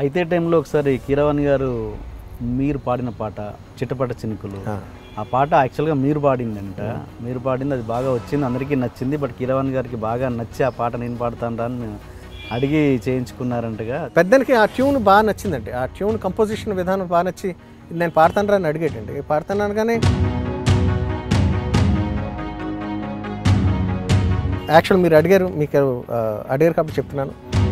అయితే టైంలో ఒకసారి కీరవాణి గారు మీరు పాడిన పాట చిట్టపట చినుకులు, ఆ పాట యాక్చువల్గా మీరు పాడిందంట. మీరు పాడింది అది బాగా వచ్చింది, అందరికీ నచ్చింది. బట్ కీరవాణి గారికి బాగా నచ్చి ఆ పాట నేను పాడతాను రా అని అడిగి చేయించుకున్నారంటగా. పెద్దనికి ఆ ట్యూన్ బాగా నచ్చిందండి. ఆ ట్యూన్ కంపోజిషన్ విధానం బాగా నచ్చి నేను పాడతాను రా అని అడిగేటండి. పాడతాను అనగానే యాక్చువల్ మీరు అడిగారు, మీకు అడిగారు కాబట్టి చెప్తున్నాను.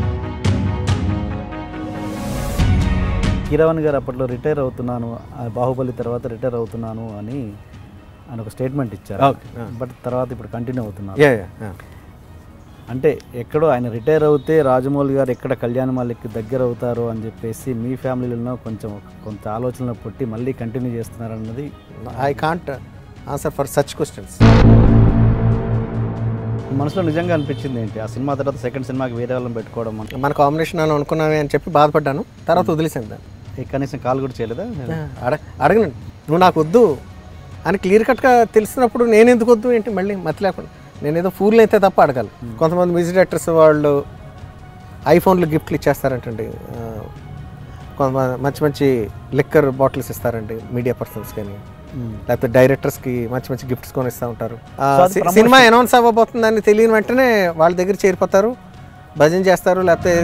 కీరవాణి గారు అప్పట్లో రిటైర్ అవుతున్నాను, బాహుబలి తర్వాత రిటైర్ అవుతున్నాను అని ఆయన ఒక స్టేట్మెంట్ ఇచ్చారు. బట్ తర్వాత ఇప్పుడు కంటిన్యూ అవుతున్నారు. అంటే ఎక్కడో ఆయన రిటైర్ అవుతే రాజమౌళి గారు ఎక్కడ కళ్యాణమాలికి దగ్గర అవుతారో అని చెప్పేసి మీ ఫ్యామిలీలో కొంత ఆలోచనలు పుట్టి మళ్ళీ కంటిన్యూ చేస్తున్నారు అన్నది. I can't answer for such questions. మనసులో నిజంగా అనిపించింది ఏంటి ఆ సినిమా తర్వాత సెకండ్ సినిమాకి వేరే వాళ్ళని పెట్టుకోవడం? మన కాంబినేషన్ అని అనుకున్నామే అని చెప్పి బాధపడ్డాను. తర్వాత వదిలేసాను దాన్ని. కనీసం కాల్ కూడా చేయలేదా? అడగనండి, నువ్వు నాకు వద్దు అని క్లియర్ కట్గా తెలిసినప్పుడు నేను ఎందుకు వద్దు ఏంటి మళ్ళీ మతి లేకుండా. నేను ఏదో ఫూల్ అయితే తప్ప అడగాలి. కొంతమంది మ్యూజిక్ డైరెక్టర్స్ వాళ్ళు ఐఫోన్లు గిఫ్ట్లు ఇచ్చేస్తారంటండి, కొంతమంది మంచి మంచి లిక్కర్ బాటిల్స్ ఇస్తారండి మీడియా పర్సన్స్ కానీ, లేకపోతే డైరెక్టర్స్కి మంచి మంచి గిఫ్ట్స్ కొని ఇస్తూ ఉంటారు. సినిమా అనౌన్స్ అవ్వబోతుందని తెలియని వెంటనే వాళ్ళ దగ్గర చేరిపోతారు, భజన చేస్తారు. లేకపోతే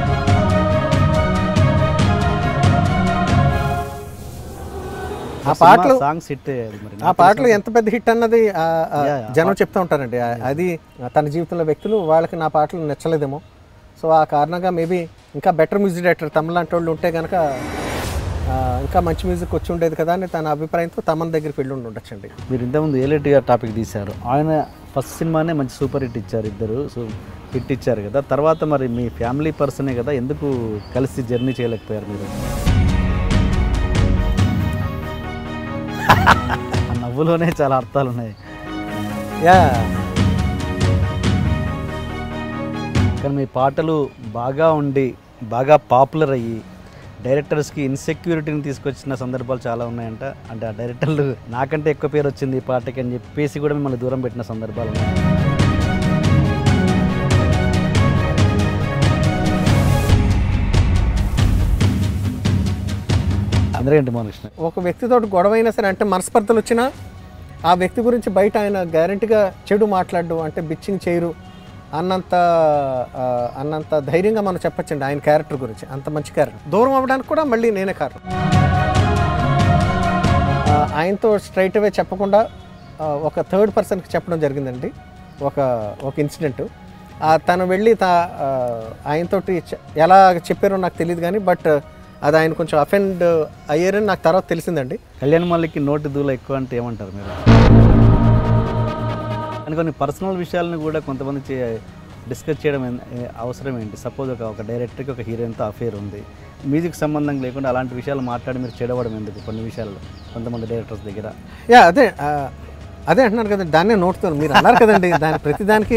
ఆ పాటలు ఎంత పెద్ద హిట్ అన్నది జనం చెప్తూ ఉంటారండి. అది తన జీవితంలో వ్యక్తులు వాళ్ళకి నా పాటలు నచ్చలేదేమో. సో ఆ కారణంగా మేబీ ఇంకా బెటర్ మ్యూజిక్ డైరెక్టర్ తమన్ లాంటి వాళ్ళు ఉంటే కనుక ఇంకా మంచి మ్యూజిక్ వచ్చి ఉండేది కదా అని తన అభిప్రాయంతో తమన్ దగ్గరికి వెళ్ళి ఉండొచ్చండి. మీరు ఇంతకుముందు ఏలేటి గారు టాపిక్ తీశారు. ఆయన ఫస్ట్ సినిమానే మంచి సూపర్ హిట్ ఇచ్చారు, ఇద్దరు హిట్ ఇచ్చారు కదా. తర్వాత మరి మీ ఫ్యామిలీ పర్సనే కదా, ఎందుకు కలిసి జర్నీ చేయలేకపోయారు మీరు? ఆ నవ్వులోనే చాలా అర్థాలు ఉన్నాయి. కానీ మీ పాటలు బాగా ఉండి బాగా పాపులర్ అయ్యి డైరెక్టర్స్కి ఇన్సెక్యూరిటీని తీసుకొచ్చిన సందర్భాలు చాలా ఉన్నాయంట. అంటే ఆ డైరెక్టర్లు నాకంటే ఎక్కువ పేరు వచ్చింది ఈ పాటకి అని చెప్పేసి కూడా మిమ్మల్ని దూరం పెట్టిన సందర్భాలు ఉన్నాయి. అందరికంటే మోనకృష్ణ ఒక వ్యక్తితో గొడవ అయినా సరే, అంటే మనస్పర్ధలు వచ్చినా ఆ వ్యక్తి గురించి బయట ఆయన గ్యారంటీగా చెడు మాట్లాడు, అంటే బిచ్చింగ్ చేయరు అన్నంత ధైర్యంగా మనం చెప్పచ్చండి ఆయన క్యారెక్టర్ గురించి. అంత మంచి క్యారెక్టర్. దూరం అవ్వడానికి కూడా మళ్ళీ నేనే కారణం. ఆయనతో స్ట్రైట్ అవే చెప్పకుండా ఒక థర్డ్ పర్సన్కి చెప్పడం జరిగిందండి. ఒక ఇన్సిడెంట్. తను వెళ్ళి ఆయనతోటి ఎలా చెప్పారో నాకు తెలియదు కానీ, బట్ అది ఆయన కొంచెం అఫెండ్ అయ్యారని నాకు తర్వాత తెలిసిందండి. కళ్యాణమాలికి నోటి దూల ఎక్కువ అంటే ఏమంటారు మీరు? అని కొన్ని పర్సనల్ విషయాలను కూడా కొంతమంది డిస్కస్ చేయడం అవసరం ఏంటి? సపోజ్ ఒక డైరెక్టర్కి ఒక హీరోయిన్తో అఫేర్ ఉంది, మ్యూజిక్ సంబంధం లేకుండా అలాంటి విషయాలు మాట్లాడి మీరు చెడవడం ఎందుకు కొన్ని విషయాల్లో కొంతమంది డైరెక్టర్స్ దగ్గర? అదే అంటున్నారు కదండి, దాన్నే నోటుతారు మీరు అన్నారు కదండి. ప్రతిదానికి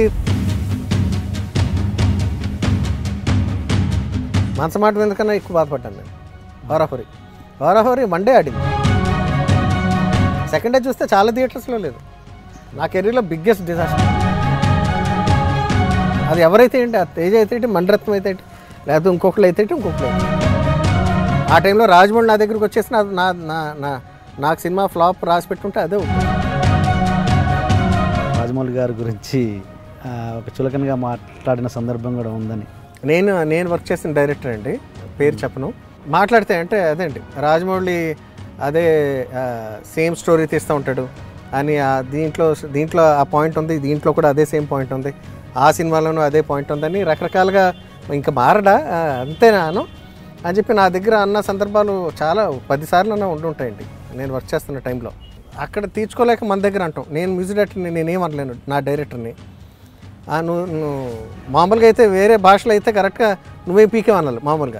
మనసమాట ఎందుకన్నా ఎక్కువ బాధపడ్డాను నేను. వారాహోరీ వన్ డే ఆడింది, సెకండ్ డే చూస్తే చాలా థియేటర్స్లో లేదు. నా కెరీర్లో బిగ్గెస్ట్ డిజాస్టర్. అది ఎవరైతే ఏంటి, ఆ తేజ అయితే ఏంటి, మణిరత్నం అయితే ఏంటి, లేకపోతే ఇంకొకళ్ళు అయితే ఇంకొకళ్ళు. ఆ టైంలో రాజమౌళి నా దగ్గరికి వచ్చేసి నాకు సినిమా ఫ్లాప్ రాసి పెట్టుంటే అదే రాజమౌళి గారి గురించి ఒక చులకనగా మాట్లాడిన సందర్భం కూడా ఉందని. నేను వర్క్ చేసిన డైరెక్టర్ అండి, పేరు చెప్పను. మాట్లాడితే అంటే అదే అండి, రాజమౌళి అదే సేమ్ స్టోరీ తీస్తూ ఉంటాడు అని, దీంట్లో ఆ పాయింట్ ఉంది, దీంట్లో కూడా అదే సేమ్ పాయింట్ ఉంది, ఆ సినిమాలోనూ అదే పాయింట్ ఉందని రకరకాలుగా ఇంకా మారడా అంతేనాను అని చెప్పి నా దగ్గర అన్న సందర్భాలు చాలా 10 సార్లు ఉండుంటాయండి నేను వర్క్ చేస్తున్న టైంలో. అక్కడ తీర్చుకోలేక మన దగ్గర అంటాం. నేను మ్యూజిక్ డైరెక్టర్ని నేనేమనలేను నా డైరెక్టర్ని. నువ్వు మామూలుగా అయితే వేరే భాషలో అయితే కరెక్ట్గా నువ్వే పీకేమనాలి మామూలుగా.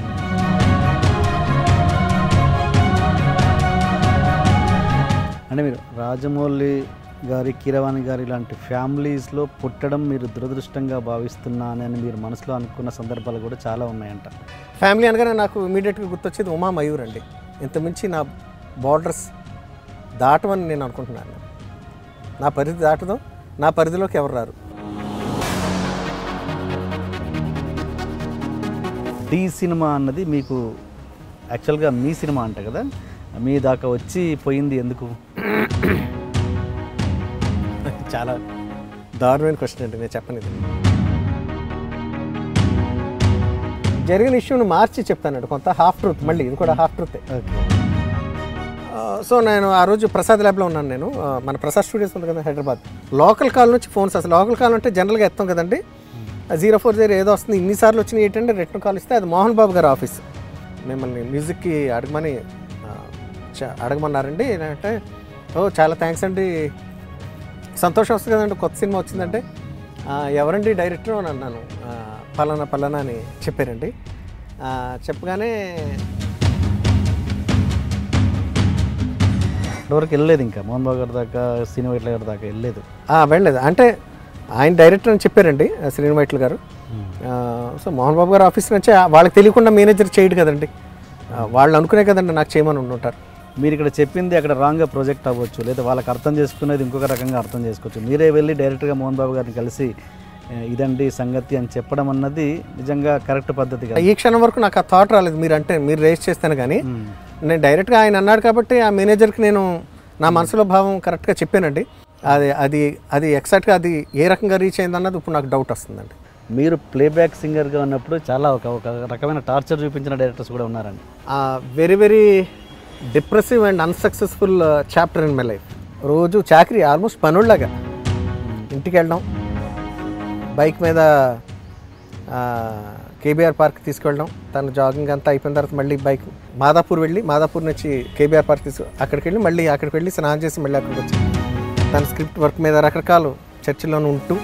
అంటే మీరు రాజమౌళి గారి, కీరవాణి గారి ఇలాంటి ఫ్యామిలీస్లో పుట్టడం మీరు దురదృష్టంగా భావిస్తున్నానని మీరు మనసులో అనుకున్న సందర్భాలు కూడా చాలా ఉన్నాయంట. ఫ్యామిలీ అనగానే నాకు ఇమీడియట్గా గుర్తొచ్చేది ఉమా మయూర్ అండి. ఇంతమించి నా బార్డర్స్ దాటమని నేను అనుకుంటున్నాను. నా పరిధి దాటదో, నా పరిధిలోకి ఎవరు రారు. డి సినిమా అన్నది మీకు యాక్చువల్గా మీ సినిమా అంట కదా, మీ దాకా వచ్చి పోయింది ఎందుకు? చాలా దారుణమైన క్వశ్చన్ అండి, నేను చెప్పనిది. జరిగిన ఇష్యూని మార్చి చెప్తానండి, కొంత హాఫ్ ట్రూత్, మళ్ళీ ఇది కూడా హాఫ్ ట్రూతే. ఓకే. సో నేను ఆ రోజు ప్రసాద్ ల్యాబ్లో ఉన్నాను. నేను మన ప్రసాద్ స్టూడియోస్ ఉంది కదా హైదరాబాద్, లోకల్ కాల్ నుంచి ఫోన్స్, అసలు లోకల్ కాల్ అంటే జనరల్గా ఎత్తాం కదండి, 040 ఏదో వస్తుంది. ఇన్నిసార్లు వచ్చినాయి ఏంటంటే రిటర్న్ కాల్ ఇస్తే అది మోహన్ బాబు గారి ఆఫీస్, మిమ్మల్ని మ్యూజిక్కి అడగమన్నారండి అంటే, ఓ చాలా థ్యాంక్స్ అండి, సంతోషం వస్తుంది కదండి కొత్త సినిమా వచ్చిందంటే. ఎవరండి డైరెక్టర్ అని అన్నాను. పలానా అని చెప్పారండి. చెప్పగానే ఇప్పటివరకు వెళ్ళలేదు, ఇంకా మోహన్ బాబు గారి దాకా, శ్రీను వైట్ల గారి దాకా వెళ్ళలేదు. వెళ్ళలేదు అంటే ఆయన డైరెక్టర్ అని చెప్పారండి శ్రీను వైట్ల గారు. సో మోహన్ బాబు గారు ఆఫీస్ నుంచి వాళ్ళకి తెలియకుండా మేనేజర్ చేయడు కదండి, వాళ్ళు అనుకునే కదండి నాకు చేయమని ఉంటుంటారు. మీరు ఇక్కడ చెప్పింది అక్కడ రాంగ్గా ప్రొజెక్ట్ అవ్వచ్చు, లేదా వాళ్ళకి అర్థం చేసుకునేది ఇంకొక రకంగా అర్థం చేసుకోవచ్చు. మీరే వెళ్ళి డైరెక్ట్గా మోహన్ బాబు గారిని కలిసి ఇదండి సంగతి అని చెప్పడం అన్నది నిజంగా కరెక్ట్ పద్ధతి కదా. ఈ క్షణం వరకు నాకు ఆ థాట్ రాలేదు, మీరు రేస్ చేస్తాను కానీ నేను డైరెక్ట్గా ఆయన అన్నాడు కాబట్టి ఆ మేనేజర్కి నేను నా మనసులో భావం కరెక్ట్గా చెప్పానండి. అది ఎగ్జాక్ట్గా అది ఏ రకంగా రీచ్ అయింది అన్నది ఇప్పుడు నాకు డౌట్ వస్తుందండి. మీరు ప్లేబ్యాక్ సింగర్గా ఉన్నప్పుడు చాలా ఒక రకమైన టార్చర్ చూపించిన డైరెక్టర్స్ కూడా ఉన్నారండి. Very very depressive and unsuccessful chapter in my life. రోజు చాకరీ, ఆల్మోస్ట్ పనుల్లాగా ఇంటికి వెళ్ళడం, బైక్ మీద కేబీఆర్ పార్క్ తీసుకెళ్ళడం, తను జాగింగ్ అంతా అయిపోయిన తర్వాత మళ్ళీ బైక్ మాదాపూర్ వెళ్ళి, మాదాపూర్ నుంచి కేబీఆర్ పార్క్ అక్కడికి వెళ్ళి మళ్ళీ అక్కడికి వెళ్ళి స్నానం చేసి మళ్ళీ అక్కడికి వచ్చి తన స్క్రిప్ట్ వర్క్ మీద రకరకాల చర్చిలోనే ఉంటూ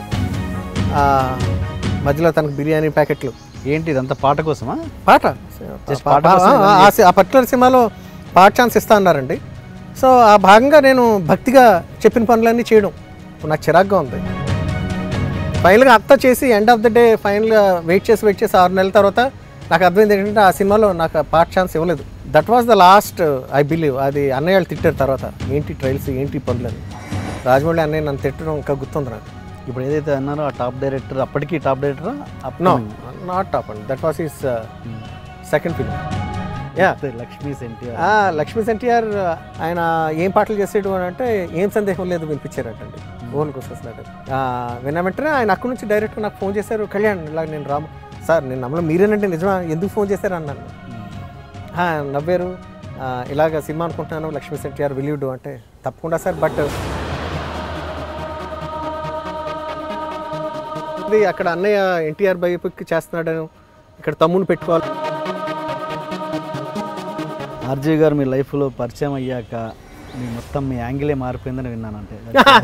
మధ్యలో తనకు బిర్యానీ ప్యాకెట్లు. ఏంటి ఇదంతా పాట కోసమా? పాట ఆ పర్టికులర్ సినిమాలో పాట ఛాన్స్ ఇస్తా అన్నారండి. సో ఆ భాగంగా నేను భక్తిగా చెప్పిన పనులన్నీ చేయడం నాకు చిరాగ్గా ఉంది. ఫైనల్గా అంతా చేసి ఎండ్ ఆఫ్ ద డే ఫైనల్గా వెయిట్ చేసి 6 నెలల తర్వాత నాకు అర్థమైంది ఏంటంటే ఆ సినిమాలో నాకు పాట ఛాన్స్ ఇవ్వలేదు. That was the last I believe. అది అన్నయ్య వాళ్ళు తిట్టారు తర్వాత, ఏంటి ట్రైల్స్ ఏంటి పనులని. రాజమౌళి అన్నయ్య నన్ను తిట్టడం ఇంకా గుర్తుంది నాకు. ఇప్పుడు ఏదైతే అన్నారో ఆ టాప్ డైరెక్టర్, అప్పటికి top director? No, not top అండి, that was his second film. Lakshmi సెన్టీఆర్ ఆయన ఏం పాటలు చేసేడు అని అంటే ఏం సందేహం లేదు వినిపించారటండి, ఓన్ కోసేసినట్టు. విన్న వెంటనే ఆయన అక్కడి నుంచి డైరెక్ట్గా నాకు ఫోన్ చేశారు, కళ్యాణ్ ఇలాగ నేను రాము సార్, నేను నమ్మలో మీరేనంటే నిజమా, ఎందుకు ఫోన్ చేశారు అన్నాను. నవ్వారు, ఇలాగ సినిమా అనుకుంటున్నాను లక్ష్మీ సెన్టీఆర్ విల్ యూ డూ అంటే, తప్పకుండా సార్, బట్ అక్కడ అన్నయ్య ఎన్టీఆర్ బయోపిక్ చేస్తున్నాడు, ఇక్కడ తమ్ముని పెట్టుకోవాలి. ఆర్జే గారు మీ లైఫ్లో పరిచయం అయ్యాక మీ యాంగిలే మారిపోయిందని విన్నానంటే,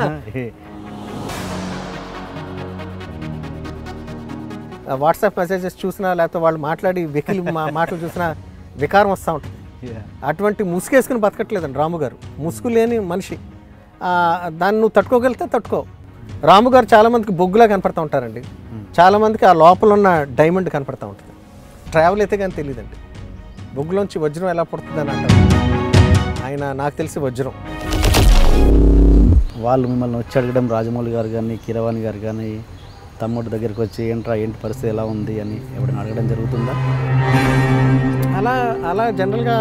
వాట్సాప్ మెసేజెస్ చూసినా లేకపోతే వాళ్ళు మాట్లాడి వెకిలి మాటలు చూసినా వికారం వస్తూ ఉంటుంది. అటువంటి ముసుగేసుకుని బతకట్లేదండి రాము గారు, ముసుగు లేని మనిషి. దాన్ని నువ్వు తట్టుకోగలిగితే తట్టుకో. రాము గారు చాలామందికి బొగ్గులా కనపడుతూ ఉంటారండి, చాలామందికి ఆ లోపల ఉన్న డైమండ్ కనపడుతూ ఉంటుంది. ట్రావెల్ అయితే కానీ తెలియదండి, బొగ్గులోంచి వజ్రం ఎలా పుడుతుందని అంటారు. ఆయన నాకు తెలిసి వజ్రం. వాళ్ళు మిమ్మల్ని వచ్చి అడగడం, రాజమౌళి గారు కానీ కీరవాణి గారు కానీ తమ్ముడు దగ్గరికి వచ్చి ఏంటి పరిస్థితి ఎలా ఉంది అని ఎవరైనా అడగడం జరుగుతుందా? అలా జనరల్గా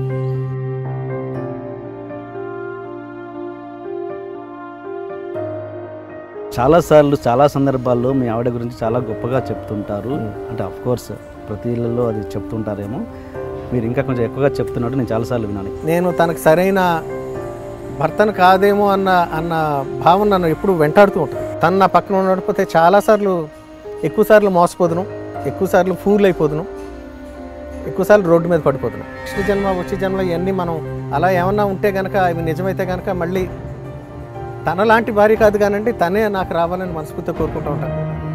చాలాసార్లు చాలా సందర్భాల్లో మీ ఆవిడ గురించి చాలా గొప్పగా చెప్తుంటారు. అంటే అఫ్కోర్స్ ప్రతి ఇళ్ళల్లో అది చెప్తుంటారేమో, మీరు ఇంకా కొంచెం ఎక్కువగా చెప్తున్నట్టు నేను చాలాసార్లు విన్నాను. నేను తనకు సరైన భర్తను కాదేమో అన్న భావన నన్ను ఎప్పుడు వెంటాడుతూ ఉంటుంది. తను నా పక్కన ఉండకపోతే చాలాసార్లు ఎక్కువసార్లు మోసపోదును, ఎక్కువసార్లు ఫూల్ అయిపోదును, ఎక్కువసార్లు రోడ్డు మీద పడిపోదును. వచ్చే జన్మ ఇవన్నీ మనం అలా ఏమన్నా ఉంటే కనుక, అవి నిజమైతే కనుక మళ్ళీ తన లాంటి భార్య కాదు కానండి, తనే నాకు రావాలని మనస్ఫూర్తిగా కోరుకుంటూ ఉంటాను.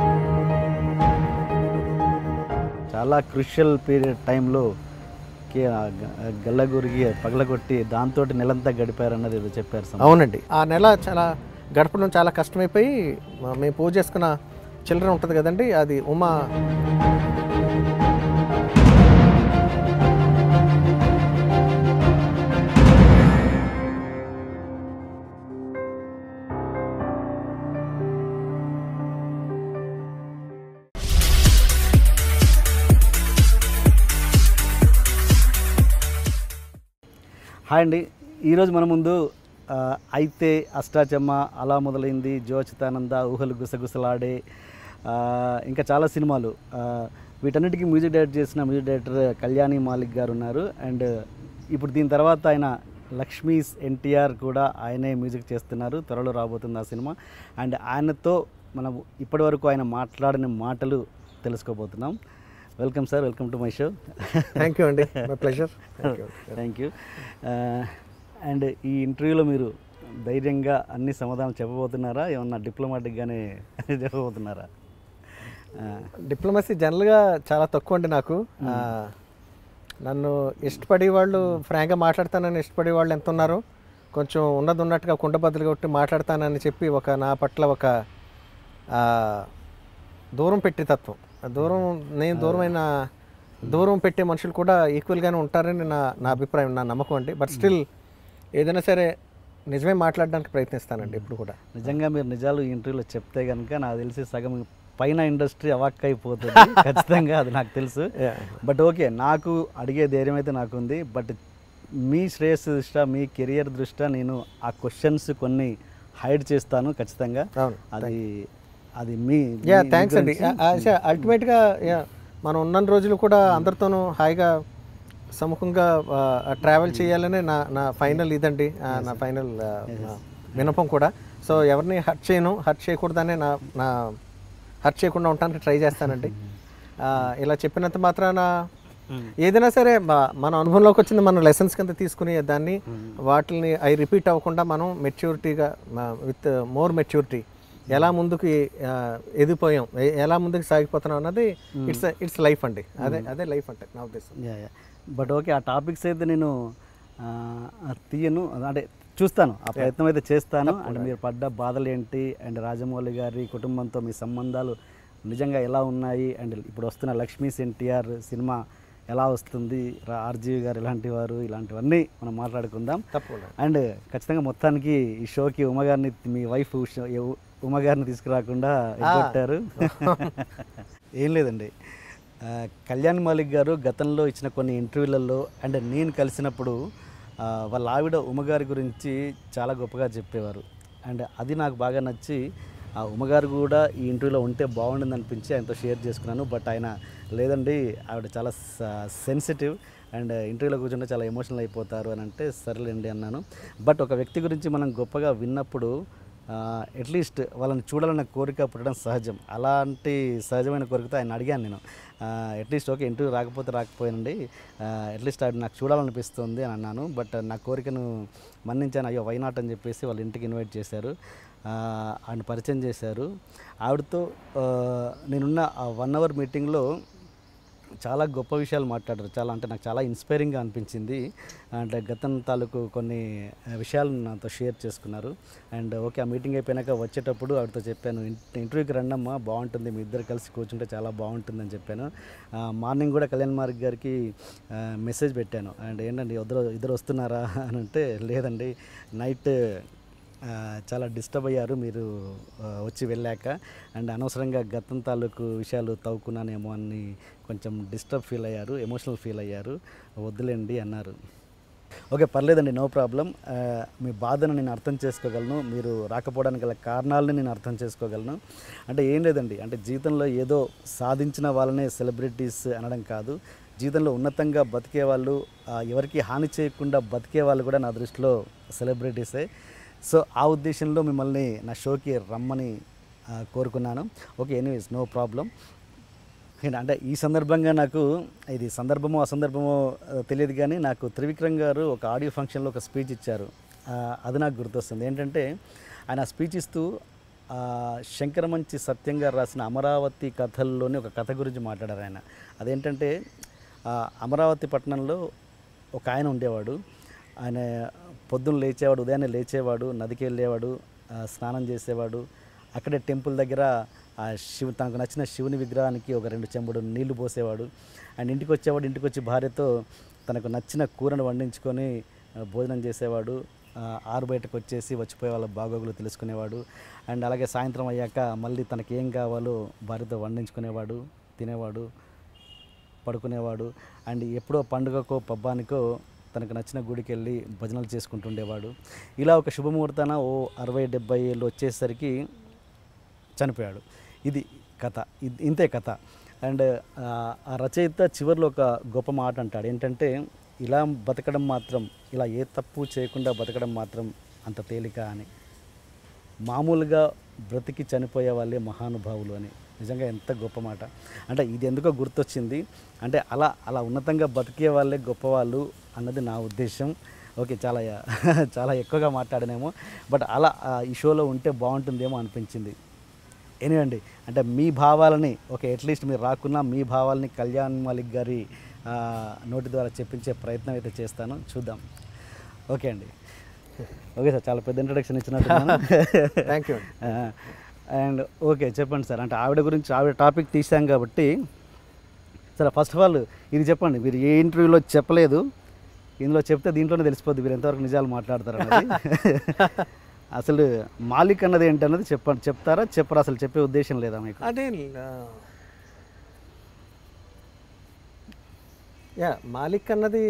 చాలా క్రూషియల్ పీరియడ్ టైంలో గల్లగురిగి పగలగొట్టి దాంతో నెలంతా గడిపారన్నది ఏదో చెప్పారు. అవునండి, ఆ నెల చాలా గడపడం చాలా కష్టమైపోయి మేము పూజ చేసుకున్న చిల్డ్రన్ ఉంటుంది కదండి, అది ఉమా హాయ్ అండి. ఈరోజు మన ముందు అయితే అష్టాచమ్మ, అలా మొదలైంది, జోచితానంద, ఊహలు గుసగుసలాడే, ఇంకా చాలా సినిమాలు, వీటన్నిటికీ మ్యూజిక్ డైరెక్ట్ చేసిన మ్యూజిక్ డైరెక్టర్ కళ్యాణి మాలిక్ గారు ఉన్నారు. అండ్ ఇప్పుడు దీని తర్వాత ఆయన లక్ష్మీస్ ఎన్టీఆర్ కూడా ఆయనే మ్యూజిక్ చేస్తున్నారు. త్వరలో రాబోతుంది ఆ సినిమా. అండ్ ఆయనతో మనం ఇప్పటివరకు ఆయన మాట్లాడిన మాటలు తెలుసుకోబోతున్నాం. Welcome sir, welcome to my show. Thank you అండి, my pleasure. Thank you. And ఈ ఇంటర్వ్యూలో మీరు ధైర్యంగా అన్ని సమాధానాలు చెప్పబోతున్నారా, ఏమన్నా డిప్లొమాటిక్గానే చెప్పబోతున్నారా? డిప్లొమసీ జనరల్గా చాలా తక్కువ అండి నాకు. నన్ను ఇష్టపడే వాళ్ళు, ఫ్రాంక్గా మాట్లాడతానని ఇష్టపడే వాళ్ళు ఎంత ఉన్నారో, కొంచెం ఉన్నట్టుగా కుండబద్దలు కొట్టి మాట్లాడతానని చెప్పి నా పట్ల ఒక దూరం పెట్టే తత్వం, నేను దూరం పెట్టే మనుషులు కూడా ఈక్వల్గానే ఉంటారని నా అభిప్రాయం, నా నమ్మకం అండి. బట్ స్టిల్ ఏదైనా సరే నిజమే మాట్లాడడానికి ప్రయత్నిస్తానండి ఎప్పుడు కూడా. నిజంగా మీరు నిజాలు ఈ ఇంటర్వ్యూలో చెప్తే కనుక నాకు తెలిసి సగం పైన ఇండస్ట్రీ అవాక్కైపోతుంది ఖచ్చితంగా, అది నాకు తెలుసు. బట్ ఓకే, నాకు అడిగే ధైర్యం అయితే నాకు ఉంది. బట్ మీ శ్రేయస్సు దృష్ట్యా, మీ కెరియర్ దృష్ట్యా నేను ఆ క్వశ్చన్స్ కొన్ని హైడ్ చేస్తాను ఖచ్చితంగా. అది మీ థ్యాంక్స్ అండి. అల్టిమేట్గా మనం ఉన్న రోజులు కూడా అందరితోనూ హాయిగా సముఖంగా ట్రావెల్ చేయాలనే నా ఫైనల్ ఇదండి, నా ఫైనల్ వినపం కూడా. సో ఎవరిని హర్ట్ చేయకూడదనే నా హర్ట్ చేయకుండా ఉండడానికి ట్రై చేస్తానండి. ఇలా చెప్పినంత మాత్రాన ఏదైనా సరే మన అనుభవంలోకి వచ్చింది మన లెసన్స్ కింద తీసుకుని దాన్ని వాటిని రిపీట్ అవ్వకుండా మనం మెచ్యూరిటీగా, విత్ మోర్ మెచ్యూరిటీ ఎలా ముందుకు ఎదిగిపోయాం, ఎలా ముందుకు సాగిపోతున్నాం అన్నది ఇట్స్ లైఫ్ అండి. అదే లైఫ్ అంటే నా ఉద్దేశం. బట్ ఓకే, ఆ టాపిక్స్ అయితే నేను తీయను, అంటే చూస్తాను, ఆ ప్రయత్నం అయితే చేస్తాను. అండ్ మీరు పడ్డ బాధలు ఏంటి, అండ్ రాజమౌళి గారి కుటుంబంతో మీ సంబంధాలు నిజంగా ఎలా ఉన్నాయి, అండ్ ఇప్పుడు వస్తున్న లక్ష్మీస్ ఎన్టీఆర్ సినిమా ఎలా వస్తుంది, ఆర్జీవి గారు ఇలాంటివన్నీ మనం మాట్లాడుకుందాం తప్పకుండా. అండ్ ఖచ్చితంగా మొత్తానికి ఈ షోకి ఉమగారిని, మీ వైఫ్ ఉమగారిని తీసుకురాకుండా పెట్టారు. ఏం లేదండి, కళ్యాణ్ మాలిక్ గారు గతంలో ఇచ్చిన కొన్ని ఇంటర్వ్యూలలో అండ్ నేను కలిసినప్పుడు వాళ్ళ ఆవిడ ఉమగారి గురించి చాలా గొప్పగా చెప్పేవారు. అండ్ అది నాకు బాగా నచ్చి ఆ ఉమగారు కూడా ఈ ఇంటర్వ్యూలో ఉంటే బాగుంటుంది అనిపించి ఆయనతో షేర్ చేసుకున్నాను. బట్ ఆయన లేదండి, ఆవిడ చాలా సెన్సిటివ్ అండ్ ఇంటర్వ్యూలో కూర్చుంటే చాలా ఎమోషనల్ అయిపోతారు అని అంటే సరేలేండి అన్నాను. బట్ ఒక వ్యక్తి గురించి మనం గొప్పగా విన్నప్పుడు అట్లీస్ట్ వాళ్ళని చూడాలన్న కోరిక పుట్టడం సహజం. అలాంటి సహజమైన కోరికతో ఆయన అడిగాను నేను, అట్లీస్ట్ ఓకే ఇంటర్వ్యూ రాకపోయానండి, అట్లీస్ట్ ఆవిడ నాకు చూడాలనిపిస్తుంది అని అన్నాను. బట్ నా కోరికను మన్నించాను. అయ్యో వైనాట్ అని చెప్పేసి వాళ్ళ ఇంటికి ఇన్వైట్ చేశారు, ఆయన పరిచయం చేశారు. ఆవిడతో నేనున్న ఆ 1 hour మీటింగ్లో చాలా గొప్ప విషయాలు మాట్లాడారు. నాకు చాలా ఇన్స్పైరింగ్గా అనిపించింది. అంటే గతం తాలూకు కొన్ని విషయాలు నాతో షేర్ చేసుకున్నారు. అండ్ ఓకే, ఆ మీటింగ్ అయిపోయాక వచ్చేటప్పుడు ఆవిడతో చెప్పాను, ఇంటర్వ్యూకి రండమ్మా, బాగుంటుంది, మీ ఇద్దరు కలిసి కూర్చుంటే చాలా బాగుంటుందని చెప్పాను. మార్నింగ్ కూడా కళ్యాణ్ మాలిక్ గారికి మెసేజ్ పెట్టాను, అండ్ ఏంటండి ఇద్దరు వస్తున్నారా అని అంటే, లేదండి నైట్ చాలా డిస్టర్బ్ అయ్యారు మీరు వచ్చి వెళ్ళాక, అండ్ అనవసరంగా గతం తాలూకు విషయాలు తవ్వుకున్నానేమో అని కొంచెం డిస్టర్బ్ ఫీల్ అయ్యారు, ఎమోషనల్ ఫీల్ అయ్యారు, వద్దులేండి అన్నారు. ఓకే పర్లేదండి, నో ప్రాబ్లం, మీ బాధను నేను అర్థం చేసుకోగలను, మీరు రాకపోవడానికి గల కారణాలని నేను అర్థం చేసుకోగలను. అంటే ఏం లేదండి, అంటే జీవితంలో ఏదో సాధించిన వాళ్ళనే సెలబ్రిటీస్ అనడం కాదు, జీవితంలో ఉన్నతంగా బతికే వాళ్ళు, ఎవరికి హాని చేయకుండా బతికే వాళ్ళు కూడా నా దృష్టిలో సెలబ్రిటీసే. సో ఆ ఉద్దేశంలో మిమ్మల్ని నా షోకి రమ్మని కోరుకున్నాను. Okay anyways, no problem. అంటే ఈ సందర్భంగా నాకు ఇది సందర్భమో అసందర్భమో తెలియదు, కానీ నాకు త్రివిక్రమ్ గారు ఒక ఆడియో ఫంక్షన్లో ఒక స్పీచ్ ఇచ్చారు. అది నాకు గుర్తొస్తుంది. ఏంటంటే ఆయన స్పీచ్ ఇస్తూ శంకరమంచి సత్యం గారు రాసిన అమరావతి కథల్లోని ఒక కథ గురించి మాట్లాడారు ఆయన. అదేంటంటే అమరావతి పట్టణంలో ఒక ఆయన ఉండేవాడు. ఆయన పొద్దున్న లేచేవాడు, ఉదయాన్నే లేచేవాడు, నదికి వెళ్ళేవాడు, స్నానం చేసేవాడు, అక్కడే టెంపుల్ దగ్గర తనకు నచ్చిన శివుని విగ్రహానికి ఒక 2 చెంబుడు నీళ్లు పోసేవాడు. అండ్ ఇంటికి వచ్చి భార్యతో తనకు నచ్చిన కూరను వండించుకొని భోజనం చేసేవాడు. ఆరు బయటకు వచ్చిపోయే వాళ్ళ బాగోగులు తెలుసుకునేవాడు. అండ్ అలాగే సాయంత్రం అయ్యాక మళ్ళీ తనకి ఏం కావాలో భార్యతో వండించుకునేవాడు, తినేవాడు, పడుకునేవాడు. అండ్ ఎప్పుడో పండుగకో పబ్బానికో తనకు నచ్చిన గుడికి వెళ్ళి భజనలు చేసుకుంటుండేవాడు. ఇలా ఒక శుభముహూర్తాన ఓ 60-70 ఏళ్ళు వచ్చేసరికి చనిపోయాడు. ఇది కథ, ఇంతే కథ. అండ్ ఆ రచయిత చివరిలో ఒక గొప్ప మాట అంటాడు, ఏంటంటే ఇలా బతకడం మాత్రం, ఇలా ఏ తప్పు చేయకుండా బతకడం మాత్రం అంత తేలిక అని. మామూలుగా బ్రతికి చనిపోయే వాళ్ళే మహానుభావులు అని. నిజంగా ఎంత గొప్ప మాట. అంటే ఇది ఎందుకో గుర్తొచ్చింది. అంటే అలా ఉన్నతంగా బతికే వాళ్ళే గొప్పవాళ్ళు అన్నది నా ఉద్దేశం. ఓకే, చాలా ఎక్కువగా మాట్లాడినేమో, బట్ అలా ఈ షోలో ఉంటే బాగుంటుందేమో అనిపించింది. ఏనివ్వండి, అంటే మీ భావాలని అట్లీస్ట్ మీరు రాకున్నా మీ భావాలని కళ్యాణ్ మాలిక్ గారి నోటి ద్వారా చెప్పించే ప్రయత్నం అయితే చేస్తాను, చూద్దాం. ఓకే అండి. ఓకే సార్, చాలా పెద్ద ఇంట్రడక్షన్ ఇచ్చినట్టున్నాను. Thank you. అండ్ ఓకే, చెప్పండి సార్. అంటే ఆవిడ గురించి, ఆవిడ టాపిక్ తీసాం కాబట్టి సరే, ఫస్ట్ ఆఫ్ ఆల్ ఇది చెప్పండి, మీరు ఏ ఇంటర్వ్యూలో చెప్పలేదు, ఇందులో చెప్తే దీంట్లోనే తెలిసిపోద్ది మీరు ఎంతవరకు నిజాలు మాట్లాడతారు అన్నది. అసలు మాలిక్ అన్నది ఏంటన్నది చెప్తారా చెప్పరా? అసలు చెప్పే ఉద్దేశం లేదా మీకు? అదే మాలిక్ అన్నది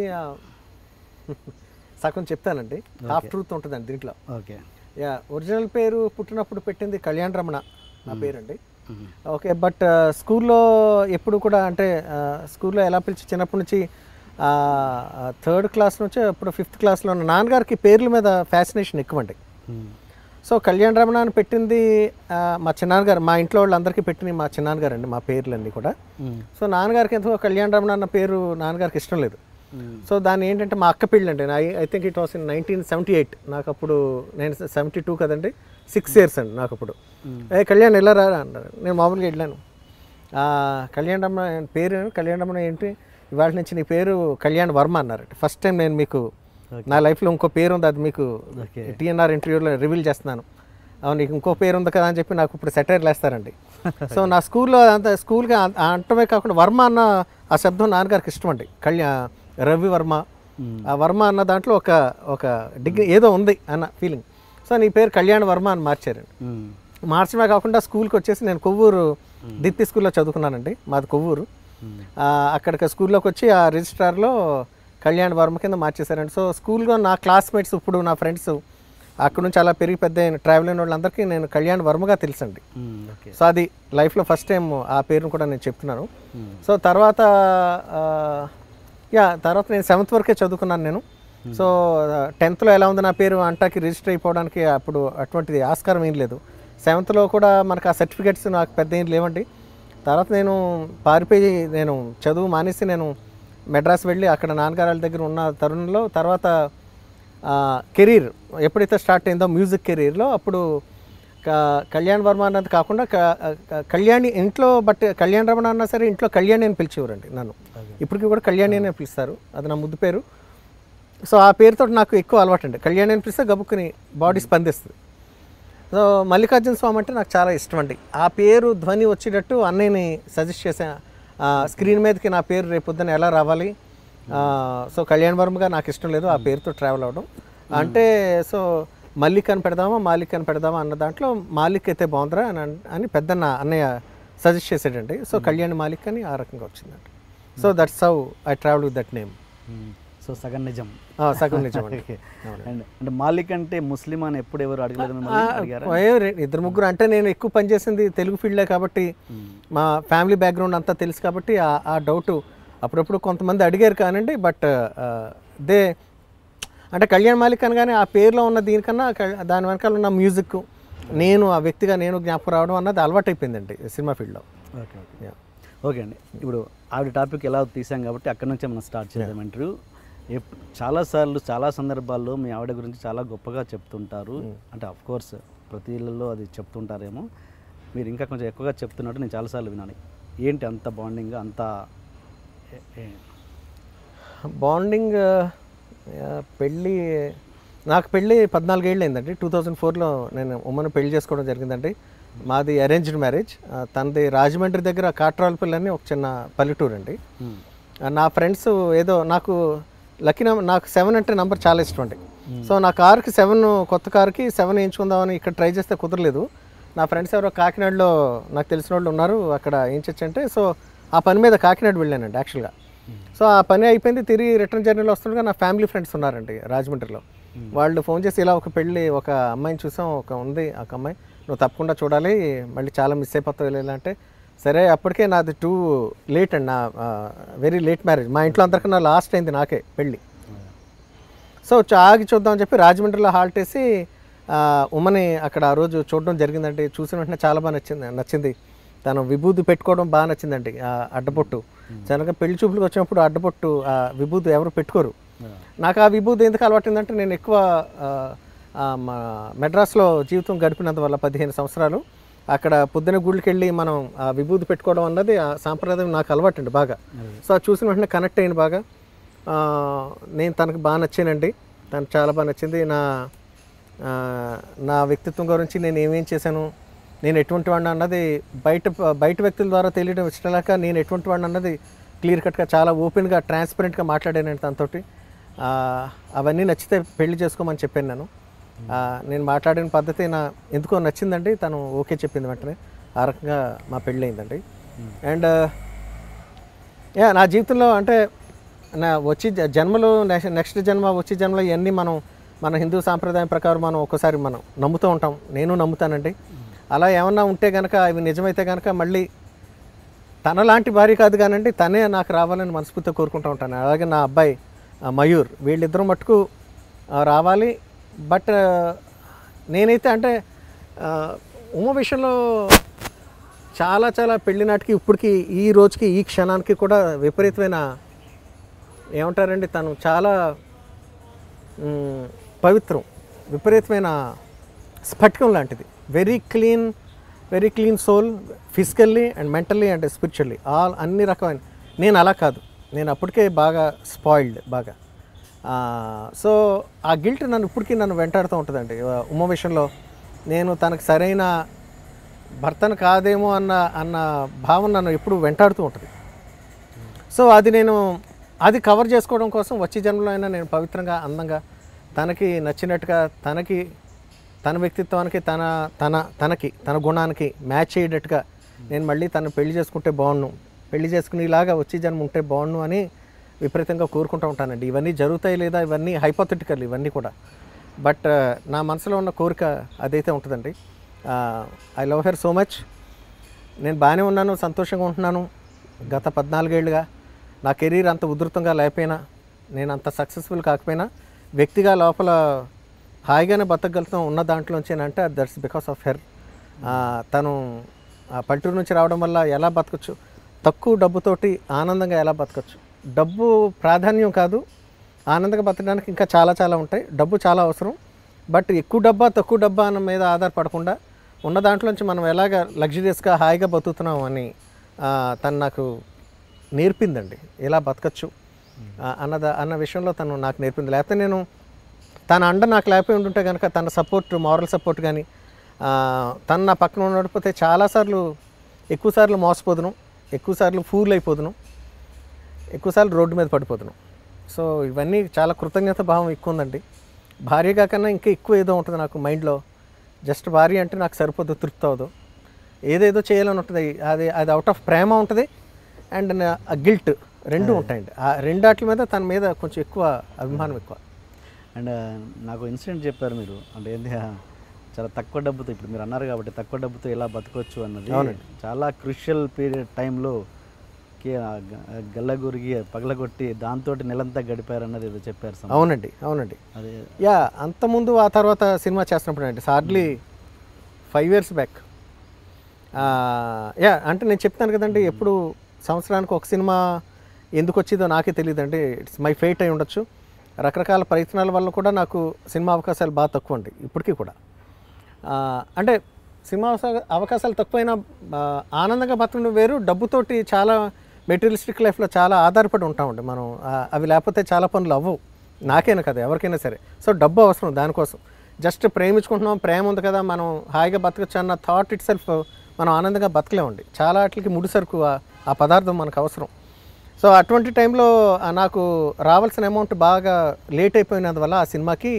సగం చెప్తానండి. హాఫ్ ట్రూత్ ఉంటుందండి దీంట్లో. ఓకే. ఒరిజినల్ పేరు పుట్టినప్పుడు పెట్టింది కళ్యాణ్ రమణ నా పేరండి. ఓకే, బట్ స్కూల్లో ఎప్పుడు కూడా, అంటే స్కూల్లో ఎలా పిలిచి చిన్నప్పటి నుంచి 3rd క్లాస్ నుంచి అప్పుడు 5th క్లాస్లో ఉన్న నాన్నగారికి పేర్ల మీద ఫ్యాసినేషన్ ఎక్కువండి. సో కళ్యాణ్ రమణ అని పెట్టింది మా చిన్నాన్నగారు, మా ఇంట్లో వాళ్ళందరికీ పెట్టినవి మా చిన్నాన్నగారు అండి, మా పేర్లన్నీ కూడా. సో నాన్నగారికి ఎందుకో కళ్యాణ్ రమణ అన్న పేరు నాన్నగారికి ఇష్టం లేదు. సో దాన్ని ఏంటంటే మా అక్క పెళ్ళి అండి, I think it was in 1978. నాకు అప్పుడు నేను 72 కదండి, 6 years అండి నాకు అప్పుడు. కళ్యాణ్ ఎలా రా అన్నారు. నేను మామూలుగా వెళ్ళాను. కళ్యాణ్ రమణ పేరు, కళ్యాణ్ రమణ ఏంటి, ఇవాళ నుంచి నీ పేరు కళ్యాణ్ వర్మ అన్నారండి. ఫస్ట్ టైం నేను మీకు నా లైఫ్లో ఇంకో పేరు ఉంది, అది మీకు టీఎన్ఆర్ ఇంటర్వ్యూలో రివీల్ చేస్తున్నాను. అవును, నీకు ఇంకో పేరు ఉంది కదా అని చెప్పి నాకు ఇప్పుడు సెటైర్లు వేస్తారండి. సో నా స్కూల్లో అంత స్కూల్గా అంటమే కాకుండా వర్మ అన్న ఆ శబ్దం నాన్నగారికి ఇష్టం అండి. రవి వర్మ, ఆ వర్మ అన్న దాంట్లో ఒక డిగ్రీ ఏదో ఉంది అన్న ఫీలింగ్. సో నీ పేరు కళ్యాణ్ వర్మ అని మార్చారండి. మార్చమే కాకుండా స్కూల్కి వచ్చేసి నేను కొవ్వూరు దీప్తి స్కూల్లో చదువుకున్నానండి, మాది కొవ్వూరు. అక్కడికి స్కూల్లోకి వచ్చి ఆ రిజిస్ట్రార్లో కళ్యాణ్ వర్మ కింద మార్చేశారండి. సో స్కూల్లో నా క్లాస్మేట్స్, ఇప్పుడు నా ఫ్రెండ్స్ అక్కడ నుంచి అలా పెరిగి పెద్ద ట్రావెల్ అయిన వాళ్ళందరికీ నేను కళ్యాణ్ వర్మగా తెలుసండి. సో అది లైఫ్లో ఫస్ట్ టైం ఆ పేరును కూడా నేను చెప్తున్నాను. సో తర్వాత నేను 7th వరకే చదువుకున్నాను నేను. సో 10thలో ఎలా ఉంది నా పేరు అంటాకి రిజిస్టర్ అయిపోవడానికి అప్పుడు అటువంటిది ఆస్కారం ఏం లేదు. 7thలో కూడా మనకు ఆ సర్టిఫికేట్స్ నాకు పెద్ద ఏం లేవండి. తర్వాత నేను పారిపోయి నేను చదువు మానేసి నేను మెడ్రాస్ వెళ్ళి అక్కడ నాన్నగారి దగ్గర ఉన్న తరుణంలో తర్వాత కెరీర్ ఎప్పుడైతే స్టార్ట్ అయిందో మ్యూజిక్ కెరీర్లో, అప్పుడు కళ్యాణ్ వర్మ అన్నది కాకుండా కళ్యాణి ఇంట్లో, బట్ కళ్యాణ్ రమణ అన్నా సరే ఇంట్లో కళ్యాణి అని పిలిచేవారండి నన్ను. ఇప్పటికీ కూడా కళ్యాణి అనే పిలుస్తారు, అది నా ముద్దు పేరు. సో ఆ పేరుతో నాకు ఎక్కువ అలవాటు అండి. కళ్యాణి అని పిలిస్తే గబుక్కుని బాడీ స్పందిస్తుంది. సో మల్లికార్జున స్వామి అంటే నాకు చాలా ఇష్టం అండి. ఆ పేరు ధ్వని వచ్చేటట్టు అన్నయ్యని సజెస్ట్ చేసా, స్క్రీన్ మీదకి నా పేరు రేపొద్దున ఎలా రావాలి. సో కళ్యాణ్ వర్మగా నాకు ఇష్టం లేదు ఆ పేరుతో ట్రావెల్ అవ్వడం. అంటే సో మల్లిక్ అని పెడదామా మాలిక్ అని పెడదామా అన్న దాంట్లో మాలిక్ అయితే బాగుందిరా అని పెద్దన్న అన్నయ్య సజెస్ట్ చేసాడండి. సో కళ్యాణ్ మాలిక్ అని ఆ రకంగా వచ్చిందండి. So that's how I travel with that name. So సగం నిజం, సగం నిజం అండి. అంటే మాలిక్ అంటే ముస్లిం అని ఎప్పుడు ఎవరు అడగలేదు? 2-3 అంటే నేను ఎక్కువ పనిచేసింది తెలుగు ఫీల్డే కాబట్టి మా ఫ్యామిలీ బ్యాక్గ్రౌండ్ అంతా తెలుసు కాబట్టి ఆ డౌట్ అప్పుడప్పుడు కొంతమంది అడిగారు కానండి. బట్ అంటే కళ్యాణ్ మాలిక్ అనగానే ఆ పేరులో ఉన్న దీనికన్నా దాని వెనకాల ఉన్న మ్యూజిక్, నేను ఆ వ్యక్తిగా నేను జ్ఞాపకం రావడం అన్నది అలవాటు అయిపోయిందండి సినిమా ఫీల్డ్లో. ఓకే అండి, ఇప్పుడు ఆవిడ టాపిక్ ఎలా తీసాం కాబట్టి అక్కడ నుంచే మనం స్టార్ట్ చేద్దాం ఇంటర్వ్యూ. చాలాసార్లు చాలా సందర్భాల్లో మీ ఆవిడ గురించి చాలా గొప్పగా చెప్తుంటారు. అంటే అఫ్కోర్స్ ప్రతి ఇళ్ళల్లో అది చెప్తుంటారేమో, మీరు ఇంకా కొంచెం ఎక్కువగా చెప్తున్నట్టు నేను చాలాసార్లు వినాను. ఏంటి అంత బాండింగ్, అంత బాండింగ్? నాకు పెళ్ళి 14 ఏళ్ళు అయిందండి. 2004లో నేను ఉమ్మను పెళ్లి చేసుకోవడం జరిగిందండి. మాది అరేంజ్డ్ మ్యారేజ్. తనది రాజమండ్రి దగ్గర కాట్రాలపల్లి అని ఒక చిన్న పల్లెటూరు అండి. నా ఫ్రెండ్స్ ఏదో నాకు నాకు 7 అంటే నెంబర్ చాలా ఇష్టం అండి. సో నా కార్కి 7, కొత్త కార్కి 7 వేయించుకుందామని ఇక్కడ ట్రై చేస్తే కుదరలేదు. నా ఫ్రెండ్స్ ఎవరో కాకినాడలో నాకు తెలిసిన వాళ్ళు ఉన్నారు, అక్కడ ఏం అంటే సో ఆ పని మీద కాకినాడ వెళ్ళానండి యాక్చువల్గా. సో ఆ పని అయిపోయింది. తిరిగి రిటర్న్ జర్నీలో వస్తుండగా నా ఫ్యామిలీ ఫ్రెండ్స్ ఉన్నారండి రాజమండ్రిలో. వాళ్ళు ఫోన్ చేసి ఇలా ఒక పెళ్ళి, ఒక అమ్మాయిని చూసాం, ఒక ఉంది ఒక అమ్మాయి, నువ్వు తప్పకుండా చూడాలి, మళ్ళీ చాలా మిస్ అయిపోతావు ఇలా అంటే, సరే అప్పటికే నాది టూ లేట్ అండి, నా వెరీ లేట్ మ్యారేజ్. మా ఇంట్లో అందరికన్నా లాస్ట్ అయింది నాకే పెళ్ళి. సో ఆగి చూద్దామని చెప్పి రాజమండ్రిలో హాల్ట్ వేసి ఉమ్మని అక్కడ ఆ రోజు చూడడం జరిగిందండి. చూసిన వెంటనే చాలా బాగా నచ్చింది. తను విభూతి పెట్టుకోవడం బాగా నచ్చిందండి. అడ్డబొట్టు జనగా పెళ్లి చూపులకు వచ్చినప్పుడు అడ్డబొట్టు విభూతి ఎవరు పెట్టుకోరు. నాకు ఆ విభూతి ఎందుకు అలవాటిందంటే, నేను ఎక్కువ మెడ్రాస్లో జీవితం గడిపినందువల్ల 15 సంవత్సరాలు అక్కడ పొద్దున గుళ్ళకి వెళ్ళి మనం విభూతి పెట్టుకోవడం అన్నది ఆ సాంప్రదాయం నాకు అలవాటండి బాగా. సో అది చూసిన వెంటనే కనెక్ట్ అయింది బాగా. నేను తనకు బాగా నచ్చానండి, తనకు చాలా బాగా నచ్చింది. నా వ్యక్తిత్వం గురించి నేను ఏమేం చేశాను, నేను ఎటువంటి వాడిని అన్నది బయట వ్యక్తుల ద్వారా తెలియడం ఇష్టలేక, నేను ఎటువంటి వాడిని అన్నది క్లియర్ కట్గా చాలా ఓపెన్గా ట్రాన్స్పరెంట్గా మాట్లాడానండి తనతోటి. అవన్నీ నచ్చితే పెళ్లి చేసుకోమని చెప్పాను నేను మాట్లాడిన పద్ధతి ఎందుకో నచ్చిందండి. తను ఓకే చెప్పింది వెంటనే. ఆ రకంగా మా పెళ్ళి అయిందండి. అండ్ నా జీవితంలో అంటే నా వచ్చి జన్మలు, నెక్స్ట్ జన్మ, వచ్చే జన్మలో ఇవన్నీ మన హిందూ సాంప్రదాయం ప్రకారం మనం ఒక్కోసారి మనం నమ్ముతూ ఉంటాం. నేను నమ్ముతానండి. అలా ఏమన్నా ఉంటే కనుక, అవి నిజమైతే కనుక మళ్ళీ తనలాంటి భార్య కాదు కానండి, తనే నాకు రావాలని మనస్ఫూర్తిగా కోరుకుంటూ ఉంటాను. అలాగే నా అబ్బాయి మయూర్, వీళ్ళిద్దరూ మట్టుకు రావాలి. బట్ నేనైతే అంటే ఉమ విషయంలో చాలా చాలా పెళ్లి నాటికి ఇప్పటికి ఈ రోజుకి ఈ క్షణానికి కూడా విపరీతమైన ఏమంటారండి, తను చాలా పవిత్రం, విపరీతమైన స్ఫటికం లాంటిది. Very clean soul, physically and mentally and spiritually అన్ని రకమైన. నేను అలా కాదు, నేను అప్పటికే బాగా స్పాయిల్డ్ బాగా. సో ఆ గిల్ట్ ఇప్పటికీ నన్ను వెంటాడుతూ ఉంటుందండి. ఉమ విషయంలో నేను తనకు సరైన భర్తను కాదేమో అన్న భావన నన్ను ఎప్పుడు వెంటాడుతూ ఉంటుంది. సో అది కవర్ చేసుకోవడం కోసం వచ్చే జన్మలో అయినా నేను పవిత్రంగా, అందంగా, తనకి నచ్చినట్టుగా, తన వ్యక్తిత్వానికి, తన గుణానికి మ్యాచ్ అయ్యేటట్టుగా నేను మళ్ళీ తను పెళ్లి చేసుకుంటే బాగుండు, పెళ్లి చేసుకునేలాగా వచ్చే జన్మ ఉంటే బాగుండు అని విపరీతంగా కోరుకుంటూ ఉంటానండి. ఇవన్నీ జరుగుతాయి లేదా, ఇవన్నీ హైపోథెటికల్ ఇవన్నీ కూడా. బట్ నా మనసులో ఉన్న కోరిక అదైతే ఉంటుందండి. I love her so much. నేను బాగానే ఉన్నాను, సంతోషంగా ఉంటున్నాను. గత 14 ఏళ్ళుగా నా కెరీర్ అంత ఉధృతంగా లేకపోయినా, నేను అంత సక్సెస్ఫుల్ కాకపోయినా, వ్యక్తిగా లోపల హాయిగానే బతకగలుగుతాం ఉన్న దాంట్లోంచేనంటే దట్స్ బికాస్ ఆఫ్ హెర్. తను పల్లెటూరు నుంచి రావడం వల్ల ఎలా బతకచ్చు, తక్కువ డబ్బుతోటి ఆనందంగా ఎలా బతకచ్చు. డబ్బు ప్రాధాన్యం కాదు, ఆనందంగా బతకడానికి ఇంకా చాలా చాలా ఉంటాయి. డబ్బు చాలా అవసరం, బట్ ఎక్కువ డబ్బా తక్కువ డబ్బా అన్న మీద ఆధారపడకుండా ఉన్న దాంట్లోంచి మనం ఎలాగ లగ్జరియస్గా హాయిగా బతుకుతున్నాం అని తను నాకు నేర్పిందండి. ఎలా బతకచ్చు అన్న విషయంలో తను నాకు నేర్పింది. లేకపోతే నేను తన అండ నాకు లేకపోయి ఉంటుంటే కనుక, తన సపోర్ట్, మారల్ సపోర్ట్ కానీ, తను నా పక్కన ఉండకపోతే చాలాసార్లు ఎక్కువసార్లు మోసపోదును, ఎక్కువసార్లు ఫూల్ అయిపోదును, ఎక్కువసార్లు రోడ్డు మీద పడిపోదును. సో ఇవన్నీ చాలా కృతజ్ఞత భావం ఎక్కువ ఉందండి. భార్యగా కన్నా ఇంకా ఎక్కువ ఏదో ఉంటుంది నాకు మైండ్లో. జస్ట్ భార్య అంటే నాకు సరిపోదు, తృప్తి అవ్వదు, ఏదేదో చేయాలని ఉంటుంది. అది అవుట్ ఆఫ్ ప్రేమ ఉంటుంది అండ్ గిల్ట్ రెండు ఉంటాయండి. ఆ రెండాట్ల మీద తన మీద కొంచెం ఎక్కువ అభిమానం ఎక్కువ. అండ్ నాకు ఇన్సిడెంట్ చెప్పారు మీరు, అంటే ఏంటి, చాలా తక్కువ డబ్బుతో, ఇప్పుడు మీరు అన్నారు కాబట్టి తక్కువ డబ్బుతో ఎలా బతకొచ్చు అన్నది చాలా క్రూషియల్ పీరియడ్ టైంలో గల్లగురిగి పగలగొట్టి దాంతో నెలంతా గడిపారన్నది ఏదో చెప్పారు. అవునండి అదే అంతకుముందు ఆ తర్వాత సినిమా చేస్తున్నప్పుడు అండి, హార్డ్లీ 5 years బ్యాక్. అంటే నేను చెప్తాను కదండి, ఎప్పుడు సంవత్సరానికి ఒక సినిమా ఎందుకు వచ్చిందో నాకే తెలియదండి. ఇట్స్ మై ఫేట్ అయి ఉండొచ్చు. రకరకాల ప్రయత్నాల వల్ల కూడా నాకు సినిమా అవకాశాలు బాగా తక్కువ అండి ఇప్పటికీ కూడా. అంటే సినిమా అవకాశాలు తక్కువైనా ఆనందంగా బతకడం వేరు, డబ్బుతోటి చాలా మెటీరియలిస్టిక్ లైఫ్లో చాలా ఆధారపడి ఉంటామండి మనం. అవి లేకపోతే చాలా పనులు అవ్వవు, నాకైనా కదా ఎవరికైనా సరే. సో డబ్బు అవసరం దానికోసం. జస్ట్ ప్రేమించుకుంటున్నాం, ప్రేమ ఉంది కదా మనం హాయిగా బతకచ్చు అన్న థాట్ ఇట్ సెల్ఫ్ మనం ఆనందంగా బతకలేమండి. చాలా వాటికి ముడిసరుకు ఆ పదార్థం మనకు అవసరం. సో అటువంటి టైంలో నాకు రావాల్సిన అమౌంట్ బాగా లేట్ అయిపోయినందువల్ల ఆ సినిమాకి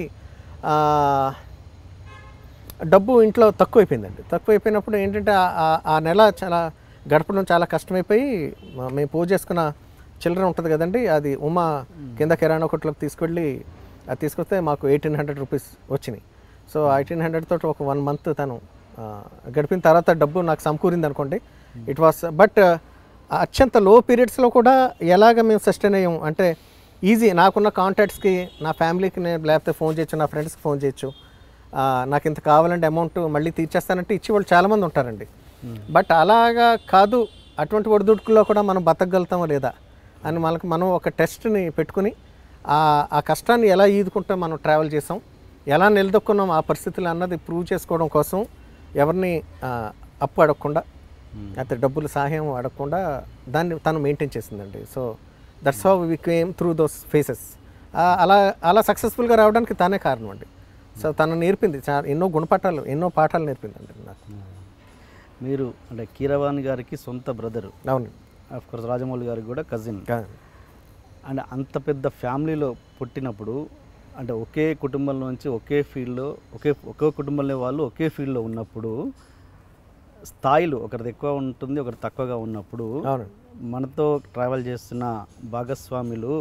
డబ్బు ఇంట్లో తక్కువైపోయిందండి. తక్కువైపోయినప్పుడు ఏంటంటే ఆ నెల చాలా గడపడం చాలా కష్టమైపోయి, మేము పోజ్ చేసుకున్న చిల్లర ఉంటుంది కదండి, అది ఉమా కింద కిరాణా కొట్లోకి తీసుకెళ్ళి అది తీసుకొస్తే మాకు 1800 రూపీస్ వచ్చినాయి. సో 1800 తోటి ఒక 1 మంత్ తను గడిపిన తర్వాత డబ్బు నాకు సమకూరింది అనుకోండి. ఇట్ వాస్ బట్ అత్యంత లో పీరియడ్స్లో కూడా ఎలాగ మేము సస్టైన్ అయ్యాం అంటే ఈజీ. నాకున్న కాంటాక్ట్స్కి, నా ఫ్యామిలీకి నేను లేకపోతే ఫోన్ చేయొచ్చు, నా ఫ్రెండ్స్కి ఫోన్ చేయొచ్చు, నాకు ఇంత కావాలంటే అమౌంట్ మళ్ళీ తీర్చేస్తానంటే ఇచ్చేవాళ్ళు చాలామంది ఉంటారండి. బట్ అలాగా కాదు, అటువంటి ఒడిదుడుకుల్లో కూడా మనం బతకగలుగుతామో లేదా అని మనం ఒక టెస్ట్ని పెట్టుకుని ఆ కష్టాన్ని ఎలా ఈదుకుంటూ మనం ట్రావెల్ చేసాం, ఎలా నిలదొక్కున్నాం ఆ పరిస్థితులు అన్నది ప్రూవ్ చేసుకోవడం కోసం ఎవరిని అప్పు అడగకుండా అయితే డబ్బులు సహాయం అడగకుండా దాన్ని తను మెయింటైన్ చేసిందండి. So that's how we came through those phases. అలా సక్సెస్ఫుల్గా రావడానికి తానే కారణం అండి. సో తను నేర్పింది ఎన్నో గుణపాఠాలు, ఎన్నో పాఠాలు నేర్పిందండి నాకు. మీరు అంటే కీరవాణి గారికి సొంత బ్రదరు, అవును, ఆఫ్ కోర్స్ రాజమౌళి గారికి కూడా కజిన్. అండ్ అంత పెద్ద ఫ్యామిలీలో పుట్టినప్పుడు అంటే ఒకే కుటుంబంలో నుంచి ఒకే ఫీల్డ్లో ఒకే కుటుంబంలో వాళ్ళు ఒకే ఫీల్డ్లో ఉన్నప్పుడు స్థాయిలు ఒకరిది ఎక్కువ ఉంటుంది, ఒకరి తక్కువగా ఉన్నప్పుడు మనతో ట్రావెల్ చేస్తున్న భాగస్వాములు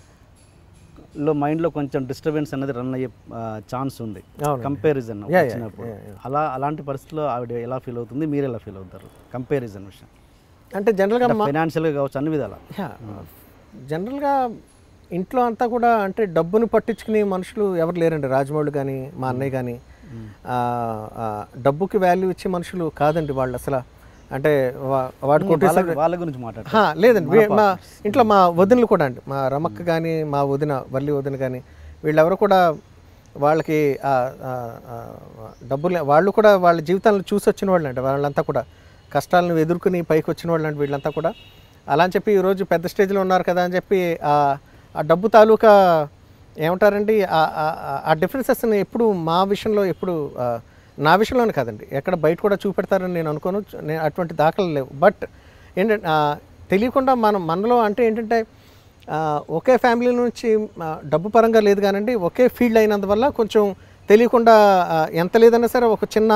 లో మైండ్లో కొంచెం డిస్టర్బెన్స్ అనేది రన్ అయ్యే ఛాన్స్ ఉంది కంపారిజన్ వచ్చినప్పుడు. అలాంటి పరిస్థితుల్లో ఆవిడ ఎలా ఫీల్ అవుతుంది, మీరు ఎలా ఫీల్ అవుతారు కంపారిజన్ విషయం? అంటే జనరల్గా ఫైనాన్షియల్గా కావచ్చు, అన్ని విధాలా. జనరల్గా ఇంట్లో అంతా కూడా అంటే డబ్బుని పట్టించుకునే మనుషులు ఎవరు లేరండి. రాజమౌళి కానీ మా అన్నయ్య కానీ డబ్బుకి వాల్యూ ఇచ్చే మనుషులు కాదండి వాళ్ళు అసలు. అంటే వాడు వాళ్ళ గురించి మాట్లాడ లేదండి. మా ఇంట్లో మా వదినలు కూడా అండి, మా రమక్క కానీ మా వదిన వల్లి వదిన కానీ వీళ్ళెవరు కూడా వాళ్ళకి డబ్బులు వాళ్ళు కూడా వాళ్ళ జీవితాలను చూసి వచ్చిన వాళ్ళు అండి. వాళ్ళంతా కూడా కష్టాలను ఎదుర్కొని పైకి వచ్చిన వాళ్ళు అండి వీళ్ళంతా కూడా. అలా అని చెప్పి ఈరోజు పెద్ద స్టేజ్లో ఉన్నారు కదా అని చెప్పి ఆ డబ్బు తాలూకా ఏమంటారండి ఆ డిఫరెన్సెస్ని ఎప్పుడు మా విషయంలో ఎప్పుడు నా విషయంలోనే కాదండి, ఎక్కడ బయట కూడా చూపెడతారని నేను అనుకోను. నేను అటువంటి దాఖలు లేవు. బట్ ఏంటంటే తెలియకుండా మనలో అంటే ఏంటంటే ఒకే ఫ్యామిలీ నుంచి డబ్బు పరంగా లేదు కానండి, ఒకే ఫీల్డ్ అయినందువల్ల కొంచెం తెలియకుండా ఎంత లేదన్నా సరే ఒక చిన్న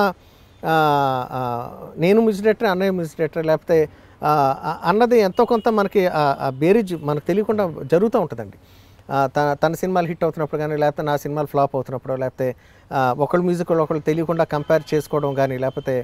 నేను మ్యూజిక్ డైరెక్టర్, అన్నయ్య మ్యూజిక్ డైరెక్టర్ లేకపోతే అన్నది ఎంతో కొంత మనకి బేరీజ్ మనకు తెలియకుండా జరుగుతూ ఉంటుందండి. తన సినిమాలు హిట్ అవుతున్నప్పుడు కానీ, లేకపోతే నా సినిమాలు ఫ్లాప్ అవుతున్నప్పుడు, లేకపోతే ఒకళ్ళ మ్యూజిక్ ఒకళ్ళు తెలియకుండా కంపేర్ చేసుకోవడం కానీ, లేకపోతే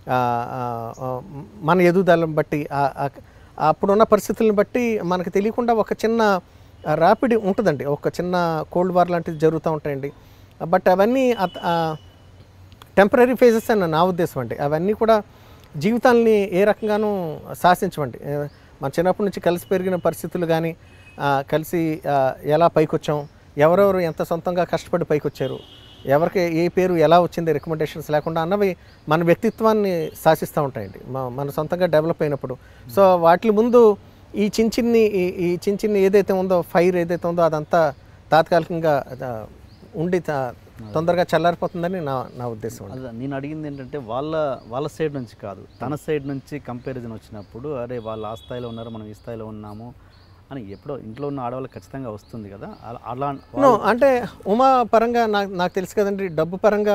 మన ఎదుగుదలను బట్టి అప్పుడున్న పరిస్థితులను బట్టి మనకు తెలియకుండా ఒక చిన్న ర్యాపిడ్ ఉంటుందండి, ఒక చిన్న కోల్డ్ వార్ లాంటివి జరుగుతూ ఉంటాయండి. బట్ అవన్నీ టెంపరీ ఫేజెస్ అని నా ఉద్దేశం అండి. అవన్నీ కూడా జీవితాలని ఏ రకంగానూ శాసించవండి. మన చిన్నప్పటి నుంచి కలిసి పెరిగిన పరిస్థితులు కానీ, కలిసి ఎలా పైకొచ్చాం, ఎవరెవరు ఎంత సొంతంగా కష్టపడి పైకొచ్చారు, ఎవరికి ఏ పేరు ఎలా వచ్చింది రికమెండేషన్స్ లేకుండా అన్నవి మన వ్యక్తిత్వాన్ని శాసిస్తూ ఉంటాయండి మన సొంతంగా డెవలప్ అయినప్పుడు. సో వాటి ముందు ఈ చిన్న ఏదైతే ఉందో ఫైర్ ఏదైతే ఉందో అదంతా తాత్కాలికంగా ఉండి తొందరగా చల్లారిపోతుందని నా ఉద్దేశం. నేను అడిగింది ఏంటంటే వాళ్ళ సైడ్ నుంచి కాదు, తన సైడ్ నుంచి కంపారిజన్ వచ్చినప్పుడు అరే వాళ్ళు ఆ స్థాయిలో ఉన్నారు, మనం ఈ స్థాయిలో ఉన్నాము అని ఎప్పుడో ఇంట్లో ఉన్న ఆడవాళ్ళకి ఖచ్చితంగా వస్తుంది కదా. అలా అంటే ఉమా పరంగా నాకు తెలుసు కదండి, డబ్బు పరంగా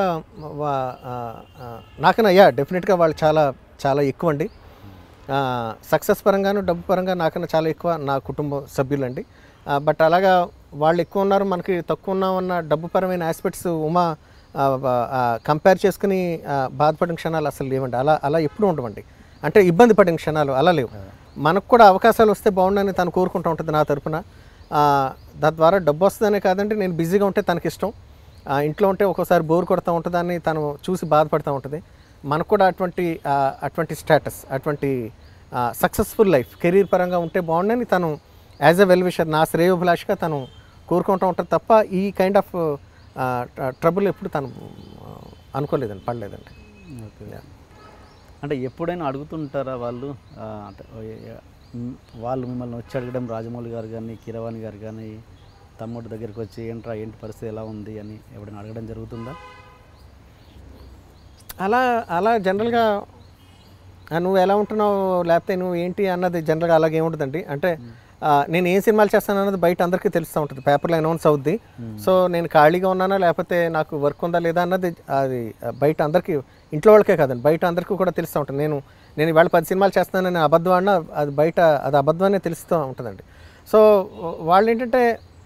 నాకన్నా డెఫినెట్గా వాళ్ళు చాలా చాలా ఎక్కువ అండి. సక్సెస్ పరంగాను డబ్బు పరంగా నాకన్నా చాలా ఎక్కువ నా కుటుంబ సభ్యులండి. బట్ అలాగా వాళ్ళు ఎక్కువ ఉన్నారు మనకి తక్కువ ఉన్నామన్న డబ్బు పరమైన ఆస్పెక్ట్స్ ఉమా కంపేర్ చేసుకుని బాధపడిన క్షణాలు అసలు లేవండి. అలా ఎప్పుడూ ఉండవండి. అంటే ఇబ్బంది పడిన క్షణాలు అలా లేవు. మనకు కూడా అవకాశాలు వస్తే బాగుండని తను కోరుకుంటూ ఉంటుంది నా తరపున. తద్వారా డబ్బు వస్తుందనే కాదండి, నేను బిజీగా ఉంటే తనకి ఇష్టం, ఇంట్లో ఉంటే ఒక్కోసారి బోర్ కొడుతూ ఉంటుందని తను చూసి బాధపడుతూ ఉంటుంది. మనకు కూడా అటువంటి స్టేటస్, అటువంటి సక్సెస్ఫుల్ లైఫ్ కెరీర్ పరంగా ఉంటే బాగుండని తను యాజ్ ఎ వెల్ విషర్, నా శ్రేయోభిలాషగా తను కోరుకుంటూ ఉంటుంది తప్ప ఈ కైండ్ ఆఫ్ ట్రబుల్ ఎప్పుడు తను అనుకోలేదండి, పడలేదండి. అంటే ఎప్పుడైనా అడుగుతుంటారా వాళ్ళు, అంటే వాళ్ళు మిమ్మల్ని వచ్చి అడగడం, రాజమౌళి గారు కానీ కీరవాణి గారు కానీ తమ్ముడు దగ్గరికి వచ్చి ఏంటి పరిస్థితి ఎలా ఉంది అని ఎప్పుడైనా అడగడం జరుగుతుందా? అలా జనరల్గా నువ్వు ఎలా ఉంటున్నావు లేకపోతే నువ్వు ఏంటి అన్నది జనరల్గా అలాగే ఉంటుందండి. అంటే నేను ఏం సినిమాలు చేస్తాను అన్నది బయట అందరికీ తెలుస్తూ ఉంటుంది, పేపర్లో అనౌన్స్ అవుద్ది. సో నేను ఖాళీగా ఉన్నానా లేకపోతే నాకు వర్క్ ఉందా లేదా అన్నది అది బయట అందరికీ, ఇంట్లో వాళ్ళకే కాదండి బయట అందరికీ కూడా తెలుస్తూ ఉంటుంది. నేను ఇవాళ 10 సినిమాలు చేస్తున్నానని అబద్ధం అన్నా అది బయట అది అబద్ధమనే తెలుస్తూ ఉంటుందండి. సో వాళ్ళు ఏంటంటే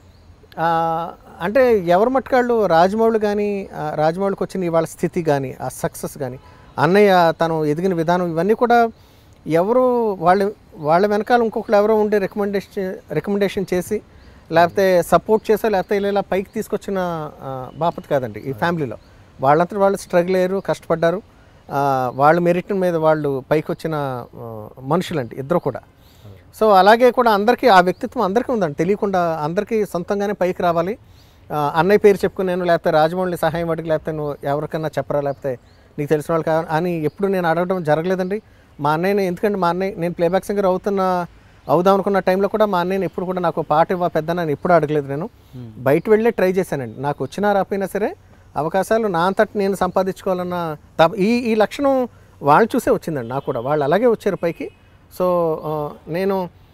అంటే ఎవరు మట్టుకాళ్ళు రాజమౌళి కానీ రాజమౌళికి వచ్చిన వాళ్ళ స్థితి కానీ ఆ సక్సెస్ కానీ అన్నయ్య తను ఎదిగిన విధానం ఇవన్నీ కూడా ఎవరు వాళ్ళ వెనకాల ఇంకొకరు ఎవరో ఉండే రికమెండేషన్ చేసి లేకపోతే సపోర్ట్ చేసో లేకపోతే ఇలా పైకి తీసుకొచ్చిన బాపత్ కాదండి ఈ ఫ్యామిలీలో. వాళ్ళంతా వాళ్ళు స్ట్రగుల్ అయ్యారు, కష్టపడ్డారు, వాళ్ళ మెరిట్ మీద వాళ్ళు పైకి వచ్చిన మనుషులండి ఇద్దరు కూడా. సో అలాగే కూడా అందరికీ ఆ వ్యక్తిత్వం అందరికీ ఉందండి, తెలియకుండా అందరికీ సొంతంగానే పైకి రావాలి. అన్నయ్య పేరు చెప్పుకున్నాను లేకపోతే రాజమౌళి సహాయం అడిగి లేకపోతే నువ్వు ఎవరికన్నా చెప్పరా లేకపోతే నీకు తెలిసిన వాళ్ళు కావాలి అని ఎప్పుడు నేను అడగడం జరగలేదండి. మా అన్నయ్యని ఎందుకంటే మా అన్నయ్య నేను ప్లేబ్యాక్ సింగర్ అవుదాం అనుకున్న టైంలో కూడా మా అన్నయ్యని ఎప్పుడు కూడా నాకు పాట ఇవ్వ పెద్దనా అని ఎప్పుడు అడగలేదు. నేను బయట వెళ్ళే ట్రై చేశానండి. నాకు వచ్చినా రాకపోయినా సరే అవకాశాలు నా అంతటి నేను సంపాదించుకోవాలన్న ఈ లక్షణం వాళ్ళు చూసే వచ్చిందండి నాకు కూడా. వాళ్ళు అలాగే వచ్చారు పైకి. సో నేను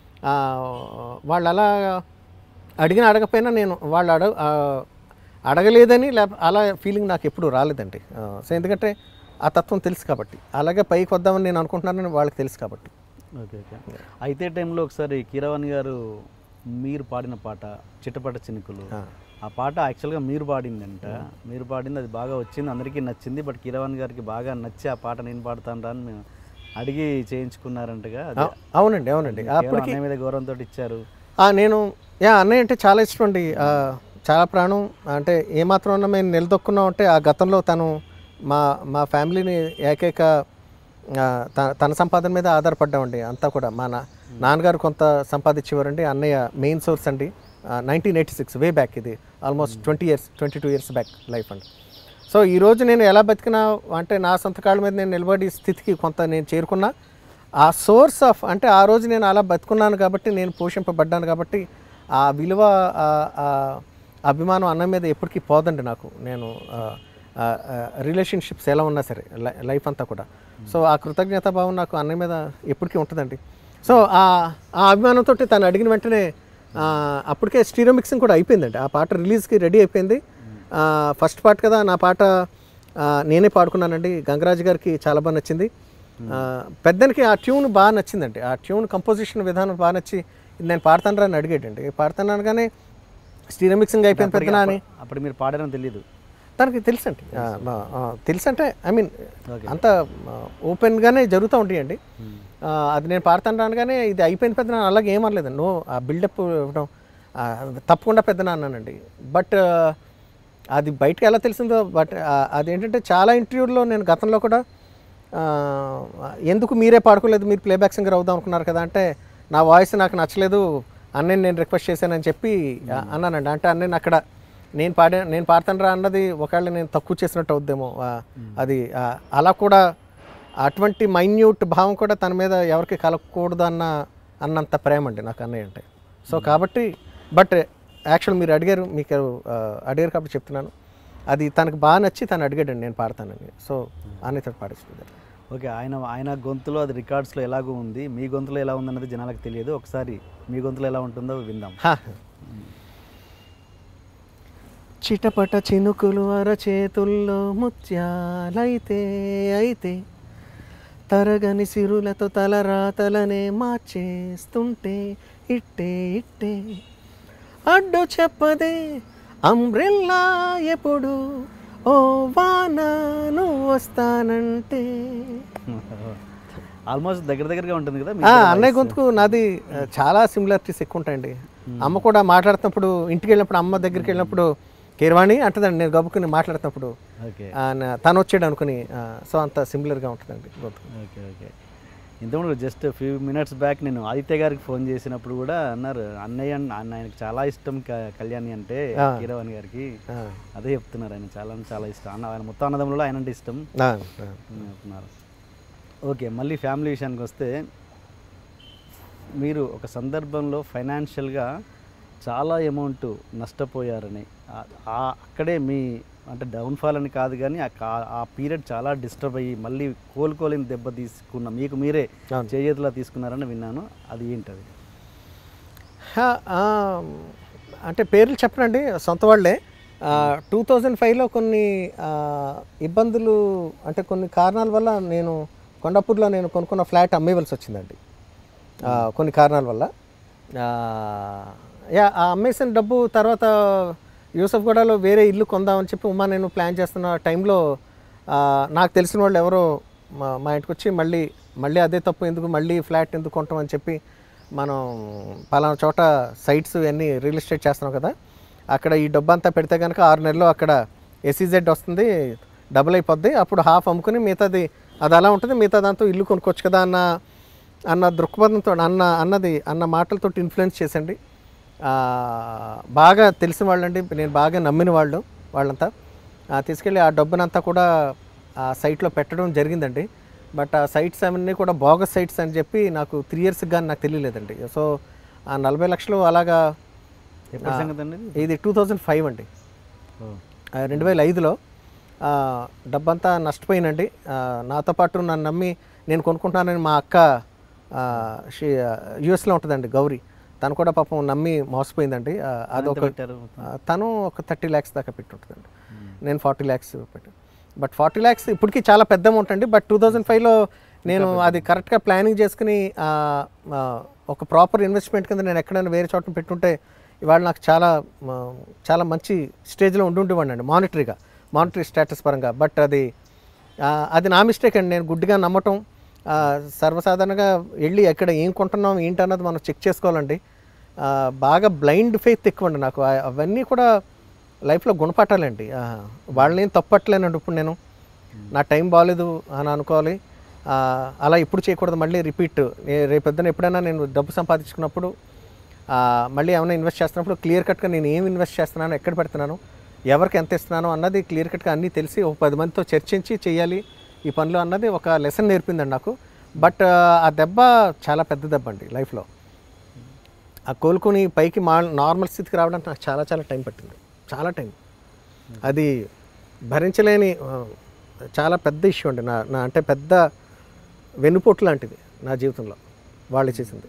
వాళ్ళు అలా అడగకపోయినా నేను వాళ్ళు అడగలేదని అలా ఫీలింగ్ నాకు ఎప్పుడు రాలేదండి. సో ఎందుకంటే ఆ తత్వం తెలుసు కాబట్టి, అలాగే పైకి వద్దామని నేను అనుకుంటున్నానని వాళ్ళకి తెలుసు కాబట్టి. Okay okay. అయితే టైంలో ఒకసారి కీరవాణి గారు మీరు పాడిన పాట చిట్టపట చినుకులు, ఆ పాట యాక్చువల్గా మీరు పాడిందంట. మీరు పాడింది అది బాగా వచ్చింది, అందరికీ నచ్చింది. బట్ కీరవాణి గారికి బాగా నచ్చి ఆ పాట నేను పాడుతాను అని మేము అడిగి చేయించుకున్నారంటగా. అవునండి అవునండి. అప్పటికి అన్నయ్య మీద గౌరవంతో ఇచ్చారు. నేను అన్నయ్య అంటే చాలా ఇష్టం అండి, చాలా ప్రాణం. అంటే ఏమాత్రం ఉన్నా మేము నిలదొక్కున్నాం అంటే ఆ గతంలో తను మా ఫ్యామిలీని ఏకైక తన సంపాదన మీద ఆధారపడ్డామండి అంతా కూడా. మా నాన్నగారు కొంత సంపాదించేవారండి, అన్నయ్య మెయిన్ సోర్స్ అండి. 1986 వే బ్యాక్, ఇది ఆల్మోస్ట్ 22 ఇయర్స్ బ్యాక్ లైఫ్ అండి. సో ఈరోజు నేను ఎలా బతికినా అంటే నా సొంత కాళ్ళ మీద నేను నిలబడి స్థితికి కొంత నేను చేరుకున్నా ఆ సోర్స్ ఆఫ్ అంటే ఆ రోజు నేను అలా బతుకున్నాను కాబట్టి, నేను పోషింపబడ్డాను కాబట్టి ఆ విలువ అభిమానం అన్న మీద ఎప్పటికీ పోదండి నాకు. నేను రిలేషన్షిప్స్ ఎలా ఉన్నా సరే లైఫ్ అంతా కూడా. సో ఆ కృతజ్ఞతా భావం నాకు అన్నయ్య మీద ఎప్పటికీ ఉంటుందండి. సో ఆ అభిమానంతో తను అడిగిన వెంటనే అప్పటికే స్టీరియో మిక్సింగ్ కూడా అయిపోయిందండి. ఆ పాట రిలీజ్కి రెడీ అయిపోయింది. ఫస్ట్ పార్ట్ కదా నా పాట నేనే పాడుకున్నానండి. గంగరాజు గారికి చాలా బాగా నచ్చింది. పెద్దనికి ఆ ట్యూన్ బాగా నచ్చిందండి. ఆ ట్యూన్ కంపోజిషన్ విధానం బాగా నచ్చి నేను పాడతాను రా అని అడిగాడండి. పాడతాను అనగానే స్టీరియో మిక్సింగ్ అయిపోయింది పెద్దనా అని. అప్పుడు మీరు పాడారని తెలియదు తనకి తెలుసండి. తెలుసు అంటే ఐ మీన్ అంత ఓపెన్గానే జరుగుతూ ఉంటాయండి. అది నేను పాడతాను రానగానే ఇది అయిపోయిన పెద్దనా అలాగే ఏమనలేదండి. నో ఆ బిల్డప్ ఇవ్వడం తప్పకుండా పెద్దనా అన్నానండి. బట్ అది బయటకు ఎలా తెలిసిందో, బట్ అదేంటంటే చాలా ఇంటర్వ్యూల్లో నేను గతంలో కూడా ఎందుకు మీరే పాడుకోలేదు, మీరు ప్లేబ్యాక్ సింగర్ అవుదాం అనుకున్నారు కదా అంటే నా వాయిస్ నాకు నచ్చలేదు, అన్నయ్య నేను రిక్వెస్ట్ చేశానని చెప్పి అన్నానండి. అంటే అన్నయ్య అక్కడ నేను పాడతాను రా అన్నది ఒకవేళ నేను తక్కువ చేసినట్టు అవుద్దేమో. అది అలా కూడా అటువంటి మైన్యూట్ భావం కూడా తన మీద ఎవరికి కలగకూడదు అన్నంత ప్రేమ అండి నాకు అన్నయ్య అంటే. సో కాబట్టి బట్ యాక్చువల్ మీరు మీకు అడిగారు కాబట్టి చెప్తున్నాను. అది తనకు బాగా నచ్చి తను అడిగాడండి నేను పాడతానని. సో అన్నయ్యతో పాడిస్తుంది. ఓకే. ఆయన గొంతులో అది రికార్డ్స్లో ఎలాగో ఉంది, మీ గొంతులో ఎలా ఉందన్నది జనాలకు తెలియదు. ఒకసారి మీ గొంతులో ఎలా ఉంటుందో విందాం. చిటపట చినుకులు అరచేతుల్లో ముత్యాలైతే తరగని సిరులతో తలరాతలనే మార్చేస్తుంటే ఇట్టే అడ్డు చెప్పదే అంబ్రెల్లా ఎప్పుడు ఓ వానా నువ్వు వస్తానంటే. ఆల్మోస్ట్ దగ్గరగా ఉంటుంది కదా అన్నయ్య గొంతుకు నాది. చాలా సిమిలారిటీస్ ఎక్కువ ఉంటాయండి. అమ్మ కూడా మాట్లాడుతున్నప్పుడు ఇంటికి వెళ్ళినప్పుడు అమ్మ దగ్గరికి వెళ్ళినప్పుడు కీరవాణి అంటుందండి, నేను గబుకుని మాట్లాడుతున్నప్పుడు తను వచ్చాడు అనుకుని. సో అంత సిమిలర్గా ఉంటుందండి గొంతుకు. Okay okay. ఇంతకుముందు జస్ట్ ఫ్యూ మినిట్స్ బ్యాక్ నేను ఆదిత్య గారికి ఫోన్ చేసినప్పుడు కూడా అన్నారు అన్నయ్య ఆయనకు చాలా ఇష్టం కళ్యాణి అంటే కీరవాణి గారికి. అదే చెప్తున్నారు, ఆయన చాలా ఇష్టం. ఆయన మొత్తం అన్నదమ్ములలో ఆయన అంటే ఇష్టం చెప్తున్నారు. ఓకే, మళ్ళీ ఫ్యామిలీ విషయానికి వస్తే మీరు ఒక సందర్భంలో ఫైనాన్షియల్గా చాలా అమౌంట్ నష్టపోయారని, అక్కడే మీ అంటే డౌన్ఫాల్ అని కాదు కానీ ఆ పీరియడ్ చాలా డిస్టర్బ్ అయ్యి మళ్ళీ కోలుకోలేని దెబ్బ తీసుకున్న మీకు మీరే చేతులా తీసుకున్నారని విన్నాను. అది ఏంటది? అంటే పేర్లు చెప్పనండి, సొంత వాళ్ళే. 2005లో కొన్ని ఇబ్బందులు అంటే కొన్ని కారణాల వల్ల నేను కొండాపూర్లో నేను కొనుక్కున్న ఫ్లాట్ అమ్మేవలసి వచ్చిందండి. కొన్ని కారణాల వల్ల యా ఆ అమ్మేసిన డబ్బు తర్వాత యూసఫ్గూడలో వేరే ఇల్లు కొందామని చెప్పి ఉమా నేను ప్లాన్ చేస్తున్న టైంలో నాకు తెలిసిన వాళ్ళు ఎవరో మా ఇంటికి వచ్చి మళ్ళీ అదే తప్పు ఎందుకు, మళ్ళీ ఫ్లాట్ ఎందుకు కొంటామని చెప్పి, మనం పలానా చోట సైట్స్ అన్నీ రియల్ ఎస్టేట్ చేస్తున్నాం కదా, అక్కడ ఈ డబ్బు అంతా పెడితే కనుక 6 నెలల్లో అక్కడ ఎస్ఈజెడ్ వస్తుంది, డబుల్ అయిపోద్ది, అప్పుడు హాఫ్ అమ్ముకుని మిగతాది అది అలా ఉంటుంది, మిగతా దాంతో ఇల్లు కొనుక్కోవచ్చు కదా అన్న దృక్పథంతో అన్న మాటలతో ఇన్ఫ్లుయెన్స్ చేసండి. బాగా తెలిసిన వాళ్ళండి, నేను బాగా నమ్మిన వాళ్ళంతా తీసుకెళ్ళి ఆ డబ్బునంతా కూడా ఆ సైట్లో పెట్టడం జరిగిందండి. బట్ ఆ సైట్స్ అవన్నీ కూడా బోగస్ సైట్స్ అని చెప్పి నాకు 3 years కానీ నాకు తెలియలేదండి. సో ఆ 40 లక్షలు అలాగా, ఇది 2005 అండి, 2005లో డబ్బంతా నష్టపోయినండి. నాతో పాటు నన్ను నమ్మి నేను కొనుక్కుంటున్నానని మా అక్క యుఎస్లో ఉంటుందండి, గౌరీ, తను కూడా పాపం నమ్మి మోసపోయిందండి. అదొక తను ఒక 30 lakhs దాకా పెట్టుంటుందండి, నేను 40 lakhs పెట్టాను. బట్ 40 lakhs ఇప్పటికీ చాలా పెద్ద అమౌంట్ అండి. బట్ 2005లో నేను అది కరెక్ట్గా ప్లానింగ్ చేసుకుని ఒక ప్రాపర్ ఇన్వెస్ట్మెంట్ కింద నేను ఎక్కడైనా వేరే చోట పెట్టుంటే ఇవాళ నాకు చాలా మంచి స్టేజ్లో ఉండేవాడిని అండి, మానిటరీ స్టేటస్ పరంగా. బట్ అది నా మిస్టేక్ అండి. నేను గుడ్డిగా నమ్మటం, సర్వసాధారణంగా వెళ్ళి ఎక్కడ ఏం కొంటున్నాం ఏంటన్నది మనం చెక్ చేసుకోవాలండి. బాగా బ్లైండ్ ఫెయిత్ ఎక్కువ అండి నాకు. అవన్నీ కూడా లైఫ్లో గుణపాఠాలండి. వాళ్ళని తప్పట్లేనండి. ఇప్పుడు నేను నా టైం బాగాలేదు అని అనుకోవాలి, అలా ఇప్పుడు చేయకూడదు. మళ్ళీ రిపీట్, రేపొద్దున ఎప్పుడైనా నేను డబ్బు సంపాదించుకున్నప్పుడు మళ్ళీ ఏమైనా ఇన్వెస్ట్ చేస్తున్నప్పుడు క్లియర్ కట్గా నేను ఏం ఇన్వెస్ట్ చేస్తున్నాను, ఎక్కడ పెడుతున్నాను, ఎవరికి ఎంత ఇస్తున్నాను అన్నది క్లియర్ కట్గా అన్నీ తెలిసి ఒక 10 మందితో చర్చించి చేయాలి ఈ పనులు అన్నది ఒక లెసన్ నేర్పిందండి నాకు. బట్ ఆ దెబ్బ చాలా పెద్ద దెబ్బ అండి లైఫ్లో. ఆ కోలుకొని పైకి నార్మల్ స్థితికి రావడానికి నాకు చాలా టైం పట్టింది, చాలా టైం. అది భరించలేని చాలా పెద్ద ఇష్యూ అండి, నా అంటే పెద్ద వెన్నుపోటు లాంటిది నా జీవితంలో వాళ్ళు చేసింది.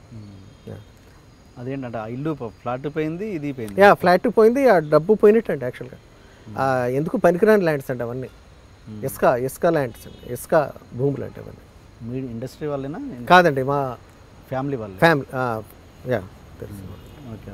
అదేంటంటే ఆ ఇల్లు ఫ్లాట్ పోయింది, ఇది పోయింది. ఫ్లాట్ పోయింది, ఆ డబ్బు పోయినట్టండి. యాక్చువల్గా ఎందుకు పనికిరాని ల్యాండ్స్ అండి అవన్నీ, ఇసుక ల్యాండ్స్ అండి, ఇసుక భూములు అంటే అవన్నీ. మీ ఇండస్ట్రీ వాళ్ళేనా? కాదండి, మా ఫ్యామిలీ వాళ్ళే. తెలుసు. ఓకే.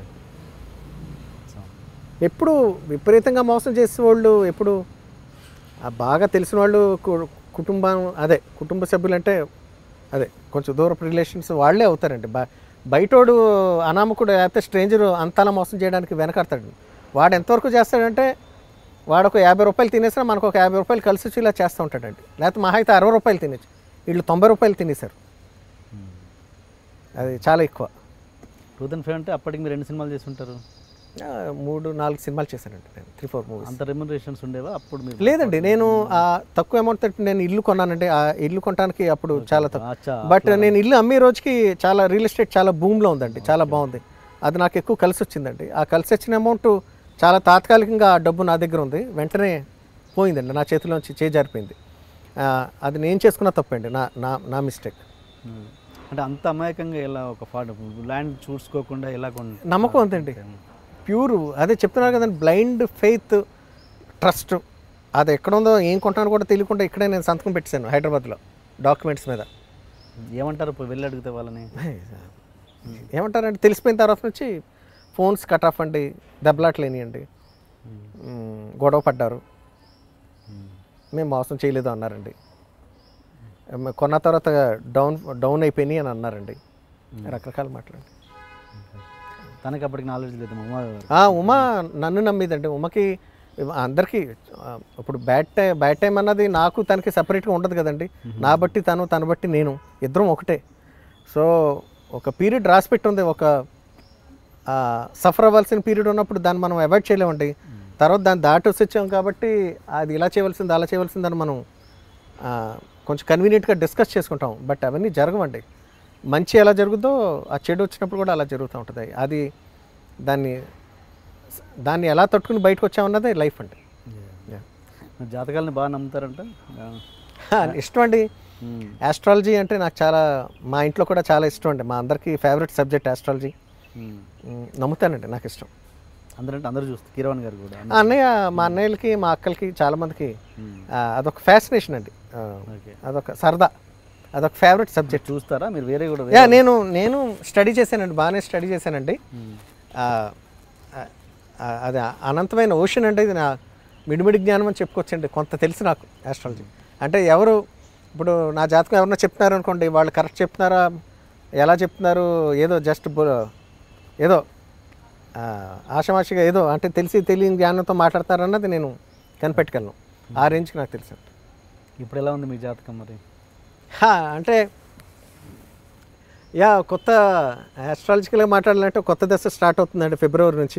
ఎప్పుడు విపరీతంగా మోసం చేసేవాళ్ళు, ఎప్పుడు బాగా తెలిసిన వాళ్ళు, కుటుంబ సభ్యులు అంటే కొంచెం దూరపు రిలేషన్స్ వాళ్ళే అవుతారండి. బయటోడు అనామకుడు లేకపోతే స్ట్రేంజరు అంతలా మోసం చేయడానికి వెనకడతాడు. వాడు ఎంతవరకు చేస్తాడంటే వాడు ఒక 50 రూపాయలు తినేసినా మనకు ఒక 50 రూపాయలు కలిసి వచ్చి ఇలా చేస్తూ ఉంటాడండి. లేకపోతే మహా అయితే 60 రూపాయలు తినేసి, వీళ్ళు 90 రూపాయలు తినేశారు. అది చాలా ఎక్కువ. 2005 అంటే అప్పటికి మీరు 2 సినిమాలు చేసి ఉంటారు? 3-4 సినిమాలు చేశానండి నేను, 3-4 మూవీస్. అంత రెమ్యునరేషన్స్ ఉండేవా అప్పుడు? లేదండి, నేను తక్కువ అమౌంట్ తోటి నేను ఇల్లు కొన్నానండి. ఆ ఇల్లు కొనడానికి అప్పుడు చాలా తక్కువ. బట్ నేను ఇల్లు అమ్మే రోజుకి చాలా రియల్ ఎస్టేట్ చాలా భూమిలో ఉందండి, చాలా బాగుంది. అది నాకు ఎక్కువ కలిసి వచ్చిందండి. ఆ కలిసి వచ్చిన అమౌంట్ చాలా తాత్కాలికంగా ఆ డబ్బు నా దగ్గర ఉంది, వెంటనే పోయిందండి, నా చేతిలోంచి చేజారిపోయింది. అది నేను చేసుకున్న తప్పండి, నా మిస్టేక్. అంటే అంత అమాయకంగా ఎలా ఒక ల్యాండ్ చూసుకోకుండా ఎలా నమ్మకం అంతండి, ప్యూర్. అదే చెప్తున్నారు కదండి, బ్లైండ్ ఫెయిత్, ట్రస్ట్. అది ఎక్కడ ఉందో ఏం కొంటానో కూడా తెలియకుండా ఇక్కడే నేను సంతకం పెట్టాను హైదరాబాద్లో డాక్యుమెంట్స్ మీద. ఏమంటారు వెళ్ళి అడిగితే వాళ్ళని? ఏమంటారంటే తెలిసిపోయిన తర్వాత నుంచి ఫోన్స్ కట్ ఆఫ్ అండి, దెబ్బలాట్లు లేనియండి, గొడవ పడ్డారు, మేము మోసం చేయలేదు అన్నారండి, కొన్న తర్వాత డౌన్ అయిపోయినాయి అని అన్నారండి, రకరకాల మాట్లాడి. తనకి అప్పటికి నాలెడ్జ్ లేదు. ఉమా నన్ను నమ్మిదండి. ఉమకి అందరికీ ఇప్పుడు బ్యాడ్ టైం అన్నది నాకు తనకి సపరేట్గా ఉండదు కదండి. నా బట్టి తన బట్టి నేను, ఇద్దరం ఒకటే. సో ఒక పీరియడ్ రాసి పెట్టి ఉంది, ఒక సఫర్ అవ్వాల్సిన పీరియడ్ ఉన్నప్పుడు దాన్ని మనం అవాయిడ్ చేయలేమండి. తర్వాత దాన్ని దాటి వచ్చాం కాబట్టి అది ఇలా చేయవలసింది అలా చేయవలసిందని మనం కొంచెం కన్వీనియంట్గా డిస్కస్ చేసుకుంటాం. బట్ అవన్నీ జరగవండి. మంచి ఎలా జరుగుతుందో ఆ చెడు వచ్చినప్పుడు కూడా అలా జరుగుతూ ఉంటుంది. అది దాన్ని ఎలా తట్టుకుని బయటకు వచ్చామన్నదే లైఫ్ అండి. జాతకాలని బాగా నమ్ముతారంట? ఇష్టం అండి. ఆస్ట్రాలజీ అంటే నాకు చాలా, మా ఇంట్లో కూడా చాలా ఇష్టం అండి. మా అందరికీ ఫేవరెట్ సబ్జెక్ట్ ఆస్ట్రాలజీ. నమ్ముతానండి, నాకు ఇష్టం. అందరూ చూస్తారు, కీరవాణి గారు కూడా. అన్నయ్య, మా అన్నయ్యలకి, మా అక్కలకి, చాలామందికి అదొక ఫ్యాసినేషన్ అండి, అదొక సరదా. అదొక ఫేవరెట్ సబ్జెక్ట్. చూస్తారా మీరు వేరే కూడా? యా, నేను స్టడీ చేశానండి, బాగానే స్టడీ చేశానండి. అది అనంతమైన ఓషన్ అంటే ఇది నా మిడిమిడి జ్ఞానం అని చెప్పుకోవచ్చండి. కొంత తెలుసు నాకు ఆస్ట్రాలజీ అంటే. ఎవరు ఇప్పుడు నా జాతకం ఎవరన్నా చెప్తున్నారు అనుకోండి, వాళ్ళు కరెక్ట్ చెప్తున్నారా, ఎలా చెప్తున్నారు, ఏదో జస్ట్ ఏదో ఆషమాషిగా ఏదో అంటే తెలియని జ్ఞానంతో మాట్లాడతారన్నది నేను కనిపెట్టగలను. ఆ రేంజ్కి నాకు తెలుసు. ఇప్పుడు ఎలా ఉంది మీ జాతకం మరి? అంటే యా, కొత్త ఆస్ట్రాలజికల్గా మాట్లాడాలంటే కొత్త దశ స్టార్ట్ అవుతుందండి ఫిబ్రవరి నుంచి.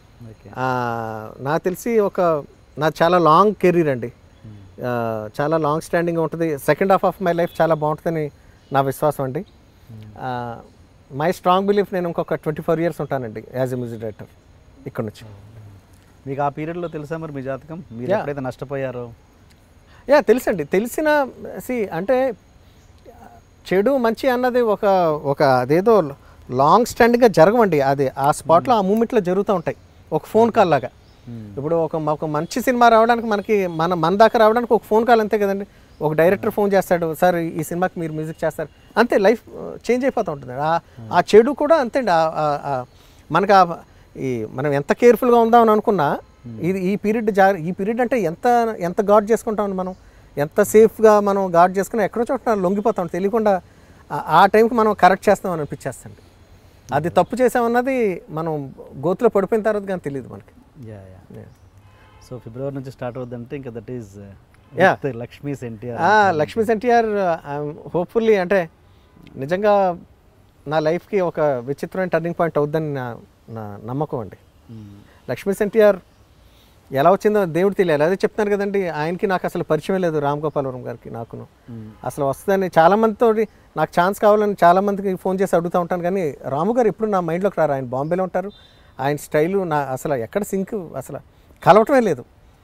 నాకు తెలిసి నా చాలా లాంగ్ కెరీర్ అండి, చాలా లాంగ్ స్టాండింగ్ ఉంటుంది. Second half of my life చాలా బాగుంటుందని నా విశ్వాసం అండి. మై స్ట్రాంగ్ బిలీఫ్ నేను ఇంకొక 24 years ఉంటానండి యాజ్ ఎ మ్యూజిక్ డైరెక్టర్ ఇక్కడ నుంచి. మీకు ఆ పీరియడ్లో తెలుసా మరి మీ జాతకం? మీరు ఎప్పుడైతే నష్టపోయారో? యా, తెలుసండి. అంటే చెడు మంచి అన్నది ఒక అదేదో లాంగ్ స్టాండింగ్గా జరగవండి. అది ఆ స్పాట్లో ఆ మూమెంట్లో జరుగుతూ ఉంటాయి, ఒక ఫోన్ కాల్ లాగా. ఇప్పుడు ఒక మంచి సినిమా రావడానికి మన దాకా రావడానికి ఒక ఫోన్ కాల్ అంతే కదండి. ఒక డైరెక్టర్ ఫోన్ చేస్తాడు, సార్ ఈ సినిమాకి మీరు మ్యూజిక్ చేస్తారు, అంతే. లైఫ్ చేంజ్ అయిపోతూ ఉంటుంది. ఆ చెడు కూడా అంతే అండి. మనకు మనం ఎంత కేర్ఫుల్గా ఉందామని అనుకున్నా ఈ పీరియడ్ అంటే ఎంత గార్డ్ చేసుకుంటామని మనం, ఎంత సేఫ్గా మనం గార్డ్ చేసుకుని ఎక్కడో చోట లొంగిపోతాం తెలియకుండా. ఆ టైంకి మనం కరెక్ట్ చేస్తామని అనిపించేస్తుంది. అది తప్పు చేసామన్నది మనం గోతులో పడిపోయిన తర్వాత కానీ తెలియదు మనకి. సో ఫిబ్రవరి నుంచి స్టార్ట్ అవుద్దంటే ఇంకా that is Lakshmi's NTR hopefully అంటే నిజంగా నా లైఫ్కి ఒక విచిత్రమైన టర్నింగ్ పాయింట్ అవుద్దని నా నమ్మకం అండి. లక్ష్మీస్ ఎన్టీఆర్ ఎలా వచ్చిందో దేవుడు తెలియాలి. అదే చెప్తున్నారు కదండి, ఆయనకి నాకు అసలు పరిచయం లేదు, రామ్ గోపాల్ వర్మ గారికి నాకును. అసలు వస్తుందని చాలామందితో నాకు ఛాన్స్ కావాలని చాలామందికి ఫోన్ చేసి అడుగుతూ ఉంటాను, కానీ రాము గారు ఎప్పుడు నా మైండ్లోకి రారు. ఆయన బాంబేలో ఉంటారు, ఆయన స్టైలు అసలు ఎక్కడ సింక్, అసలు కలవటమే లేదు,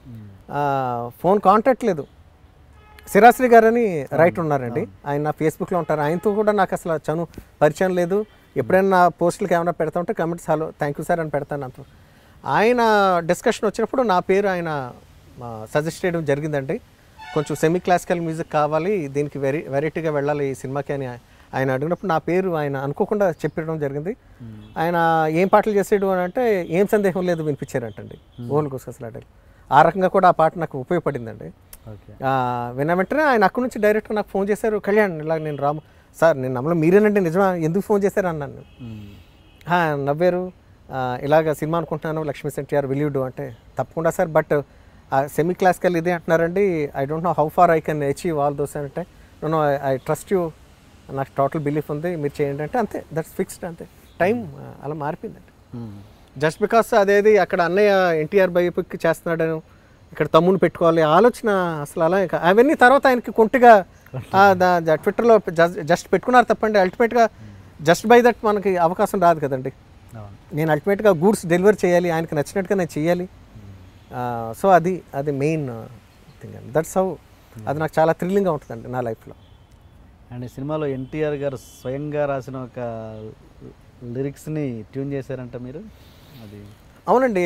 ఫోన్ కాంటాక్ట్ లేదు. సిరాశ్రీ గారు అని రైటర్ ఉన్నారండి, ఆయన నా ఫేస్బుక్లో ఉంటారు. ఆయనతో కూడా నాకు అసలు పరిచయం లేదు. ఎప్పుడైనా నా పోస్టులకి ఏమైనా పెడతా ఉంటే comments hello thank you sir అని పెడతాను. అంత ఆయన డిస్కషన్ వచ్చినప్పుడు నా పేరు ఆయన సజెస్ట్ చేయడం జరిగిందండి. కొంచెం సెమీ క్లాసికల్ మ్యూజిక్ కావాలి, దీనికి వెరైటీగా వెళ్ళాలి ఈ సినిమాకి అని ఆయన అడిగినప్పుడు నా పేరు ఆయన అనుకోకుండా చెప్పడం జరిగింది. ఆయన ఏం పాటలు చేసాడు అని అంటే ఏం సందేహం లేదు వినిపించారంటండి, ఓన్ గుసగుసలాడాలి. ఆ రకంగా కూడా ఆ పాట నాకు ఉపయోగపడిందండి. విన్న వెంటనే ఆయన అక్కడి నుంచి డైరెక్ట్గా నాకు ఫోన్ చేశారు, కళ్యాణ్ ఇలా నేను రాము సార్, నేను నమ్మలో మీరేనంటే నిజమా, ఎందుకు ఫోన్ చేశారు అన్నాను. నవ్వారు, ఇలాగ సినిమా అనుకుంటున్నాను Lakshmi's NTR will you do అంటే తప్పకుండా సార్, బట్ సెమీ క్లాసికల్ ఇదే అంటున్నారండి, I don't know how far I can achieve all those అంటే నో ఐ ట్రస్ట్ యూ, నాకు టోటల్ బిలీఫ్ ఉంది, మీరు చేయండి అంటే అంతే, దట్స్ ఫిక్స్డ్. అంతే, టైం అలా మారిపోయిందండి. జస్ట్ బికాస్ అదేది అక్కడ అన్నయ్య ఎన్టీఆర్ బయోపిక్ చేస్తున్నాడని ఇక్కడ తమ్ముని పెట్టుకోవాలి ఆలోచన అసలు అలా అవన్నీ తర్వాత ఆయనకి కొంటిగా ట్విట్టర్లో జస్ట్ పెట్టుకున్నారు తప్పండి. అల్టిమేట్గా జస్ట్ బై దట్ మనకి అవకాశం రాదు కదండి. నేను అల్టిమేట్గా గూడ్స్ డెలివర్ చేయాలి, ఆయనకి నచ్చినట్టుగా నేను చేయాలి. సో అది మెయిన్ థింగ్ అండి. దట్స్ హౌ అది నాకు చాలా థ్రిల్లింగ్గా ఉంటుందండి నా లైఫ్లో. అండ్ ఈ సినిమాలో ఎన్టీఆర్ గారు స్వయంగా రాసిన ఒక లిరిక్స్ని ట్యూన్ చేశారంట మీరు? అది అవునండి.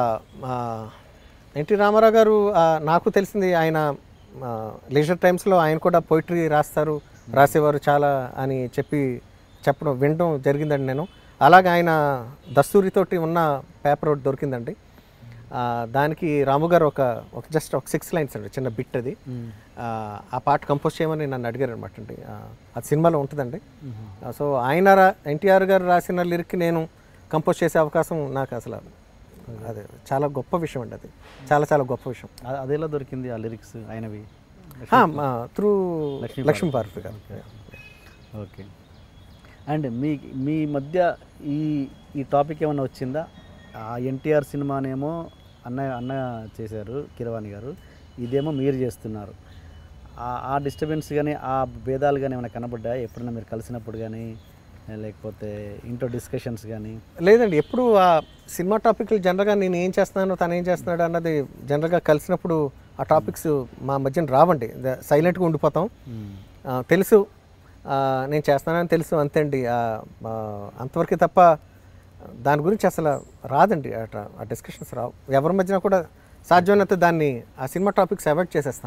ఎన్టీ రామారావు గారు నాకు తెలిసింది ఆయన లీజర్ టైమ్స్లో ఆయన కూడా పోయిటరీ రాసేవారు చాలా అని చెప్పడం వినడం జరిగిందండి నేను. అలాగే ఆయన దస్తూరితోటి ఉన్న పేపర్ ఒకటి దొరికిందండి, దానికి రాము గారు ఒక జస్ట్ ఒక 6 lines అండి, చిన్న బిట్ అది. ఆ పాట కంపోజ్ చేయమని నన్ను అడిగారు అనమాట అండి. అది సినిమాలో ఉంటుందండి. సో ఆయన ఎన్టీఆర్ గారు రాసిన లిరిక్ నేను కంపోజ్ చేసే అవకాశం నాకు అసలు అది చాలా గొప్ప విషయం అండి. అది చాలా చాలా గొప్ప విషయం. అదేలా దొరికింది ఆ లిరిక్స్ ఆయనవి? త్రూ లక్ష్మీ పార్వతి గారు. ఓకే. అండ్ మీ మధ్య ఈ టాపిక్ ఏమైనా వచ్చిందా? ఆ ఎన్టీఆర్ సినిమానేమో అన్న చేశారు కీరవాణి గారు, ఇదేమో మీరు చేస్తున్నారు. ఆ డిస్టర్బెన్స్ కానీ ఆ భేదాలు కానీ ఏమైనా కనబడ్డాయి ఎప్పుడైనా మీరు కలిసినప్పుడు కానీ, లేకపోతే ఇంట్లో డిస్కషన్స్ కానీ? లేదండి, ఎప్పుడు ఆ సినిమా టాపిక్లు జనరల్గా నేను ఏం చేస్తున్నాను తను ఏం చేస్తున్నాడు అన్నది జనరల్గా కలిసినప్పుడు ఆ టాపిక్స్ మా మధ్యన రావండి, సైలెంట్గా ఉండిపోతాం. తెలుసు నేను చేస్తున్నానని తెలుసు అంతే అండి, అంతవరకు తప్ప దాని గురించి అసలు రాదండి, ఆ డిస్కషన్స్ రావు ఎవరి మధ్యన కూడా. సాధ్యమైనంత దాన్ని ఆ సినిమా టాపిక్స్ అవాయిడ్ చేసేస్తూ ఉంటాయి.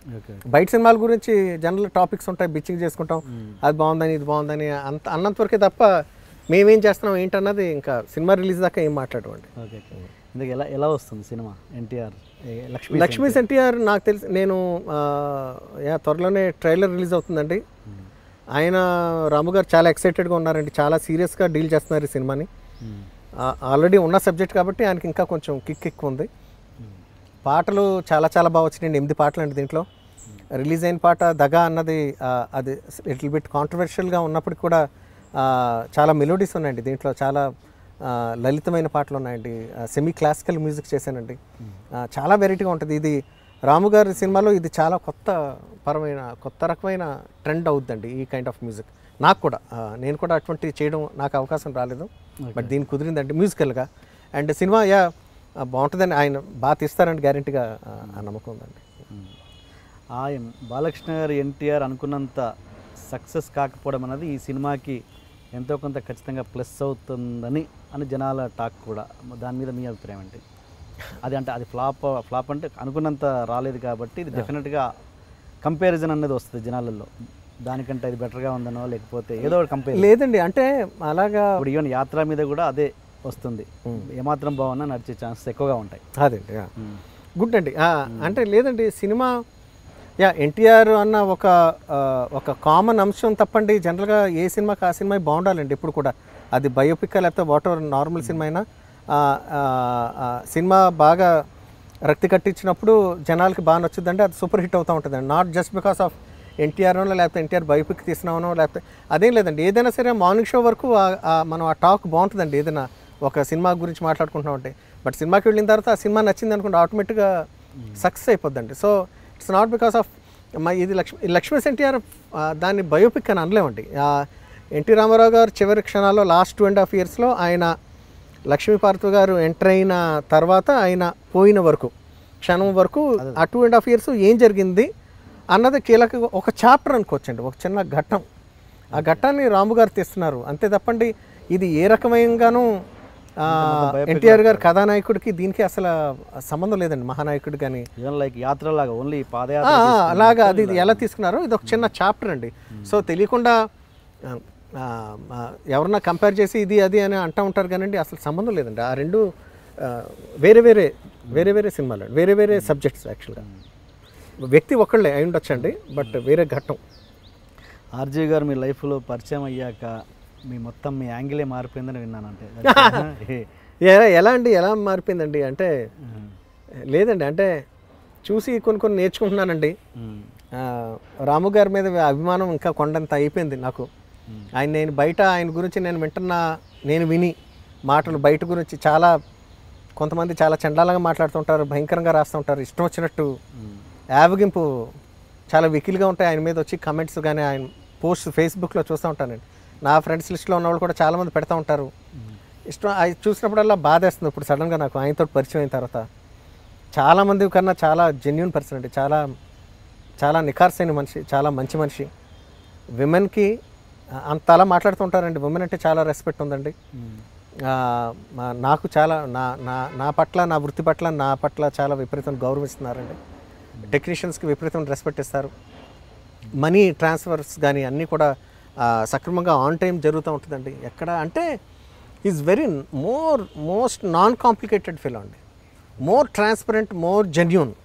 బయట సినిమాల గురించి జనరల్ టాపిక్స్ ఉంటాయి, బిచ్చింగ్ చేసుకుంటాం, అది బాగుందని ఇది బాగుందని అన్నంత వరకే తప్ప మేమేం చేస్తున్నాం ఏంటన్నది ఇంకా సినిమా రిలీజ్ దాకా ఏం మాట్లాడమండి. ఓకే, ఇందుకు ఎలా వస్తుంది సినిమా ఎన్టీఆర్ లక్ష్మీ ఎన్టీఆర్? నాకు తెలిసి నేను త్వరలోనే ట్రైలర్ రిలీజ్ అవుతుందండి. ఆయన రాము గారు చాలా ఎక్సైటెడ్గా ఉన్నారండి, చాలా సీరియస్గా డీల్ చేస్తున్నారు ఈ సినిమాని. ఆల్రెడీ ఉన్న సబ్జెక్ట్ కాబట్టి ఆయనకి ఇంకా కొంచెం కిక్ ఎక్కువ ఉంది. పాటలు చాలా చాలా బాగా వచ్చినాయండి, 8 పాటలు అండి దీంట్లో. రిలీజ్ అయిన పాట దగా అన్నది అది లిటిల్ బిట్ కాంట్రవర్షియల్గా ఉన్నప్పటికీ కూడా చాలా మెలోడీస్ ఉన్నాయండి దీంట్లో, చాలా లలితమైన పాటలు ఉన్నాయండి. సెమీ క్లాసికల్ మ్యూజిక్ చేశానండి, చాలా వెరైటీగా ఉంటుంది. ఇది రాము గారి సినిమాలో ఇది చాలా కొత్త రకమైన ట్రెండ్ అవుద్దండి ఈ కైండ్ ఆఫ్ మ్యూజిక్. నాకు కూడా నేను కూడా అటువంటి చేయడం నాకు అవకాశం రాలేదు, బట్ దీనికి కుదిరిందండి మ్యూజికల్గా. అండ్ సినిమా బాగుంటుందని, ఆయన బాగా తీస్తారండి గ్యారెంటీగా ఆ నమ్మకం ఉందండి. బాలకృష్ణ గారు ఎన్టీఆర్ అనుకున్నంత సక్సెస్ కాకపోవడం అనేది ఈ సినిమాకి ఎంతో కొంత ఖచ్చితంగా ప్లస్ అవుతుందని జనాల టాక్ కూడా. దాని మీద మీ అభిప్రాయం ఏంటి? అది ఫ్లాప్ అంటే అనుకున్నంత రాలేదు కాబట్టి ఇది డెఫినెట్గా కంపారిజన్ అనేది వస్తుంది జనాలలో, దానికంటే అది బెటర్గా ఉందనో లేకపోతే ఏదో ఒకటి కంపేర్. లేదండి, అంటే అలాగా ఇప్పుడు ఈవెన్ యాత్ర మీద కూడా అదే వస్తుంది, ఏమాత్రం బాగున్నా నడిచే ఛాన్సెస్ ఎక్కువగా ఉంటాయి. అదండి గుడ్ అండి. అంటే లేదండి, సినిమా ఎన్టీఆర్ అన్న ఒక కామన్ అంశం తప్పండి. జనరల్గా ఏ సినిమాకి ఆ సినిమా బాగుండాలండి ఎప్పుడు కూడా, అది బయోపిక్ లేకపోతే వాట్ ఎవర్ నార్మల్ సినిమా అయినా. సినిమా బాగా రక్తి కట్టించినప్పుడు జనాలకి బాగా నచ్చుద్దండి, అది సూపర్ హిట్ అవుతూ ఉంటుందండి. నాట్ జస్ట్ బికాస్ ఆఫ్ ఎన్టీఆర్నో లేకపోతే ఎన్టీఆర్ బయోపిక్ తీసినామనో లేకపోతే అదేం లేదండి. ఏదైనా సరే మార్నింగ్ షో వరకు మనం ఆ టాక్ బాగుంటుందండి ఏదైనా ఒక సినిమా గురించి మాట్లాడుకుంటున్నామంటే. బట్ సినిమాకి వెళ్ళిన తర్వాత ఆ సినిమా నచ్చింది అనుకుంటే ఆటోమేటిక్గా సక్సెస్ అయిపోద్దండి. So it's not because of ఇది లక్ష్మీ ఎన్టీఆర్ దాన్ని బయోపిక్ అని అనలేమండి. ఎన్టీ రామారావు గారు చివరి క్షణాల్లో లాస్ట్ 2.5 yearsలో ఆయన లక్ష్మీపార్వతి గారు ఎంటర్ అయిన తర్వాత ఆయన పోయిన వరకు క్షణం వరకు ఆ 2.5 years ఏం జరిగింది అన్నది కీలక ఒక చాప్టర్ అనుకోవచ్చండి, ఒక చిన్న ఘట్టం. ఆ ఘట్టాన్ని రాము గారు తీస్తున్నారు అంతే తప్పండి ఇది ఏ రకమైనగానూ ఎన్టీఆర్ గారు కథానాయకుడికి దీనికి అసలు సంబంధం లేదండి. మహానాయకుడు కానీ లైక్ యాత్రలాగా ఓన్లీ పాదయాత్ర అలాగా అది ఎలా తీసుకున్నారో ఇది ఒక చిన్న చాప్టర్ అండి. సో తెలియకుండా ఎవరన్నా కంపేర్ చేసి ఇది అది అని అంటూ ఉంటారు కానండి, అసలు సంబంధం లేదండి. ఆ రెండు వేరే వేరే సినిమాలు, వేరే సబ్జెక్ట్స్. యాక్చువల్గా వ్యక్తి ఒకళ్ళే అయి ఉండొచ్చండి, బట్ వేరే ఘట్టం. ఆర్జే గారు మీ లైఫ్లో పరిచయం అయ్యాక మీ యాంగిలే మారిపోయిందని విన్నానంటే ఎలా మారిపోయిందండి అంటే లేదండి, అంటే చూసి కొన్ని నేర్చుకుంటున్నానండి. రాము గారి మీద అభిమానం ఇంకా కొండంత అయిపోయింది నాకు. ఆయన గురించి నేను విని మాటలు బయట గురించి కొంతమంది చాలా చండాలంగా మాట్లాడుతుంటారు, భయంకరంగా రాస్తుంటారు, ఇష్టం వచ్చినట్టు యావగింపు చాలా వెకిలిగా ఉంటాయి ఆయన మీద వచ్చి కమెంట్స్ కానీ ఆయన పోస్ట్ ఫేస్బుక్లో చూస్తూ ఉంటానండి. నా ఫ్రెండ్స్ లిస్ట్లో ఉన్న వాళ్ళు కూడా చాలామంది పెడతా ఉంటారు. ఇష్టం అది చూసినప్పుడల్లా బాధేస్తుంది. ఇప్పుడు సడన్గా నాకు ఆయనతో పరిచయం అయిన తర్వాత చాలామంది కన్నా చాలా జెన్యూన్ పర్సన్ అండి, చాలా నిఖార్సైన మనిషి, చాలా మంచి మనిషి. విమెన్కి అంతలా మాట్లాడుతుంటారండి. విమెన్ అంటే చాలా రెస్పెక్ట్ ఉందండి. నాకు చాలా నా పట్ల, నా వృత్తి పట్ల, నా పట్ల చాలా విపరీతం గౌరవిస్తున్నారండి. టెక్నీషియన్స్కి విపరీతం రెస్పెక్ట్ ఇస్తారు. మనీ ట్రాన్స్ఫర్స్ కానీ అన్నీ కూడా సక్రమంగా ఆన్ టైం జరుగుతూ ఉంటుందండి. ఎక్కడ అంటే is very most non complicated fellow అండి, మోర్ ట్రాన్స్పరెంట్, మోర్ జెన్యూన్.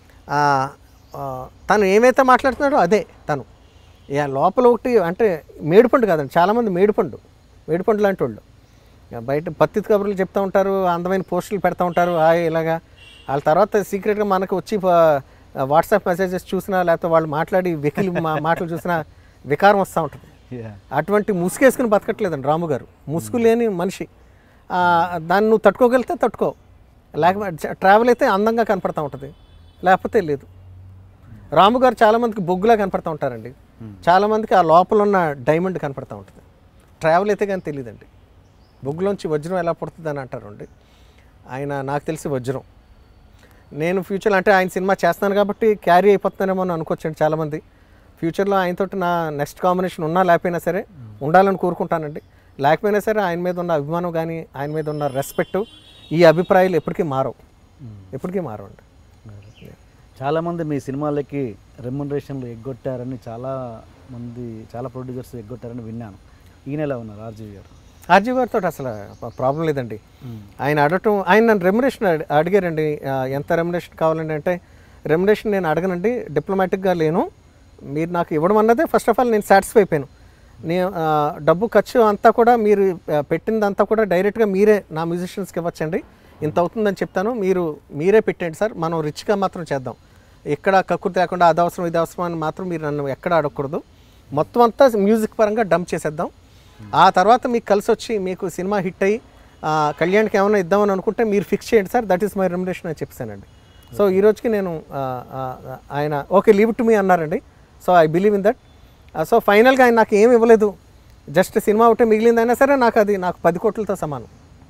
తను ఏమైతే మాట్లాడుతున్నాడో అదే తను. లోపల ఒకటి అంటే మేడిపండు కాదండి, చాలామంది మేడిపండు లాంటి వాళ్ళు బయట పత్తి కబుర్లు చెప్తూ ఉంటారు, అందమైన పోస్టులు పెడతా ఉంటారు ఇలాగా. వాళ్ళ తర్వాత సీక్రెట్గా మనకు వచ్చి వాట్సాప్ మెసేజెస్ చూసినా లేకపోతే వాళ్ళు మాట్లాడి వెకిలి మాటలు చూసినా వికారం వస్తూ ఉంటుంది. అటువంటి ముసుగేసుకుని బతకట్లేదండి రాము గారు, ముసుగు లేని మనిషి. దాన్ని నువ్వు తట్టుకోగలిగితే తట్టుకో, లేకపోతే ట్రావెల్ అయితే అందంగా కనపడతా ఉంటుంది, లేకపోతే లేదు. రాము గారు చాలామందికి బొగ్గులా కనపడతా ఉంటారండి, చాలామందికి ఆ లోపల ఉన్న డైమండ్ కనపడతా ఉంటుంది. ట్రావెల్ అయితే కానీ తెలియదండి. బొగ్గులోంచి వజ్రం ఎలా పుడుతుంది అని అంటారు అండి. ఆయన నాకు తెలిసి వజ్రం. నేను ఫ్యూచర్లో అంటే ఆయన సినిమా చేస్తాను కాబట్టి క్యారీ అయిపోతున్నానేమో అని అనుకోవచ్చండి చాలామంది. ఫ్యూచర్లో ఆయనతో నా నెక్స్ట్ కాంబినేషన్ ఉన్నా లేకపోయినా సరే ఉండాలని కోరుకుంటానండి. లేకపోయినా సరే ఆయన మీద ఉన్న అభిమానం కానీ ఆయన మీద ఉన్న రెస్పెక్టు, ఈ అభిప్రాయాలు ఎప్పటికీ మారవు అండి. చాలామంది మీ సినిమాలకి రెమ్యునరేషన్లు ఎగ్గొట్టారని చాలా ప్రొడ్యూసర్స్ ఎగ్గొట్టారని విన్నాను. ఈయన ఎలా ఉన్నారు ఆర్జీవి గారు? ఆర్జీవి గారితో అసలు ప్రాబ్లం లేదండి. ఆయన అడగటం, ఆయన నన్ను రెమ్యునరేషన్ అడిగారండి. ఎంత రెమ్యునరేషన్ కావాలండి అంటే, రెమ్యునరేషన్ నేను అడగనండి, డిప్లొమాటిక్గా లేను, మీరు నాకు ఇవ్వడం అన్నదే ఫస్ట్ ఆఫ్ ఆల్ నేను సాటిస్ఫై అయిపోయాను. నేను డబ్బు ఖర్చు అంతా కూడా మీరు పెట్టిందంతా కూడా డైరెక్ట్గా మీరే నా మ్యూజిషియన్స్కి ఇవ్వచ్చండి, ఇంత అవుతుందని చెప్తాను, మీరే పెట్టండి సార్, మనం రిచ్గా మాత్రం చేద్దాం, ఎక్కడ కక్కుర్తి లేకుండా అది అవసరం ఇది అవసరం అని మాత్రం మీరు నన్ను ఎక్కడ అడగకూడదు, మొత్తం అంతా మ్యూజిక్ పరంగా డంప్ చేసేద్దాం, ఆ తర్వాత మీకు కలిసి వచ్చి మీకు సినిమా హిట్ అయ్యి కళ్యాణ్కి ఏమైనా ఇద్దామని అనుకుంటే మీరు ఫిక్స్ చేయండి sir, that is my remuneration అని చెప్పానండి. సో ఈ రోజుకి నేను ఆయన ఓకే లీవ్ టు మీ అన్నారండి. So I believe in that. So ఫైనల్గా ఆయన నాకు ఏమి ఇవ్వలేదు, జస్ట్ సినిమా ఒకటే మిగిలిందైనా సరే నాకు 10 కోట్లతో సమానం.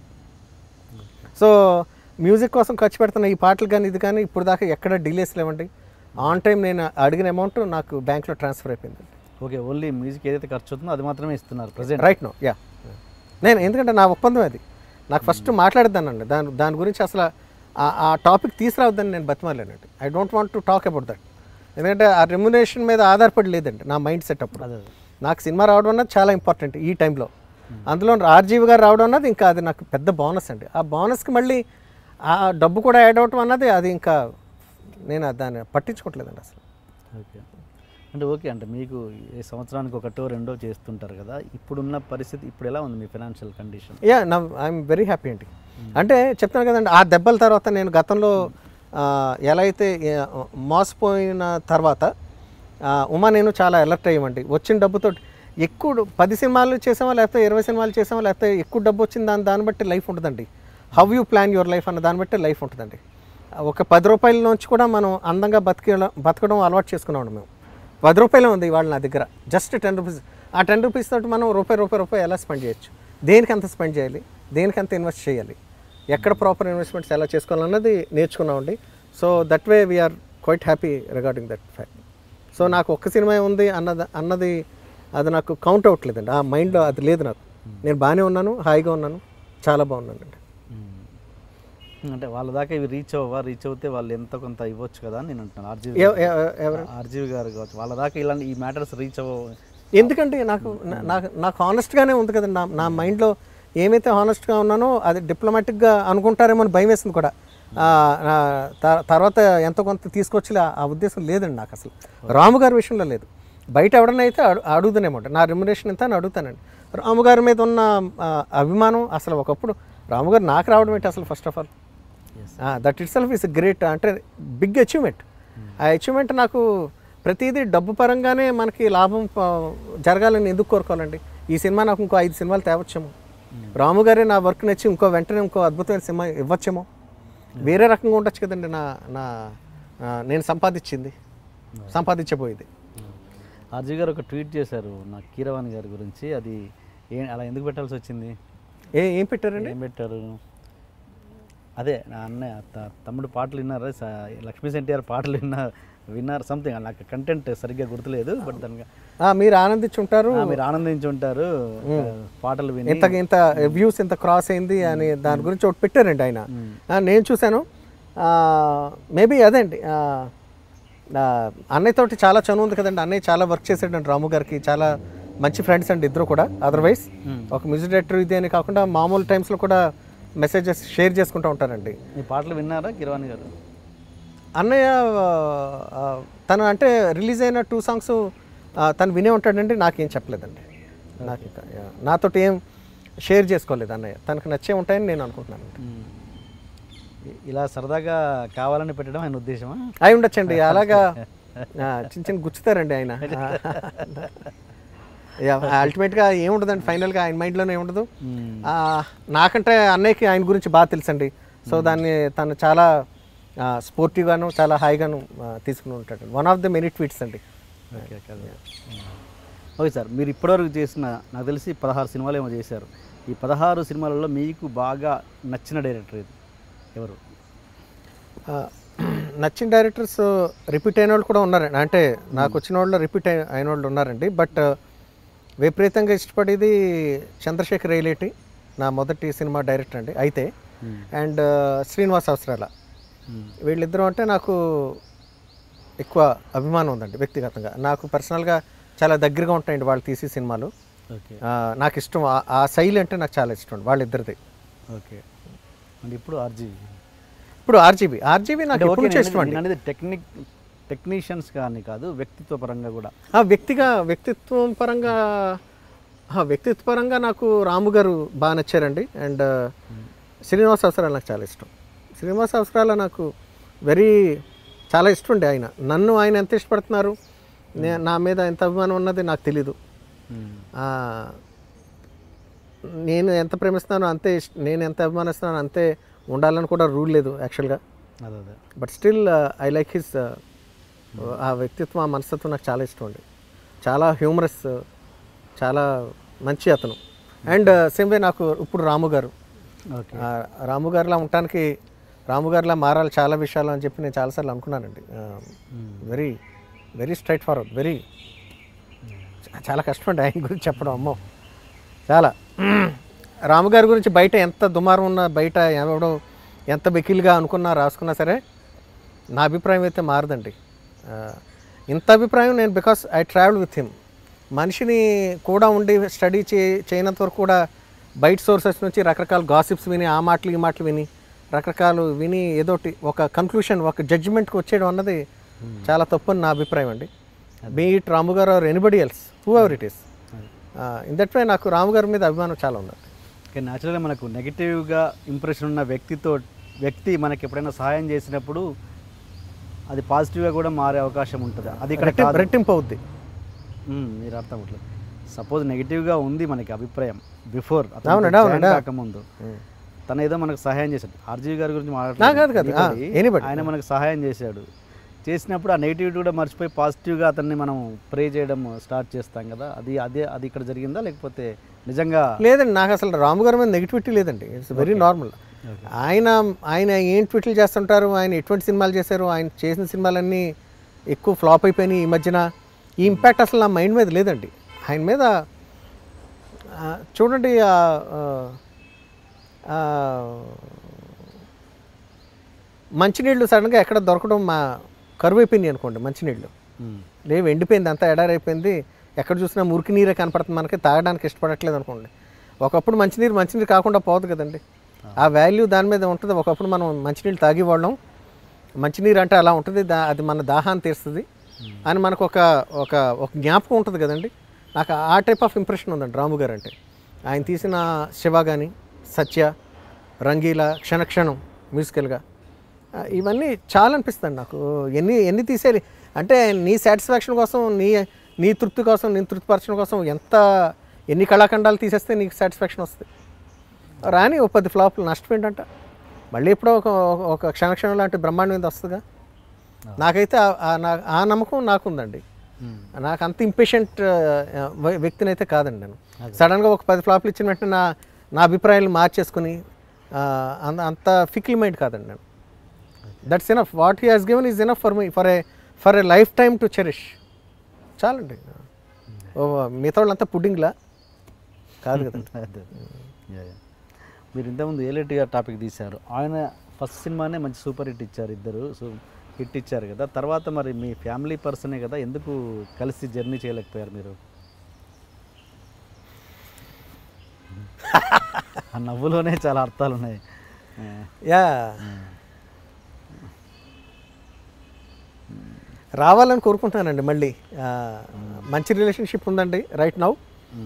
సో మ్యూజిక్ కోసం ఖర్చు పెడుతున్న ఈ పాటలు కానీ ఇది కానీ ఇప్పుడు దాకా ఎక్కడ డిలేస్ లేవండి. ఆన్ టైం నేను అడిగిన అమౌంట్ నాకు బ్యాంక్లో ట్రాన్స్ఫర్ అయిపోయింది. ఓకే, ఓన్లీ మ్యూజిక్ ఏదైతే ఖర్చు అవుతుందో అది మాత్రమే ఇస్తున్నారు ప్రజెంట్ రైట్ నో. యా, నేను ఎందుకంటే నా ఒప్పందం అది, నాకు ఫస్ట్ మాట్లాడేద్దానండి దాని గురించి, అసలు ఆ టాపిక్ తీసుకురావద్దని నేను బతిమాలేనండి. I don't want to talk about that. ఎందుకంటే ఆ రెమ్యునరేషన్ మీద ఆధారపడి లేదండి నా మైండ్ సెట్. అప్పుడు నాకు సినిమా రావడం అన్నది చాలా ఇంపార్టెంట్ ఈ టైంలో, అందులో ఆర్జీవి గారు రావడం అన్నది ఇంకా అది నాకు పెద్ద బోనస్ అండి. ఆ బోనస్కి మళ్ళీ ఆ డబ్బు కూడా యాడ్ అవటం అన్నది అది ఇంకా నేను దాన్ని పట్టించుకోవట్లేదండి అసలు. ఓకే ఓకే అంటే మీకు ఈ సంవత్సరానికి ఒకటో రెండో చేస్తుంటారు కదా, ఇప్పుడున్న పరిస్థితి ఇప్పుడు ఎలా ఉంది మీ financial condition? Yeah, I'm very happy అండి. అంటే చెప్తాను కదండి, ఆ దెబ్బల తర్వాత నేను గతంలో ఎలా అయితే మోసపోయిన తర్వాత ఉమా నేను చాలా అలర్ట్ అయ్యామండి. వచ్చిన డబ్బుతో ఎక్కువ 10 సినిమాలు చేసామా లేకపోతే 20 సినిమాలు చేసామా లేకపోతే ఎక్కువ డబ్బు వచ్చింది దాన్ని బట్టి లైఫ్ ఉంటుందండి. How you plan your life అన్న దాన్ని బట్టి లైఫ్ ఉంటుందండి. ఒక 10 రూపాయల నుంచి కూడా మనం అందంగా బతకడం అలవాటు చేసుకున్నాం మేము. 10 రూపాయలే ఉంది ఇవాళ నా దగ్గర, జస్ట్ 10 రూపీస్. ఆ 10 రూపీస్ తోటి మనం రూపాయి ఎలా స్పెండ్ చేయొచ్చు, దేనికి అంత స్పెండ్ చేయాలి, దేనికి అంత ఇన్వెస్ట్ చేయాలి, ఎక్కడ ప్రాపర్ ఇన్వెస్ట్మెంట్స్ ఎలా చేసుకోవాలన్నది నేర్చుకున్నామండి. So that way we are quite happy regarding that fact. So నాకు ఒక్క సినిమా ఉంది అన్నది అది నాకు కౌంట్ అవ్వట్లేదండి, ఆ మైండ్లో అది లేదు నాకు. నేను బాగానే ఉన్నాను, హాయిగా ఉన్నాను, చాలా బాగున్నానండి. అంటే వాళ్ళ దాకా ఇవి రీచ్ అవుతే వాళ్ళు ఎంత కొంత ఇవ్వచ్చు కదా అని నేను అంటున్నాను. ఆర్జీవి గారు కావచ్చు, వాళ్ళ దాకా ఇలాంటి ఈ మ్యాటర్స్ రీచ్ ఎందుకంటే నాకు హానెస్ట్గానే ఉంది కదండి. నా మైండ్లో ఏమైతే హానెస్ట్గా ఉన్నానో అది డిప్లొమాటిక్గా అనుకుంటారేమో అని భయం వేసింది కూడా. తర్వాత ఎంతో కొంత తీసుకొచ్చి ఆ ఉద్దేశం లేదండి నాకు అసలు. రాము గారి విషయంలో లేదు, బయట ఎవడన్నా అయితే అడుగుతానేమో నా రెమ్యునరేషన్ ఎంత అని అడుగుతానండి. రాము గారి మీద ఉన్న అభిమానం అసలు ఒకప్పుడు రాము గారు నాకు రావడం ఏంటి అసలు first of all that itself is great, అంటే బిగ్ అచీవ్మెంట్. ఆ అచీవ్మెంట్ నాకు ప్రతిదీ డబ్బు పరంగానే మనకి లాభం జరగాలని ఎందుకు కోరుకోవాలండి? ఈ సినిమా నాకు ఇంకో 5 సినిమాలు తేవచ్చేమో, రాము గారే నా వర్క్ నచ్చి వెంటనే ఇంకో అద్భుతమైన సినిమా ఇవ్వచ్చేమో, వేరే రకంగా ఉండొచ్చు కదండి. నేను సంపాదించబోయేది. ఆర్జీవి గారు ఒక ట్వీట్ చేశారు నా కీరవాణి గారి గురించి, అది అలా ఎందుకు పెట్టాల్సి వచ్చింది? ఏం పెట్టారండి? ఏం పెట్టారు? అదే నా అన్నయ్య తమ్ముడు పాటలు విన్నారా, లక్ష్మీ ఎన్టీఆర్ పాటలు విన్నారు సంథింగ్, నాకు కంటెంట్ సరిగ్గా గుర్తులేదు, బట్ దానికి మీరు ఆనందించి ఉంటారు పాటలు విని ఇంత వ్యూస్ ఇంత క్రాస్ అయింది అని దాని గురించి ఒకటి పెట్టారండి ఆయన. నేను చూశాను. మేబీ అదే అండి, అన్నయ్యతోటి చాలా చనువు ఉంది కదండి. అన్నయ్య చాలా వర్క్ చేసాడండి రాము గారికి, చాలా మంచి ఫ్రెండ్స్ అండి ఇద్దరు కూడా. అదర్వైజ్ ఒక మ్యూజిక్ డైరెక్టర్ ఇది అని కాకుండా మామూలు టైమ్స్లో కూడా మెసేజెస్ షేర్ చేసుకుంటూ ఉంటారండి. ఈ పాటలు విన్నారా కీరవాణి గారు? అన్నయ్య తను అంటే రిలీజ్ అయిన 2 సాంగ్స్ తను వినే ఉంటాడండి, నాకేం చెప్పలేదండి. నాతోటి ఏం షేర్ చేసుకోలేదు అన్నయ్య, తనకు నచ్చే ఉంటాయని నేను అనుకుంటున్నాను. ఇలా సరదాగా కావాలని పెట్టడం ఆయన ఉద్దేశమా? అయి ఉండొచ్చండి, అలాగా చిన్న గుచ్చుతారండి ఆయన. అల్టిమేట్గా ఏముండదండి, ఫైనల్గా ఆయన మైండ్లోనే ఏముండదు. నాకంటే అన్నయ్యకి ఆయన గురించి బాగా తెలుసండి. సో దాన్ని తను చాలా స్పోర్టివ్గాను చాలా హాయిగాను తీసుకుని ఉంటాడు. One of the many tweets అండి. ఓకే సార్, మీరు ఇప్పటివరకు చేసిన నాకు తెలిసి 16 సినిమాలు ఏమో చేశారు. ఈ 16 సినిమాలలో మీకు బాగా నచ్చిన డైరెక్టర్ ఎవరు? నచ్చిన డైరెక్టర్స్ రిపీట్ అయిన వాళ్ళు కూడా ఉన్నారండి. అంటే నాకు వచ్చిన వాళ్ళు రిపీట్ అయిన వాళ్ళు ఉన్నారండి. బట్ విపరీతంగా ఇష్టపడేది చంద్రశేఖర్ రైలేటి, నా మొదటి సినిమా డైరెక్టర్ అండి. అయితే అండ్ శ్రీనివాస్ అవసరాల, వీళ్ళిద్దరూ అంటే నాకు ఎక్కువ అభిమానం ఉందండి వ్యక్తిగతంగా. నాకు పర్సనల్గా చాలా దగ్గరగా ఉంటాయండి వాళ్ళు తీసే సినిమాలు. ఓకే. నాకు ఇష్టం, ఆ శైలి అంటే నాకు చాలా ఇష్టం వాళ్ళిద్దరిది. ఓకే. అంటే ఇప్పుడు ఆర్జీబీ నాకు ఎప్పటి నుంచో ఇష్టం అండి. అనేది టెక్నీషియన్స్ కానీ కాదు, వ్యక్తిత్వ పరంగా కూడా. వ్యక్తిత్వ పరంగా నాకు రాము గారు బాగా నచ్చారండి. అండ్ శ్రీనివాస అవసరాలు నాకు చాలా ఇష్టం. శ్రీనివాస అవసరాలు నాకు చాలా ఇష్టం అండి. ఆయన ఎంత ఇష్టపడుతున్నారు, నా మీద ఎంత అభిమానం ఉన్నది నాకు తెలీదు. నేను ఎంత ప్రేమిస్తున్నానో అంతే, నేను ఎంత అభిమానిస్తున్నానో అంతే ఉండాలని కూడా రూల్ లేదు యాక్చువల్గా. But still I like his ఆ వ్యక్తిత్వం, ఆ మనస్తత్వం నాకు చాలా ఇష్టం అండి. చాలా హ్యూమరస్, చాలా మంచి అతను. అండ్ సేమ్ వే నాకు ఇప్పుడు రాము గారిలా ఉండటానికి, రాము గారిలా మారాలి చాలా విషయాలు అని చెప్పి నేను చాలాసార్లు అనుకున్నానండి. వెరీ స్ట్రైట్ ఫార్వర్డ్, చాలా కష్టం అండి ఆయన గురించి చెప్పడం. అమ్మో చాలా. రాము గారి గురించి బయట ఎంత దుమారం ఉన్నా, బయట ఎవడో ఎంత బెకిల్గా అనుకున్నా రాసుకున్నా సరే నా అభిప్రాయం అయితే మారదండి. ఇంత అభిప్రాయం నేను because I travel with him. మనిషిని కూడా ఉండి స్టడీ చేయనంత వరకు కూడా బయట సోర్సెస్ నుంచి రకరకాల గాసిప్స్ విని, ఆ మాటలు ఈ మాటలు విని, రకరకాలు విని ఏదోటి ఒక కన్క్లూషన్, ఒక జడ్జిమెంట్కి వచ్చేయడం అన్నది చాలా తప్పు అని నా అభిప్రాయం అండి. బీ ఇట్ రాము గారు or anybody else, whoever it is. In that way నాకు రాము గారి మీద అభిమానం చాలా ఉంది. కానీ న్యాచురల్గా మనకు నెగిటివ్గా ఇంప్రెషన్ ఉన్న వ్యక్తి మనకి ఎప్పుడైనా సహాయం చేసినప్పుడు అది పాజిటివ్గా కూడా మారే అవకాశం ఉంటుంది. అది ఇక్కడ రెట్టింపు అవుద్ది. మీరు అర్థం అట్లా సపోజ్ నెగిటివ్గా ఉంది మనకి అభిప్రాయం బిఫోర్ కాకముందు, తను ఏదో మనకు సహాయం చేశాడు. ఆర్జీవి గారి గురించి మాట్లాడుతున్నాడు, ఆయన మనకు సహాయం చేసినప్పుడు ఆ నెగిటివిటీ కూడా మర్చిపోయి పాజిటివ్గా అతన్ని మనం ప్రే చేయడం స్టార్ట్ చేస్తాం కదా, అది ఇక్కడ జరిగిందా లేకపోతే నిజంగా? లేదండి, నాకు అసలు రాము గారి మీద నెగిటివిటీ లేదండి. It's very normal. ఆయన ఏం ట్వీట్లు చేస్తుంటారు, ఆయన ఎటువంటి సినిమాలు చేశారు, ఆయన చేసిన సినిమాలన్నీ ఎక్కువ ఫ్లాప్ అయిపోయినాయి ఈ మధ్యన. ఈ ఇంపాక్ట్ అసలు నా మైండ్ మీద లేదండి. ఆయన మీద చూడండి, మంచినీళ్ళు సడన్గా ఎక్కడ దొరకడం కరువు అయిపోయింది అనుకోండి. మంచినీళ్ళు లేవు, ఎండిపోయింది, అంతా ఎడారైపోయింది, ఎక్కడ చూసినా మురికి నీరే కనపడుతుంది, మనకి తాగడానికి ఇష్టపడట్లేదు అనుకోండి. ఒకప్పుడు మంచినీరు కాకుండా పోదు కదండి. ఆ వాల్యూ దాని మీద ఉంటుంది. ఒకప్పుడు మనం మంచినీళ్ళు తాగేవాళ్ళం, మంచినీరు అంటే అలా ఉంటుంది, అది మన దాహాన్ని తీస్తుంది అని మనకు ఒక జ్ఞాపకం ఉంటుంది కదండి. నాకు ఆ టైప్ ఆఫ్ ఇంప్రెషన్ ఉందండి రాము గారు అంటే. ఆయన తీసిన శివ కానీ, సత్య, రంగీలా, క్షణక్షణం మ్యూజికల్గా ఇవన్నీ చాలా అనిపిస్తుంది నాకు. ఎన్ని తీసేయాలి అంటే నీ సాటిస్ఫాక్షన్ కోసం, నీ తృప్తి కోసం, నేను తృప్తిపరచడం కోసం ఎన్ని కళాఖండాలు తీసేస్తే నీకు సాటిస్ఫాక్షన్ వస్తుంది. రాని 10 ఫ్లాప్లు నష్టపోయిందంట, మళ్ళీ ఎప్పుడో ఒక క్షణక్షణం లాంటి బ్రహ్మాండం మీద వస్తుందిగా. నాకైతే ఆ నమ్మకం నాకుందండి. నాకు అంత ఇంపేషెంట్ వ్యక్తిని అయితే కాదండి నేను. సడన్గా ఒక 10 ఫ్లాప్లు ఇచ్చిన వెంటనే నా అభిప్రాయాలు మార్చేసుకుని అంత ఫిక్లీ మైండ్ కాదండి నేను. That's enough, what he has given is enough for me, for a lifetime to cherish. చాలండి. మిగతా వాళ్ళంతా పుడ్డింగ్లా కాదు కదండి. మీరు ఇంతకుముందు ఏలేటిగా టాపిక్ తీశారు. ఆయన ఫస్ట్ సినిమానే మంచి సూపర్ హిట్ ఇచ్చారు, ఇద్దరు హిట్ ఇచ్చారు కదా. తర్వాత మరి మీ ఫ్యామిలీ పర్సనే కదా, ఎందుకు కలిసి జర్నీ చేయలేకపోయారు మీరు? ఆ నవ్వులోనే చాలా అర్థాలు ఉన్నాయి. రావాలని కోరుకుంటున్నానండి. మళ్ళీ మంచి రిలేషన్షిప్ ఉందండి రైట్ నౌ.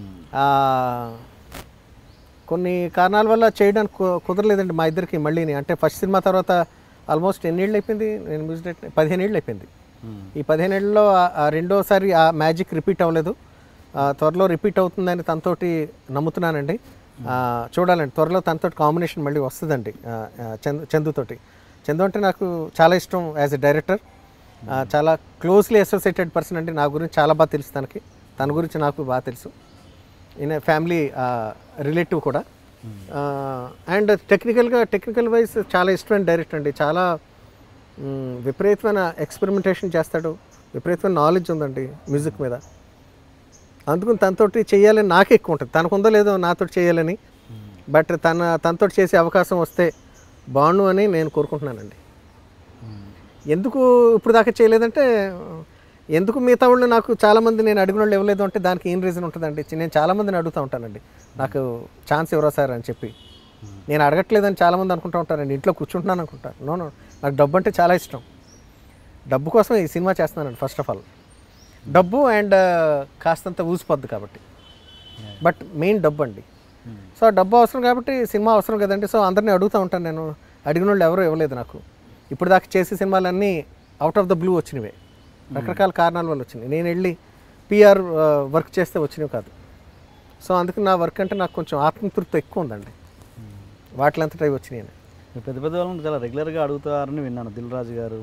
కొన్ని కారణాల వల్ల చేయడానికి కుదరలేదండి మా ఇద్దరికి మళ్ళీని. అంటే ఫస్ట్ సినిమా తర్వాత ఆల్మోస్ట్ ఎన్ని ఏళ్ళు అయిపోయింది, నేను మ్యూజిక్ 15 ఏళ్ళు అయిపోయింది. ఈ 15 ఏళ్ళలో రెండోసారి ఆ మ్యాజిక్ రిపీట్ అవ్వలేదు. త్వరలో రిపీట్ అవుతుందని తనతోటి నమ్ముతున్నానండి. చూడాలండి, త్వరలో తనతోటి కాంబినేషన్ మళ్ళీ వస్తుందండి. చందుతోటి. చందు అంటే నాకు చాలా ఇష్టం యాజ్ ఎ డైరెక్టర్. చాలా క్లోజ్లీ అసోసియేటెడ్ పర్సన్ అండి. నా గురించి చాలా బాగా తెలుసు తనకి, తన గురించి నాకు బాగా తెలుసు. ఈయన ఫ్యామిలీ రిలేటివ్ కూడా. అండ్ టెక్నికల్ వైజ్ చాలా ఇష్టమైన డైరెక్టర్ అండి. చాలా విపరీతమైన ఎక్స్పెరిమెంటేషన్ చేస్తాడు, విపరీతమైన నాలెడ్జ్ ఉందండి మ్యూజిక్ మీద. అందుకని తనతోటి చేయాలని నాకే ఎక్కువ ఉంటుంది. తనకుందో లేదో నాతో చేయాలని, బట్ తనతో చేసే అవకాశం వస్తే బాగుండు అని నేను కోరుకుంటున్నానండి. ఎందుకు ఇప్పుడు దాకా చేయలేదంటే ఎందుకు మిగతా వాళ్ళు నాకు చాలామంది నేను అడిగిన వాళ్ళు ఇవ్వలేదు అంటే దానికి ఏం రీజన్ ఉంటుందండి. నేను చాలామందిని అడుగుతూ ఉంటానండి, నాకు ఛాన్స్ ఎవరో సార్ అని చెప్పి. నేను అడగట్లేదని చాలామంది అనుకుంటూ ఉంటారండి, ఇంట్లో కూర్చుంటున్నాను అనుకుంటారు. నో, నాకు డబ్బు అంటే చాలా ఇష్టం. డబ్బు కోసం ఈ సినిమా చేస్తున్నానండి. ఫస్ట్ ఆఫ్ ఆల్ డబ్బు అండ్ కాస్తంత ఊసిపోద్ది కాబట్టి, బట్ మెయిన్ డబ్బు అండి. సో డబ్బు అవసరం కాబట్టి సినిమా అవసరం కదండి. సో అందరినీ అడుగుతూ ఉంటాను నేను, అడిగిన వాళ్ళు ఎవరూ ఇవ్వలేదు నాకు. ఇప్పుడు దాకా చేసే సినిమాలన్నీ అవుట్ ఆఫ్ ద బ్లూ వచ్చినవే, రకరకాల కారణాల వల్ల వచ్చినాయి. నేను వెళ్ళి పిఆర్ వర్క్ చేస్తే వచ్చినవి కాదు. సో అందుకని నా వర్క్ అంటే నాకు కొంచెం ఆత్మతృప్తి ఎక్కువ ఉందండి, వాటిలంతటా వచ్చినాయి. పెద్ద పెద్ద వాళ్ళని చాలా రెగ్యులర్గా అడుగుతారని విన్నాను. దిల్ రాజు గారు,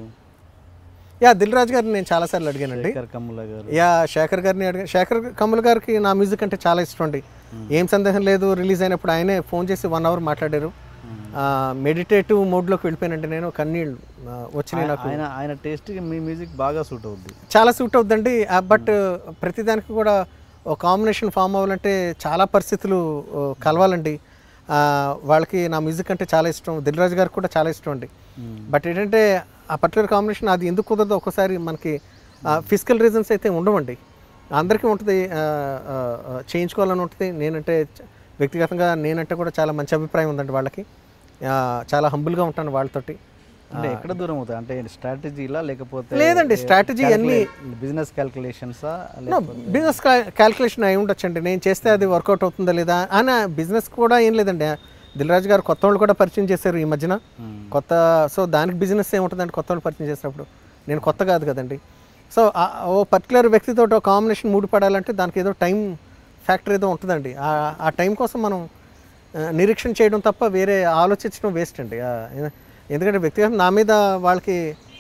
దిల్ రాజు గారిని నేను చాలాసార్లు అడిగానండి. కమ్ముల గారు, శేఖర్ గారిని అడిగాను. శేఖర్ కమ్ముల గారికి నా మ్యూజిక్ అంటే చాలా ఇష్టం అండి, ఏం సందేహం లేదు. రిలీజ్ అయినప్పుడు ఆయనే ఫోన్ చేసి 1 hour మాట్లాడారు. మెడిటేటివ్ మోడ్లోకి వెళ్ళిపోయానండి నేను, కన్నీళ్ళు వచ్చినాయి నాకు. ఆయన టేస్ట్కి మీ మ్యూజిక్ బాగా సూట్ అవుద్ది, చాలా సూట్ అవుద్దండి. బట్ ప్రతిదానికి కూడా ఒక కాంబినేషన్ ఫామ్ అవ్వాలంటే చాలా పరిస్థితులు కలవాలండి. వాళ్ళకి నా మ్యూజిక్ అంటే చాలా ఇష్టం, దిల్ రాజు గారికి కూడా చాలా ఇష్టం అండి. బట్ ఏంటంటే ఆ పర్టికులర్ కాంబినేషన్ అది ఎందుకు కుదరదో ఒక్కోసారి మనకి ఫిజికల్ రీజన్స్ అయితే ఉండవండి, అందరికీ ఉంటుంది, చేయించుకోవాలని ఉంటుంది. నేనంటే వ్యక్తిగతంగా నేనంటే కూడా చాలా మంచి అభిప్రాయం ఉందండి వాళ్ళకి, చాలా హంబుల్గా ఉంటాను వాళ్ళతోటి. అంటే ఎక్కడ దూరం అవుతాయి అంటే స్ట్రాటజీలా లేకపోతే? లేదండి, స్ట్రాటజీ అన్ని బిజినెస్ క్యాల్కులేషన్సా? బిజినెస్ క్యాల్కులేషన్ అయి ఉండొచ్చండి. నేను చేస్తే అది వర్కౌట్ అవుతుందా లేదా అని. బిజినెస్ కూడా ఏం లేదండి, దిల్ రాజు గారు కొత్త వాళ్ళు కూడా పరిచయం చేశారు ఈ మధ్యన కొత్త. సో దానికి బిజినెస్ ఏముంటుందండి కొత్త వాళ్ళు పరిచయం చేసినప్పుడు, నేను కొత్త కాదు కదండి. సో ఓ పర్టికులర్ వ్యక్తితో ఒక కాంబినేషన్ మూడు పడాలంటే దానికి ఏదో టైం ఫ్యాక్టర్ ఏదో ఉంటుందండి. ఆ టైం కోసం మనం నిరీక్షణ చేయడం తప్ప వేరే ఆలోచించడం వేస్ట్ అండి. ఎందుకంటే వ్యక్తిగతంగా నా మీద వాళ్ళకి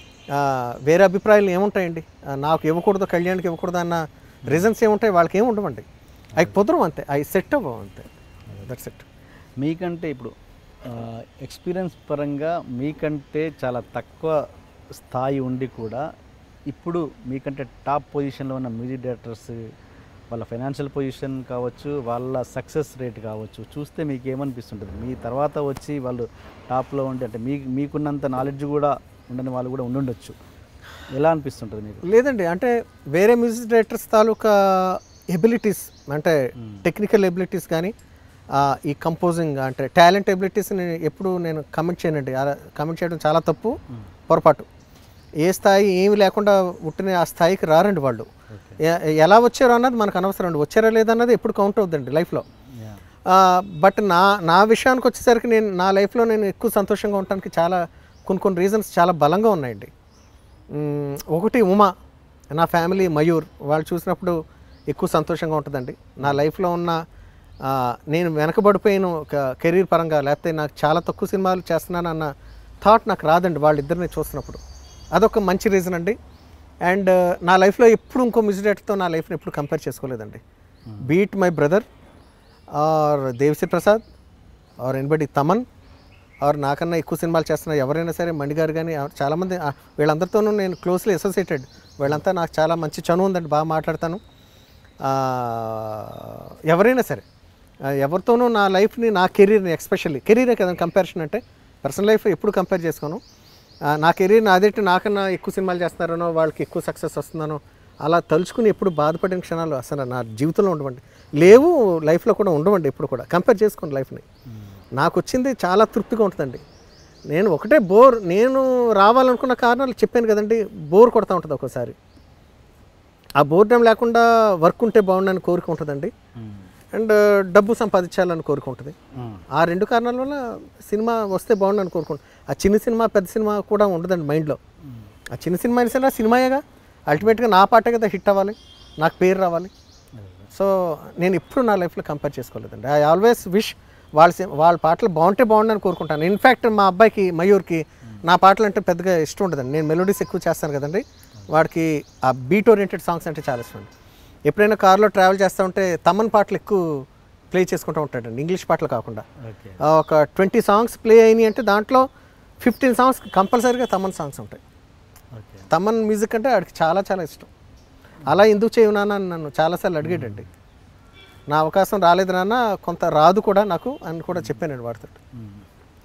వేరే అభిప్రాయాలు ఏముంటాయండి, నాకు ఇవ్వకూడదు, కళ్యాణ్కి ఇవ్వకూడదు అన్న రీజన్స్ ఏముంటాయి, వాళ్ళకి ఏమి ఉండవండి. అవి కుదరవు అంతే, అవి సెట్ అవ్వవు అంతే, దట్స్ ఇట్. మీకంటే ఇప్పుడు ఎక్స్పీరియన్స్ పరంగా మీకంటే చాలా తక్కువ స్థాయి ఉండి కూడా ఇప్పుడు మీకంటే టాప్ పొజిషన్లో ఉన్న మ్యూజిక్ డైరెక్టర్స్ వాళ్ళ ఫైనాన్షియల్ పొజిషన్ కావచ్చు, వాళ్ళ సక్సెస్ రేట్ కావచ్చు చూస్తే మీకు ఏమనిపిస్తుంటుంది? మీ తర్వాత వచ్చి వాళ్ళు టాప్లో ఉండి అంటే మీకున్నంత నాలెడ్జ్ కూడా ఉండని వాళ్ళు కూడా ఉండుండొచ్చు, ఎలా అనిపిస్తుంటుంది మీకు? లేదండి, అంటే వేరే మ్యూజిక్ డైరెక్టర్స్ తాలూకా ఎబిలిటీస్ అంటే టెక్నికల్ ఎబిలిటీస్ కానీ ఈ కంపోజింగ్ అంటే టాలెంట్ ఎబిలిటీస్ని ఎప్పుడు నేను కమెంట్ చేయనండి. కమెంట్ చేయడం చాలా తప్పు, పొరపాటు. ఏ స్థాయి ఏమి లేకుండా పుట్టిన ఆ స్థాయికి రారండి వాళ్ళు. ఎలా వచ్చారో అన్నది మనకు అనవసరం అండి, వచ్చారా లేదన్నది ఎప్పుడు కౌంట్ అవుతుందండి లైఫ్లో. బట్ నా విషయానికి వచ్చేసరికి నా లైఫ్లో నేను ఎక్కువ సంతోషంగా ఉండడానికి చాలా కొన్ని రీజన్స్ చాలా బలంగా ఉన్నాయండి. ఒకటి ఉమా, నా ఫ్యామిలీ మయూర్, వాళ్ళు చూసినప్పుడు ఎక్కువ సంతోషంగా ఉంటుందండి. నా లైఫ్లో ఉన్న నేను వెనకబడిపోయిన ఒక కెరీర్ పరంగా లేకపోతే నాకు చాలా తక్కువ సినిమాలు చేస్తున్నాను అన్న థాట్ నాకు రాదండి వాళ్ళిద్దరిని చూసినప్పుడు. అదొక మంచి రీజన్ అండి. అండ్ నా లైఫ్లో ఎప్పుడు ఇంకో మ్యూజిక్ డైరెక్టర్తో నా లైఫ్ని ఎప్పుడు కంపేర్ చేసుకోలేదండి. Be it my brother or Devi Sri Prasad or anybody Thaman or నాకన్నా ఎక్కువ సినిమాలు చేస్తున్న ఎవరైనా సరే, మణి గారు కానీ చాలామంది, వీళ్ళందరితోనూ నేను క్లోజ్లీ అసోసియేటెడ్. వీళ్ళంతా నాకు చాలా మంచి చనువు ఉందండి, బాగా మాట్లాడతాను. ఎవరైనా సరే ఎవరితోనూ నా లైఫ్ని, నా కెరీర్ని, ఎస్పెషల్లీ కెరీరే కదండి కంపారిజన్ అంటే, పర్సనల్ లైఫ్ ఎప్పుడు కంపేర్ చేసుకోను. నా కెరీర్ని అదేంటి నాకన్నా ఎక్కువ సినిమాలు చేస్తున్నారనో వాళ్ళకి ఎక్కువ సక్సెస్ వస్తుందనో అలా తలుచుకుని ఎప్పుడు బాధపడిన క్షణాలు అసలు నా జీవితంలో ఉండవండి, లేవు, లైఫ్లో కూడా ఉండవండి. ఎప్పుడు కూడా కంపేర్ చేసుకోండి లైఫ్ని. నాకు వచ్చింది చాలా తృప్తిగా ఉంటుందండి. నేను ఒకటే నేను రావాలనుకున్న కారణాలు చెప్పాను కదండి, బోర్ కొడతా ఉంటుంది ఒక్కోసారి. ఆ బోర్డెం లేకుండా వర్క్ ఉంటే బాగుండని కోరిక ఉంటుందండి, అండ్ డబ్బు సంపాదించాలని కోరిక ఉంటుంది. ఆ రెండు కారణాల వల్ల సినిమా వస్తే బాగుండని కోరుకుంటాను. ఆ చిన్న సినిమా పెద్ద సినిమా కూడా ఉండదండి మైండ్లో. ఆ చిన్న సినిమా అయినా సినిమాయేగా, అల్టిమేట్గా నా పాటే కదా హిట్ అవ్వాలి, నాకు పేరు రావాలి. సో నేను ఎప్పుడు నా లైఫ్లో కంపేర్ చేసుకోలేదండి. ఐ ఆల్వేస్ విష్ వాళ్ళ పాటలు బాగుంటే బాగుండని కోరుకుంటాను. ఇన్ఫ్యాక్ట్ మా అబ్బాయికి మయూర్కి నా పాటలు అంటే పెద్దగా ఇష్టం ఉండదండి. నేను మెలోడీస్ ఎక్కువ చేస్తాను కదండి, వాడికి ఆ బీట్ ఓరియంటెడ్ సాంగ్స్ అంటే చాలా ఇష్టం. ఎప్పుడైనా కార్లో ట్రావెల్ చేస్తూ ఉంటే తమన్ పాటలు ఎక్కువ ప్లే చేసుకుంటూ ఉంటాడండి, ఇంగ్లీష్ పాటలు కాకుండా. ఒక 20 సాంగ్స్ ప్లే అయినాయి అంటే దాంట్లో 15 సాంగ్స్ కంపల్సరీగా తమన్ సాంగ్స్ ఉంటాయి. తమన్ మ్యూజిక్ అంటే వాడికి చాలా చాలా ఇష్టం. అలా ఎందుకు చేయనానా అని నన్ను చాలాసార్లు అడిగాడండి. నా అవకాశం రాలేదు నాన్న, కొంత రాదు కూడా నాకు అని కూడా చెప్పానండి వాడితో.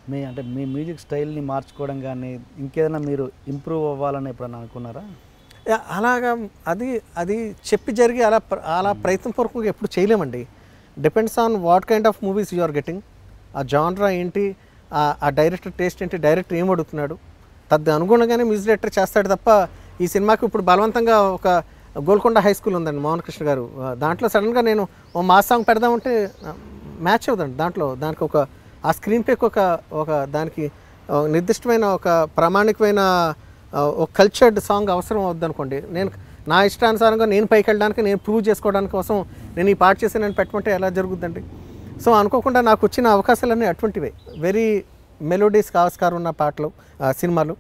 అంటే మీ మ్యూజిక్ స్టైల్ని మార్చుకోవడం కానీ ఇంకేదైనా మీరు ఇంప్రూవ్ అవ్వాలని ఎప్పుడన్నా అనుకున్నారా? అలాగా అది చెప్పి జరిగి అలా ప్రయత్నపూర్వకంగా ఎప్పుడు చేయలేమండి. Depends on what kind of movies you are getting, ఆ జాన్రా ఏంటి, ఆ డైరెక్టర్ టేస్ట్ ఏంటి, డైరెక్టర్ ఏం అడుగుతున్నాడు, తద్ది అనుగుణంగానే మ్యూజిక్ డైరెక్టర్ చేస్తాడు తప్ప ఈ సినిమాకి ఇప్పుడు బలవంతంగా ఒక గోల్కొండ హై స్కూల్ ఉందండి మోహన్ కృష్ణ గారు, దాంట్లో సడన్గా నేను ఓ మాస్ సాంగ్ పెడదామంటే మ్యాచ్ అవుదండి. దానికి ఒక ఆ స్క్రీన్ ప్లేకి ఒక దానికి నిర్దిష్టమైన ఒక ప్రామాణికమైన ఒక కల్చర్డ్ సాంగ్ అవసరం అవుద్ది అనుకోండి. నేను నా ఇష్టానుసారంగా నేను పైకి వెళ్ళడానికి, నేను ప్రూవ్ చేసుకోవడానికి కోసం నేను ఈ పాట చేసి నేను పెట్టమంటే ఎలా జరుగుద్దండి? సో అనుకోకుండా నాకు వచ్చిన అవకాశాలన్నీ అటువంటివే, వెరీ మెలోడీస్కి ఆవిష్కారం ఉన్న పాటలు, సినిమాలు,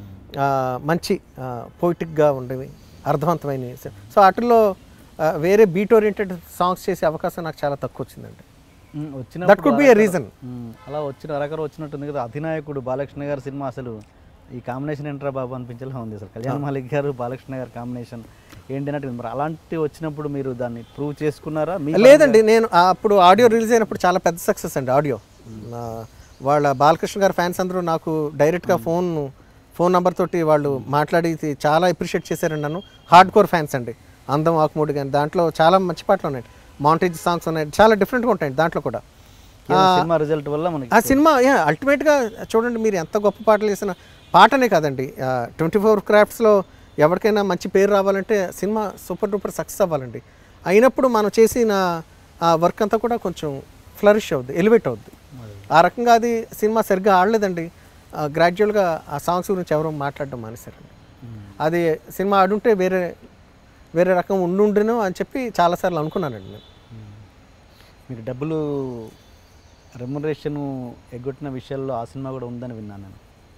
మంచి పోయిటిక్గా ఉండేవి, అర్థవంతమైనవి. సో వాటిల్లో వేరే బీట్ ఓరియంటెడ్ సాంగ్స్ చేసే అవకాశం నాకు చాలా తక్కువ వచ్చిందండి. That could be a reason. అలా వచ్చినట్టుంది కదా. అధినాయకుడు బాలకృష్ణ గారి సినిమా అసలు ఈ కాంబినేషన్ ఏంట్రా బాబు అనిపించేలా ఉంది అసలు. కళ్యాణ్ మాలిక్ గారు బాలకృష్ణ గారి కాంబినేషన్ ఏంటన్నట్టు. మరి అలాంటి వచ్చినప్పుడు మీరు దాన్ని ప్రూవ్ చేసుకున్నారా? లేదండి, నేను అప్పుడు ఆడియో రిలీజ్ అయినప్పుడు చాలా పెద్ద సక్సెస్ అండి ఆడియో. వాళ్ళ బాలకృష్ణ గారి ఫ్యాన్స్ అందరూ నాకు డైరెక్ట్గా ఫోన్ నెంబర్ తోటి వాళ్ళు మాట్లాడి చాలా అప్రిషియేట్ చేశారండి నన్ను. హార్డ్ కోర్ ఫ్యాన్స్ అండి. అందం ఆకుమూడి కానీ దాంట్లో చాలా మంచి పాటలు ఉన్నాయి, మాంటేజ్ సాంగ్స్ ఉన్నాయి, చాలా డిఫరెంట్గా ఉంటాయండి దాంట్లో కూడా. సినిమా రిజల్ట్ వల్ల మనకి ఆ సినిమా అల్టిమేట్గా చూడండి, మీరు ఎంత గొప్ప పాటలు వేసిన పాటనే కాదండి, 24 క్రాఫ్ట్స్లో ఎవరికైనా మంచి పేరు రావాలంటే సినిమా సూపర్ డూపర్ సక్సెస్ అవ్వాలండి. అయినప్పుడు మనం చేసిన ఆ వర్క్ అంతా కూడా కొంచెం ఫ్లరిష్ అవుద్ది, ఎలివేట్ అవుద్ది. ఆ రకంగా అది సినిమా సరిగ్గా ఆడలేదండి. గ్రాడ్యువల్గా ఆ సాంగ్స్ గురించి ఎవరో మాట్లాడడం మానేశారండి. అది సినిమా ఆడుంటే వేరే రకం ఉండుండేనో అని చెప్పి చాలాసార్లు అనుకున్నానండి నేను. మీకు డబ్బులు రెమ్యునరేషన్ ఎగ్గొట్టిన విషయాల్లో ఆ సినిమా కూడా ఉందని విన్నాను నేను.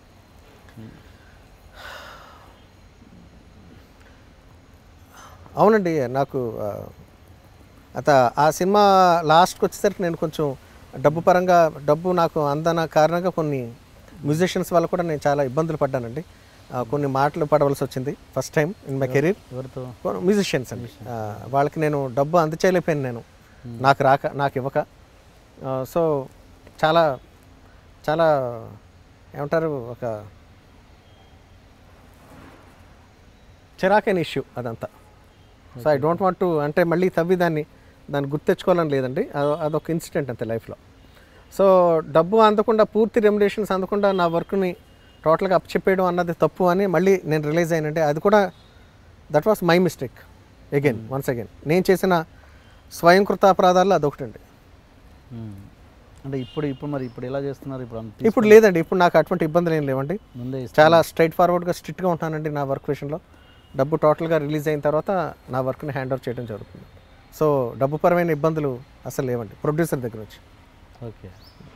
అవునండి, నాకు ఆ సినిమా లాస్ట్కి వచ్చేసరికి నేను కొంచెం డబ్బు నాకు అందన కారణంగా కొన్ని మ్యూజిషియన్స్ వల్ల కూడా నేను చాలా ఇబ్బందులు పడ్డానండి. కొన్ని మాటలు పడవలసి వచ్చింది first time in my career. ఎవరితో? మ్యూజిషియన్స్ అండి. వాళ్ళకి నేను డబ్బు అందచేయలేకపోయాను, నేను నాకు ఇవ్వక. సో చాలా చాలా ఏమంటారు, ఒక చిరాకైన ఇష్యూ అదంతా. So I don't want to, అంటే మళ్ళీ తవ్వి దాన్ని గుర్తు తెచ్చుకోవాలని లేదండి. అదొక ఇన్సిడెంట్ అంతే లైఫ్లో. సో డబ్బు అందకుండా, పూర్తి రెమ్యునరేషన్స్ అందకుండా నా వర్క్ని టోటల్గా అప్పచెప్పేయడం అన్నది తప్పు అని మళ్ళీ నేను రిలైజ్ అయినంటే అది కూడా that was my mistake once again. నేను చేసిన స్వయంకృత అపరాధాల్లో అదొకటండి. అంటే ఇప్పుడు ఎలా చేస్తున్నారు? ఇప్పుడు లేదండి, ఇప్పుడు నాకు అటువంటి ఇబ్బందులు ఏం లేవండి. చాలా స్ట్రైట్ ఫార్వర్డ్గా స్ట్రిక్ట్గా ఉంటానండి నా వర్క్ విషయంలో. డబ్బు టోటల్గా రిలీజ్ అయిన తర్వాత నా వర్క్ని హ్యాండ్ ఓవర్ చేయడం జరుగుతుంది. సో డబ్బు పరమైన ఇబ్బందులు అసలు లేవండి ప్రొడ్యూసర్ దగ్గర వచ్చి. ఓకే.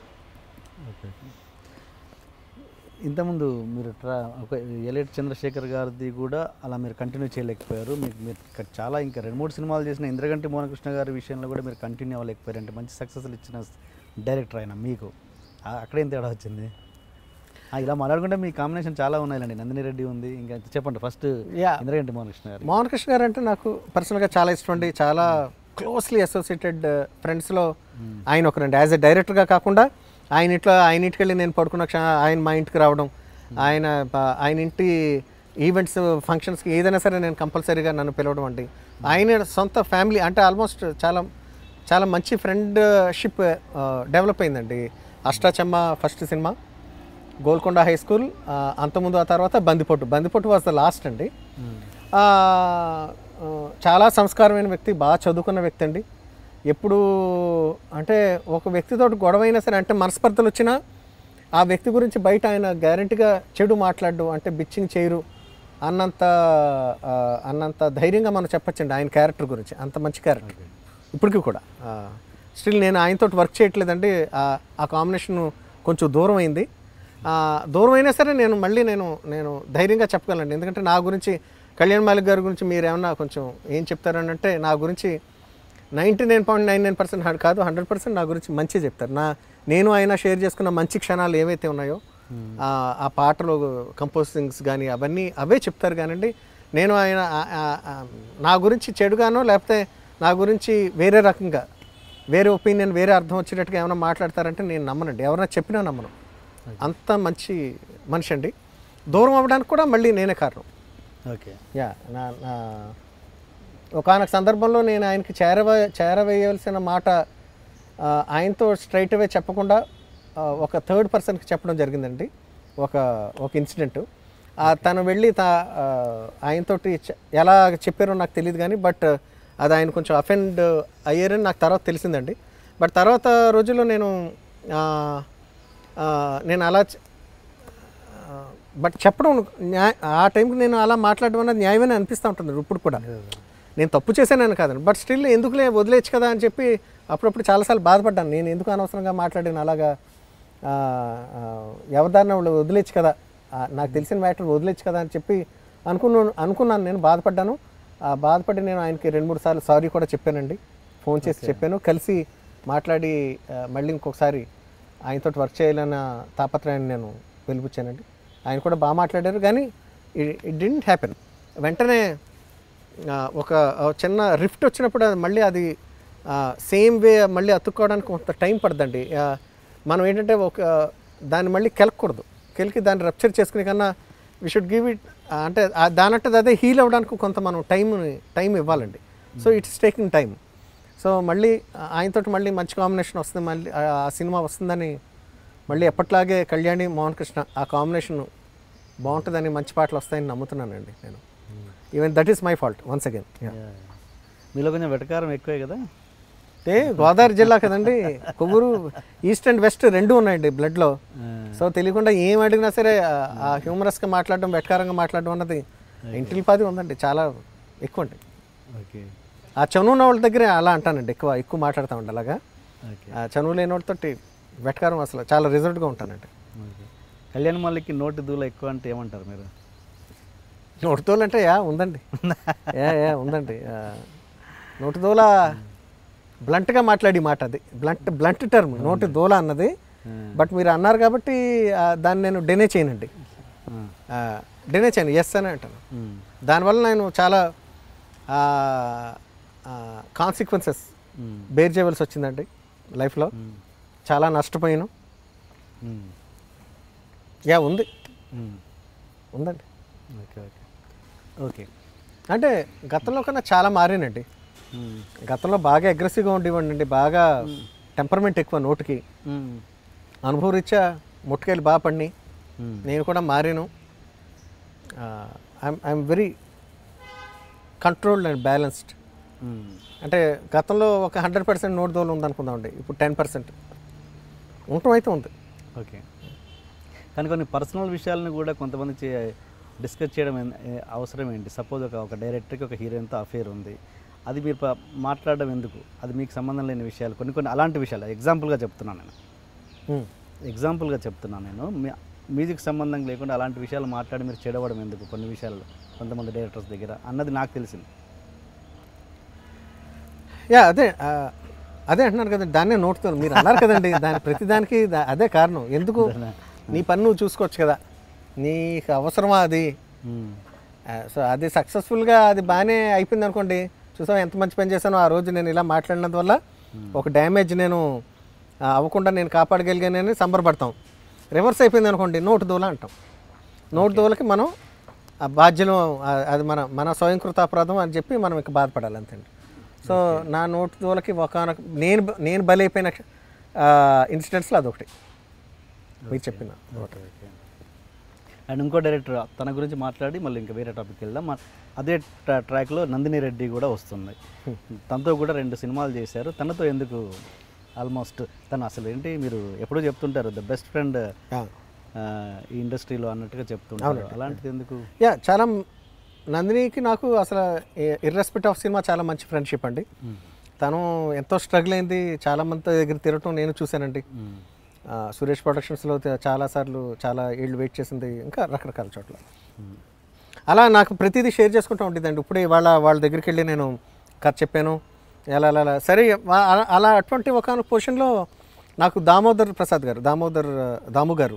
ఇంతకుముందు మీరు ఒక ఎలైట్ చంద్రశేఖర్ గారిది కూడా అలా మీరు కంటిన్యూ చేయలేకపోయారు. మీరు చాలా ఇంకా 2-3 సినిమాలు చేసిన ఇంద్రగంటి మోహనకృష్ణ గారి విషయంలో కూడా మీరు కంటిన్యూ అవ్వలేకపోయారు. అంటే మంచి సక్సెస్లు ఇచ్చిన డైరెక్టర్ అయినా మీకు అక్కడేం తేడా వచ్చింది? ఇలా మాట్లాడుకుంటే మీ కాంబినేషన్ చాలా ఉన్నాయండి. నందిని రెడ్డి ఉంది, ఇంకా చెప్పండి. ఫస్ట్ ఇంద్రగంటి మోహనకృష్ణ గారు అంటే నాకు పర్సనల్గా చాలా ఇష్టం అండి. చాలా క్లోజ్లీ అసోసియేటెడ్ ఫ్రెండ్స్లో ఆయన ఒకరండి. యాజ్ ఎ డైరెక్టర్గా కాకుండా ఆయన ఇంటికి వెళ్ళి నేను పడుకున్న ఆయన మా ఇంటికి రావడం, ఆయన ఇంటి ఈవెంట్స్ ఫంక్షన్స్కి ఏదైనా సరే నేను కంపల్సరీగా నన్ను పిలవడం అండి. ఆయన సొంత ఫ్యామిలీ అంటే ఆల్మోస్ట్ చాలా చాలా మంచి ఫ్రెండ్షిప్ డెవలప్ అయిందండి. Ashta Chamma first cinema, Golconda high school, అంతకుముందు ఆ తర్వాత బందిపోటు వాజ్ ద లాస్ట్ అండి. చాలా సంస్కారమైన వ్యక్తి, బాగా చదువుకున్న వ్యక్తి అండి. ఎప్పుడు అంటే ఒక వ్యక్తితో గొడవ అయినా సరే, అంటే మనస్పర్ధలు వచ్చినా ఆ వ్యక్తి గురించి బయట ఆయన గ్యారంటీగా చెడు మాట్లాడు, అంటే బిచ్చింగ్ చేయరు అన్నంత ధైర్యంగా మనం చెప్పచ్చండి ఆయన క్యారెక్టర్ గురించి. అంత మంచి క్యారెక్టర్ ఇప్పటికీ కూడా. స్టిల్ నేను ఆయనతో వర్క్ చేయట్లేదండి. ఆ కాంబినేషన్ కొంచెం దూరం అయింది. దూరం అయినా సరే నేను ధైర్యంగా చెప్పగలండి. ఎందుకంటే నా గురించి కళ్యాణ్ మాలిక్ గారి గురించి మీరు ఏమన్నా కొంచెం ఏం చెప్తారని అంటే, నా గురించి 99.99% కాదు 100% నా గురించి మంచి చెప్తారు. నేను ఆయన షేర్ చేసుకున్న మంచి క్షణాలు ఏవైతే ఉన్నాయో, ఆ పాటలు కంపోజింగ్స్ కానీ అవే చెప్తారు కానండి. నేను ఆయన నా గురించి చెడుగానో లేకపోతే నా గురించి వేరే రకంగా, వేరే ఒపీనియన్, వేరే అర్థం వచ్చేటట్టుగా ఏమైనా మాట్లాడతారంటే నేను నమ్మనండి. ఎవరైనా చెప్పినా నమ్మను. అంత మంచి మనిషి అండి. దూరం అవ్వడానికి కూడా మళ్ళీ నేనే కారణం. ఓకే. యా నా ఒకానొక సందర్భంలో నేను ఆయనకి చేరవేయవలసిన మాట ఆయనతో స్ట్రైట్ అవే చెప్పకుండా ఒక థర్డ్ పర్సన్కి చెప్పడం జరిగిందండి. ఒక ఇన్సిడెంట్. తను వెళ్ళి ఆయనతోటి ఎలా చెప్పారో నాకు తెలియదు కానీ బట్ అది ఆయన కొంచెం అఫెండ్ అయ్యారని నాకు తర్వాత తెలిసిందండి. బట్ తర్వాత రోజుల్లో నేను అలా బట్ చెప్పడం ఆ టైంకి నేను అలా మాట్లాడడం అన్నది న్యాయమని అనిపిస్తూ ఉంటుంది ఇప్పుడు కూడా. నేను తప్పు చేశానని కాదండి, బట్ స్టిల్ ఎందుకులే వదిలేచ్చు కదా అని చెప్పి అప్పుడప్పుడు చాలాసార్లు బాధపడ్డాను. నేను ఎందుకు అనవసరంగా మాట్లాడాను అలాగా, ఎవరిదారిన వాళ్ళు వదిలేచ్చు కదా, నాకు తెలిసిన మ్యాటర్ వదిలేచ్చు కదా అని చెప్పి అనుకున్నాను. నేను బాధపడ్డాను. బాధపడి నేను ఆయనకి 2-3 సార్లు సారీ కూడా చెప్పానండి. ఫోన్ చేసి చెప్పాను. కలిసి మాట్లాడి మళ్ళీ ఇంకొకసారి ఆయనతో వర్క్ చేయాలన్న తాపత్రయాన్ని నేను వెలిపుచ్చానండి. ఆయన కూడా బాగా మాట్లాడారు కానీ ఇట్ డిడ్ంట్ హ్యాపెన్. వెంటనే ఒక చిన్న రిఫ్ట్ వచ్చినప్పుడు మళ్ళీ అది సేమ్ వే మళ్ళీ అతుక్కోవడానికి కొంత టైం పడుతుందండి. మనం ఏంటంటే దాన్ని మళ్ళీ కెలకూడదు. కెలికి దాన్ని రప్చర్ చేసుకునే కన్నా వీ షుడ్ గివ్ ఇట్, అంటే దానంటే అదే హీల్ అవ్వడానికి కొంత మనం టైం ఇవ్వాలండి. So it's taking time. So మళ్ళీ ఆయనతో మళ్ళీ మంచి కాంబినేషన్ వస్తుంది, మళ్ళీ ఆ సినిమా వస్తుందని మళ్ళీ ఎప్పట్లాగే కళ్యాణి మోహన్ కృష్ణ ఆ కాంబినేషన్ బాగుంటుందని, మంచి పాటలు వస్తాయని నమ్ముతున్నానండి నేను. Even that is my fault once again. మీలో కొంచెం వెటకారం ఎక్కువే కదా. గోదావరి జిల్లా కదండి, కొవ్వూరు ఈస్ట్ అండ్ వెస్ట్ రెండు ఉన్నాయండి బ్లడ్లో. సో తెలియకుండా ఏం అడిగినా సరే ఆ హ్యూమరస్గా మాట్లాడడం, వెటకారంగా మాట్లాడడం అన్నది ఇంటిల్ పాది ఉందండి, చాలా ఎక్కువ అండి. ఓకే. ఆ చనువు ఉన్న వాళ్ళ దగ్గరే అలా అంటానండి, ఎక్కువ మాట్లాడుతూ అలాగా. ఆ చనువు లేని వాళ్ళతో వెటకారం అసలు చాలా రిజర్వ్డ్గా ఉంటానండి. కళ్యాణ్ మల్లికి నోటి దూల ఎక్కువ అంటే ఏమంటారు మీరు? నోటి దూల అంటే ఉందండి, ఉందండి. నోటి దూల బ్లంట్గా మాట్లాడి మాట, అది బ్లంట్ టర్మ్ నోటి దూల అన్నది. బట్ మీరు అన్నారు కాబట్టి దాన్ని నేను డినే చేయనండి, డినే చేయను, ఎస్ అని అంటాను. దానివల్ల నేను చాలా కాన్సిక్వెన్సెస్ బేర్ చేయవలసి వచ్చిందండి లైఫ్లో. చాలా నష్టపోయాను. ఉంది, ఉందండి. Okay okay okay. అంటే గతంలో కన్నా చాలా మారానండి. గతంలో బాగా అగ్రెసివ్గా ఉండేవాడినండి, బాగా టెంపర్మెంట్ ఎక్కువ నోటికి. అనుభవరీత్యా ముట్టుకెళ్ళి బాగా పడిని, నేను కూడా మారాను. I'm very controlled and balanced. అంటే గతంలో ఒక 100% నోటి దోలు ఉందనుకుందామండి, ఇప్పుడు 10% ఉండటం అయితే ఉంది. ఓకే. కానీ కొన్ని పర్సనల్ విషయాలను కూడా కొంతమంది డిస్కస్ చేయడం అవసరం ఏంటి? సపోజ్ ఒక డైరెక్టర్కి ఒక హీరోయిన్తో అఫేర్ ఉంది, అది మీరు మాట్లాడడం ఎందుకు? అది మీకు సంబంధం లేని విషయాలు, కొన్ని అలాంటి విషయాలు ఎగ్జాంపుల్గా చెప్తున్నాను నేను. మ్యూజిక్ సంబంధం లేకుండా అలాంటి విషయాలు మాట్లాడి మీరు చెడవడం ఎందుకు కొన్ని విషయాల్లో కొంతమంది డైరెక్టర్స్ దగ్గర అన్నది నాకు తెలిసింది. అదే అంటున్నారు కదండి, దాన్నే నోటుతాను మీరు అన్నారు కదండి, ప్రతిదానికి అదే కారణం. ఎందుకు? నీ పని నువ్వు చూసుకోవచ్చు కదా, నీకు అవసరమా అది? సో అది సక్సెస్ఫుల్గా అది బాగానే అయిపోయింది అనుకోండి, చూసాం ఎంత మంచి పని చేశానో ఆ రోజు నేను ఇలా మాట్లాడినందువల్ల ఒక డ్యామేజ్ నేను అవ్వకుండా నేను కాపాడగలిగానని సంబరపడతాం. రివర్స్ అయిపోయింది అనుకోండి, నోటు దూల అంటాం. నోటు దూలకి మనం ఆ బాధ్యత, అది మన స్వయంకృత అపరాధం అని చెప్పి మనం ఇక బాధపడాలి అంతండి. సో నా నోటు దూలకి ఒకనొక నేను బలైపోయిన ఇన్సిడెంట్స్లో అదొకటి మీరు చెప్పిన. అండ్ ఇంకో డైరెక్టర్ తన గురించి మాట్లాడి మళ్ళీ ఇంకా వేరే టాపిక్ వెళ్దాం. అదే ట్రాక్లో నందిని రెడ్డి కూడా వస్తుంది, తనతో కూడా 2 సినిమాలు చేశారు. తనతో ఎందుకు ఆల్మోస్ట్ తను అసలు ఏంటి మీరు ఎప్పుడూ చెప్తుంటారు ద బెస్ట్ ఫ్రెండ్ ఈ ఇండస్ట్రీలో అన్నట్టుగా చెప్తుంటారు, అలాంటిది ఎందుకు? చాలా నందినికి నాకు అసలు ఇర్రెస్పెక్ట్ ఆఫ్ సినిమా చాలా మంచి ఫ్రెండ్షిప్ అండి. తను ఎంతో స్ట్రగుల్ అయింది, చాలామంది దగ్గర తిరగటం నేను చూశానండి. సురేష్ ప్రొడక్షన్స్లో చాలాసార్లు చాలా ఏళ్ళు వెయిట్ చేసింది, ఇంకా రకరకాల చోట్ల. అలా నాకు ప్రతిదీ షేర్ చేసుకుంటూ ఉంటుందండి. ఇప్పుడే వాళ్ళ దగ్గరికి వెళ్ళి నేను కథ చెప్పాను, ఎలా సరే అలా అటువంటి ఒక పొజిషన్లో నాకు దాము గారు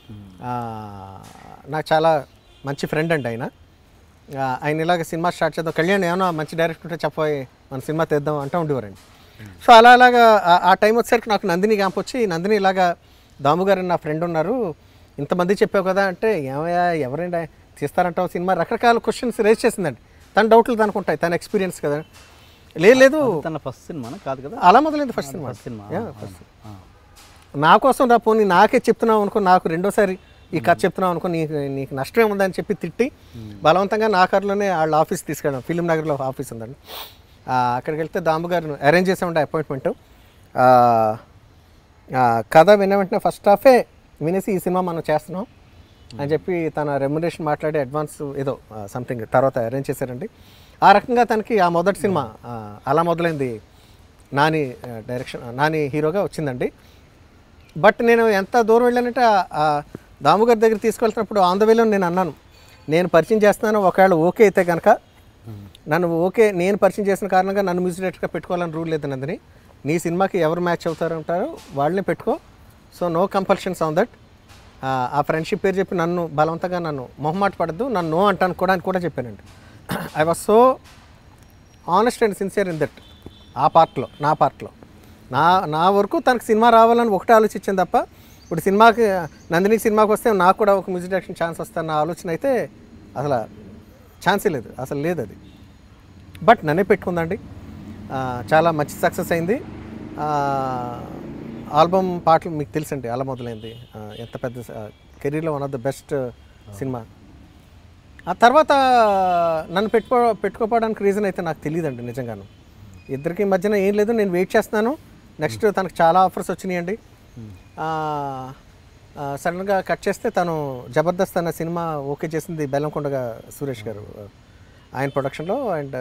నాకు చాలా మంచి ఫ్రెండ్ అండి. ఆయన ఇలాగ సినిమా స్టార్ట్ చేద్దాం, కళ్యాణ్ ఏమన్నా మంచి డైరెక్టర్ ఉంటే చెప్పబోయి మన సినిమా తెద్దాం అంటూ ఉండేవారండి. సో అలాగా ఆ టైం వచ్చేసరికి నాకు నందిని క్యాంప్ వచ్చి, నందిని ఇలాగా దాము గారు నా ఫ్రెండ్ ఉన్నారు, ఇంతమంది చెప్పావు కదా అంటే, ఏమయ్యా ఎవరైనా తీస్తారంటావు సినిమా, రకరకాల క్వశ్చన్స్ రేజ్ చేసిందండి. తన డౌట్లు తనకు ఉంటాయి, తన ఎక్స్పీరియన్స్ కదా. లేదు తన ఫస్ట్ సినిమా కాదు కదా, అలా మొదలైంది ఫస్ట్ సినిమా. సినిమా నా కోసం రా పోనీ నాకే చెప్తున్నావు అనుకో, నాకు రెండోసారి ఈ కథ చెప్తున్నావు అనుకో, నీకు నష్టమే ఉందని చెప్పి తిట్టి బలవంతంగా నా కారులోనే వాళ్ళ ఆఫీస్ తీసుకెళ్ళాం. ఫిలిం నగర్లో ఆఫీస్ ఉందండి, అక్కడికి వెళ్తే దాము గారు అరేంజ్ చేసామంటే అపాయింట్మెంట్. కథ విన్న వెంటనే ఫస్ట్ హాఫే వినేసి ఈ సినిమా మనం చేస్తున్నాం అని చెప్పి తన రెమ్యునరేషన్ మాట్లాడి అడ్వాన్స్ ఏదో సంథింగ్ తర్వాత అరేంజ్ చేశారండి. ఆ రకంగా తనకి ఆ మొదటి సినిమా అలా మొదలైంది, నాని డైరెక్షన్, నాని హీరోగా వచ్చిందండి. బట్ నేను ఎంత దూరం వెళ్ళానంటే దాము గారి దగ్గర తీసుకెళ్తున్నప్పుడు ఆన్ ద వేలో నేను అన్నాను, నేను పరిచయం చేస్తున్నాను, ఒకవేళ ఓకే అయితే కనుక నన్ను నేను పరిచయం చేసిన కారణంగా నన్ను మ్యూజిక్ డైరెక్టర్గా పెట్టుకోవాలని రూల్ లేదు నందిని, నీ సినిమాకి ఎవరు మ్యాచ్ అవుతారో వాళ్ళనే పెట్టుకో, so no compulsions on that. ఆ ఫ్రెండ్షిప్ పేరు చెప్పి నన్ను బలవంతంగా నన్ను మొహమాట పడద్దు, నన్ను నో అంటాను కూడా చెప్పానండి. I was so honest and sincere in that. ఆ పార్ట్లో నా వరకు తనకు సినిమా రావాలని ఒకటే ఆలోచించాను తప్ప, ఇప్పుడు సినిమాకి నందినికి సినిమాకి వస్తే నాకు కూడా ఒక మ్యూజిక్ డైరెక్షన్ ఛాన్స్ వస్తాను నా ఆలోచన అయితే అసలు ఛాన్సే లేదు, అసలు లేదు అది. బట్ నన్నే పెట్టుకుందండి, చాలా మంచి సక్సెస్ అయింది. ఆల్బమ్ పాటలు మీకు తెలుసండి, అలా మొదలైంది, ఎంత పెద్ద కెరీర్లో one of the best cinema. ఆ తర్వాత నన్ను పెట్టుకోపోవడానికి రీజన్ అయితే నాకు తెలియదండి నిజంగాను. ఇద్దరికి మధ్యన ఏం లేదు, నేను వెయిట్ చేస్తున్నాను. నెక్స్ట్ తనకు చాలా ఆఫర్స్ వచ్చినాయండి. సడన్గా కట్ చేస్తే తను జబర్దస్త్ అన్న సినిమా ఓకే చేసింది బెల్లంకొండగా సురేష్ గారు, ఆయన ప్రొడక్షన్లో. అండ్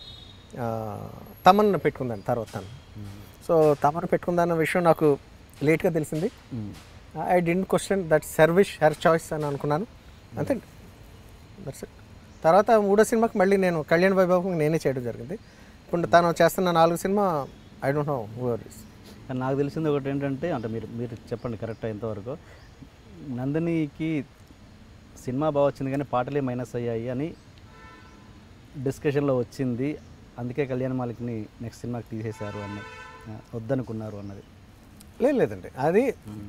తమన్ పెట్టుకుందాను తర్వాత తను. సో తమన్ పెట్టుకుందన్న విషయం నాకు లేట్గా తెలిసింది. ఐ డింట్ క్వశ్చన్ దట్ సర్విష్ హర్ చాయిస్ అని అనుకున్నాను, అంతే. That's it. తర్వాత మూడో సినిమాకి మళ్ళీ నేను కళ్యాణ్ వైభవం నేనే చేయడం జరిగింది. ఇప్పుడు తను చేస్తున్న 4 cinema I don't know who are is. నాకు తెలిసింది ఒకటి ఏంటంటే, అంటే మీరు చెప్పండి కరెక్ట్ అయ్యేంతవరకు, నందినికి సినిమా బాగా వచ్చింది కానీ పాటలే మైనస్ అయ్యాయి అని డిస్కషన్లో వచ్చింది, అందుకే కళ్యాణ్ మాలిక్ని నెక్స్ట్ సినిమాకి తీసేశారు అన్నది, వద్దనుకున్నారు అన్నది. లేదండి, అది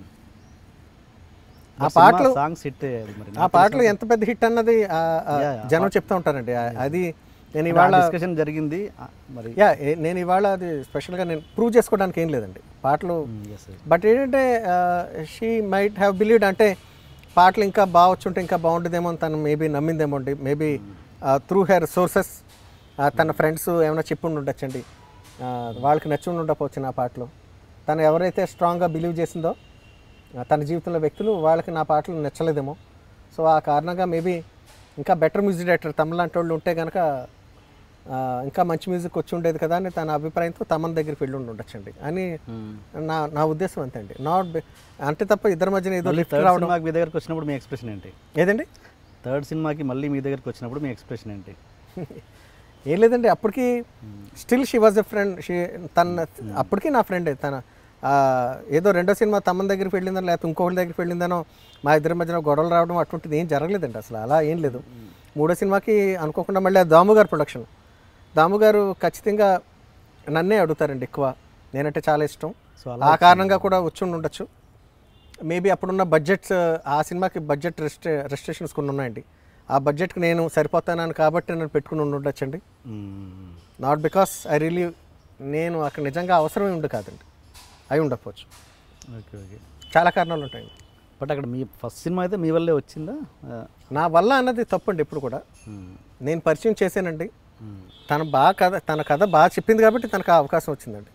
ఆ పాటలు సాంగ్స్ హిట్ అయ్యాయి. మరి ఆ పాటలు ఎంత పెద్ద హిట్ అన్నది జనం చెప్తూ ఉంటారండి. అది నేను ఇవాళ డిస్కషన్ జరిగింది. మరి నేను ఇవాళ అది స్పెషల్గా నేను ప్రూవ్ చేసుకోవడానికి ఏం లేదండి పాటలు. బట్ ఏంటంటే షీ మైట్ హ్యావ్ బిలీవ్డ్, అంటే పాటలు ఇంకా బాగా వచ్చుంటే ఇంకా బాగుంటుందేమో అని తను మేబీ నమ్మిందేమో అండి. మేబీ త్రూ హెర్ సోర్సెస్ తన ఫ్రెండ్స్ ఏమైనా చెప్పి ఉండొచ్చండి, వాళ్ళకి నచ్చి ఉండకపోవచ్చు నా పాటలు. తను ఎవరైతే స్ట్రాంగ్గా బిలీవ్ చేసిందో తన జీవితంలో వ్యక్తులు, వాళ్ళకి నా పాటలు నచ్చలేదేమో. సో ఆ కారణంగా మేబీ ఇంకా బెటర్ మ్యూజిక్ డైరెక్టర్ తమిళ లాంటి వాళ్ళు ఉంటే కనుక ఇంకా మంచి మ్యూజిక్ వచ్చి ఉండేది కదా అని తన అభిప్రాయంతో తమన్ దగ్గరికి వెళ్ళి ఉండొచ్చండి అని నా ఉద్దేశం. అంతే అండి, అంటే తప్ప ఇద్దరి మధ్యన ఏదో లిఫ్ట్ రావడం. మీ దగ్గరకు వచ్చినప్పుడు మీ ఎక్స్ప్రెషన్ ఏంటి? ఏదండి థర్డ్ సినిమాకి మళ్ళీ మీ దగ్గరకు వచ్చినప్పుడు మీ ఎక్స్ప్రెషన్ ఏంటి? ఏం లేదండి, అప్పటికి still she was a friend. అప్పటికి నా ఫ్రెండే తన. ఏదో రెండో సినిమా తమన్ దగ్గరికి వెళ్ళిందనో లేకపోతే ఇంకొకటి దగ్గరికి వెళ్ళిందనో మా ఇద్దరి మధ్యన గొడవలు రావడం అటువంటిది ఏం జరగలేదండి, అసలు అలా ఏం లేదు. మూడో సినిమాకి అనుకోకుండా మళ్ళీ దాము గారు ప్రొడక్షన్, దాము గారు ఖచ్చితంగా నన్నే అడుగుతారండి ఎక్కువ, నేనంటే చాలా ఇష్టం. సో ఆ కారణంగా కూడా వచ్చి ఉండొచ్చు. మేబీ అప్పుడున్న బడ్జెట్స్, ఆ సినిమాకి బడ్జెట్ రెస్ట్రిక్షన్స్ కొన్ని ఉన్నాయండి. ఆ బడ్జెట్కి నేను సరిపోతానని కాబట్టి నేను పెట్టుకుని ఉండొచ్చండి. నాట్ బికాస్ ఐ రియలీ, నేను అక్కడ నిజంగా అవసరమే ఉండు కాదండి, అయి ఉండకపోవచ్చు. ఓకే ఓకే, చాలా కారణాలు ఉంటాయండి. బట్ అక్కడ మీ ఫస్ట్ సినిమా అయితే మీ వల్లే వచ్చిందా? నా వల్ల అన్నది తప్పండి ఎప్పుడు కూడా. నేను పరిచయం చేశానండి, తన కథ బాగా చెప్పింది కాబట్టి తనకు ఆ అవకాశం వచ్చిందండి.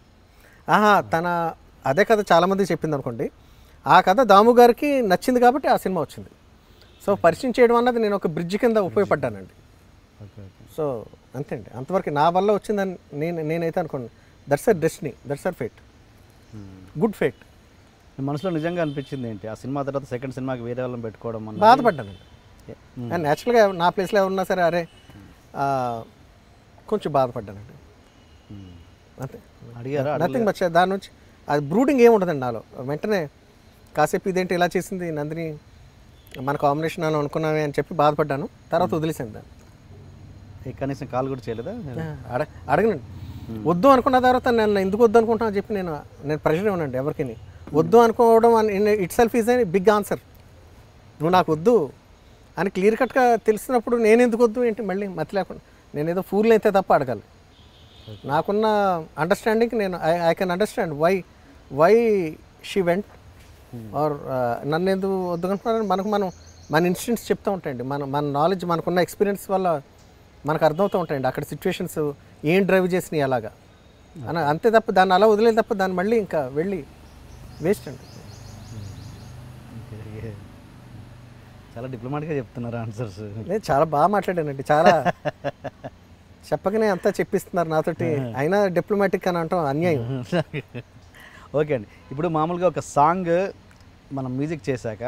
అదే కథ చాలామంది చెప్పింది అనుకోండి, ఆ కథ దాము గారికి నచ్చింది కాబట్టి ఆ సినిమా వచ్చింది. సో పరిచయం చేయడం అన్నది నేను ఒక బ్రిడ్జ్ కింద ఉపయోగపడ్డానండి. సో అంతే అండి, అంతవరకు నా వల్ల వచ్చిందని నేనైతే అనుకోండి. That's a destiny, that's our fate, good fate. మనసులో నిజంగా అనిపించింది ఏంటి ఆ సినిమా తర్వాత సెకండ్ సినిమాకి వేరే వాళ్ళని పెట్టుకోవడం? బాధపడ్డానండి. న్యాచురల్గా నా ప్లేస్లో ఎవరున్నా సరే అరే కొంచెం బాధపడ్డానండి, అంతే. అడిగారా? Nothing much. దాని నుంచి అది బ్రూడింగ్ ఏమి ఉండదండి నాలో. వెంటనే కాసేపు ఇదేంటి ఇలా చేసింది నందిని, మన కాంబినేషన్ అని అనుకున్నామే అని చెప్పి బాధపడ్డాను. తర్వాత వదిలేసాను దాన్ని. కనీసం కాల్ కూడా చేయలేదా? అడగనండి. వద్దు అనుకున్న తర్వాత నేను ఎందుకు వద్దు అనుకుంటున్నా చెప్పి నేను ప్రెషర్ ఇవ్వనండి ఎవరికి. వద్దు అనుకోవడం itself is a big answer. నువ్వు నాకు వద్దు అని క్లియర్ కట్గా తెలిసినప్పుడు నేను ఎందుకు వద్దు ఏంటి మళ్ళీ మతి లేకుండా నేను ఏదో ఫూల్ అయితే తప్ప అడగాలి. నాకున్న అండర్స్టాండింగ్కి నేను I can understand why she went or నన్ను ఎందుకు వద్దుకుంటున్నారని మన ఇన్స్టిట్యూట్స్ చెప్తూ ఉంటాయండి. మన నాలెడ్జ్ మనకున్న ఎక్స్పీరియన్స్ వల్ల మనకు అర్థమవుతూ ఉంటాయండి అక్కడ సిచ్యువేషన్స్ ఏం డ్రైవ్ చేసినాయి అలాగా అని. అంతే తప్ప దాన్ని అలా వదిలేదు తప్ప దాన్ని మళ్ళీ ఇంకా వెళ్ళి వేస్ట్ అండి. చాలా డిప్లొమాటిక్గా చెప్తున్నారు ఆన్సర్స్. నేను చాలా బాగా మాట్లాడానండి, చాలా చెప్పకనే అంతా చెప్పిస్తున్నారు నాతోటి, అయినా డిప్లొమాటిక్ అని అంటాం అన్యాయం. ఓకే అండి, ఇప్పుడు మామూలుగా ఒక సాంగ్ మనం మ్యూజిక్ చేశాక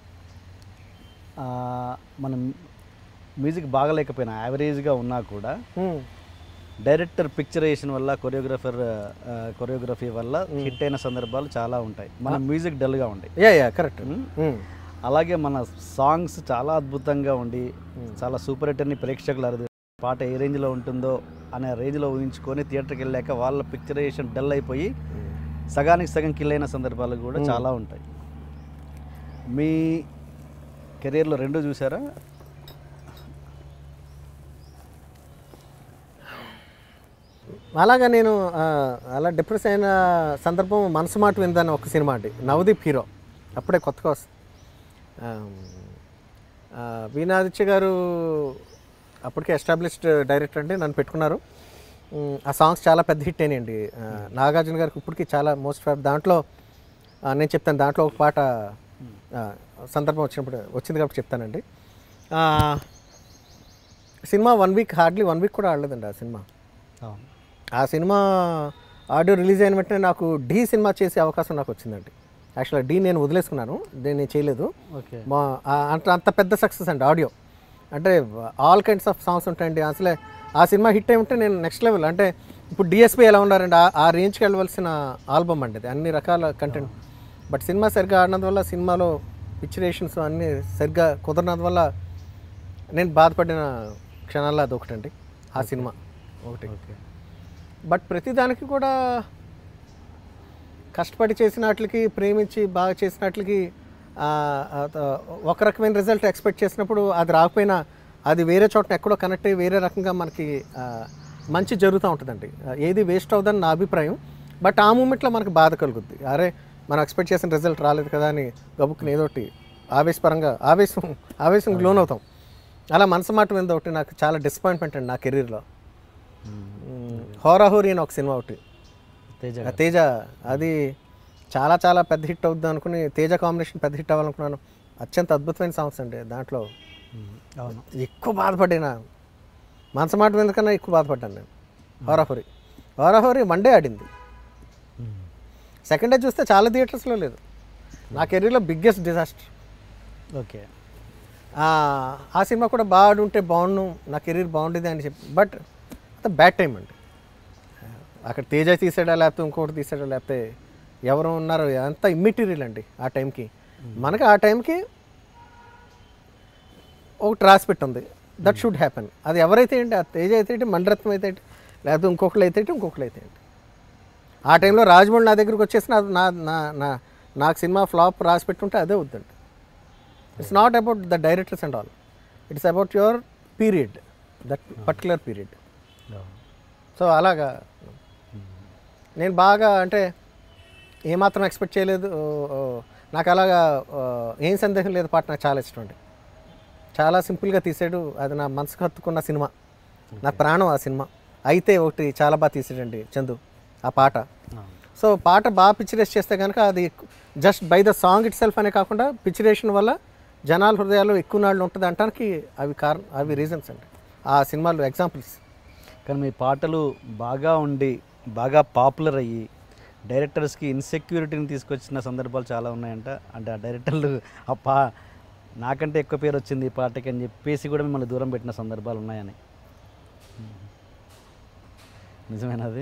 మనం మ్యూజిక్ బాగలేకపోయినా యావరేజ్గా ఉన్నా కూడా డైరెక్టర్ పిక్చరైజేషన్ వల్ల కొరియోగ్రఫీ వల్ల హిట్ అయిన సందర్భాలు చాలా ఉంటాయి. మన మ్యూజిక్ డల్గా ఉంటాయి. కరెక్ట్. అలాగే మన సాంగ్స్ చాలా అద్భుతంగా ఉండి చాలా సూపర్ హిట్ అని ప్రేక్షకులు పాట ఏ రేంజ్లో ఉంటుందో అనే రేంజ్లో ఊహించుకొని థియేటర్కి వెళ్ళాక వాళ్ళ పిక్చరైజేషన్ డల్ అయిపోయి సగానికి సగం కిల్ అయిన సందర్భాలు కూడా చాలా ఉంటాయి. మీ కెరీర్లో రెండు చూసారా? అలాగా నేను అలా డిప్రెస్ అయిన సందర్భం మనసు మాట విందని ఒక సినిమా అండి, నవదీప్ హీరో, అప్పుడే కొత్తగా వస్తుంది. వీణాదిత్య గారు అప్పటికే ఎస్టాబ్లిష్డ్ డైరెక్టర్ అండి, నన్ను పెట్టుకున్నారు. ఆ సాంగ్స్ చాలా పెద్ద హిట్ అయినాయండి. నాగార్జున గారికి ఇప్పటికీ చాలా మోస్ట్ ఫేవరెట్. దాంట్లో నేను చెప్తాను, దాంట్లో ఒక పాట సందర్భం వచ్చింది కాబట్టి చెప్తానండి. సినిమా హార్డ్లీ వన్ వీక్ కూడా ఆడలేదండి ఆ సినిమా. ఆ సినిమా ఆడియో రిలీజ్ అయిన వెంటనే నాకు ఢీ సినిమా చేసే అవకాశం నాకు వచ్చిందండి. యాక్చువల్గా ఢీ నేను వదిలేసుకున్నాను, నేను చేయలేదు. అంత పెద్ద సక్సెస్ అండి ఆడియో. అంటే ఆల్ కైండ్స్ ఆఫ్ సాంగ్స్ ఉంటాయండి. అసలే ఆ సినిమా హిట్ అయి ఉంటే నేను నెక్స్ట్ లెవెల్, అంటే ఇప్పుడు డిఎస్పీ ఎలా ఉన్నారండి ఆ రేంజ్కి వెళ్ళవలసిన ఆల్బమ్ అండి అది, అన్ని రకాల కంటెంట్. బట్ సినిమా సరిగ్గా ఆడినందువల్ల, సినిమాలో పిక్చరేషన్స్ అన్నీ సరిగ్గా కుదరినందువల్ల నేను బాధపడిన క్షణాల్లో అది ఒకటండి ఆ సినిమా ఒకటి. బట్ ప్రతిదానికి కూడా కష్టపడి చేసిన వాటికి, ప్రేమించి బాగా చేసిన వాటికి ఒక రకమైన రిజల్ట్ ఎక్స్పెక్ట్ చేసినప్పుడు అది రాకపోయినా అది వేరే చోట ఎక్కడో కనెక్ట్ అయ్యి వేరే రకంగా మనకి మంచి జరుగుతూ ఉంటుందండి. ఏది వేస్ట్ అవుతుందని నా అభిప్రాయం. బట్ ఆ మూమెంట్లో మనకు బాధ కలుగుద్ది, అరే మనం ఎక్స్పెక్ట్ చేసిన రిజల్ట్ రాలేదు కదా అని గబుక్కుని ఏదోటి ఆవేశం లోన్ అవుతాం. అలా మనసు మాట మీద ఒకటి నాకు చాలా డిసప్పాయింట్మెంట్ అండి నా కెరీర్లో. హోరాహోరీ అని ఒక సినిమా ఒకటి, తేజ, అది చాలా చాలా పెద్ద హిట్ అవుద్ది అనుకుని, తేజ కాంబినేషన్ పెద్ద హిట్ అవ్వాలనుకున్నాను. అత్యంత అద్భుతమైన సాంగ్స్ అండి దాంట్లో. ఎక్కువ బాధపడినా మనసు మాట మీద కన్నా ఎక్కువ బాధపడ్డాను నేను. హోరాహోరీ వన్ డే ఆడింది, సెకండ్ డే చూస్తే చాలా థియేటర్స్లో లేదు. నా కెరీర్లో బిగ్గెస్ట్ డిజాస్టర్. ఓకే, ఆ సినిమా కూడా బాగా ఆడుంటే బాగుండు, నా కెరీర్ బాగుండేది అని చెప్పి. బట్ అంత బ్యాడ్ టైం అండి. అక్కడ తేజ తీసాడా లేకపోతే ఇంకోటి తీసాడా లేకపోతే ఎవరు ఉన్నారో అంతా ఇమ్మెటీరియల్ అండి ఆ టైంకి. మనకి ఆ టైంకి ఒకటి రాసి పెట్టుంది, దట్ షుడ్ హ్యాపెన్. అది ఎవరైతే ఏంటి, ఆ తేజ అయితే ఏంటి, మణిరత్నం అయితే ఏంటి, లేకపోతే ఇంకొకళ్ళు అయితే ఏంటి, ఇంకొకళ్ళు అయితే ఏంటి. ఆ టైంలో రాజమౌళి నా దగ్గరికి వచ్చేసి నాకు సినిమా ఫ్లాప్ రాసి పెట్టుంటే అదే వద్దండి. It's not about the directors and all, it's about your period, that particular period. So అలాగా నేను బాగా, అంటే ఏమాత్రం ఎక్స్పెక్ట్ చేయలేదు. నాకు అలాగా ఏం సందేహం లేదు, పాట నాకు చాలా ఇష్టం అండి. చాలా సింపుల్గా తీసాడు, అది నా మనసుకు హత్తుకున్న సినిమా, నా ప్రాణం ఆ సినిమా. అయితే ఒకటి చాలా బాగా తీసాడండి చందు ఆ పాట. సో పాట బాగా పిక్చరైజ్ చేస్తే కనుక అది just by the song itself అనే కాకుండా పిక్చరేషన్ వల్ల జనాల హృదయాల్లో ఎక్కువ నాళ్ళు ఉంటుంది అంటానికి అవి రీజన్స్ అండి ఆ సినిమాలు ఎగ్జాంపుల్స్. కానీ మీ పాటలు బాగా ఉండి బాగా పాపులర్ అయ్యి డైరెక్టర్స్కి ఇన్సెక్యూరిటీని తీసుకొచ్చిన సందర్భాలు చాలా ఉన్నాయంట. అంటే ఆ డైరెక్టర్లు నాకంటే ఎక్కువ పేరు వచ్చింది ఈ పాటకి అని చెప్పేసి కూడా మిమ్మల్ని దూరం పెట్టిన సందర్భాలు ఉన్నాయని, నిజమేనది?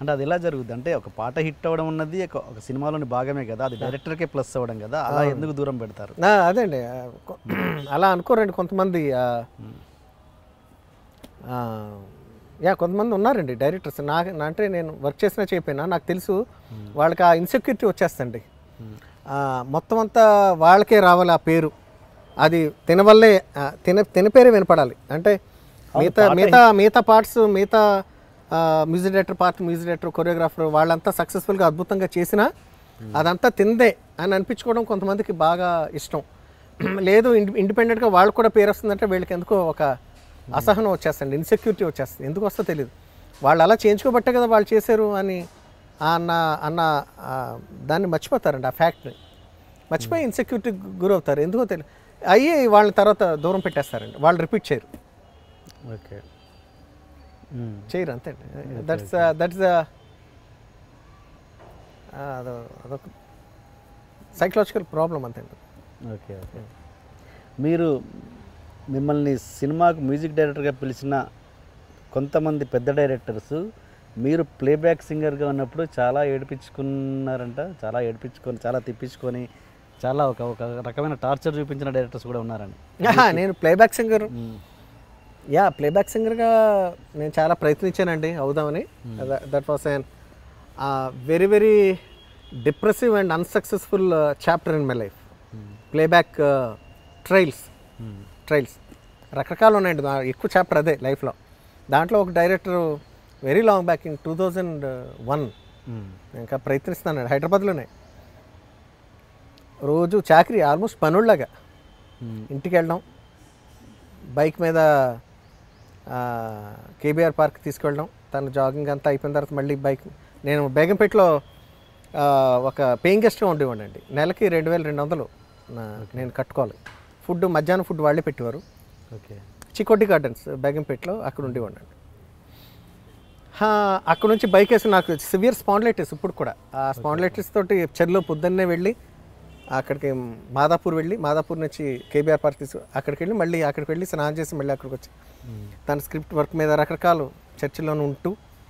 అంటే అది ఎలా జరుగుద్ది అంటే ఒక పాట హిట్ అవ్వడం ఉన్నది ఒక సినిమాలోని భాగమే కదా, అది డైరెక్టర్కే ప్లస్ అవ్వడం కదా, అలా ఎందుకు దూరం పెడతారు? అదే అండి, అలా అనుకోరండి కొంతమంది. కొంతమంది ఉన్నారండి డైరెక్టర్స్, అంటే నేను వర్క్ చేసినా చెప్పినా నాకు తెలుసు వాళ్ళకి ఆ ఇన్సెక్యూరిటీ వచ్చేస్తండి. మొత్తం అంతా వాళ్ళకే రావాలి ఆ పేరు, అది తినవల్లే తిన పేరే వినపడాలి. అంటే మిగతా పార్ట్స్, మిగతా music director music director, choreographer వాళ్ళంతా సక్సెస్ఫుల్గా అద్భుతంగా చేసినా అదంతా తిందే అని అనిపించుకోవడం కొంతమందికి బాగా ఇష్టం. లేదు ఇండిపెండెంట్గా వాళ్ళకు కూడా పేరు వస్తుందంటే వీళ్ళకి ఎందుకో ఒక అసహనం వచ్చేస్తుంది, ఇన్సెక్యూరిటీ వచ్చేస్తుంది. ఎందుకు వస్తుందో తెలియదు. వాళ్ళు అలా చేయించుకోబట్టే కదా వాళ్ళు చేశారు అని అన్న దాన్ని మర్చిపోతారండి, ఆ ఫ్యాక్ట్ని మర్చిపోయి ఇన్సెక్యూరిటీ గురవుతారు. ఎందుకో తెలియదు, అయ్యి వాళ్ళని తర్వాత దూరం పెట్టేస్తారండి, వాళ్ళు రిపీట్ చేయరు. ఓకే, చేయరు అంతే అండి. దట్స్ అదొక సైకలాజికల్ ప్రాబ్లం అంతే అండి. Okay okay. మీరు మిమ్మల్ని సినిమాకు మ్యూజిక్ డైరెక్టర్గా పిలిచిన కొంతమంది పెద్ద డైరెక్టర్స్ మీరు ప్లేబ్యాక్ సింగర్గా ఉన్నప్పుడు చాలా ఏడిపించుకున్నారంట, చాలా తిప్పించుకొని చాలా ఒక రకమైన టార్చర్ చూపించిన డైరెక్టర్స్ కూడా ఉన్నారని. నేను ప్లేబ్యాక్ సింగర్, ప్లేబ్యాక్ సింగర్గా నేను చాలా ప్రయత్నించానండి అవుదామని. That was an very very depressive and unsuccessful chapter in my life. Playback trials రకరకాలు ఉన్నాయండి, ఎక్కువ చాప్టర్ అదే లైఫ్లో. దాంట్లో ఒక director very long back in 2001 ఇంకా ప్రయత్నిస్తున్నాను హైదరాబాద్లోనే. రోజు చాకరీ, ఆల్మోస్ట్ పనుల్లాగా ఇంటికి వెళ్ళడం, బైక్ మీద కేబీఆర్ పార్క్ తీసుకెళ్ళడం, తను జాగింగ్ అంతా అయిపోయిన తర్వాత మళ్ళీ బైక్. నేను బేగంపేటలో ఒక పేయింగ్ గెస్ట్గా ఉండేవాడిని అండి. నెలకి 2200 నేను కట్టుకోవాలి. ఫుడ్, మధ్యాహ్నం ఫుడ్ వాళ్ళే పెట్టేవారు. ఓకే, చికోటి గార్డెన్స్ బేగంపేటలో అక్కడ ఉండేవాడిని అండి. అక్కడ నుంచి బైక్ వేసి నాకు సివియర్ స్పాండిలైటిస్ ఇప్పుడు కూడా. ఆ స్పాండిలైటిస్ తోటి చెరులో పొద్దున్నే వెళ్ళి అక్కడికి మాదాపూర్ నుంచి కేబీఆర్ పార్క్ అక్కడికి వెళ్ళి మళ్ళీ అక్కడికి వెళ్ళి స్నానం చేసి మళ్ళీ అక్కడికి వచ్చి తన స్క్రిప్ట్ వర్క్ మీద రకరకాలు చర్చిలోనే ఉంటూ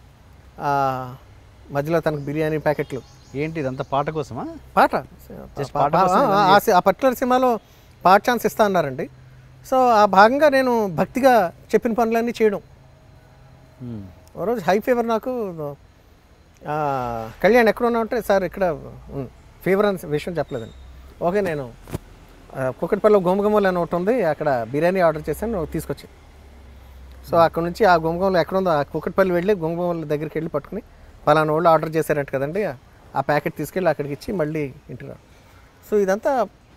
మధ్యలో తనకు బిర్యానీ ప్యాకెట్లు. ఏంటి ఇదంతా పాట కోసమా? పాట ఆ పర్టికులర్ సినిమాలో పాట ఛాన్స్ ఇస్తా అన్నారండి. సో ఆ భాగంగా నేను భక్తిగా చెప్పిన పనులన్నీ చేయడం. ఓ రోజు హై ఫీవర్ నాకు. కళ్యాణ్ ఎక్కడ ఉన్నా అంటే, సార్ ఇక్కడ ఫీవర్ అని విషయం చెప్పలేదండి. ఓకే, నేను కుక్కటిపల్లిలో గోమగమ్మలు అని ఒకటి ఉంది, అక్కడ బిర్యానీ ఆర్డర్ చేశాను, తీసుకొచ్చి. సో అక్కడ నుంచి ఆ గోమగమ్మలు ఎక్కడ ఉందో ఆ కుక్కటిపల్లి వెళ్ళి గోమగమ్మల దగ్గరికి వెళ్ళి పట్టుకుని, పలానా వాళ్ళు ఆర్డర్ చేశారంట కదండి, ఆ ప్యాకెట్ తీసుకెళ్ళి అక్కడికి ఇచ్చి మళ్ళీ ఇంటికి రా. సో ఇదంతా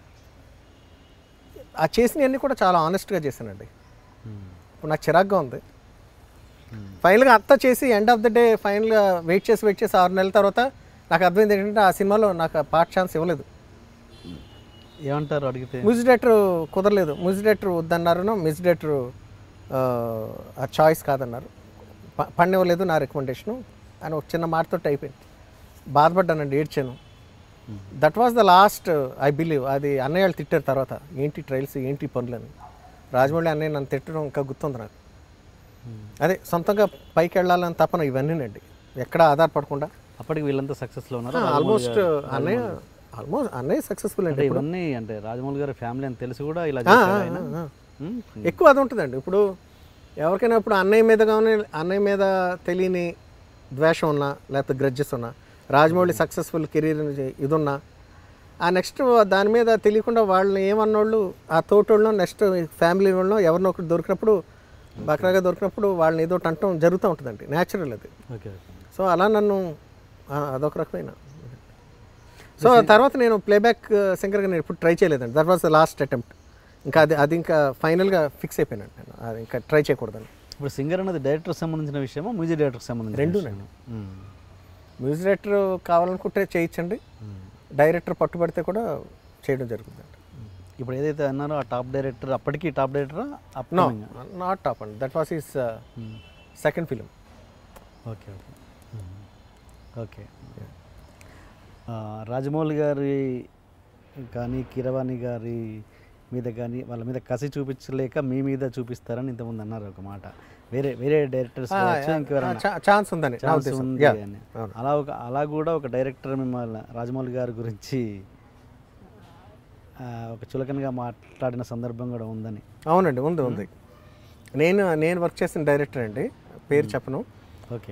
ఆ చేసినవన్నీ కూడా చాలా ఆనెస్ట్గా చేశానండి. ఇప్పుడు నాకు చిరాగ్గా ఉంది. ఫైనల్గా అంతా చేసి ఎండ్ ఆఫ్ ద డే ఫైనల్గా వెయిట్ చేసి 6 నెలల తర్వాత నాకు అర్థమైంది ఏంటంటే ఆ సినిమాలో నాకు పార్ట్ ఛాన్స్ ఇవ్వలేదు. ఏమంటారు అడిగితే? మ్యూజిక్ డైరెక్టర్ కుదరలేదు, మ్యూజిక్ డైరెక్టర్ వద్దన్నారు, మ్యూజిక్ డైరెక్టర్ ఆ చాయిస్ కాదన్నారు, పనివ్వలేదు నా రికమెండేషను అని ఒక చిన్న మాటతో అయిపోయింది. బాధపడ్డానండి, ఏడ్చాను. That was the last I believe. అది అన్నయ్య వాళ్ళు తిట్టారు తర్వాత, ఏంటి ట్రయల్స్, ఏంటి పనులని. రాజమౌళి అన్నయ్య నన్ను తిట్టడం ఇంకా గుర్తుంది నాకు. అదే సొంతంగా పైకి వెళ్ళాలని తపన ఇవన్నీనండి, ఎక్కడ ఆధారపడకుండా. అప్పటికి వీళ్ళంతా సక్సెస్లో ఉన్నారు. ఆల్మోస్ట్ అన్నయ్య సక్సెస్ఫుల్ అండి. ఇవన్నీ అంటే రాజమౌళి గారి ఫ్యామిలీ అని తెలిసి కూడా ఇలా ఎక్కువ అది ఉంటుందండి. ఇప్పుడు ఎవరికైనా ఇప్పుడు అన్నయ్య మీద తెలియని ద్వేషం ఉన్నా, లేకపోతే గ్రడ్జెస్ ఉన్నా, రాజమౌళి సక్సెస్ఫుల్ కెరీర్ ఇది ఉన్నా, ఆ నెక్స్ట్ దాని మీద తెలియకుండా వాళ్ళని ఏమన్నోళ్ళు, ఆ తోటోళ్ళు నెక్స్ట్ ఫ్యామిలీ వాళ్ళు ఎవరినో ఒకటి దొరికినప్పుడు, బక్రాగా దొరికినప్పుడు వాళ్ళని ఏదో అంటం జరుగుతూ ఉంటుందండి, న్యాచురల్ అది. సో అలా నన్ను అదొక రకమైన. సో తర్వాత నేను ప్లేబ్యాక్ సింగర్గా నేను ఎప్పుడు ట్రై చేయలేదండి. That was the last attempt. ఇంకా అది ఇంకా ఫైనల్గా ఫిక్స్ అయిపోయినాను నేను, అది ఇంకా ట్రై చేయకూడదని. ఇప్పుడు సింగర్ అనేది డైరెక్టర్కి సంబంధించిన విషయమా, మ్యూజిక్ డైరెక్టర్కి సంబంధించిన? రెండునండి. మ్యూజిక్ డైరెక్టర్ కావాలనుకుంటే చేయించండి, డైరెక్టర్ పట్టుబడితే కూడా చేయడం జరుగుతుందండి. ఇప్పుడు ఏదైతే అన్నారో ఆ టాప్ డైరెక్టర్ అప్పటికి టాప్ డైరెక్టరా? నాట్ టాప్ అండి, that was his second film. Okay okay okay. Rajamouli గారి కానీ కీరవాణి గారి మీద కానీ వాళ్ళ మీద కసి చూపించలేక మీ మీద చూపిస్తారని ఇంతకుముందు అన్నారు ఒక మాట. వేరే వేరే డైరెక్టర్స్ ఛాన్స్ ఉందని ఛాన్స్ ఉంది అని. అలా కూడా ఒక డైరెక్టర్ మిమ్మల్ని రాజమౌళి గారి గురించి ఒక చులకనగా మాట్లాడిన సందర్భం కూడా ఉందని. అవునండి, ఉంది. నేను వర్క్ చేసిన డైరెక్టర్ అండి, పేరు చెప్పను. ఓకే.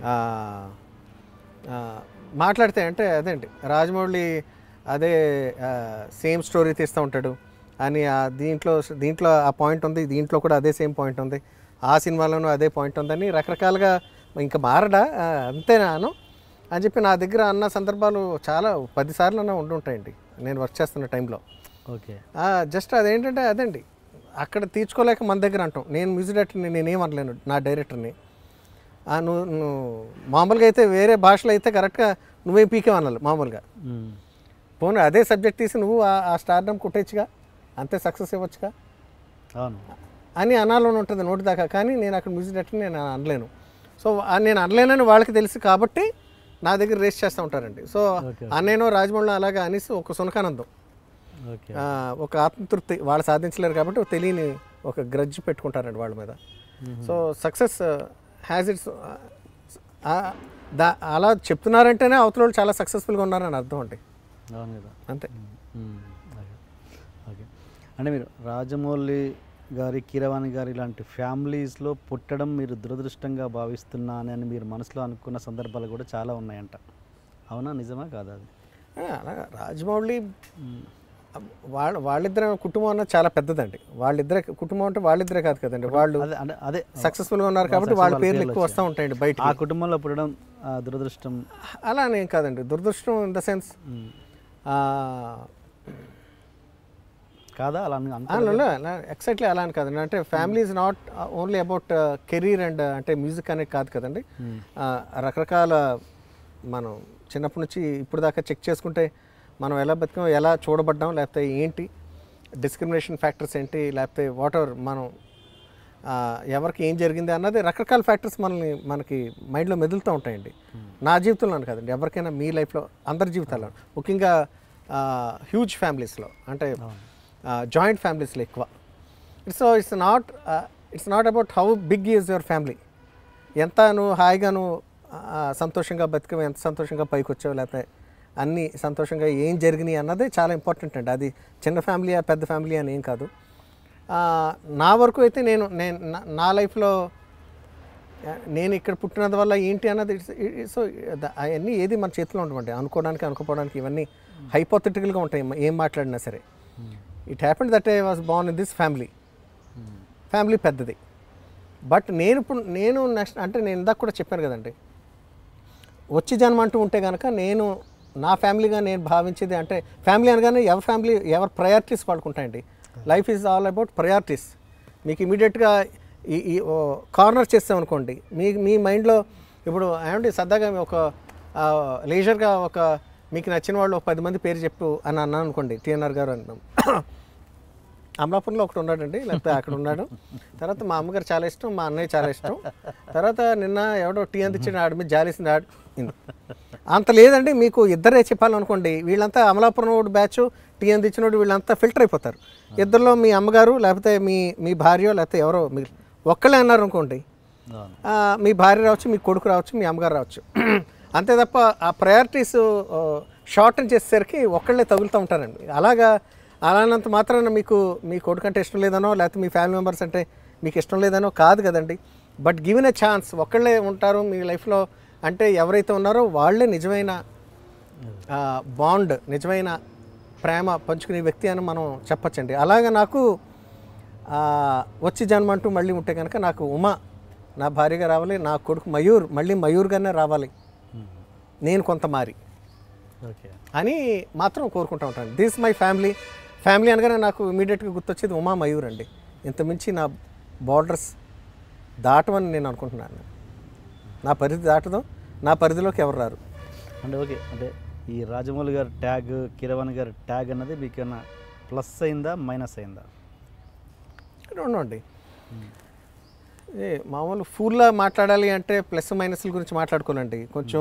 మాట్లాడితే అంటే అదేంటి రాజమౌళి అదే సేమ్ స్టోరీ తీస్తూ ఉంటాడు అని దీంట్లో ఆ పాయింట్ ఉంది, దీంట్లో కూడా అదే సేమ్ పాయింట్ ఉంది, ఆ సినిమాలోనూ అదే పాయింట్ ఉందని రకరకాలుగా ఇంకా మారడా అంతేనాను అని చెప్పి నా దగ్గర అన్న సందర్భాలు చాలా 10 సార్లు ఉండుంటాయండి నేను వర్క్ చేస్తున్న టైంలో. ఓకే. జస్ట్ అదేంటంటే అదండి అక్కడ తీర్చుకోలేక మన దగ్గర అంటాం. నేను మ్యూజిక్ డైరెక్టర్ని నేనేమనలేను, నా డైరెక్టర్ని నువ్వు మామూలుగా అయితే వేరే భాషలో అయితే కరెక్ట్గా నువ్వేం పీకేమనాలి మామూలుగా. పోనీ అదే సబ్జెక్ట్ తీసి నువ్వు ఆ స్టార్డమ్ కుట్టేచ్చుగా, అంతే సక్సెస్ ఇవ్వచ్చుగా అని అనాలని ఉంటుంది నోటి దాకా. కానీ నేను అక్కడ మ్యూజిక్ డైరెక్టర్ని నేను అనలేను. సో నేను అనలేనని వాళ్ళకి తెలుసు కాబట్టి నా దగ్గర రేస్ చేస్తూ ఉంటారండి. సో అన్నేనో రాజమౌళిలో అలాగా అనేసి ఒక సునకానందం, ఒక ఆత్మతృప్తి వాళ్ళు సాధించలేరు కాబట్టి తెలియని ఒక గ్రడ్జ్ పెట్టుకుంటారండి వాళ్ళ మీద. సో సక్సెస్ హ్యాజ్ ఇట్స్ అలా చెప్తున్నారంటేనే అవతల వాళ్ళు చాలా సక్సెస్ఫుల్గా ఉన్నారని అర్థం అండి. అవును కదా, అంతే. ఓకే. అంటే మీరు రాజమౌళి గారి, కీరవాణి గారి ఇలాంటి ఫ్యామిలీస్లో పుట్టడం మీరు దురదృష్టంగా భావిస్తున్నానని మీరు మనసులో అనుకున్న సందర్భాలు కూడా చాలా ఉన్నాయంట. అవునా, నిజమా కాదా? అది అలాగా రాజమౌళి వాళ్ళిద్దరే కుటుంబం అన్నది చాలా పెద్దదండి. వాళ్ళిద్దరే కుటుంబం అంటే వాళ్ళిద్దరే కాదు కదండి, వాళ్ళు అదే సక్సెస్ఫుల్గా ఉన్నారు కాబట్టి వాళ్ళ పేర్లు ఎక్కువ వస్తూ ఉంటాయండి బయట. ఆ కుటుంబంలో పుట్టడం దురదృష్టం అలా అనేం కాదండి. దురదృష్టం ఇన్ ద సెన్స్ కాదా అలా ఎక్సైట్లీ అలా అని కాదండి. అంటే family is not only about career and అంటే మ్యూజిక్ అనేది కాదు కదండి. రకరకాల మనం చిన్నప్పటి నుంచి ఇప్పుడు దాకా చెక్ చేసుకుంటే మనం ఎలా బతికాం, ఎలా చూడబడ్డాం, లేకపోతే ఏంటి డిస్క్రిమినేషన్ ఫ్యాక్టర్స్ ఏంటి, లేకపోతే వాట్ ఎవర్ మనం ఎవరికి ఏం జరిగింది అన్నది రకరకాల ఫ్యాక్టర్స్ మనకి మైండ్లో మెదులుతూ ఉంటాయండి. నా జీవితంలో కాదండి, ఎవరికైనా మీ లైఫ్లో అందరి జీవితాల్లో, ముఖ్యంగా హ్యూజ్ ఫ్యామిలీస్లో అంటే జాయింట్ ఫ్యామిలీస్లో ఎక్కువ. It's not about how big is your family, ఎంత నువ్వు హాయిగా నువ్వు సంతోషంగా బతికావు, ఎంత సంతోషంగా పైకి వచ్చావు, లేకపోతే అన్నీ సంతోషంగా ఏం జరిగినాయి అన్నది చాలా ఇంపార్టెంట్ అండి. అది చిన్న ఫ్యామిలీ పెద్ద ఫ్యామిలీ అని ఏం కాదు. నా వరకు అయితే నేను నా లైఫ్లో నేను ఇక్కడ పుట్టినందు వల్ల ఏంటి అన్నది సో అవన్నీ ఏది మన చేతిలో ఉండమండి. అనుకోవడానికి అనుకోపోవడానికి ఇవన్నీ హైపోథెటికల్గా ఉంటాయి ఏం మాట్లాడినా సరే. It happened that I was born in this family పెద్దది. బట్ నేను నెక్స్ట్ అంటే నేను ఇందాక కూడా చెప్పాను కదండి, వచ్చి జన్మ అంటూ ఉంటే కనుక నేను నా ఫ్యామిలీగా నేను భావించేది అంటే ఫ్యామిలీ అనగానే ఎవరి ప్రయారిటీస్ వాడుకుంటాయండి. Life is all about priorities. మీకు ఇమీడియట్గా ఈ కార్నర్ చేస్తామనుకోండి, మీ మైండ్లో ఇప్పుడు ఏమంటే సరదాగా ఒక లేజర్గా ఒక మీకు నచ్చిన వాళ్ళు 10 మంది పేరు చెప్పు అని అన్నాను అనుకోండి, టీఎన్ఆర్ గారు అన్నాం. అమలాపురంలో ఒకటి ఉన్నాడండి, లేకపోతే అక్కడ ఉన్నాడు. తర్వాత మా అమ్మగారు చాలా ఇష్టం, మా అన్నయ్య చాలా ఇష్టం. తర్వాత నిన్న ఎవడో టీ అందించిన ఆడి మీద జాలేసింది అంత లేదండి. మీకు ఇద్దరే చెప్పాలనుకోండి, వీళ్ళంతా అమలాపురం బ్యాచ్, టీ అందించినోడు వీళ్ళంతా ఫిల్టర్ అయిపోతారు. ఇద్దరిలో మీ అమ్మగారు లేకపోతే మీ భార్య లేకపోతే ఎవరో మీరు ఒక్కళ్ళే అన్నారు అనుకోండి, మీ భార్య రావచ్చు, మీ కొడుకు రావచ్చు, మీ అమ్మగారు రావచ్చు. అంతే తప్ప ఆ ప్రయారిటీస్ షార్టన్ చేసేసరికి ఒక్కళ్ళే తగులుతూ ఉంటారండి. అలానంత మాత్రాన మీకు మీ కొడుకు అంటే ఇష్టం లేదనో లేకపోతే మీ ఫ్యామిలీ మెంబర్స్ అంటే మీకు ఇష్టం లేదనో కాదు కదండి. బట్ గివెన్ ఎ ఛాన్స్ ఒక్కళ్ళే ఉంటారు మీ లైఫ్లో అంటే ఎవరైతే ఉన్నారో వాళ్ళే నిజమైన బాండ్, నిజమైన ప్రేమ పంచుకునే వ్యక్తి అని మనం చెప్పచ్చండి. అలాగే నాకు వచ్చి జన్మ అంటూ మళ్ళీ ఉంటే కనుక నాకు ఉమా నా భార్యగా రావాలి, నా కొడుకు మయూర్ మళ్ళీ మయూర్గానే రావాలి, నేను కొంత మారి అని మాత్రం కోరుకుంటూ ఉంటాను. దిస్ మై ఫ్యామిలీ అనగానే నాకు ఇమీడియట్గా గుర్తొచ్చేది ఉమా మయూర్ అండి. ఇంతమించి నా బార్డర్స్ దాటమని నేను అనుకుంటున్నాను. నా పరిధి దాటదో, నా పరిధిలోకి ఎవరు రారు అంటే. ఓకే, అంటే ఈ రాజమౌళి గారి ట్యాగ్, కీరవాణి గారి ట్యాగ్ అన్నది మీకు ఏమైనా ప్లస్ అయిందా మైనస్ అయిందా? అండి మామూలు ఫూల్లా మాట్లాడాలి అంటే ప్లస్ మైనస్ల గురించి మాట్లాడుకోనండి. కొంచెం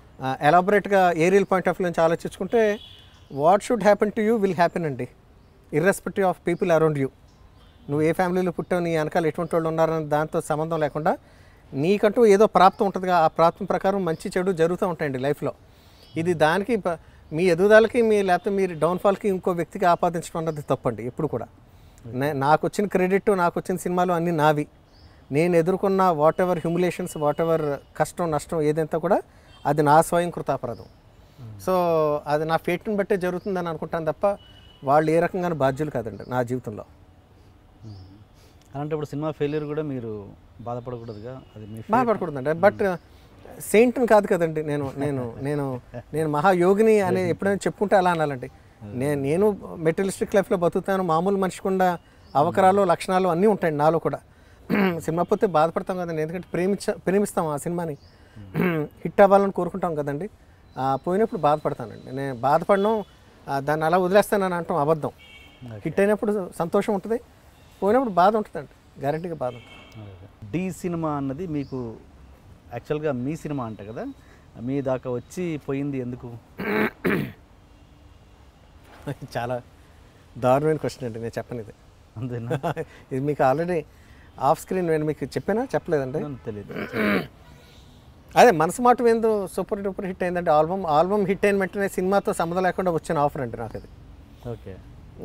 ఎలాబొరేట్గా ఏరియల్ పాయింట్ ఆఫ్ వ్యూ నుంచి ఆలోచించుకుంటే what should happen to you will happen అండి. Irrespective of people around you. నువ్వు ఏ ఫ్యామిలీలో పుట్టావు, నీ వెనకాల ఎటువంటి వాళ్ళు ఉన్నారని దాంతో సంబంధం లేకుండా నీకంటూ ఏదో ప్రాప్తం ఉంటుందిగా, ఆ ప్రాప్తం ప్రకారం మంచి చెడు జరుగుతూ ఉంటాయండి లైఫ్లో. ఇది దానికి మీ ఎదుగుదలకి లేకపోతే మీరు డౌన్ఫాల్కి ఇంకో వ్యక్తికి ఆపాదించడం అన్నది తప్పండి ఎప్పుడు కూడా. నాకు వచ్చిన క్రెడిట్, నాకు వచ్చిన సినిమాలు అన్నీ నావి. నేను ఎదుర్కొన్న whatever humiliations, whatever కష్టం నష్టం ఏదంతా కూడా అది నా స్వయం కృతాపరాధం. సో అది నా ఫేట్ని బట్టే జరుగుతుందని అనుకుంటాను తప్ప వాళ్ళు ఏ రకంగానూ బాధ్యులు కాదండి నా జీవితంలో. అలాంటప్పుడు సినిమా ఫెయిల్యూర్ కూడా మీరు బాధపడకూడదుగా? అది బాధపడకూడదండి. బట్ సెయింట్ని కాదు కదండి నేను నేను నేను నేను మహాయోగిని అని ఎప్పుడైనా చెప్పుకుంటే అలా అనాలండి. నేను మెటీరియలిస్టిక్ లైఫ్లో బతుకుతాను, మామూలు మనిషికుండా అవకరాలు లక్షణాలు అన్నీ ఉంటాయండి నాలో కూడా. సినిమా పోతే బాధపడతాం కదండి, ఎందుకంటే ప్రేమిస్తాం ఆ సినిమాని, హిట్ అవ్వాలని కోరుకుంటాం కదండి. పోయినప్పుడు బాధపడతానండి. నేను బాధపడడం దాన్ని అలా వదిలేస్తానని అంటాం అబద్ధం. హిట్ అయినప్పుడు సంతోషం ఉంటుంది, పోయినప్పుడు బాధ ఉంటుందండి, గ్యారంటీగా బాధ ఉంటుంది. డి సినిమా అన్నది మీకు యాక్చువల్గా మీ సినిమా అంట కదా, మీ దాకా వచ్చి పోయింది ఎందుకు? చాలా దారుణమైన క్వశ్చన్ అండి, నేను చెప్పను ఇది. అంతేనా? ఇది మీకు ఆల్రెడీ ఆఫ్ స్క్రీన్ నేను మీకు చెప్పానా చెప్పలేదండి? తెలియదు. అదే మనసు మాట ఏందో సూపర్ డూపర్ హిట్ అయిందంటే ఆల్బమ్ హిట్ అయిన వెంటనే సినిమాతో సంబంధం లేకుండా వచ్చిన ఆఫర్ అండి నాకు అది. ఓకే.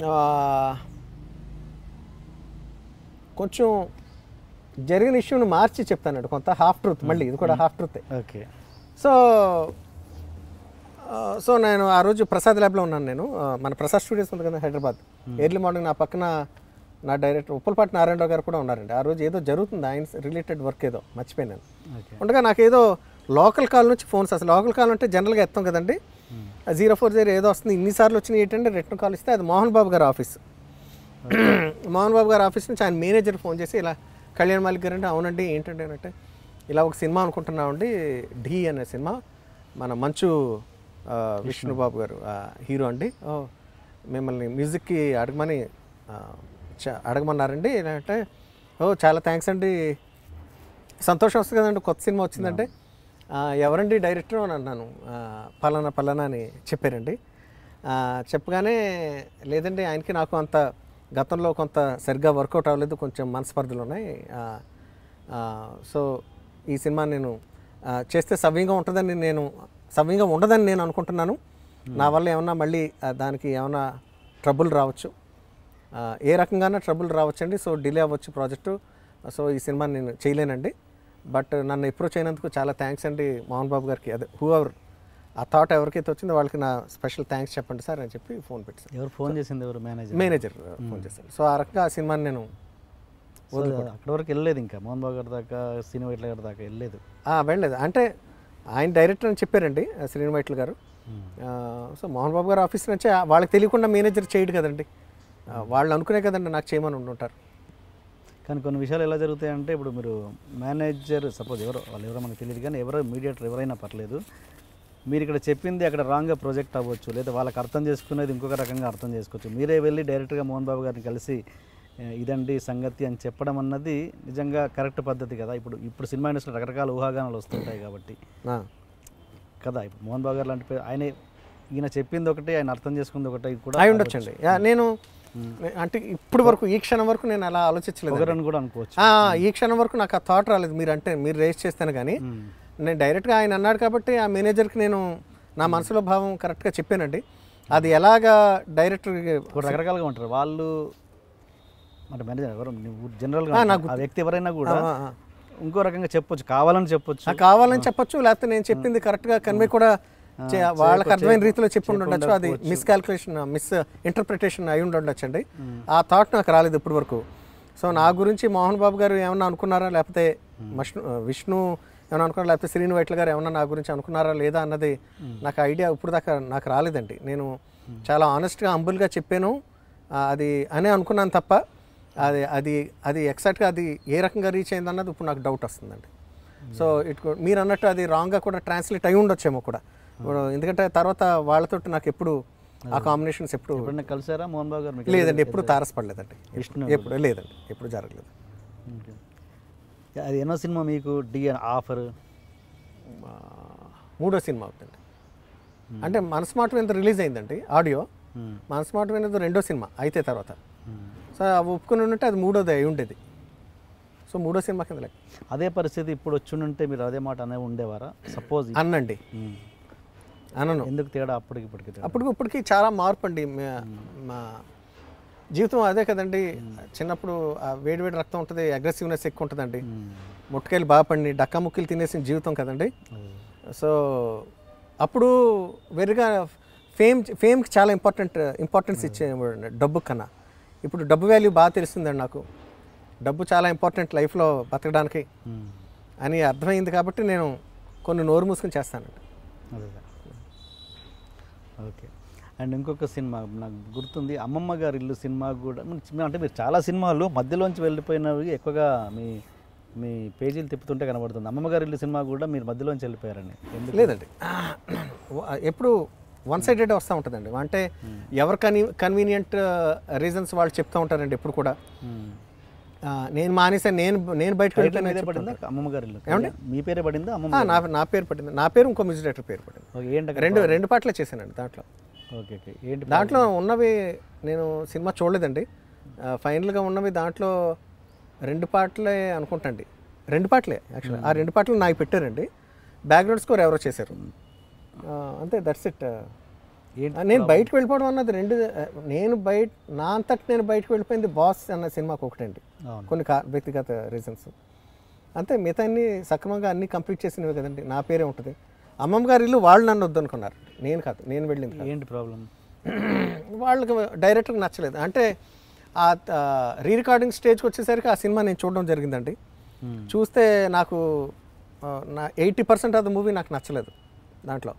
కొంచెం జరిగిన ఇష్యూని మార్చి చెప్తానండి, కొంత హాఫ్ ట్రూత్, మళ్ళీ ఇది కూడా హాఫ్ ట్రూతే. ఓకే. సో నేను ఆ రోజు ప్రసాద్ ల్యాబ్లో ఉన్నాను. నేను మన ప్రసాద్ స్టూడియోస్ ఉంది కదా హైదరాబాద్, ఎర్లీ మార్నింగ్ నా పక్కన నా డైరెక్టర్ ఉప్పలపాటి నారాయణరావు గారు కూడా ఉన్నారండి. ఆ రోజు ఏదో జరుగుతుంది, ఆయన రిలేటెడ్ వర్క్ ఏదో మర్చిపోయినాను. ఉండగా నాకేదో లోకల్ కాల్ నుంచి ఫోన్స్, అసలు లోకల్ కాల్ అంటే జనరల్గా ఎత్తాం కదండి, 040 ఏదో వస్తుంది, ఇన్నిసార్లు వచ్చినాయి ఏంటంటే రిటర్న్ కాల్ ఇస్తే అది మోహన్ బాబు గారి ఆఫీస్. మోహన్ బాబు గారి ఆఫీస్ నుంచి ఆయన మేనేజర్ ఫోన్ చేసి ఇలా కళ్యాణ్ మాలిక్ గారు అంటే అవునండి ఏంటంటే అంటే ఇలా ఒక సినిమా అనుకుంటున్నామండి, ఢీ అనే సినిమా, మన మంచు విష్ణుబాబు గారు హీరో అండి, మిమ్మల్ని మ్యూజిక్కి అడగమన్నారండి అంటే చాలా థ్యాంక్స్ అండి, సంతోషం వస్తుంది కదండి కొత్త సినిమా వచ్చిందంటే. ఎవరండి డైరెక్టర్ అని అన్నాను. పలానా అని చెప్పారండి. చెప్పగానే లేదండి ఆయనకి నాకు అంత గతంలో కొంత సరిగ్గా వర్కౌట్ అవ్వలేదు, కొంచెం మనస్పర్ధలు ఉన్నాయి, సో ఈ సినిమా నేను చేస్తే సవ్యంగా ఉండదని నేను అనుకుంటున్నాను, నా వల్ల ఏమన్నా మళ్ళీ దానికి ఏమన్నా ట్రబుల్ రావచ్చు, ఏ రకంగానే ట్రబుల్ రావచ్చండి, సో డిలే అవ్వచ్చు ప్రాజెక్టు, సో ఈ సినిమా నేను చేయలేనండి, బట్ నన్ను అప్రోచ్ అయినందుకు చాలా థ్యాంక్స్ అండి మోహన్ బాబు గారికి, అదే హూఎవర్ ఆ థాట్ ఎవరికైతే వచ్చిందో వాళ్ళకి నా స్పెషల్ థ్యాంక్స్ చెప్పండి సార్ అని చెప్పి ఫోన్ పెట్టాను. ఎవరు ఫోన్ చేసింది? ఎవరు? మేనేజర్ ఫోన్ చేశాను. సో ఆ రకంగా ఆ సినిమాని నేను అక్కడి వరకు వెళ్ళలేదు, ఇంకా మోహన్ బాబు గారి దాకా సినిమా వైట్ల గారి దాకా వెళ్ళలేదు. వెళ్ళలేదు అంటే ఆయన డైరెక్టర్ అని చెప్పారండి శ్రీను వైట్ల గారు. సో మోహన్ బాబు గారు ఆఫీస్ నుంచి వాళ్ళకి తెలియకుండా మేనేజర్ చేయడు కదండి, వాళ్ళు అనుకునే కదండి నాకు చేయమని ఉంటుంటారు. కానీ కొన్ని విషయాలు ఎలా జరుగుతాయంటే, ఇప్పుడు మీరు మేనేజర్ సపోజ్ వాళ్ళు ఎవరో మనకు తెలియదు, కానీ ఎవరో మీడియేటర్ ఎవరైనా పర్లేదు, మీరు ఇక్కడ చెప్పింది అక్కడ రాంగ్గా ప్రొజెక్ట్ అవ్వచ్చు, లేదా వాళ్ళకి అర్థం చేసుకునేది ఇంకొక రకంగా అర్థం చేసుకోవచ్చు. మీరే వెళ్ళి డైరెక్ట్గా మోహన్ బాబు గారిని కలిసి ఇదండి సంగతి అని చెప్పడం అన్నది నిజంగా కరెక్ట్ పద్ధతి కదా. ఇప్పుడు సినిమా ఇండస్ట్రీలో రకరకాల ఊహాగానాలు వస్తుంటాయి కాబట్టి కదా. ఇప్పుడు మోహన్ బాబు గారు లాంటి ఈయన చెప్పింది ఒకటి, ఆయన అర్థం చేసుకుంది ఒకటి కూడా అయి ఉండొచ్చండి. నేను అంటే ఇప్పుడు వరకు ఈ క్షణం వరకు నేను అలా ఆలోచించలేదు కూడా అనుకోవచ్చు. ఈ క్షణం వరకు నాకు ఆ థాట్ రాలేదు, మీరు రేస్ చేస్తాను కానీ నేను డైరెక్ట్గా ఆయన అన్నాడు కాబట్టి ఆ మేనేజర్కి నేను నా మనసులో భావం కరెక్ట్గా చెప్పానండి. అది ఎలాగా డైరెక్టర్ రకరకాలుగా ఉంటారు వాళ్ళు, అంటే మేనేజర్ ఎవరు జనరల్గా ఆ వ్యక్తి ఎవరైనా కూడా ఇంకో రకంగా చెప్పొచ్చు, కావాలని చెప్పొచ్చు, లేకపోతే నేను చెప్పింది కరెక్ట్గా కన్వే కూడా వాళ్ళకి అర్థమైన రీతిలో చెప్పి ఉండొచ్చు, అది మిస్ ఇంటర్ప్రిటేషన్ అయి ఉండొచ్చు అండి. ఆ థాట్ నాకు రాలేదు ఇప్పటి వరకు. సో నా గురించి మోహన్ బాబు గారు ఏమన్నా అనుకున్నారా, లేకపోతే విష్ణు ఏమన్నా అనుకున్నారా, లేకపోతే శ్రీను వైట్ల గారు ఏమన్నా నా గురించి అనుకున్నారా లేదా అన్నది నాకు ఐడియా ఇప్పుడు దాకా నాకు రాలేదండి. నేను చాలా ఆనెస్ట్గా హంబుల్గా చెప్పాను అది అనే అనుకున్నాను తప్ప అది అది అది ఎగ్జాక్ట్గా అది ఏ రకంగా రీచ్ అయింది అన్నది ఇప్పుడు నాకు డౌట్ వస్తుందండి. సో మీరు అన్నట్టు అది రాంగ్గా కూడా ట్రాన్స్లేట్ అయి ఉండొచ్చేమో కూడా, ఎందుకంటే తర్వాత వాళ్ళతో నాకు ఎప్పుడు ఆ కాంబినేషన్స్ ఎప్పుడు కలిసారా మోహన్ బాబు గారు? లేదండి, ఎప్పుడు తారసపడలేదండి, ఎప్పుడు లేదండి, ఎప్పుడు జరగలేదు. అది ఎన్నో సినిమా మీకు డి ఆఫర్? 3వ సినిమా అవుతుంది. అంటే మనసు మాట ఎంత రిలీజ్ అయిందండి ఆడియో, మనసు మాట వినదు రెండో సినిమా అయితే తర్వాత. సో అవి ఒప్పుకుని ఉంటే అది మూడోది అయి ఉండేది. సో మూడో సినిమా కింద లెక్క. అదే పరిస్థితి ఇప్పుడు వచ్చుంటే మీరు అదే మాట అనే ఉండేవారా? సపోజ్ అన్నండి, అనను. ఎందుకు తేడా అప్పటికి ఇప్పటికి? ఇప్పటికి చాలా మార్పు అండి. మా జీవితం అదే కదండి. చిన్నప్పుడు వేడి వేడి రక్తం ఉంటుంది, అగ్రెసివ్నెస్ ఎక్కువ ఉంటుందండి. ముట్టుకాయలు బాగా పండి డక్కా ముక్కలు తినేసిన జీవితం కదండి. సో అప్పుడు వెరిగా ఫేమ్కి చాలా ఇంపార్టెన్స్ ఇచ్చేవాడు డబ్బు కన్నా. ఇప్పుడు డబ్బు వాల్యూ బాగా తెలుస్తుందండి నాకు. డబ్బు చాలా ఇంపార్టెంట్ లైఫ్లో బతకడానికి అని అర్థమైంది కాబట్టి నేను కొన్ని నోరు మూసుకొని చేస్తానండి. ఓకే. అండ్ ఇంకొక సినిమా నాకు గుర్తుంది, అమ్మమ్మ గారి ఇల్లు సినిమా కూడా. అంటే మీరు చాలా సినిమాలు మధ్యలోంచి వెళ్ళిపోయినవి ఎక్కువగా మీ పేజీలు తిప్పుతుంటే కనబడుతుంది. అమ్మమ్మ గారి ఇల్లు సినిమా కూడా మీరు మధ్యలోంచి వెళ్ళిపోయారని. లేదండి, ఎప్పుడు వన్ సైడెడ్ వస్తూ ఉంటుందండి. అంటే ఎవరు కన్వీనియంట్ రీజన్స్ వాళ్ళు చెప్తూ ఉంటారండి ఎప్పుడు కూడా. నేను మానేసాను, నేను బయటకు పడిందా అమ్మమ్మ గారి ఇల్లు? ఏమంటే మీ పేరే పడిందా? అమ్మమ్మ నా పేరు పడింది. నా పేరు ఇంకో మ్యూజిక్ డైరెక్టర్ పేరు పడింది. రెండు పాటలే చేశానండి దాంట్లో. Okay okay. ఏంటి దాంట్లో ఉన్నవి? నేను సినిమా చూడలేదండి. ఫైనల్గా ఉన్నవి దాంట్లో 2 పాటలే అనుకుంటాండి. 2 పాటలే యాక్చువల్లీ. ఆ 2 పాటలు నాకు పెట్టారండి. బ్యాక్గ్రౌండ్ స్కోర్ ఎవరో చేశారు, అంతే. That's it. నేను బయటకు వెళ్ళిపోవడం అన్నది నా అంతటి నేను బయటకు వెళ్ళిపోయింది బాస్ అన్న సినిమాకి ఒకటండి. కొన్ని వ్యక్తిగత రీజన్స్ అంతే. మిగతా అన్ని సక్రమంగా అన్నీ కంప్లీట్ చేసినవి కదండి. నా పేరే ఉంటుంది. అమ్మమ్మ గారి ఇల్లు వాళ్ళు నన్ను వద్దనుకున్నారు, నేను కాదు. నేను వెళ్ళింది. ఏంటి ప్రాబ్లం? వాళ్ళకి డైరెక్టర్కి నచ్చలేదు. అంటే ఆ రీ రికార్డింగ్ స్టేజ్కి వచ్చేసరికి ఆ సినిమా నేను చూడడం జరిగిందండి. చూస్తే నాకు 80% ఆఫ్ ద మూవీ నాకు నచ్చలేదు. దాంట్లో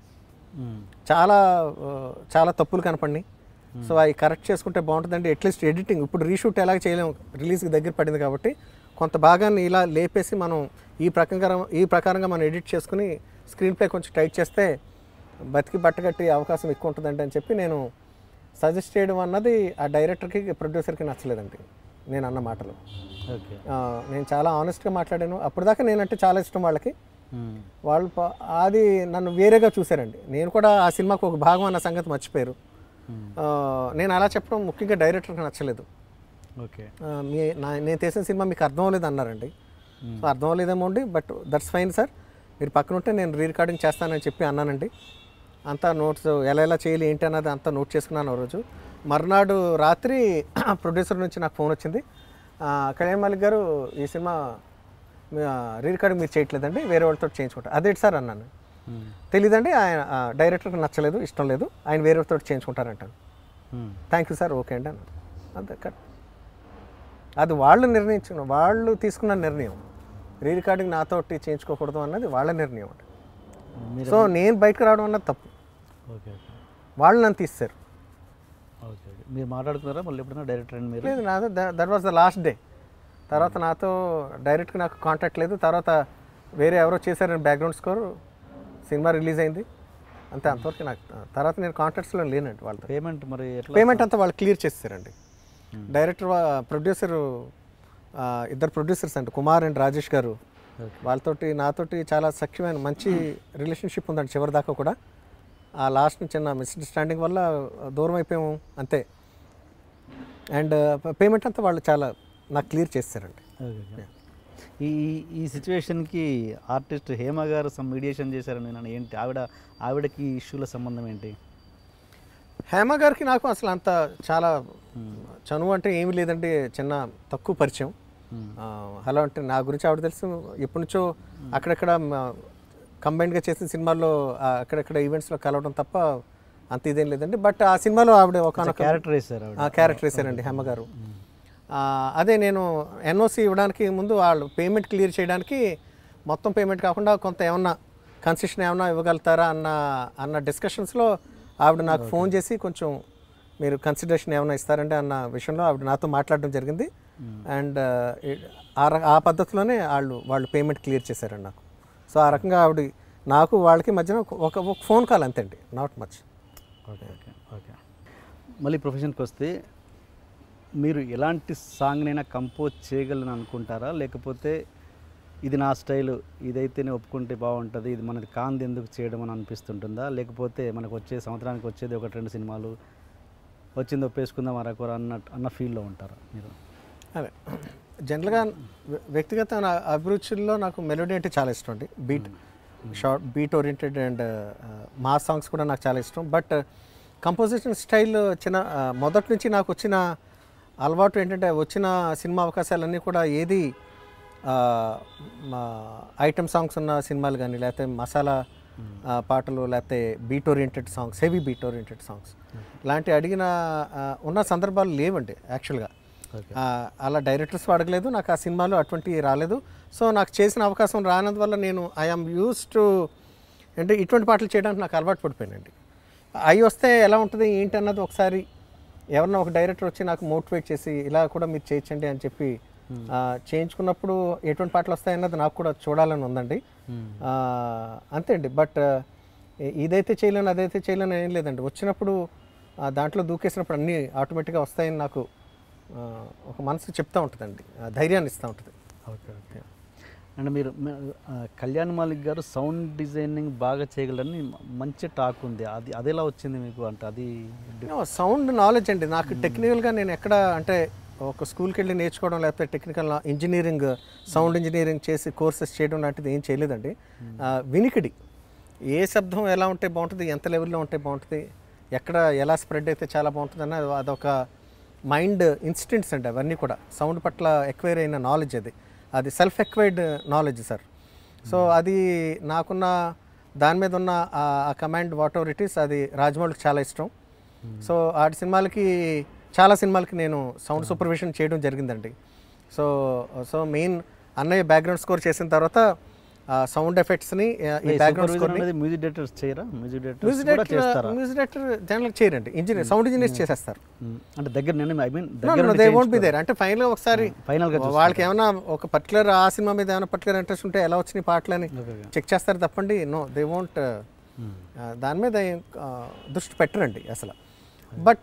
చాలా తప్పులు కనపడినాయి. సో అవి కరెక్ట్ చేసుకుంటే బాగుంటుందండి. అట్లీస్ట్ ఎడిటింగ్ ఇప్పుడు రీషూట్ ఎలాగ చేయలేము, రిలీజ్కి దగ్గర పడింది కాబట్టి కొంత భాగాన్ని ఇలా లేపేసి మనం ఈ ప్రకారంగా మనం ఎడిట్ చేసుకుని స్క్రీన్ ప్లే కొంచెం టైట్ చేస్తే బతికి బట్టగట్టి అవకాశం ఎక్కువ ఉంటుందండి అని చెప్పి నేను సజెస్ట్ చేయడం అన్నది ఆ డైరెక్టర్కి ప్రొడ్యూసర్కి నచ్చలేదండి నేను అన్న మాటలు. నేను చాలా ఆనెస్ట్గా మాట్లాడాను. అప్పటిదాకా నేనంటే చాలా ఇష్టం వాళ్ళకి. వాళ్ళు అది నన్ను వేరేగా చూశారండి. నేను కూడా ఆ సినిమాకు ఒక భాగం అన్న సంగతి మర్చిపోయారు. నేను అలా చెప్పడం ముఖ్యంగా డైరెక్టర్కి నచ్చలేదు. ఓకే. నేను తీసిన సినిమా మీకు అర్థం అవ్వలేదు అన్నారండి. సో అర్థం అవ్వలేదేమో అండి, బట్ దట్స్ ఫైన్ సార్, మీరు పక్కన ఉంటే నేను రీ రికార్డింగ్ చేస్తానని చెప్పి అన్నానండి. అంతా నోట్స్ ఎలా చేయాలి ఏంటి అన్నది అంతా నోట్ చేసుకున్నాను. ఆ రోజు మర్నాడు రాత్రి ప్రొడ్యూసర్ నుంచి నాకు ఫోన్ వచ్చింది, కళ్యాణ్ మాలిక్ గారు ఈ సినిమా రీ రికార్డింగ్ మీరు చేయట్లేదండి, వేరే వాళ్ళతో చేయించుకుంటారు. అదేంటి సార్ అన్నాను. తెలీదండి, ఆయన డైరెక్టర్కి నచ్చలేదు, ఇష్టం లేదు, ఆయన వేరే వాళ్ళతో చేయించుకుంటారంటాను. థ్యాంక్ యూ సార్, ఓకే అండి అన్నాను. అంతే కరెక్ట్. అది వాళ్ళు తీసుకున్న నిర్ణయం. రీ రికార్డింగ్ నాతోటి చేయించుకోకూడదు అన్నది వాళ్ళ నిర్ణయం అండి. సో నేను బయటకు రావడం అన్నది తప్పు. ఓకే. వాళ్ళు నన్ను తీస్తారు. ఓకే. మీరు మాట్లాడుతున్నారా మళ్ళీ ఎప్పుడైనా డైరెక్టర్ అండి? మీరు లేదు, నాతో that was the last day. తర్వాత నాతో డైరెక్ట్గా నాకు కాంటాక్ట్ లేదు. తర్వాత వేరే ఎవరో చేశారని బ్యాక్గ్రౌండ్ స్కోర్, సినిమా రిలీజ్ అయింది అంతే. అంతవరకు నాకు తర్వాత నేను కాంటాక్ట్స్లో లేనండి వాళ్ళతో. పేమెంట్ మరి పేమెంట్ అంతా వాళ్ళు క్లియర్ చేస్తారండి. డైరెక్టర్ ప్రొడ్యూసరు, ఇద్దరు ప్రొడ్యూసర్స్ అండి, కుమార్ అండ్ రాజేష్ గారు. వాళ్ళతోటి నాతోటి చాలా సఖ్యమైన మంచి రిలేషన్షిప్ ఉందండి చివరి దాకా కూడా. ఆ లాస్ట్ చిన్న మిస్అండర్స్టాండింగ్ వల్ల దూరం అయిపోయాము అంతే. అండ్ పేమెంట్ అంతా వాళ్ళు చాలా నాకు క్లియర్ చేస్తారండి. ఈ సిచ్యువేషన్కి ఆర్టిస్ట్ హేమ గారు మీడియేషన్ చేశారని నేను ఏంటి, ఆవిడకి ఇష్యూల సంబంధం ఏంటి? హేమ గారికి నాకు అసలు అంత చాలా చనువు అంటే ఏమీ లేదండి, చిన్న తక్కువ పరిచయం. హలో అంటే నా గురించి ఆవిడ తెలుసు ఎప్పటి నుంచో. అక్కడక్కడ కంబైన్డ్గా చేసిన సినిమాల్లో అక్కడక్కడ ఈవెంట్స్లో కలవడం తప్ప అంత ఇదేం లేదండి. బట్ ఆ సినిమాలో ఆవిడ ఒక క్యారెక్టర్ వేశారండి హేమ గారు. అదే నేను ఎన్ఓసి ఇవ్వడానికి ముందు వాళ్ళు పేమెంట్ క్లియర్ చేయడానికి మొత్తం పేమెంట్ కాకుండా కొంత ఏమన్నా కన్సెషన్ ఏమన్నా ఇవ్వగలుగుతారా అన్న డిస్కషన్స్లో ఆవిడ నాకు ఫోన్ చేసి కొంచెం మీరు కన్సిడరేషన్ ఏమైనా ఇస్తారంటే అన్న విషయంలో ఆవిడ నాతో మాట్లాడడం జరిగింది. అండ్ ఆ పద్ధతిలోనే వాళ్ళు పేమెంట్ క్లియర్ చేశారండి నాకు. సో ఆ రకంగా ఆవిడ నాకు వాళ్ళకి మధ్యన ఒక ఫోన్ కాల్ అంతే అండి, not much. Okay okay okay. మళ్ళీ ప్రొఫెషన్కి వస్తే మీరు ఎలాంటి సాంగ్నైనా కంపోజ్ చేయగలను అనుకుంటారా, లేకపోతే ఇది నా స్టైలు, ఇదైతేనే ఒప్పుకుంటే బాగుంటుంది, ఇది మనది కాంది ఎందుకు చేయడం అని అనిపిస్తుంటుందా, లేకపోతే మనకు సంవత్సరానికి వచ్చేది 1-2 సినిమాలు వచ్చింది ఒప్పేసుకుందాం అరకొర అన్న ఫీల్లో ఉంటారా మీరు? అదే జనరల్గా వ్యక్తిగత నా అభిరుచుల్లో నాకు మెలోడీ అంటే చాలా ఇష్టం అండి. Short beat oriented and mass songs కూడా నాకు చాలా ఇష్టం. బట్ కంపోజిషన్ స్టైల్ మొదటి నుంచి నాకు వచ్చిన అలవాటు ఏంటంటే వచ్చిన సినిమా అవకాశాలన్నీ కూడా ఏది ఐటమ్ సాంగ్స్ ఉన్న సినిమాలు కానీ లేకపోతే మసాలా పాటలు లేకపోతే beat oriented songs, heavy beat oriented songs లాంటి అడిగిన ఉన్న సందర్భాలు లేవండి యాక్చువల్గా. అలా డైరెక్టర్స్ అడగలేదు, నాకు ఆ సినిమాలో అటువంటి రాలేదు. సో నాకు చేసిన అవకాశం రానందువల్ల నేను ఐఎమ్ యూస్ టు అంటే ఇటువంటి పాటలు చేయడానికి నాకు అలవాటు పడిపోయానండి. అవి వస్తే ఎలా ఉంటుంది ఏంటి అన్నది ఒకసారి ఎవరన్నా ఒక డైరెక్టర్ వచ్చి నాకు మోటివేట్ చేసి ఇలా కూడా మీరు చేయించండి అని చెప్పి చేయించుకున్నప్పుడు ఎటువంటి పాటలు వస్తాయన్నది నాకు కూడా చూడాలని ఉందండి. అంతే అండి. బట్ ఇదైతే చేయలేను అదైతే చేయలేను ఏం లేదండి. వచ్చినప్పుడు దాంట్లో దూకేసినప్పుడు అన్నీ ఆటోమేటిక్గా వస్తాయని నాకు ఒక మనసు చెప్తూ ఉంటుందండి, ధైర్యాన్ని ఇస్తూ ఉంటుంది. Okay okay. అండ్ మీరు కళ్యాణ్ మాలిక్ గారు సౌండ్ డిజైనింగ్ బాగా చేయగలరని మంచి టాక్ ఉంది, అది ఎలా వచ్చింది మీకు? అంటే అది సౌండ్ నాలెడ్జ్ అండి. నాకు టెక్నికల్గా నేను ఎక్కడ అంటే ఒక స్కూల్కి వెళ్ళి నేర్చుకోవడం లేకపోతే టెక్నికల్ ఇంజనీరింగ్ సౌండ్ ఇంజనీరింగ్ చేసి కోర్సెస్ చేయడం లాంటిది ఏం చేయలేదండి. వినికిడి, ఏ శబ్దం ఎలా ఉంటే బాగుంటుంది, ఎంత లెవెల్లో ఉంటే బాగుంటుంది, ఎక్కడ ఎలా స్ప్రెడ్ అయితే చాలా బాగుంటుంది అన్న అదొక మైండ్ ఇన్స్టింక్ట్స్ అండి. అవన్నీ కూడా సౌండ్ పట్ల ఎక్వైర్ అయిన నాలెడ్జ్ అది self acquired knowledge sir. So అది నాకున్న దాని మీద ఉన్న ఆ command whatever it is అది రాజమౌళికి చాలా ఇష్టం. సో ఆటి చాలా సినిమాలకి నేను సౌండ్ సూపర్విజన్ చేయడం జరిగిందండి. సో మెయిన్ అన్నయ్య బ్యాక్గ్రౌండ్ స్కోర్ చేసిన తర్వాత సౌండ్ ఎఫెక్ట్స్ని ఈ బ్యాక్గ్రౌండ్ స్కోర్ మ్యూజిక్ డైరెక్టర్స్ చేయరా? మ్యూజిక్ డైరెక్టర్ జనరల్ చేయరండి, సౌండ్ ఇంజనీర్స్ చేసేస్తారు. అంటే దగ్గర దే వోంట్ బి దేర్. అంటే ఫైనల్గా ఒకసారి వాళ్ళకి ఏమైనా ఒక పర్టికులర్ ఆ సినిమా మీద ఏమైనా పర్టికులర్ ఇంట్రెస్ట్ ఉంటే ఎలా వచ్చినాయి పాటలని చెక్ చేస్తారు తప్పండి. నో దే వోంట్ దాని మీద దృష్టి పెట్టరండి అసలు. బట్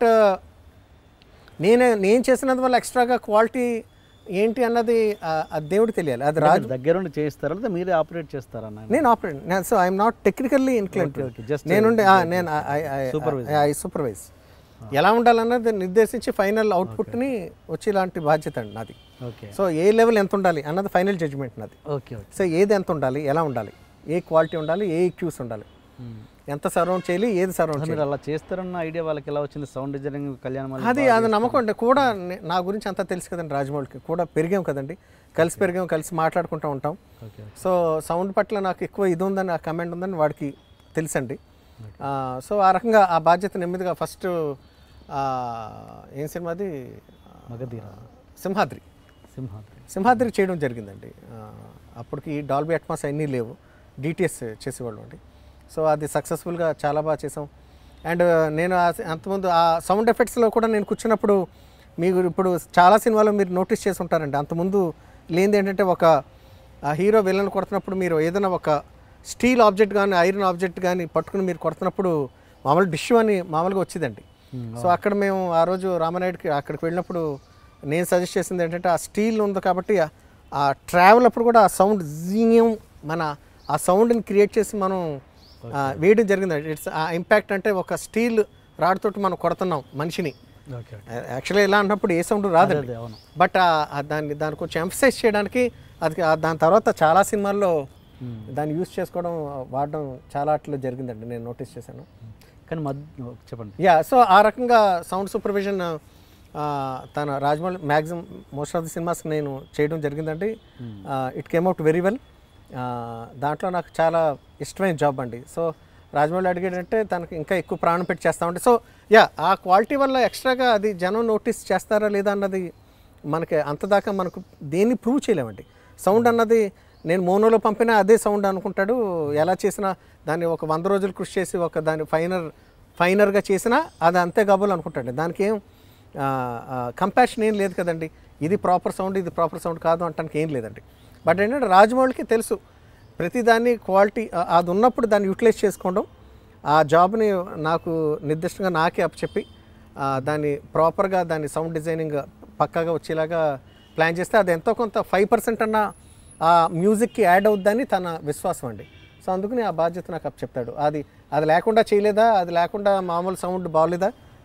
నేను చేసినందు వల్ల ఎక్స్ట్రాగా క్వాలిటీ ఏంటి అన్నది దేవుడికి తెలియాలి. అది రాజు దగ్గరుండి చేస్తారా లేదా మీరే ఆపరేట్ చేస్తారా? నేను operate, so I'm not technically inclined. నేను ఐ సూపర్వైజ్ ఎలా ఉండాలన్నది నిర్దేశించి ఫైనల్ అవుట్పుట్ని వచ్చేలాంటి బాధ్యత అండి నాది. సో ఏ లెవెల్ ఎంత ఉండాలి అన్నది ఫైనల్ జడ్జిమెంట్ నాది. సో ఏది ఎంత ఉండాలి, ఎలా ఉండాలి, ఏ క్వాలిటీ ఉండాలి, ఏ ఈక్యూస్ ఉండాలి, ఎంత సరౌండ్ చేయాలి, ఏది సరౌండ్ చేయాలి, అలా చేస్తారన్న ఐడియా వాళ్ళకి ఎలా వచ్చింది? సౌండ్ డిజైనింగ్ కళ్యాణ్ మాలిక్ అది నమ్మకం అండి. కూడా నా గురించి అంతా తెలుసు కదండి, రాజమౌళికి కూడా పెరిగాం కదండి, కలిసి మాట్లాడుకుంటూ ఉంటాం. సో సౌండ్ పట్ల నాకు ఎక్కువ ఇది ఉందని, ఆ కమెంట్ ఉందని వాడికి తెలుసండి. సో ఆ రకంగా ఆ బాధ్యత నెమ్మదిగా ఫస్ట్ ఏం సినిమాది సింహాద్రి చేయడం జరిగిందండి. అప్పటికి డాల్బీ అట్మాస్ అన్నీ లేవు, డిటిఎస్ చేసేవాళ్ళు అండి. సో అది సక్సెస్ఫుల్గా చాలా బాగా చేసాం. అండ్ నేను అంతకుముందు ఆ సౌండ్ ఎఫెక్ట్స్లో కూడా నేను కూర్చున్నప్పుడు మీకు ఇప్పుడు చాలా సినిమాలో మీరు నోటీస్ చేసి ఉంటారండి, అంతకుముందు లేనిది ఏంటంటే ఒక హీరో విలన్ కొడుతున్నప్పుడు మీరు ఏదైనా ఒక స్టీల్ ఆబ్జెక్ట్ కానీ ఐరన్ ఆబ్జెక్ట్ కానీ పట్టుకుని మీరు కొడుతున్నప్పుడు మామూలు డిష్ అని మామూలుగా వచ్చేదండి. సో అక్కడ మేము ఆ రోజు రామనాయుడికి అక్కడికి వెళ్ళినప్పుడు నేను సజెస్ట్ చేసింది ఏంటంటే ఆ స్టీల్ ఉంది కాబట్టి ఆ ట్రావెల్ అప్పుడు కూడా ఆ సౌండ్ జీనియం మన ఆ సౌండ్ని క్రియేట్ చేసి మనం వేయడం జరిగిందండి. ఇట్స్ ఆ ఇంపాక్ట్ అంటే ఒక స్టీల్ రాడ్తోటి మనం కొడుతున్నాం మనిషిని. యాక్చువల్లీ ఇలా అన్నప్పుడు ఏ సౌండ్ రాదండి, బట్ దాన్ని కొంచెం ఎంఫసైజ్ చేయడానికి అది దాని తర్వాత చాలా సినిమాల్లో దాన్ని యూజ్ చేసుకోవడం వాడడం చాలా అట్లా జరిగిందండి, నేను నోటీస్ చేశాను. కానీ చెప్పండి. సో ఆ రకంగా సౌండ్ సూపర్విజన్ తన Rajamouli maximum most of the cinemas నేను చేయడం జరిగిందండి. It came out very well. దాంట్లో నాకు చాలా ఇష్టమైన జాబ్ అండి. సో రాజమౌళి అడిగేటంటే తనకి ఇంకా ఎక్కువ ప్రాణం పెట్టి చేస్తామండి. సో ఆ క్వాలిటీ వల్ల ఎక్స్ట్రాగా అది జనం నోటీస్ చేస్తారా లేదా అన్నది మనకి అంతదాకా మనకు దేన్ని ప్రూవ్ చేయలేమండి. సౌండ్ అన్నది నేను మోనోలో పంపినా అదే సౌండ్ అనుకుంటాడు, ఎలా చేసినా దాన్ని ఒక 100 రోజులు కృషి చేసి ఒక దాన్ని ఫైనర్గా చేసినా అది అంతే కాబోలు అనుకుంటాడు. దానికి ఏం కంపాషన్ ఏం లేదు కదండి, ఇది ప్రాపర్ సౌండ్ ఇది ప్రాపర్ సౌండ్ కాదు అంటానికి ఏం లేదండి. బట్ ఏంటంటే రాజమౌళికి తెలుసు ప్రతిదాన్ని క్వాలిటీ అది ఉన్నప్పుడు దాన్ని యూటిలైజ్ చేసుకోవడం, ఆ జాబ్ని నాకు నిర్దిష్టంగా నాకే అప్పచెప్పి దాన్ని ప్రాపర్గా దాన్ని సౌండ్ డిజైనింగ్ పక్కాగా వచ్చేలాగా ప్లాన్ చేస్తే అది ఎంతో కొంత 5% అన్న ఆ మ్యూజిక్కి యాడ్ అవుద్దని తన విశ్వాసం అండి. సో అందుకని ఆ బాధ్యత నాకు అప్పచెప్తాడు. అది లేకుండా చేయలేదా, అది లేకుండా మామూలు సౌండ్ బాగోలేదా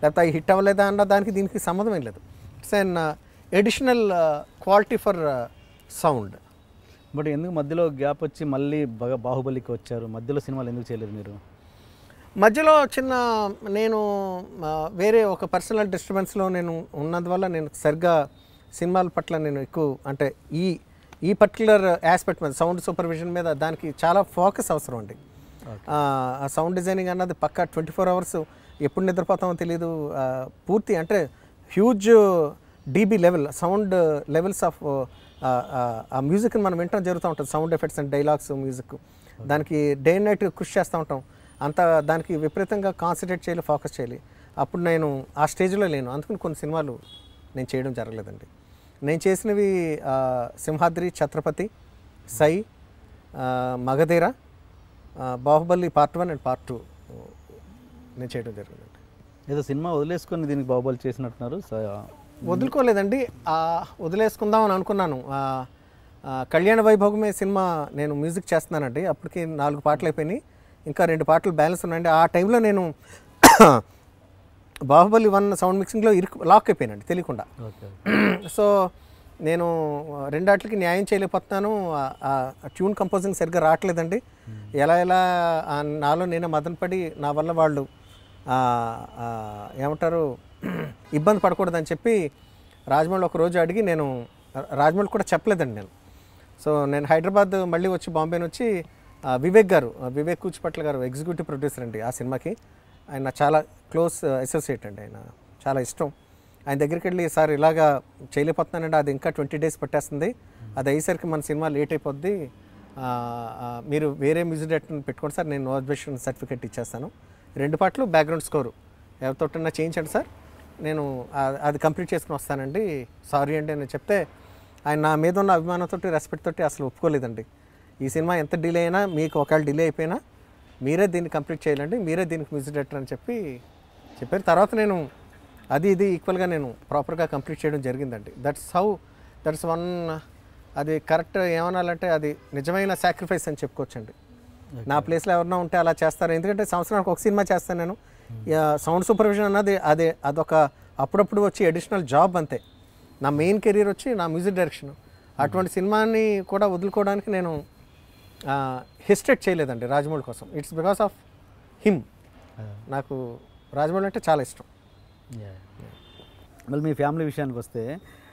లేకపోతే అవి హిట్ అవ్వలేదా అన్న దానికి దీనికి సంబంధం ఏం లేదు. It's an additional quality for sound. But ఎందుకు మధ్యలో గ్యాప్ వచ్చి మళ్ళీ బాహుబలికి వచ్చారు? మధ్యలో సినిమాలు ఎందుకు చేయలేదు మీరు? మధ్యలో చిన్న నేను వేరే ఒక పర్సనల్ డిస్టర్బెన్స్లో నేను ఉన్నందువల్ల నేను సరిగ్గా సినిమాల పట్ల నేను ఎక్కువ అంటే ఈ పర్టికులర్ ఆస్పెక్ట్ మీద సౌండ్ సూపర్విజన్ మీద దానికి చాలా ఫోకస్ అవసరం అండి. ఆ సౌండ్ డిజైనింగ్ అన్నది పక్కా 24 hours ఎప్పుడు నిద్రపోతామో తెలియదు. పూర్తి అంటే huge dB level sound levels of ఆ మ్యూజిక్ని మనం వింటడం జరుగుతూ ఉంటుంది. Sound effects and dialogues music దానికి డే అండ్ నైట్ కృషి చేస్తూ ఉంటాం. అంత దానికి విపరీతంగా కాన్సన్ట్రేట్ చేయాలి, ఫోకస్ చేయాలి. అప్పుడు నేను ఆ స్టేజ్లో లేను, అందుకని కొన్ని సినిమాలు నేను చేయడం జరగలేదండి. నేను చేసినవి Simhadri, Chhatrapati, Sye, Magadheera, Baahubali part 1 and part 2 నేను చేయడం జరిగిందండి. ఏదో సినిమా వదిలేసుకొని దీనికి బాహుబలి చేసినట్టున్నారు. వదులుకోలేదండి, వదిలేసుకుందామని అనుకున్నాను. కళ్యాణ వైభోగమే సినిమా నేను మ్యూజిక్ చేస్తున్నానండి. అప్పటికి 4 పాటలు అయిపోయినాయి, ఇంకా 2 పాటలు బ్యాలెన్స్ ఉన్నాయండి. ఆ టైంలో నేను బాహుబలి 1 సౌండ్ మిక్సింగ్లో లాక్ అయిపోయానండి తెలియకుండా. సో నేను 2 వాటికి న్యాయం చేయలేకపోతున్నాను. ట్యూన్ కంపోజింగ్ సరిగ్గా రావట్లేదండి. ఎలా నాలో నేనే మదనపడి నా వల్ల వాళ్ళు ఏమంటారు ఇబ్బంది పడకూడదని చెప్పి రాజమౌళి ఒక రోజు అడిగి, నేను రాజమౌళి కూడా చెప్పలేదండి నేను. సో నేను హైదరాబాద్ మళ్ళీ వచ్చి బాంబేని వచ్చి వివేక్ కూచిపట్ల గారు ఎగ్జిక్యూటివ్ ప్రొడ్యూసర్ అండి ఆ సినిమాకి. ఆయన చాలా క్లోజ్ అసోసియేట్ అండి, ఆయన చాలా ఇష్టం. ఆయన దగ్గరికి వెళ్ళి, సార్ ఇలాగా చేయలేకపోతున్నానండి, అది ఇంకా 20 days పట్టేస్తుంది, అది అయ్యేసరికి మన సినిమా లేట్ అయిపోద్ది, మీరు వేరే మ్యూజిక్ డైరెక్టర్ని పెట్టుకోండి సార్, నేను నో అబ్జెక్షన్ సర్టిఫికేట్ ఇచ్చేస్తాను, 2 పాటలు బ్యాక్గ్రౌండ్ స్కోరు ఎవరితోటన్నా చేయించండి సార్, నేను అది కంప్లీట్ చేసుకుని వస్తానండి, సారీ అండి అని చెప్తే ఆయన నా మీద ఉన్న అభిమానంతో రెస్పెక్ట్ తోటి అసలు ఒప్పుకోలేదండి. ఈ సినిమా ఎంత డిలే అయినా, మీకు ఒకవేళ డిలే అయిపోయినా మీరే దీన్ని కంప్లీట్ చేయాలండి, మీరే దీనికి మ్యూజిక్ డైరెక్టర్ అని చెప్పారు. తర్వాత నేను ఇది ఈక్వల్గా నేను ప్రాపర్గా కంప్లీట్ చేయడం జరిగిందండి. That's one. అది కరెక్ట్ ఏమనాలంటే అది నిజమైన సాక్రిఫైస్ అని చెప్పుకోవచ్చండి. నా ప్లేస్లో ఎవరన్నా ఉంటే అలా చేస్తారు, ఎందుకంటే సంవత్సరానికి ఒక సినిమా చేస్తాను నేను. సౌండ్ సూపర్విజన్ అన్నది అదొక అప్పుడప్పుడు వచ్చి అడిషనల్ జాబ్ అంతే. నా మెయిన్ కెరీర్ వచ్చి నా మ్యూజిక్ డైరెక్షన్. అటువంటి సినిమాని కూడా వదులుకోవడానికి నేను హెసిటేట్ చేయలేదండి రాజమౌళి కోసం. It's because of him. నాకు రాజమౌళి అంటే చాలా ఇష్టం. మళ్ళీ మీ ఫ్యామిలీ విషయానికి వస్తే,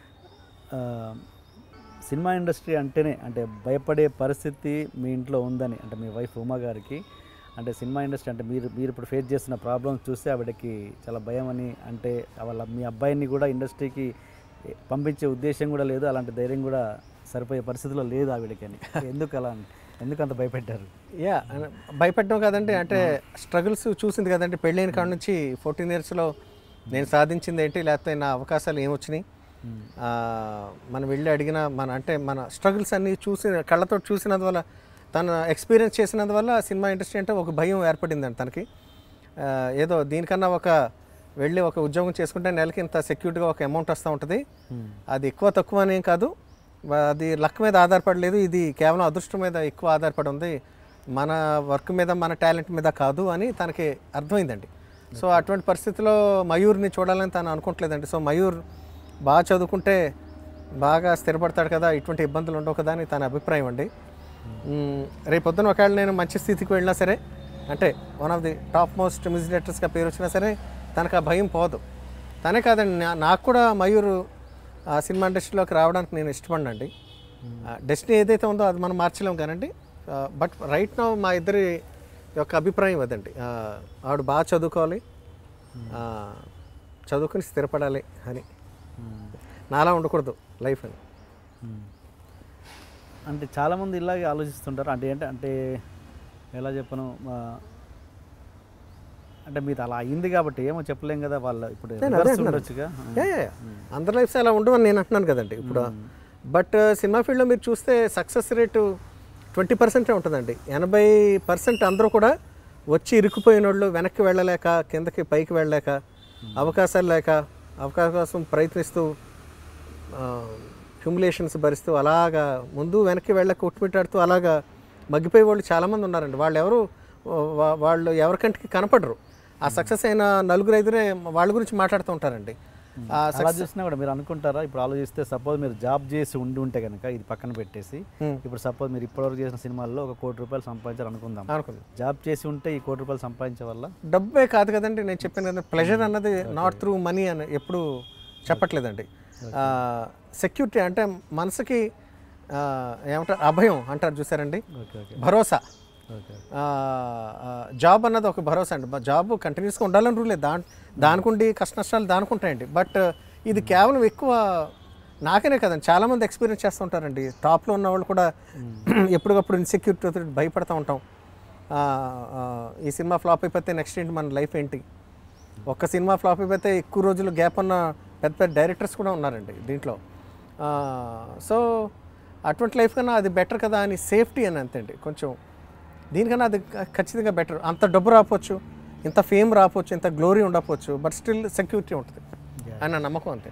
సినిమా ఇండస్ట్రీ అంటేనే అంటే భయపడే పరిస్థితి మీ ఇంట్లో ఉందని, అంటే మీ వైఫ్ ఉమా గారికి, అంటే సినిమా ఇండస్ట్రీ అంటే మీరు ఇప్పుడు ఫేస్ చేస్తున్న ప్రాబ్లమ్స్ చూస్తే ఆవిడకి చాలా భయం అని, అంటే మీ అబ్బాయిని కూడా ఇండస్ట్రీకి పంపించే ఉద్దేశం కూడా లేదు, అలాంటి ధైర్యం కూడా సరిపోయే పరిస్థితిలో లేదు ఆవిడకి అని. ఎందుకు అంత భయపెట్టారు? భయపెట్టడం కాదండి, అంటే స్ట్రగుల్స్ చూసింది కదండి. పెళ్ళైన కాడ నుంచి 14 yearsలో నేను సాధించింది ఏంటి, లేకపోతే నా అవకాశాలు ఏమొచ్చినాయి, మనం వెళ్ళి అడిగిన మన స్ట్రగుల్స్ అన్నీ కళ్ళతో చూసినందువల్ల, తను ఎక్స్పీరియన్స్ చేసినందువల్ల సినిమా ఇండస్ట్రీ అంటే ఒక భయం ఏర్పడిందండి తనకి. ఏదో దీనికన్నా వెళ్ళి ఒక ఉద్యోగం చేసుకుంటే నెలకి ఇంత సెక్యూర్డ్గా ఒక అమౌంట్ వస్తూ ఉంటుంది, అది ఎక్కువ తక్కువ అనేం కాదు, అది లక్ మీద ఆధారపడలేదు, ఇది కేవలం అదృష్టం మీద ఎక్కువ ఆధారపడి ఉంది, మన వర్క్ మీద మన టాలెంట్ మీద కాదు అని తనకి అర్థమైందండి. సో అటువంటి పరిస్థితిలో మయూర్ని చూడాలని తను అనుకోవట్లేదండి. సో మయూర్ బాగా చదువుకుంటే బాగా స్థిరపడతాడు కదా, ఇటువంటి ఇబ్బందులు ఉండవు కదా అని తన అభిప్రాయం అండి. రేపొద్దున ఒకవేళ నేను మంచి స్థితికి వెళ్ళినా సరే, అంటే one of the top most music డైరెక్టర్స్గా పేరు వచ్చినా సరే తనకు ఆ భయం పోదు. తనే కాదండి, నాకు కూడా మయూర్ సినిమా ఇండస్ట్రీలోకి రావడానికి నేను ఇష్టపడినండి. డెస్టినీ ఏదైతే ఉందో అది మనం మార్చలేం కానండి. బట్ రైట్ నౌ మా ఇద్దరి యొక్క అభిప్రాయం అదండి, ఆవిడ బాగా చదువుకోవాలి, చదువుకుని స్థిరపడాలి అని, నాలా ఉండకూడదు లైఫ్ అని. అంటే చాలామంది ఇలాగే ఆలోచిస్తుంటారు. అంటే ఎలా చెప్పను, అంటే మీది అలా అయింది కాబట్టి ఏమో చెప్పలేం కదా, వాళ్ళ ఇప్పుడు ఉండొచ్చుగా. అందరి లైఫ్స్ అలా ఉండవని నేను అంటున్నాను కదండి ఇప్పుడు. బట్ సినిమా ఫీల్డ్లో మీరు చూస్తే సక్సెస్ రేటు 20% ఉంటుందండి. 80% అందరూ కూడా వచ్చి ఇరుక్కుపోయిన వాళ్ళు, వెనక్కి వెళ్ళలేక, కిందకి పైకి వెళ్ళలేక, అవకాశాలు లేక, అవకాశం కోసం ప్రయత్నిస్తూ హ్యూమిలేషన్స్ భరిస్తూ అలాగా ముందు వెనక్కి వెళ్ళక కొట్టుమిట్టాడుతూ అలాగా మగ్గిపోయే వాళ్ళు చాలామంది ఉన్నారండి. వాళ్ళు ఎవరికంటికి కనపడరు. ఆ సక్సెస్ అయిన నలుగురు ఐదురే వాళ్ళ గురించి మాట్లాడుతూ ఉంటారండి. అలా చూసినా కూడా మీరు అనుకుంటారా, ఇప్పుడు ఆలోచిస్తే సపోజ్ మీరు జాబ్ చేసి ఉంటే కనుక ఇది పక్కన పెట్టేసి, ఇప్పుడు సపోజ్ మీరు ఇప్పటివరకు చేసిన సినిమాల్లో ఒక ₹1,00,00,000 సంపాదించారు అనుకుందాం, జాబ్ చేసి ఉంటే ఈ ₹1,00,00,000 సంపాదించే వల్ల డబ్బే కాదు కదండి. నేను చెప్పాను కదా, ప్లెజర్ అన్నది నాట్ త్రూ మనీ అని ఎప్పుడు చెప్పట్లేదండి. సెక్యూరిటీ అంటే మనసుకి ఏమంటారు, అభయం అంటారు చూసారండి, భరోసా. జాబ్ అన్నది ఒక భరోసా అండి. జాబ్ కంటిన్యూస్గా ఉండాలని రూల్ లేదు, దానికుండి కష్ట నష్టాలు దానికుంటాయండి. బట్ ఇది కేవలం ఎక్కువ నాకనే కదండి, చాలామంది ఎక్స్పీరియన్స్ చేస్తూ ఉంటారండి. టాప్లో ఉన్న వాళ్ళు కూడా ఎప్పటికప్పుడు ఇన్సెక్యూరిటీతో భయపడుతూ ఉంటాం. ఈ సినిమా ఫ్లాప్ అయిపోతే నెక్స్ట్ ఏంటి, మన లైఫ్ ఏంటి. ఒక్క సినిమా ఫ్లాప్ అయిపోతే ఎక్కువ రోజులు గ్యాప్ ఉన్న పెద్ద పెద్ద డైరెక్టర్స్ కూడా ఉన్నారండి దీంట్లో. సో అటువంటి లైఫ్ కన్నా అది బెటర్ కదా అని సేఫ్టీ అని అంతే అండి. కొంచెం దీనికన్నా అది ఖచ్చితంగా బెటర్. అంత డబ్బు రాకపోవచ్చు, ఇంత ఫేమ్ రాకపోవచ్చు, ఇంత గ్లోరీ ఉండకపోవచ్చు, బట్ స్టిల్ సెక్యూరిటీ ఉంటుంది అని నా నమ్మకం అంతే.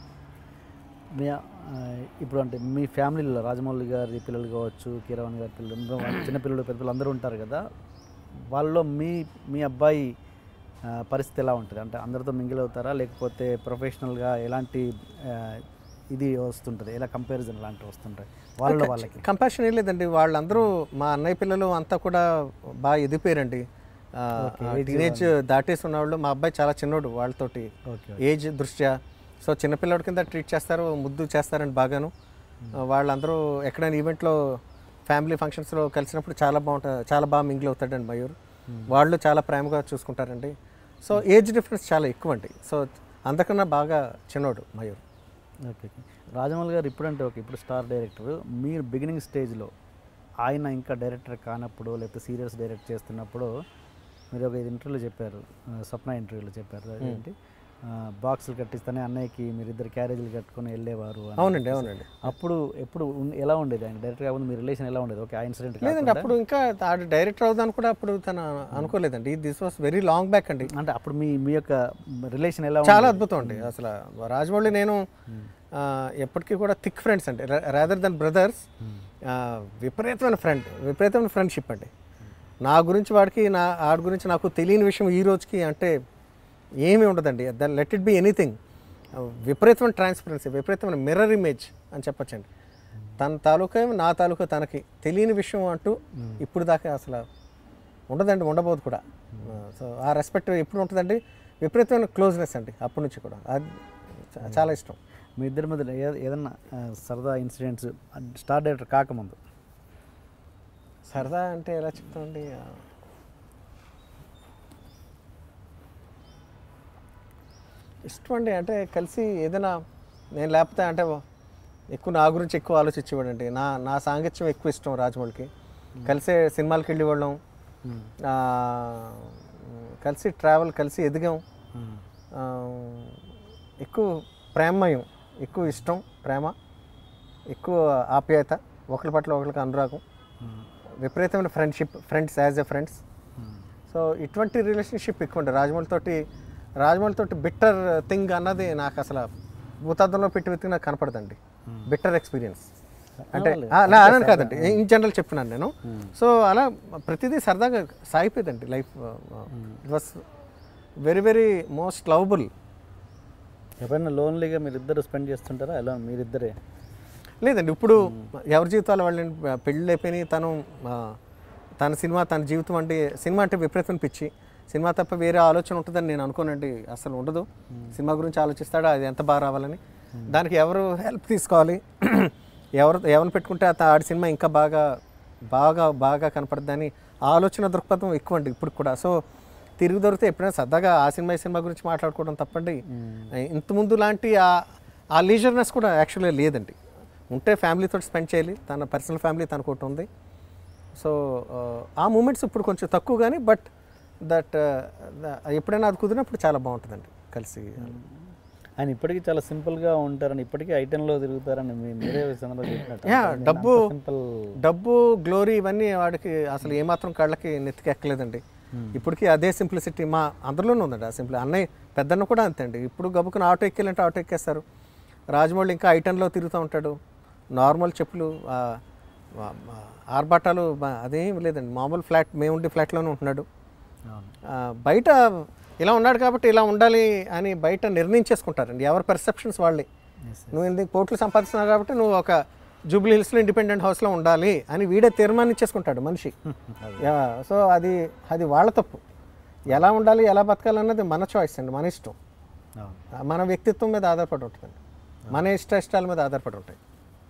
ఇప్పుడు అంటే మీ ఫ్యామిలీలో రాజమౌళి గారి పిల్లలు కావచ్చు, కీరవాణి గారి పిల్లలు, చిన్నపిల్లలు పెద్ద పిల్లలు అందరూ ఉంటారు కదా, వాళ్ళలో మీ అబ్బాయి పరిస్థితి ఎలా ఉంటుంది? అంటే అందరితో మింగిల్ అవుతారా, లేకపోతే ప్రొఫెషనల్గా ఎలాంటి ఇది వస్తుంటుంది, ఎలా కంపారిజన్ ఇలాంటివి వస్తుంటాయి వాళ్ళకి? కంపారిజన్ ఏం లేదండి, వాళ్ళందరూ మా అన్నయ్య పిల్లలు అంతా కూడా బాగా ఎదిగిపోయారండి. టీనేజ్ దాటేసి ఉన్నవాళ్ళు. మా అబ్బాయి చాలా చిన్నోడు వాళ్ళతోటి ఏజ్ దృష్ట్యా. సో చిన్నపిల్లడి కింద ట్రీట్ చేస్తారు, ముద్దు చేస్తారండి బాగాను. వాళ్ళందరూ ఎక్కడైనా ఈవెంట్లో ఫ్యామిలీ ఫంక్షన్స్లో కలిసినప్పుడు చాలా బాగుంటుంది, చాలా బాగా మింగిల్ అవుతాడండి మయూర్. వాళ్ళు చాలా ప్రేమగా చూసుకుంటారండి. సో ఏజ్ డిఫరెన్స్ చాలా ఎక్కువ అండి. సో అందకన్నా బాగా చిన్నోడు మయూర్. ఓకే. రాజమౌళి గారు ఇప్పుడు స్టార్ డైరెక్టర్, మీరు బిగినింగ్ స్టేజ్లో ఆయన ఇంకా డైరెక్టర్ కానప్పుడు, లేకపోతే సీరియల్స్ డైరెక్ట్ చేస్తున్నప్పుడు మీరు ఒక ఇంటర్వ్యూలో చెప్పారు, స్వప్న ఇంటర్వ్యూలో చెప్పారు, ఏంటి బాక్సులు కట్టిస్తేనే అన్నయ్యకి మీరిద్దరు క్యారేజీలు కట్టుకొని వెళ్ళేవారు. అవునండి. అప్పుడు ఎప్పుడు ఎలా ఉండేది ఆయన డైరెక్టర్ కాకుండా మీ రిలేషన్ ఎలా ఉండేది? ఓకే, ఆ ఇన్సిడెంట్ లేదండి, అప్పుడు ఇంకా డైరెక్టర్ అవుదాను కూడా అప్పుడు తను అనుకోలేదండి. This was very long back అండి. అంటే అప్పుడు మీ యొక్క రిలేషన్ ఎలా? చాలా అద్భుతం అండి. అసలు రాజమౌళి నేను ఎప్పటికీ కూడా థిక్ ఫ్రెండ్స్ అండి, రాదర్ దెన్ బ్రదర్స్. విపరీతమైన ఫ్రెండ్షిప్ అండి. నా గురించి వాడికి, ఆడి గురించి నాకు తెలియని విషయం ఈ రోజుకి అంటే ఏమీ ఉండదండి. Let it be anything. విపరీతమైన ట్రాన్స్పరెన్సీ, విపరీతమైన మిర్రర్ ఇమేజ్ అని చెప్పచ్చండి. తన తాలూకా నా తాలూకా తనకి తెలియని విషయం అంటూ ఇప్పుడు దాకా అసలు ఉండదండి, ఉండబోదు కూడా. సో ఆ రెస్పెక్ట్ ఎప్పుడు ఉంటుందండి. విపరీతమైన క్లోజ్నెస్ అండి అప్పటి నుంచి కూడా. అది చాలా ఇష్టం. మీ ఇద్దరి మధ్య ఏదన్నా సరదా ఇన్సిడెంట్స్ స్టార్ డైరెక్టర్ కాకముందు? సరదా అంటే ఎలా చెప్తామండి, ఇష్టం అండి. అంటే కలిసి ఏదైనా, నేను లేకపోతే అంటే ఎక్కువ నా గురించి ఎక్కువ ఆలోచించేవాడండి. నా సాంగత్యం ఎక్కువ ఇష్టం రాజమౌళికి. కలిసే సినిమాలకు వెళ్ళేవాళ్ళం, కలిసి ట్రావెల్, కలిసి ఎదిగాం. ఎక్కువ ప్రేమమయం, ఎక్కువ ఇష్టం, ప్రేమ, ఎక్కువ ఆప్యాయత, ఒకరి పట్ల ఒకరికి అనురాగం, విపరీతమైన friendship, friends as a friends. So ఇటువంటి రిలేషన్షిప్ ఎక్కువ ఉండే రాజమౌళితోటి. బిట్టర్ థింగ్ అన్నది నాకు అసలు భూతార్థంలో పెట్టి వెతికి నాకు కనపడదండి. బిట్టర్ ఎక్స్పీరియన్స్ అంటే అలా కాదండి, ఇన్ జనరల్ చెప్తున్నాను నేను. సో అలా ప్రతిదీ సరదాగా సాగిపోయిందండి life. It was very very most lovable. ఎప్పుడైనా లోన్లీగా మీరిద్దరు స్పెండ్ చేస్తుంటారా? ఎలా మీరిద్దరే? లేదండి, ఇప్పుడు ఎవరి జీవితాలు వాళ్ళని పెళ్ళి అయిపోయినాయి. తన సినిమా, తన జీవితం అంటే, సినిమా అంటే విపరీతం పిచ్చి. సినిమా తప్ప వేరే ఆలోచన ఉంటుందని నేను అనుకోనండి, అసలు ఉండదు. సినిమా గురించి ఆలోచిస్తాడా, అది ఎంత బాగా రావాలని. దానికి ఎవరు హెల్ప్ తీసుకోవాలి, ఎవరిని పెట్టుకుంటే ఆడి సినిమా ఇంకా బాగా బాగా బాగా కనపడుతుందని ఆలోచన దృక్పథం ఎక్కువ అండి ఇప్పుడు కూడా. సో తిరిగి దొరికితే ఎప్పుడైనా సరదాగా ఆ సినిమా గురించి మాట్లాడుకోవడం తప్పండి. ఇంతకుముందు లాంటి ఆ లీజర్నెస్ కూడా యాక్చువల్గా లేదండి. ఉంటే ఫ్యామిలీతో స్పెండ్ చేయాలి, తన పర్సనల్ ఫ్యామిలీ తనకు ఒకటి ఉంది. సో ఆ మూమెంట్స్ ఇప్పుడు కొంచెం తక్కువ కానీ, బట్ ఎప్పుడైనా అది కుదిరినప్పుడు చాలా బాగుంటుందండి కలిసి. ఆయన ఇప్పటికీ చాలా సింపుల్గా ఉంటారని, ఇప్పటికీ ఐటెంలో తిరుగుతారని మీరే డబ్బు గ్లోరీ ఇవన్నీ వాడికి అసలు ఏమాత్రం కళ్ళకి నెత్తికెక్కలేదండి. ఇప్పటికీ అదే సింప్లిసిటీ మా అందరిలోనే ఉందండి. ఆ సింపుల్ అన్నయ్య పెద్దన్న కూడా అంతే అండి. ఇప్పుడు గబుకుని ఆటో ఎక్కాలంటే ఆటో ఎక్కేస్తారు. రాజమౌళి ఇంకా ఐటెన్లో తిరుగుతూ ఉంటాడు. నార్మల్ చెప్పులు, ఆర్బాటాలు అదేం లేదండి. మామూలు ఫ్లాట్, మేము ఉండే ఫ్లాట్లోనే ఉంటున్నాడు. బయట ఇలా ఉన్నాడు కాబట్టి ఇలా ఉండాలి అని బయట నిర్ణయించేసుకుంటారండి, ఎవరి పర్సెప్షన్స్ వాళ్ళే. నువ్వు ఎందుకు కోట్లు సంపాదిస్తున్నావు కాబట్టి నువ్వు ఒక జూబ్లీ హిల్స్లో ఇండిపెండెంట్ హౌస్లో ఉండాలి అని వీడే తీర్మానించేసుకుంటాడు మనిషి. సో అది వాళ్ళ తప్పు. ఎలా ఉండాలి ఎలా బతకాలన్నది మన చాయిస్ అండి, మన ఇష్టం, మన వ్యక్తిత్వం మీద ఆధారపడి ఉంటుందండి, మన ఇష్టాల మీద ఆధారపడి ఉంటాయి.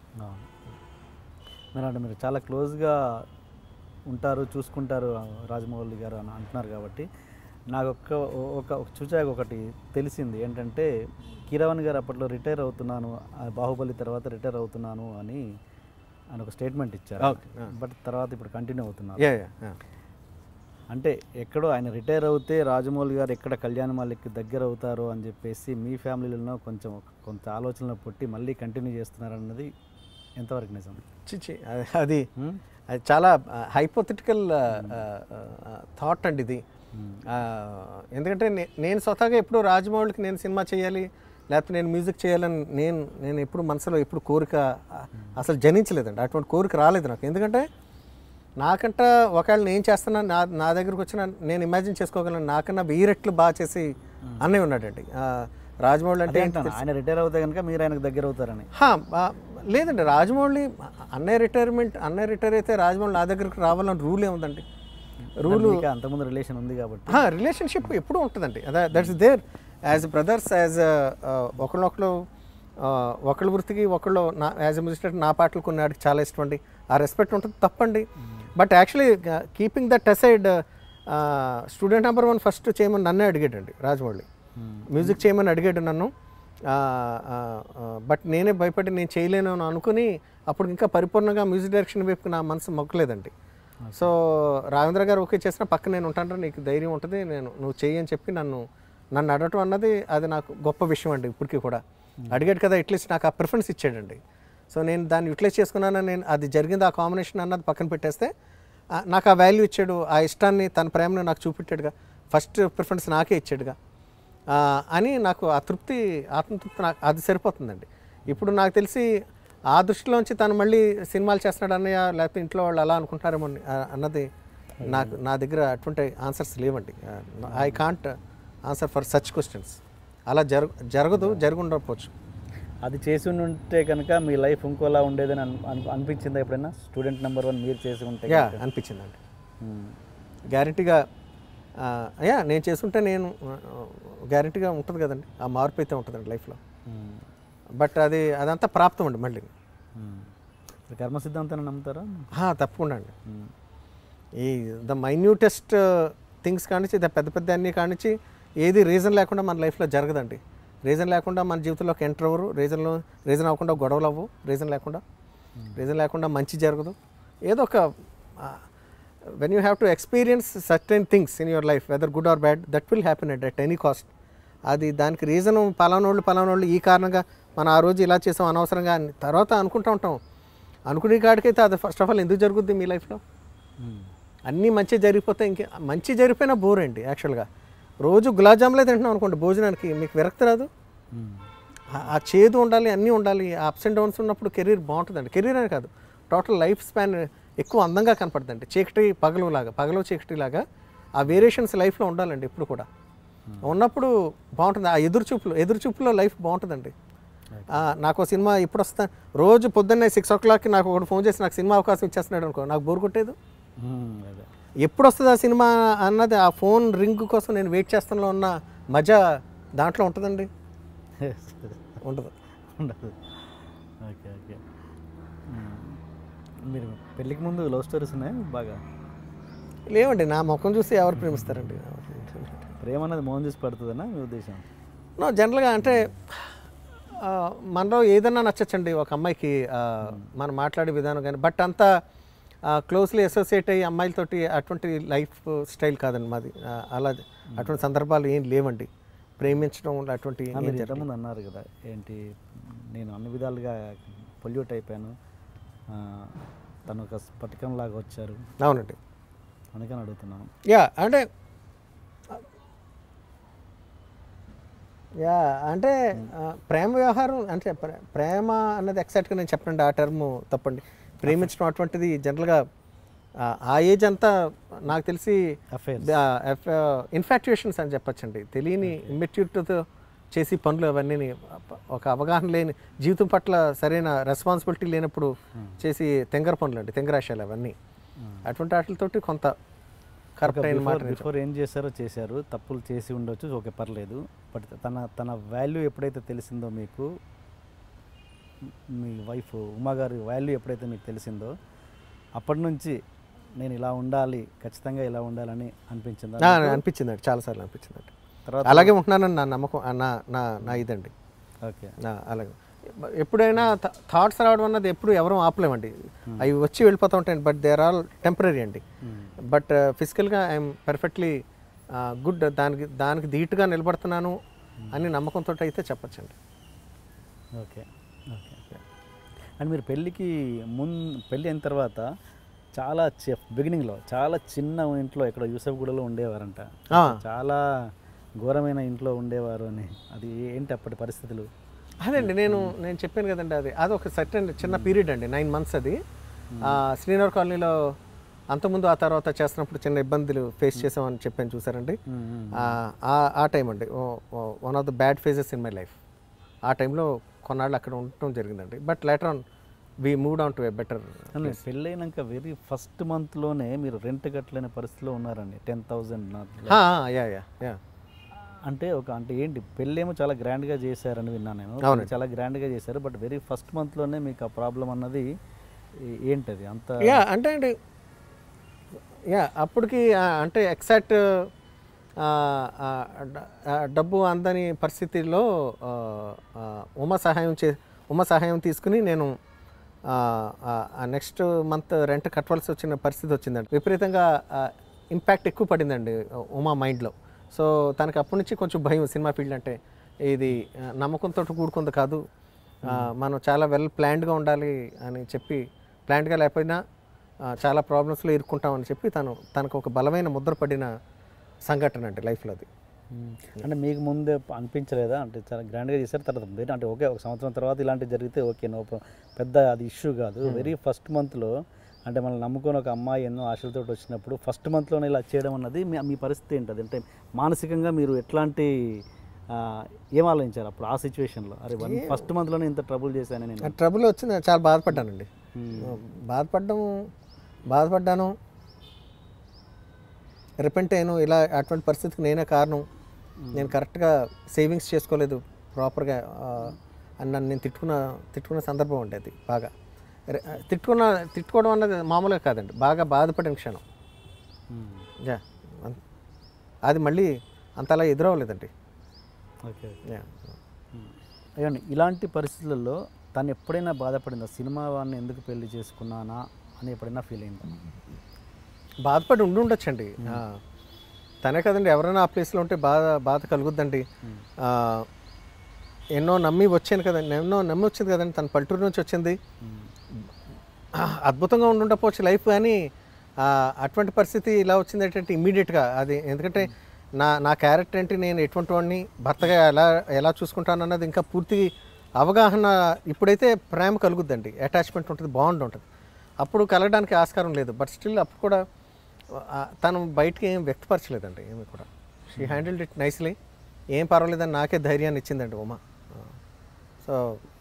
మీరు చాలా క్లోజ్గా ఉంటారు, చూసుకుంటారు రాజమౌళి గారు అని అంటున్నారు కాబట్టి నాకు ఒక చూచాక ఒకటి తెలిసింది ఏంటంటే, కీరవాణి గారు అప్పట్లో రిటైర్ అవుతున్నాను, బాహుబలి తర్వాత రిటైర్ అవుతున్నాను అని ఒక స్టేట్మెంట్ ఇచ్చారు. బట్ తర్వాత ఇప్పుడు కంటిన్యూ అవుతున్నారు. అంటే ఎక్కడో ఆయన రిటైర్ అవుతే రాజమౌళి గారు ఎక్కడ కళ్యాణమాలికి దగ్గర అవుతారో అని చెప్పేసి మీ ఫ్యామిలీలో కొంత ఆలోచనలు పుట్టి మళ్ళీ కంటిన్యూ చేస్తున్నారన్నది ఎంతవరకు నిజం? అది చాలా హైపోథెటికల్ థాట్ అండి ఇది. ఎందుకంటే నేను స్వతహాగా ఎప్పుడు రాజమౌళికి నేను సినిమా చేయాలి లేకపోతే నేను మ్యూజిక్ చేయాలని నేను ఎప్పుడు మనసులో ఎప్పుడు కోరిక అసలు జనించలేదండి, అటువంటి కోరిక రాలేదు నాకు. ఎందుకంటే నాకంట ఒకవేళ నేను చేస్తున్నా నా దగ్గరకు వచ్చిన నేను ఇమాజిన్ చేసుకోగలను నాకన్నా 1000 రెట్లు బాగా చేసి అన్నయ్య ఉన్నాడండి రాజమౌళి. అంటే ఆయన రిటైర్ అవుతే కనుక మీరు ఆయనకు దగ్గర అవుతారని లేదండి, రాజమౌళి అన్నయ్య రిటైర్ అయితే రాజమౌళి నా దగ్గరకు రావాలని రూల్ ఏముందండి? రూలు అంతకుముందు రిలేషన్ ఉంది కాబట్టి రిలేషన్షిప్ ఎప్పుడూ ఉంటుందండి. That's there as brothers, as ఒకళ్ళ వృత్తికి ఒకళ్ళు యాజ్ ఎ మ్యూజిషియన్ నా పాటలు కొన్ని వాడికి చాలా ఇష్టం అండి, ఆ రెస్పెక్ట్ ఉంటుంది, తప్పండి. But actually keeping that aside student number 1 first చేయమని నన్నే అడిగాడండి రాజమౌళి, మ్యూజిక్ చేయమని అడిగాడు నన్ను. బట్ నేనే భయపడి నేను చేయలేను అని అనుకుని అప్పుడు ఇంకా పరిపూర్ణంగా మ్యూజిక్ డైరెక్షన్ వైపు నా మనసు మొక్కలేదండి. సో రాఘవేంద్ర గారు ఓకే చేసిన పక్క నేను ఉంటాను, నీకు ధైర్యం ఉంటుంది, నువ్వు చెయ్యి అని చెప్పి నన్ను అడగటం అన్నది అది నాకు గొప్ప విషయం అండి. ఇప్పటికీ కూడా అడిగాడు కదా, అట్లీస్ట్ నాకు ఆ ప్రిఫరెన్స్ ఇచ్చాడండి. సో నేను దాన్ని యూటిలైజ్ చేసుకున్నాను. నేను అది జరిగింది ఆ కాంబినేషన్ అన్నది పక్కన పెట్టేస్తే నాకు ఆ వాల్యూ ఇచ్చాడు, ఆ ఇష్టాన్ని తన ప్రేమను నాకు చూపెట్టాడుగా, ఫస్ట్ ప్రిఫరెన్స్ నాకే ఇచ్చాడుగా అని నాకు ఆ తృప్తి, ఆత్మతృప్తి నాకు అది సరిపోతుందండి. ఇప్పుడు నాకు తెలిసి ఆ దృష్టిలోంచి తను మళ్ళీ సినిమాలు చేస్తున్నాడు అన్నయ్య లేకపోతే ఇంట్లో వాళ్ళు అలా అనుకుంటారేమో అన్నది నా దగ్గర అటువంటి ఆన్సర్స్ లేవండి. I can't answer for such questions. అలా జరుగుండకపోవచ్చు. అది చేసి ఉంటే కనుక మీ లైఫ్ ఇంకోలా ఉండేదని అనిపించిందా ఎప్పుడైనా? స్టూడెంట్ నెంబర్ 1 మీరు చేసి ఉంటే అనిపించిందండి గ్యారెంటీగా. నేను చేస్తుంటే నేను గ్యారెంటీగా ఉంటుంది కదండి, ఆ మార్పు అయితే ఉంటుందండి లైఫ్లో. బట్ అదంతా ప్రాప్తం అండి. మళ్ళీ కర్మ సిద్ధాంతాన్ని నమ్ముతారా? తప్పకుండా అండి. ఈ ద మైన్యూటెస్ట్ థింగ్స్ కానించి పెద్ద అన్నీ కానించి ఏది రీజన్ లేకుండా మన లైఫ్లో జరగదండి. రీజన్ లేకుండా మన జీవితంలోకి ఎంటర్ అవ్వరు, రీజన్ అవ్వకుండా గొడవలు అవ్వవు, రీజన్ లేకుండా మంచి జరగదు. ఏదో ఒక when you have to experience certain things in your life, whether good or bad, that will happen at any cost. అది దానికి రీజను పలానోళ్ళు ఈ కారణంగా మనం ఆ రోజు ఇలా చేసాం అనవసరంగా తర్వాత అనుకుంటూ ఉంటాం. అనుకునే కాడికైతే అది ఫస్ట్ ఆఫ్ ఆల్ ఎందుకు జరుగుద్ది మీ లైఫ్లో? అన్నీ మంచి జరిగిపోతే ఇంకే మంచి జరిగిపోయినా బోర్ అండి. యాక్చువల్గా రోజు గులాబ్ జాములే తింటున్నాం అనుకోండి భోజనానికి, మీకు విరక్తి రాదు? ఆ చేదు ఉండాలి, అన్నీ ఉండాలి. అప్స్ అండ్ డౌన్స్ ఉన్నప్పుడు కెరీర్ బాగుంటుందండి. కెరీర్ అనే కాదు, టోటల్ లైఫ్ స్పాన్ ఎక్కువ అందంగా కనపడుతుందండి. చీకటి పగలు చీకటిలాగా ఆ వేరియేషన్స్ లైఫ్లో ఉండాలండి ఎప్పుడు కూడా. ఉన్నప్పుడు బాగుంటుంది. ఆ ఎదురుచూపులో లైఫ్ బాగుంటుందండి. నాకు సినిమా ఇప్పుడు వస్తాను రోజు పొద్దున్నే 6 o'clock నాకు ఒకటి ఫోన్ చేసి నాకు సినిమా అవకాశం ఇచ్చేస్తున్నాడు అనుకో, నాకు బోర్ కొట్టేది. ఎప్పుడు వస్తుంది ఆ సినిమా అన్నది ఆ ఫోన్ రింగ్ కోసం నేను వెయిట్ చేస్తానులో ఉన్న మజా దాంట్లో ఉంటుందండి. ఉండదు. ఓకే. మీరు పెళ్ళికి ముందు లవ్ స్టోరీస్ ఉన్నాయి బాగా? లేవండి, నా ముఖం చూసి ఎవరు ప్రేమిస్తారండి? ప్రేమ అన్నది మోహన్ చూసి పడుతుందన్నా మీ ఉద్దేశం? జనరల్గా అంటే మనలో ఏదన్నా నచ్చచ్చండి ఒక అమ్మాయికి, మనం మాట్లాడే విధానం కానీ. బట్ అంతా క్లోజ్లీ అసోసియేట్ అయ్యి అమ్మాయిలతోటి అటువంటి లైఫ్ స్టైల్ కాదండి మాది. అలా అటువంటి సందర్భాలు ఏం లేవండి. ప్రేమించడం అటువంటి ఎంతమంది అన్నారు కదా, ఏంటి నేను అన్ని విధాలుగా పొల్యూట్ అయిపోయాను, తను ఒక స్ఫటికంలాగా వచ్చారు. అవునండి, అందుకని అడుగుతున్నాను. అంటే ప్రేమ వ్యవహారం అంటే ప్రేమ అన్నది ఎగ్జాక్ట్గా నేను చెప్పండి ఆ టర్మ్ తప్పండి. ప్రేమించడం అటువంటిది జనరల్గా ఆ ఏజ్ అంతా నాకు తెలిసి అఫైర్స్ ఇన్ఫాక్చుయేషన్స్ అని చెప్పచ్చండి. తెలియని ఇమ్మెచ్యూరిటీతో చేసి పనులు అవన్నీ ఒక అవగాహన లేని జీవితం పట్ల సరైన రెస్పాన్సిబిలిటీ లేనప్పుడు చేసి తెంగర పనులు అండి, తెంగరాశాలు అవన్నీ. అటువంటి వాటితోటి కొంత కరెక్ట్ అయిన మాట. బిఫోర్ ఏం చేశారో చేశారు, తప్పులు చేసి ఉండొచ్చు, ఓకే పర్లేదు. బట్ తన వాల్యూ ఎప్పుడైతే తెలిసిందో మీకు, మీ వైఫ్ ఉమా గారి వాల్యూ ఎప్పుడైతే మీకు తెలిసిందో అప్పటి నుంచి నేను ఇలా ఉండాలి, ఖచ్చితంగా ఇలా ఉండాలని అనిపించింది. అనిపించిందండి, చాలాసార్లు అనిపించిందండి. తర్వాత అలాగే ఉంటున్నానని నా నమ్మకం, నా ఇదండి. ఓకే, అలాగే ఎప్పుడైనా థాట్స్ రావడం అన్నది ఎప్పుడు ఎవరూ ఆపలేమండి, అవి వచ్చి వెళ్ళిపోతూ ఉంటాయండి. But they are all temporary అండి. బట్ ఫిజికల్గా ఐఎమ్ పర్ఫెక్ట్లీ గుడ్, దానికి ధీటుగా నిలబడుతున్నాను అని నమ్మకంతో అయితే చెప్పచ్చండి. Okay okay. అండ్ మీరు పెళ్ళి అయిన తర్వాత చాలా బిగినింగ్లో చాలా చిన్న ఇంట్లో ఎక్కడ యూసఫ్గూడలో ఉండేవారంట, చాలా ఘోరమైన ఇంట్లో ఉండేవారు అని. అది ఏంటి అప్పటి పరిస్థితులు? అదండి నేను చెప్పాను కదండి, అది ఒక సర్టెన్ చిన్న పీరియడ్ అండి, 9 months అది. శ్రీనగర్ కాలనీలో అంతకుముందు ఆ తర్వాత చేస్తున్నప్పుడు చిన్న ఇబ్బందులు ఫేస్ చేసామని చెప్పాను చూసారండి. ఆ టైం అండి one of the bad phases in my life. ఆ టైంలో కొన్నాళ్ళు అక్కడ ఉండటం జరిగిందండి. But later on we moved on to a better. పెళ్ళైనాక వెరీ ఫస్ట్ మంత్లోనే మీరు రెంట్ కట్టలేని పరిస్థితిలో ఉన్నారండి, 10,000. యా అంటే ఏంటి పెళ్ళేమో చాలా గ్రాండ్గా చేశారని విన్నాను నేను. చాలా గ్రాండ్గా చేశారు, బట్ వెరీ ఫస్ట్ మంత్లోనే మీకు ఆ ప్రాబ్లం అన్నది ఏంటది అంత? అంటే అండి అప్పటికి అంటే ఎగ్జాక్ట్ డబ్బు అందని పరిస్థితిలో ఉమ సహాయం తీసుకుని నేను నెక్స్ట్ మంత్ రెంట్ కట్టవలసి వచ్చిన పరిస్థితి వచ్చిందండి. విపరీతంగా ఇంపాక్ట్ ఎక్కువ పడిందండి ఉమా మైండ్లో. సో తనకి అప్పటి నుంచి కొంచెం భయం, సినిమా ఫీల్డ్ అంటే ఇది నమ్మకంతో కూడుకుంది కాదు, మనం చాలా వెల్ ప్లాన్డ్గా ఉండాలి అని చెప్పి, ప్లాన్డ్గా లేకపోయినా చాలా ప్రాబ్లమ్స్లో ఇరుక్కుంటామని చెప్పి తనకు ఒక బలమైన ముద్ర పడిన సంఘటన అండి లైఫ్లో అది. అంటే మీకు ముందే అనిపించలేదా? అంటే చాలా గ్రాండ్గా చేశారు, తర్వాత అంటే ఓకే ఒక సంవత్సరం తర్వాత ఇలాంటివి జరిగితే ఓకే నో పెద్ద అది ఇష్యూ కాదు. వెరీ ఫస్ట్ మంత్లో అంటే మనం నమ్ముకొని ఒక అమ్మాయి ఎన్నో ఆశలతో వచ్చినప్పుడు ఫస్ట్ మంత్లోనే ఇలా చేయడం అన్నది మీ పరిస్థితి ఏంటది? అంటే మానసికంగా మీరు ఎట్లాంటి ఏం ఆలోచించారు అప్పుడు ఆ సిచ్యువేషన్లో? అరే ఫస్ట్ మంత్లోనే ఇంత ట్రబుల్ చేశాను నేను. ట్రబుల్ వచ్చింది, చాలా బాధపడ్డానండి. బాధపడ్డాను, రిపెంట్ అయ్యాను. ఇలా అటువంటి పరిస్థితికి నేనే కారణం, నేను కరెక్ట్గా సేవింగ్స్ చేసుకోలేదు ప్రాపర్గా అని నన్ను నేను తిట్టుకున్న సందర్భం ఉండేది. బాగా తిట్టుకోవడం అన్నది మామూలుగా కాదండి, బాగా బాధపడిన క్షణం. అది మళ్ళీ అంతలా ఎదురవ్వలేదండి. ఓకే. అయ్యండి ఇలాంటి పరిస్థితులలో తను ఎప్పుడైనా బాధపడిందా? సినిమా వాడిని ఎందుకు పెళ్లి చేసుకున్నానా అని ఎప్పుడైనా ఫీల్ అయిందా? బాధపడి ఉండొచ్చండి, తనే కదండి. ఎవరైనా ఆ ప్లేస్లో ఉంటే బాధ కలుగుద్దండి. ఎన్నో నమ్మి వచ్చాను కదండి, వచ్చింది కదండి. తన పల్లెటూరు నుంచి వచ్చింది, అద్భుతంగా ఉండుండకపోవచ్చు లైఫ్, కానీ అటువంటి పరిస్థితి ఇలా వచ్చింది ఏంటంటే ఇమ్మీడియట్గా అది. ఎందుకంటే నా క్యారెక్టర్ ఏంటి, నేను ఎటువంటి వాడిని, భర్తగా ఎలా చూసుకుంటాను అన్నది ఇంకా పూర్తి అవగాహన. ఇప్పుడైతే ప్రేమ కలుగుద్దండి, అటాచ్మెంట్ ఉంటుంది, బాండ్ ఉంటుంది. అప్పుడు కలగడానికి ఆస్కారం లేదు. బట్ స్టిల్ అప్పుడు కూడా తను బయటికి ఏం వ్యక్తపరచలేదండి, ఏమి కూడా. షీ హ్యాండిల్డ్ ఇట్ నైస్లీ, ఏం పర్వాలేదని నాకే ధైర్యాన్ని ఇచ్చిందండి ఉమా. సో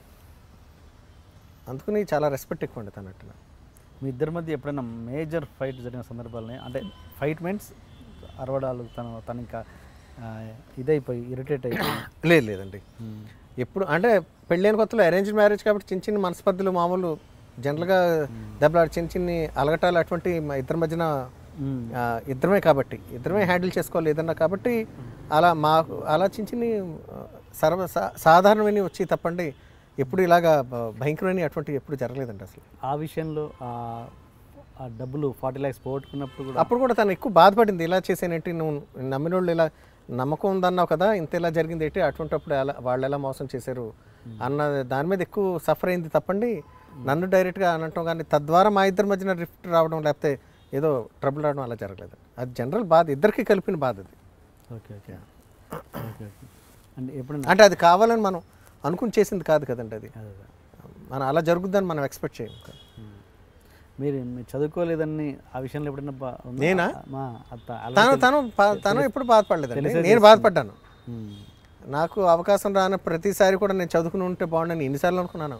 అందుకని చాలా రెస్పెక్ట్ ఎక్కువ అండి తనట్టు. మీ ఇద్దరి మధ్య ఎప్పుడైనా మేజర్ ఫైట్ జరిగిన సందర్భాలని, అంటే ఫైట్ మీన్స్ అరవడాలు, తను ఇంకా ఇదైపోయి ఇరిటేట్ అయిపోయి? లేదండి. ఎప్పుడు అంటే పెళ్ళైన కొత్తలో అరేంజ్ మ్యారేజ్ కాబట్టి చిన్న చిన్న మనస్పర్ధలు మామూలు, జనరల్గా దెబ్బలాడు చిన్న అలగటాలు అటువంటి మా ఇద్దరి మధ్యన ఇద్దరమే కాబట్టి ఇద్దరమే హ్యాండిల్ చేసుకోవాలి ఏదన్నా కాబట్టి అలా చిన్న సాధారణమైన వచ్చి తప్పండి, ఎప్పుడు ఇలాగా భయంకరమైన అటువంటి ఎప్పుడు జరగలేదండి అసలు. ఆ విషయంలో ఆ డబ్బులు 40 lakhs పోగొట్టుకున్నప్పుడు కూడా అప్పుడు కూడా తను ఎక్కువ బాధపడింది. ఇలా చేసేనేంటి, నువ్వు నమ్మిన వాళ్ళు ఇలా నమ్మకం ఉందన్నావు కదా, ఇంత ఇలా జరిగింది ఏంటి, అటువంటిప్పుడు వాళ్ళు ఎలా మోసం చేశారు అన్న దాని మీద ఎక్కువ సఫర్ అయింది తప్పండి. నన్ను డైరెక్ట్గా అనటం కానీ తద్వారా మా ఇద్దరి మధ్యన రిఫ్ట్ రావడం లేకపోతే ఏదో ట్రబుల్ రావడం అలా జరగలేదు. అది జనరల్ బాధ, ఇద్దరికి కలిపిన బాధ అది. ఓకే ఓకే అంటే ఎప్పుడైనా అంటే అది కావాలని మనం అనుకుని చేసింది కాదు కదండి, అది మనం అలా జరుగుద్దని మనం ఎక్స్పెక్ట్ చేయం. మీరు చదువుకోలేదని ఆ విషయంలో ఎప్పుడైనా నేనా? మా అత్త తను ఎప్పుడు బాధపడలేదండి, నేను బాధపడ్డాను. నాకు అవకాశం రాని ప్రతిసారి కూడా నేను చదువుకుని ఉంటే బాగుండని ఎన్నిసార్లు అనుకున్నాను.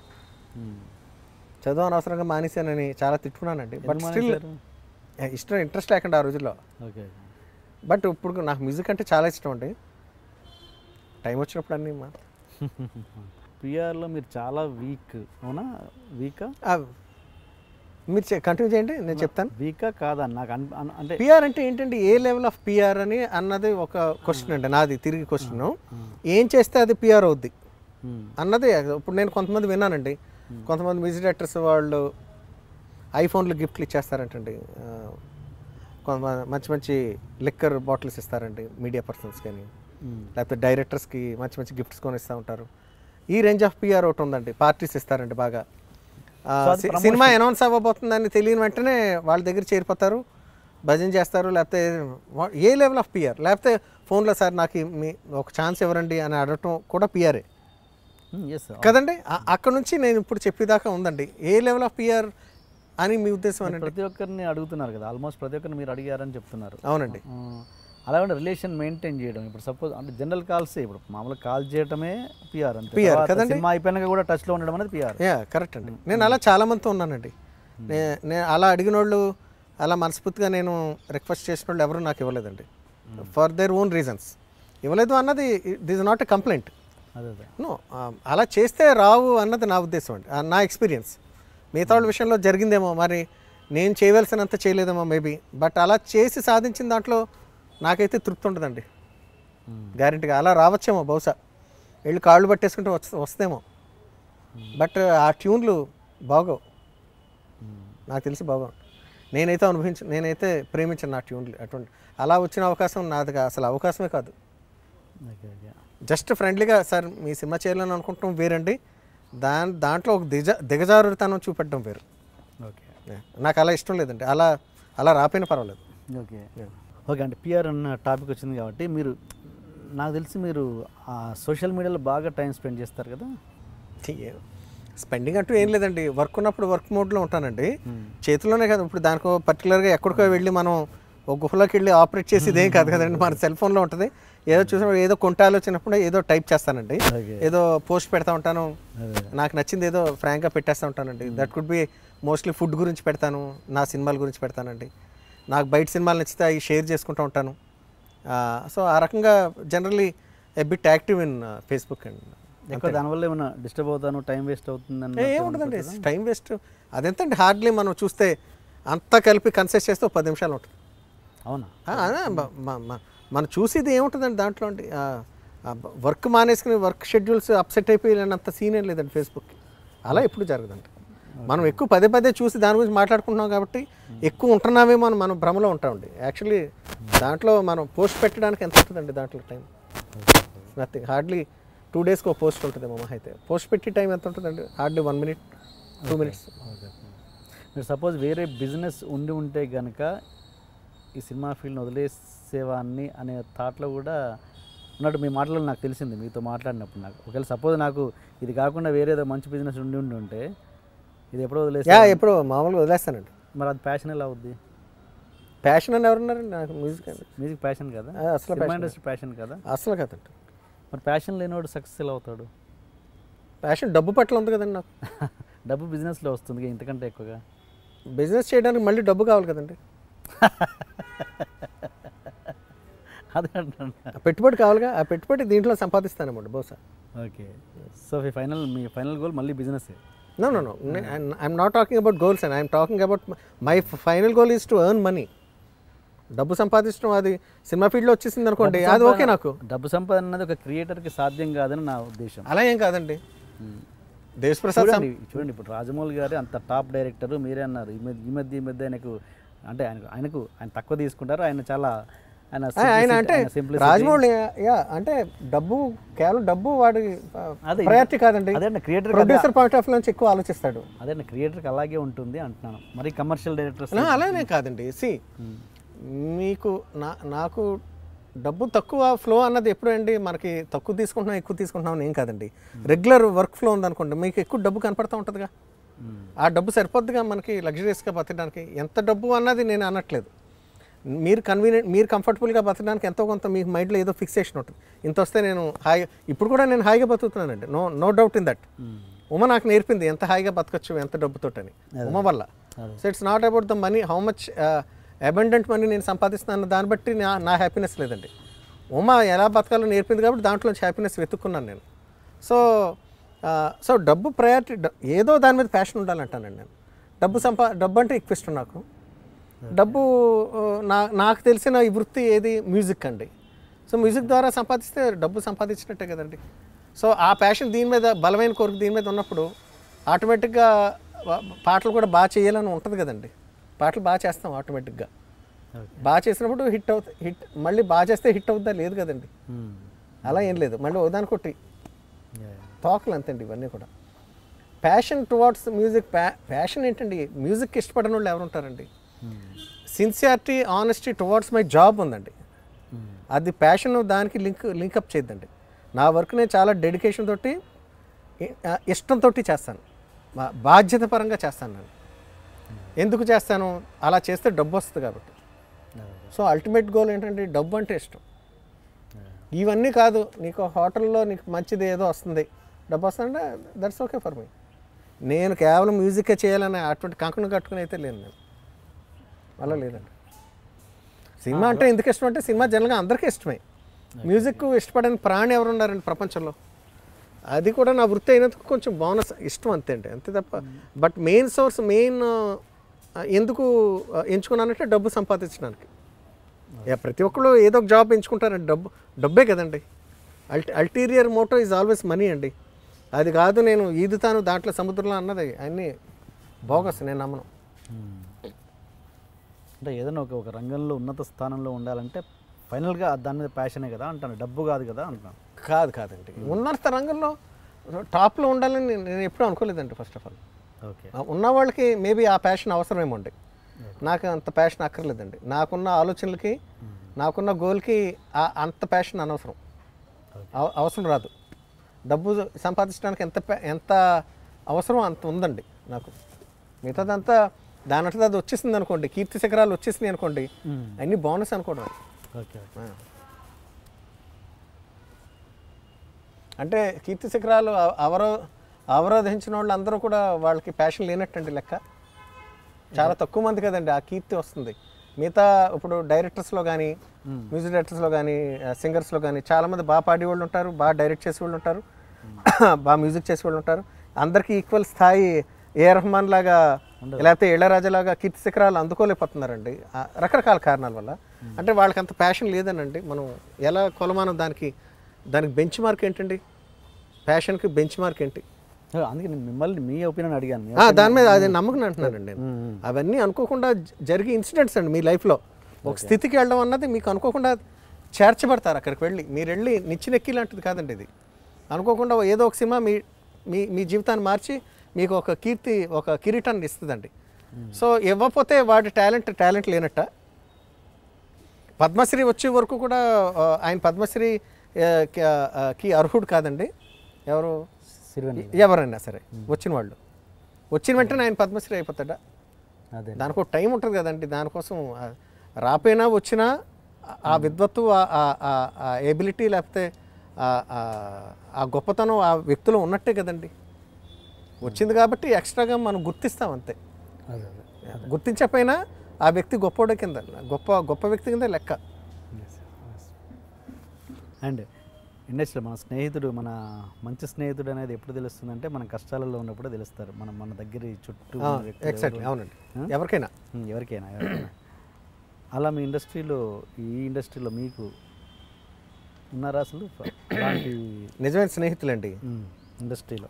చదువు అనవసరంగా మానేశానని చాలా తిట్టుకున్నానండి. బట్ స్టిల్ ఇంట్రెస్ట్ లేకుండా ఆ రోజుల్లో. ఓకే. బట్ ఇప్పుడు నాకు మ్యూజిక్ అంటే చాలా ఇష్టం అండి. టైం వచ్చినప్పుడు అన్నీ పిఆర్లో మీరు చాలా వీక్, అవునా? వీకా? మీరు కంటిన్యూ చేయండి, నేను చెప్తాను. వీకా కాదా నాకు అంటే పిఆర్ అంటే ఏంటంటే ఏ లెవెల్ ఆఫ్ పిఆర్ అని అన్నది ఒక క్వశ్చన్ అండి నాది. తిరిగి క్వశ్చన్ ఏం చేస్తే అది పిఆర్ అవుద్ది అన్నది. ఇప్పుడు నేను కొంతమంది విన్నానండి, కొంతమంది మ్యూజిక్ డైరెక్టర్స్ వాళ్ళు ఐఫోన్లు గిఫ్ట్లు ఇచ్చేస్తారంటండి, కొంతమంది మంచి మంచి లిక్కర్ బాటిల్స్ ఇస్తారండి మీడియా పర్సన్స్ కానీ, లేకపోతే డైరెక్టర్స్కి మంచి మంచి గిఫ్ట్స్ కొని ఇస్తూ ఉంటారు. ఈ రేంజ్ ఆఫ్ పిఆర్ ఒకటి ఉందండి. పార్టీస్ ఇస్తారండి బాగా. సినిమా అనౌన్స్ అవ్వబోతుందని తెలియని వెంటనే వాళ్ళ దగ్గర చేరిపోతారు, భజన చేస్తారు. లేకపోతే ఏ లెవెల్ ఆఫ్ పిఆర్, లేకపోతే ఫోన్లో సార్ నాకు మీ ఒక ఛాన్స్ ఇవ్వరండి అని అడగటం కూడా పిఆర్ఏ కదండి. అక్కడ నుంచి నేను ఇప్పుడు చెప్పేదాకా ఉందండి. ఏ లెవెల్ ఆఫ్ పిఆర్ అని మీ ఉద్దేశం అని? ప్రతి ఒక్కరిని అడుగుతున్నారు కదా, ఆల్మోస్ట్ ప్రతి ఒక్కరిని మీరు అడిగారని చెప్తున్నారు. అవునండి. అలా ఉండే రిలేషన్ మెయింటైన్ చేయడం. ఇప్పుడు సపోజ్ అంటే జనరల్ కాల్స్, ఇప్పుడు మామూలుగా కాల్ చేయడమే పిఆర్ అంతే. పిఆర్ కదండి. సినిమా అయిపోయినాక కూడా టచ్లో ఉండడం అనేది పిఆర్. కరెక్ట్ అండి. నేను అలా చాలా మందితో ఉన్నానండి. నేను అలా అడిగిన వాళ్ళు, అలా మనస్ఫూర్తిగా నేను రిక్వెస్ట్ చేసిన వాళ్ళు ఎవరు నాకు ఇవ్వలేదండి, ఫర్ దేర్ ఓన్ రీజన్స్. ఇవ్వలేదు అన్నది this not a complaint. No, అలా చేస్తే రావు అన్నది నా ఉద్దేశం అండి, నా ఎక్స్పీరియన్స్. మిగతా వాళ్ళ విషయంలో జరిగిందేమో, మరి నేను చేయవలసినంత చేయలేదేమో మేబీ. బట్ అలా చేసి సాధించిన దాంట్లో నాకైతే తృప్తి ఉండదండి గ్యారెంటీగా. అలా రావచ్చేమో బహుశా, వెళ్ళి కాళ్ళు పట్టేసుకుంటే వస్తేమో. బట్ ఆ ట్యూన్లు బాగోవు, నాకు తెలిసి బాగోవు. నేనైతే ప్రేమించాను నా ట్యూన్లు అటువంటి. అలా వచ్చిన అవకాశం నాది అసలు అవకాశమే కాదు. జస్ట్ ఫ్రెండ్లీగా సార్ మీ సినిమా చేయాలని అనుకుంటాం వేరండి, దాంట్లో ఒక దిగజారుతనం చూపెట్టడం వేరు. ఓకే, నాకు అలా ఇష్టం లేదండి. అలా రాపోయినా పర్వాలేదు. Okay okay. అంటే పిఆర్ అన్న టాపిక్ వచ్చింది కాబట్టి మీరు, నాకు తెలిసి మీరు సోషల్ మీడియాలో బాగా టైం స్పెండ్ చేస్తారు కదా? స్పెండింగ్ అంటూ ఏం లేదండి, వర్క్ ఉన్నప్పుడు వర్క్ మోడ్లో ఉంటానండి. చేతిలోనే కదా, ఇప్పుడు దానికో పర్టికులర్గా ఎక్కడికో వెళ్ళి మనం ఒక గుహలోకి వెళ్ళి ఆపరేట్ చేసి ఇదేం కాదు కదండి, మన సెల్ ఫోన్లో ఉంటుంది. ఏదో చూసినప్పుడు ఏదో కొంటాలు వచ్చినప్పుడు ఏదో టైప్ చేస్తానండి, ఏదో పోస్ట్ పెడతా ఉంటాను, నాకు నచ్చింది ఏదో ఫ్రాంక్గా పెట్టేస్తూ ఉంటానండి. That could be mostly food గురించి పెడతాను, నా సినిమాల గురించి పెడతానండి. నాకు బయట సినిమాలు నచ్చితే అవి షేర్ చేసుకుంటూ ఉంటాను. సో ఆ రకంగా generally a bit active in Facebook అండి. ఎక్కువ దానివల్ల ఏమైనా డిస్టర్బ్ అవుతాను, టైం వేస్ట్ అవుతుందని? ఏముంటుందండి టైం వేస్ట్, అదెంతండి హార్డ్లీ మనం చూస్తే అంతా కలిపి కన్సెస్ చేస్తే 10 నిమిషాలు ఉంటుంది. అవునా? మనం చూసేది ఏముంటుందండి దాంట్లో అండి. వర్క్ మానేసుకుని వర్క్ షెడ్యూల్స్ అప్సెట్ అయిపోయినంత సీన్ ఏం లేదండి ఫేస్బుక్కి. అలా ఎప్పుడు జరగదండి. మనం ఎక్కువ పదే చూసి దాని గురించి మాట్లాడుకుంటున్నాం కాబట్టి ఎక్కువ ఉంటున్నామేమో అని మనం భ్రమలో ఉంటామండి. యాక్చువల్లీ దాంట్లో మనం పోస్ట్ పెట్టడానికి ఎంత ఉంటుందండి దాంట్లో టైం? నథింగ్. హార్డ్లీ 2 డేస్కి ఒక పోస్ట్ ఉంటుంది మా అయితే. పోస్ట్ పెట్టి టైం ఎంత ఉంటుందండి? Hardly 1 minute 2 minutes. మీరు సపోజ్ వేరే బిజినెస్ ఉంటే కనుక ఈ సినిమా ఫీల్డ్ని వదిలేసేవాన్ని అనే థాట్లో కూడా ఉన్నట్టు మీ మాటల్లో నాకు తెలిసింది మీతో మాట్లాడినప్పుడు. నాకు ఒకవేళ సపోజ్ నాకు ఇది కాకుండా వేరే ఏదో మంచి బిజినెస్ ఉంటే ఇది ఎప్పుడో ఎప్పుడో మామూలుగా వదిలేస్తానండి. మరి అది ప్యాషన్ ఎలా అవుద్ది? ప్యాషన్ అని ఎవరున్నారండి? నాకు మ్యూజిక్ ప్యాషన్ కదా, అసలు ఇండస్ట్రీ ప్యాషన్ కదా? అసలు కదండి. మరి ప్యాషన్ లేనివాడు సక్సెస్ ఎలా అవుతాడు? ప్యాషన్ డబ్బు పట్ల ఉంది కదండి నాకు. డబ్బు బిజినెస్లో వస్తుంది ఇంతకంటే ఎక్కువగా. బిజినెస్ చేయడానికి మళ్ళీ డబ్బు కావాలి కదండి. అదే అంటున్నా, పెట్టుబడి కావాలిగా. ఆ పెట్టుబడి దీంట్లో సంపాదిస్తానమాట బహుశా. ఓకే. సో మీ ఫైనల్ గోల్ మళ్ళీ business? No. I'm not talking about goals, and I'm talking about my final goal is to earn money. డబ్బు సంపాదించడం అది సినిమా ఫీల్డ్లో వచ్చేసింది అనుకోండి, అది ఓకే. నాకు డబ్బు సంపాదన అన్నది ఒక క్రియేటర్కి సాధ్యం కాదని నా ఉద్దేశం. అలా ఏం కాదండి. దేవిప్రసాద్ చూడండి, ఇప్పుడు రాజమౌళి గారు అంత టాప్ డైరెక్టర్, మీరే అన్నారు ఈ మధ్య ఆయనకు అంటే ఆయన తక్కువ తీసుకుంటారు. ఆయన చాలా ఆయన అంటే రాజమౌళి అంటే డబ్బు, కేవలం డబ్బు వాడి ప్రయారిటీ కాదండి. అదే క్రియేటర్ ప్రొడ్యూసర్ పాయింట్ ఆఫ్ నుంచి ఎక్కువ ఆలోచిస్తాడు. అదే క్రియేటర్కి అలాగే ఉంటుంది అంటున్నాను. మరి కమర్షియల్ డైరెక్టర్స్ అలానే కాదండి. మీకు నాకు డబ్బు తక్కువ ఫ్లో అన్నది ఎప్పుడు అండి, మనకి తక్కువ తీసుకుంటున్నాం ఎక్కువ తీసుకుంటున్నాం ఏం కాదండి. రెగ్యులర్ వర్క్ ఫ్లో ఉందనుకోండి, మీకు ఎక్కువ డబ్బు కనపడుతూ ఉంటుందిగా. ఆ డబ్బు సరిపోద్దిగా మనకి లగ్జరీస్గా బతకడానికి. ఎంత డబ్బు అన్నది నేను అనట్లేదు, మీరు కన్వీనియంట్, మీరు కంఫర్టబుల్గా బతకడానికి ఎంతో కొంత మీకు మైండ్లో ఏదో ఫిక్సేషన్ ఉంటుంది. ఇంత వస్తే నేను హాయిగా, ఇప్పుడు కూడా నేను హాయిగా బతుకుతున్నానండి, no doubt in that. Uma నాకు నేర్పింది ఎంత హాయిగా బతకచ్చు ఎంత డబ్బుతోటని, ఉమ వల్ల. So it's not about the money, how much abundant money నేను సంపాదిస్తున్నాను దాన్ని బట్టి నా హ్యాపీనెస్ లేదండి. ఉమ ఎలా బతకాలో నేర్పింది కాబట్టి దాంట్లోంచి హ్యాపీనెస్ వెతుక్కున్నాను నేను. సో డబ్బు ప్రయారిటీ, ఏదో దాని మీద ప్యాషన్ ఉండాలంటానండి నేను. డబ్బు అంటే ఎక్కువ ఇష్టం నాకు. డబ్బు నాకు తెలిసిన ఈ వృత్తి ఏది, మ్యూజిక్ అండి. సో మ్యూజిక్ ద్వారా సంపాదిస్తే డబ్బు సంపాదించినట్టే కదండి. సో ఆ ప్యాషన్ దీని మీద, బలమైన కోరిక దీని మీద ఉన్నప్పుడు ఆటోమేటిక్గా పాటలు కూడా బాగా చేయాలని ఉంటుంది కదండి. పాటలు బాగా చేస్తాం ఆటోమేటిక్గా. బాగా చేసినప్పుడు హిట్ మళ్ళీ బాగా చేస్తే హిట్ అవుద్దా, లేదు కదండి. అలా ఏం లేదు, మళ్ళీ ఒకదానికొట్టి తోకలు అంతండి ఇవన్నీ కూడా. ప్యాషన్ టువార్డ్స్ మ్యూజిక్, ప్యాషన్ ఏంటండి, మ్యూజిక్ ఇష్టపడిన వాళ్ళు ఎవరు ఉంటారండి. Sincerity, honesty towards my job ఉందండి, అది ప్యాషన్ దానికి లింకప్ చేయద్దండి. నా వర్క్ నేను చాలా డెడికేషన్ తోటి, ఇష్టంతో చేస్తాను, బాధ్యత పరంగా చేస్తాను. నేను ఎందుకు చేస్తాను, అలా చేస్తే డబ్బు వస్తుంది కాబట్టి. సో అల్టిమేట్ గోల్ ఏంటంటే డబ్బు అంటే ఇష్టం. ఇవన్నీ కాదు, నీకు హోటల్లో నీకు మంచిది ఏదో వస్తుంది, డబ్బు వస్తుందంటే దట్స్ ఓకే ఫర్ మీ. నేను కేవలం మ్యూజికే చేయాలని అటువంటి కంకణం కట్టుకుని అయితే లేను నేను, అలా లేదండి. సినిమా అంటే ఎందుకు ఇష్టం అంటే, సినిమా జనరల్గా అందరికీ ఇష్టమే. మ్యూజిక్ ఇష్టపడని ప్రాణి ఎవరు ఉన్నారండి ప్రపంచంలో. అది కూడా నా వృత్తి అయినందుకు కొంచెం బోనస్ ఇష్టం అంతే అండి, అంతే తప్ప. బట్ మెయిన్ సోర్స్, ఎందుకు ఎంచుకున్నానంటే డబ్బు సంపాదించడానికి. ప్రతి ఒక్కళ్ళు ఏదో ఒక జాబ్ ఎంచుకుంటారండి, డబ్బే కదండి. Ulterior motto is always money అండి. అది కాదు నేను ఈదుతాను దాంట్లో సముద్రంలో అన్నది అన్నీ బోగస్, నేను నమ్మను. అంటే ఏదైనా ఒక రంగంలో ఉన్నత స్థానంలో ఉండాలంటే ఫైనల్గా దాని మీద ప్యాషనే కదా అంటాను, డబ్బు కాదు కదా అంటున్నాను. కాదండి, ఉన్నత రంగంలో టాప్లో ఉండాలని నేను ఎప్పుడూ అనుకోలేదండి. ఫస్ట్ ఆఫ్ ఆల్ ఓకే, ఉన్న వాళ్ళకి మేబీ ఆ ప్యాషన్ అవసరమేమో అండి, నాకు అంత ప్యాషన్ అక్కర్లేదండి. నాకున్న ఆలోచనలకి, నాకున్న గోల్కి అంత ప్యాషన్ అనవసరం, అవసరం రాదు. డబ్బు సంపాదించడానికి ఎంత అవసరం అంత ఉందండి నాకు. మిగతాదంతా దానంటే అది వచ్చేసింది అనుకోండి, కీర్తి శిఖరాలు వచ్చేసినాయి అనుకోండి, అన్నీ బోనస్ అనుకోవడం. ఓకే, అంటే కీర్తి శిఖరాలు అవరోధించిన వాళ్ళు అందరూ కూడా వాళ్ళకి ప్యాషన్ లేనట్టండి లెక్క. చాలా తక్కువ మంది కదండి ఆ కీర్తి వస్తుంది. మిగతా ఇప్పుడు డైరెక్టర్స్లో కానీ, మ్యూజిక్ డైరెక్టర్స్లో కానీ, సింగర్స్లో కానీ చాలామంది బాగా పాడేవాళ్ళు ఉంటారు, బాగా డైరెక్ట్ చేసేవాళ్ళు ఉంటారు, బాగా మ్యూజిక్ చేసేవాళ్ళు ఉంటారు. అందరికీ ఈక్వల్ స్థాయి ఏఆర్ రెహమాన్ లాగా లేకపోతే ఇళయరాజా లాగా కీర్తి శిఖరాలు అందుకోలేకపోతున్నారండి రకరకాల కారణాల వల్ల. అంటే వాళ్ళకి అంత ప్యాషన్ లేదనండి. మనం ఎలా కొలమానం దానికి బెంచ్ మార్క్ ఏంటండి, ప్యాషన్కి బెంచ్ మార్క్ ఏంటి? అందుకే నేను మిమ్మల్ని మీ ఒపీనియన్ అడిగాను, దాని మీద అది నమ్మకం అంటున్నానండి నేను. అవన్నీ అనుకోకుండా జరిగే ఇన్సిడెంట్స్ అండి మీ లైఫ్లో. ఒక స్థితికి వెళ్ళడం అన్నది మీకు అనుకోకుండా చేర్చబడతారు. అక్కడికి మీరు వెళ్ళి నిచ్చినెక్కి లాంటిది కాదండి ఇది. అనుకోకుండా ఏదో ఒక సినిమా మీ జీవితాన్ని మార్చి మీకు ఒక కిరీటాన్ని ఇస్తుందండి. సో ఇవ్వకపోతే వాడి టాలెంట్ లేనట్ట. పద్మశ్రీ వచ్చే వరకు కూడా ఆయన పద్మశ్రీకి అర్హుడు కాదండి ఎవరు, ఎవరైనా సరే. వచ్చిన వెంటనే ఆయన పద్మశ్రీ అయిపోతాడా? దానికి ఒక టైం ఉంటుంది కదండి. దానికోసం రాపోయినా వచ్చినా ఆ విద్వత్తు, ఆ ఎబిలిటీ లేకపోతే ఆ గొప్పతనం ఆ వ్యక్తిలో ఉన్నట్టే కదండి. వచ్చింది కాబట్టి ఎక్స్ట్రాగా మనం గుర్తిస్తాం అంతే. గుర్తించకపోయినా ఆ వ్యక్తి గొప్పోడే కింద, గొప్ప వ్యక్తి కింద లెక్క. అండ్ ఇండస్ట్రీలో మన స్నేహితుడు, మన మంచి స్నేహితుడు అనేది ఎప్పుడు తెలుస్తుందంటే మన కష్టాలలో ఉన్నప్పుడు తెలుస్తారు. మన దగ్గర చుట్టూ ఎగ్జాక్ట్లీ, అవునండి, ఎవరికైనా. అలా మీ ఈ ఇండస్ట్రీలో మీకు ఉన్నారా అసలు అలాంటి నిజమైన స్నేహితులండి ఇండస్ట్రీలో?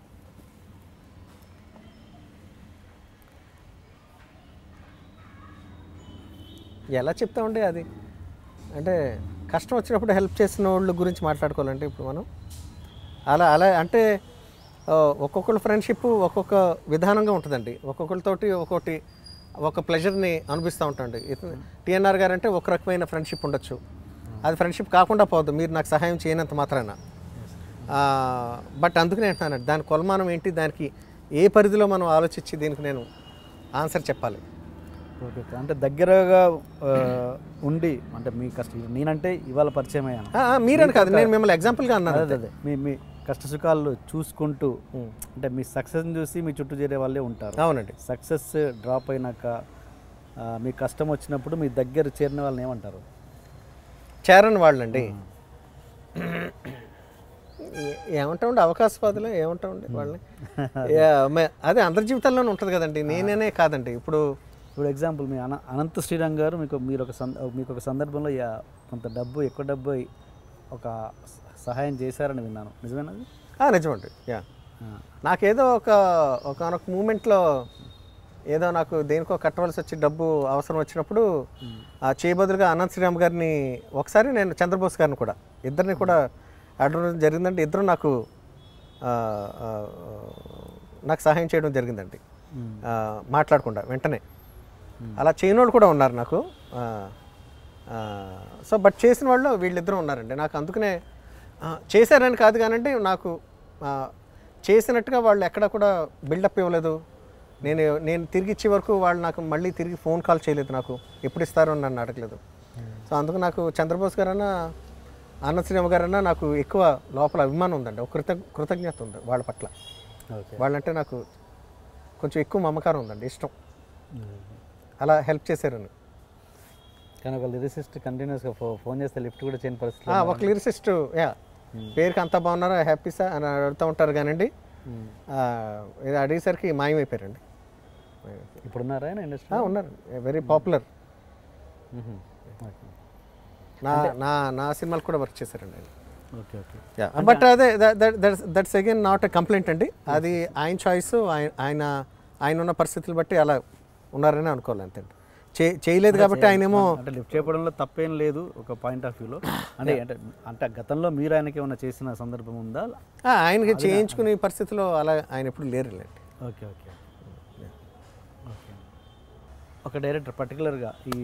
ఎలా చెప్తామండి అది? అంటే కష్టం వచ్చినప్పుడు హెల్ప్ చేసిన వాళ్ళ గురించి మాట్లాడుకోవాలంటే ఇప్పుడు మనం అలా అంటే ఒక్కొక్కళ్ళ ఫ్రెండ్షిప్ ఒక్కొక్క విధానంగా ఉంటుందండి. ఒక్కొక్కరితోటి ఒక ప్లెజర్ని అనిపిస్తూ ఉంటాండి. టిఎన్ఆర్ గారు అంటే ఒక రకమైన ఫ్రెండ్షిప్ ఉండొచ్చు, అది ఫ్రెండ్షిప్ కాకుండా పోదు మీరు నాకు సహాయం చేయనంత మాత్రాన. బట్ అందుకనే అంటున్నానండి, దాని కొలమానం ఏంటి, దానికి ఏ పరిధిలో మనం ఆలోచించి దీనికి నేను ఆన్సర్ చెప్పాలి? ఓకే, అంటే దగ్గరగా ఉండి, అంటే మీ కష్టం, నేనంటే ఇవాళ పరిచయం అయ్యాను, మీరని కాదు, నేను మిమ్మల్ని ఎగ్జాంపుల్గా అన్నాను. అదే మీ కష్ట సుఖాలు చూసుకుంటూ, అంటే మీ సక్సెస్ని చూసి మీ చుట్టూ చేరే వాళ్ళే ఉంటారు. అవునండి. సక్సెస్ డ్రాప్ అయినాక మీ కష్టం వచ్చినప్పుడు మీ దగ్గర చేరిన వాళ్ళని ఏమంటారు? చేరని వాళ్ళండి ఏమంటా ఉండే అవకాశవాదులు ఏమంటా ఉండే వాళ్ళని. అదే అందరి జీవితాల్లోనే ఉంటుంది కదండి, నేనే కాదండి. ఇప్పుడు ఎగ్జాంపుల్ మీ అనంత శ్రీరామ్ గారు మీకు ఒక సందర్భంలో కొంత డబ్బు, ఎక్కువ డబ్బు ఒక సహాయం చేశారని విన్నాను, నిజమేనది? నిజమండి. నాకేదో ఒక మూమెంట్లో ఏదో నాకు దేనికో కట్టవలసి వచ్చి డబ్బు అవసరం వచ్చినప్పుడు చేయబదులుగా అనంత శ్రీరామ్ గారిని, ఒకసారి నేను చంద్రబోస్ గారిని కూడా, ఇద్దరిని కూడా అడగడం జరిగిందండి. ఇద్దరు నాకు సహాయం చేయడం జరిగిందండి, మాట్లాడకుండా వెంటనే. అలా చేయని వాళ్ళు కూడా ఉన్నారు నాకు. సో బట్ చేసిన వాళ్ళు వీళ్ళిద్దరూ ఉన్నారండి నాకు. అందుకనే చేశారని కాదు కానండి, నాకు చేసినట్టుగా వాళ్ళు ఎక్కడ కూడా బిల్డప్ ఇవ్వలేదు. నేను తిరిగి ఇచ్చే వరకు వాళ్ళు నాకు మళ్ళీ తిరిగి ఫోన్ కాల్ చేయలేదు, నాకు ఎప్పుడు ఇస్తారో అని నన్ను అడగలేదు. సో అందుకు నాకు చంద్రబోస్ గారన్నా అనంత శ్రీరామ్ గారన్నా నాకు ఎక్కువ లోపల అభిమానం ఉందండి, ఒక కృతజ్ఞత ఉంది వాళ్ళ పట్ల. వాళ్ళంటే నాకు కొంచెం ఎక్కువ మమకారం ఉందండి, ఇష్టం. అలా హెల్ప్ చేశారని. కానీ ఒక లిరిసిస్ట్ కంటిన్యూస్గా ఫోన్ చేస్తే లిఫ్ట్ కూడా చేయని పరిస్థితి. ఒక లిరిసిస్ట్ పేరుకి అంతా బాగున్నారా, హ్యాపీ సార్ అని అడుగుతూ ఉంటారు కానండి, ఇది అడిగేసరికి మాయమైపోయారండి. ఇప్పుడున్నారా ఇండస్ట్రీ? ఉన్నారు, వెరీ పాపులర్. నా సినిమాలు కూడా వర్క్ చేశారండి. Okay okay. బట్ అదే that's again not a complaint అండి, అది ఆయన చాయిస్. ఆయన ఉన్న పరిస్థితులు బట్టి అలా ఉన్నారని అనుకోవాలి, అంతే. చేయలేదు కాబట్టి ఆయనేమో అంటే లిఫ్ట్ చేయడంలో తప్పేం లేదు ఒక పాయింట్ ఆఫ్ వ్యూలో. అంటే గతంలో మీరు ఆయనకి ఏమైనా చేసిన సందర్భం ఉందా? ఆయనకి చేయించుకునే పరిస్థితిలో అలా ఆయన ఎప్పుడు లేరులేండి. Okay okay okay. ఒక డైరెక్టర్ పర్టికులర్గా ఈ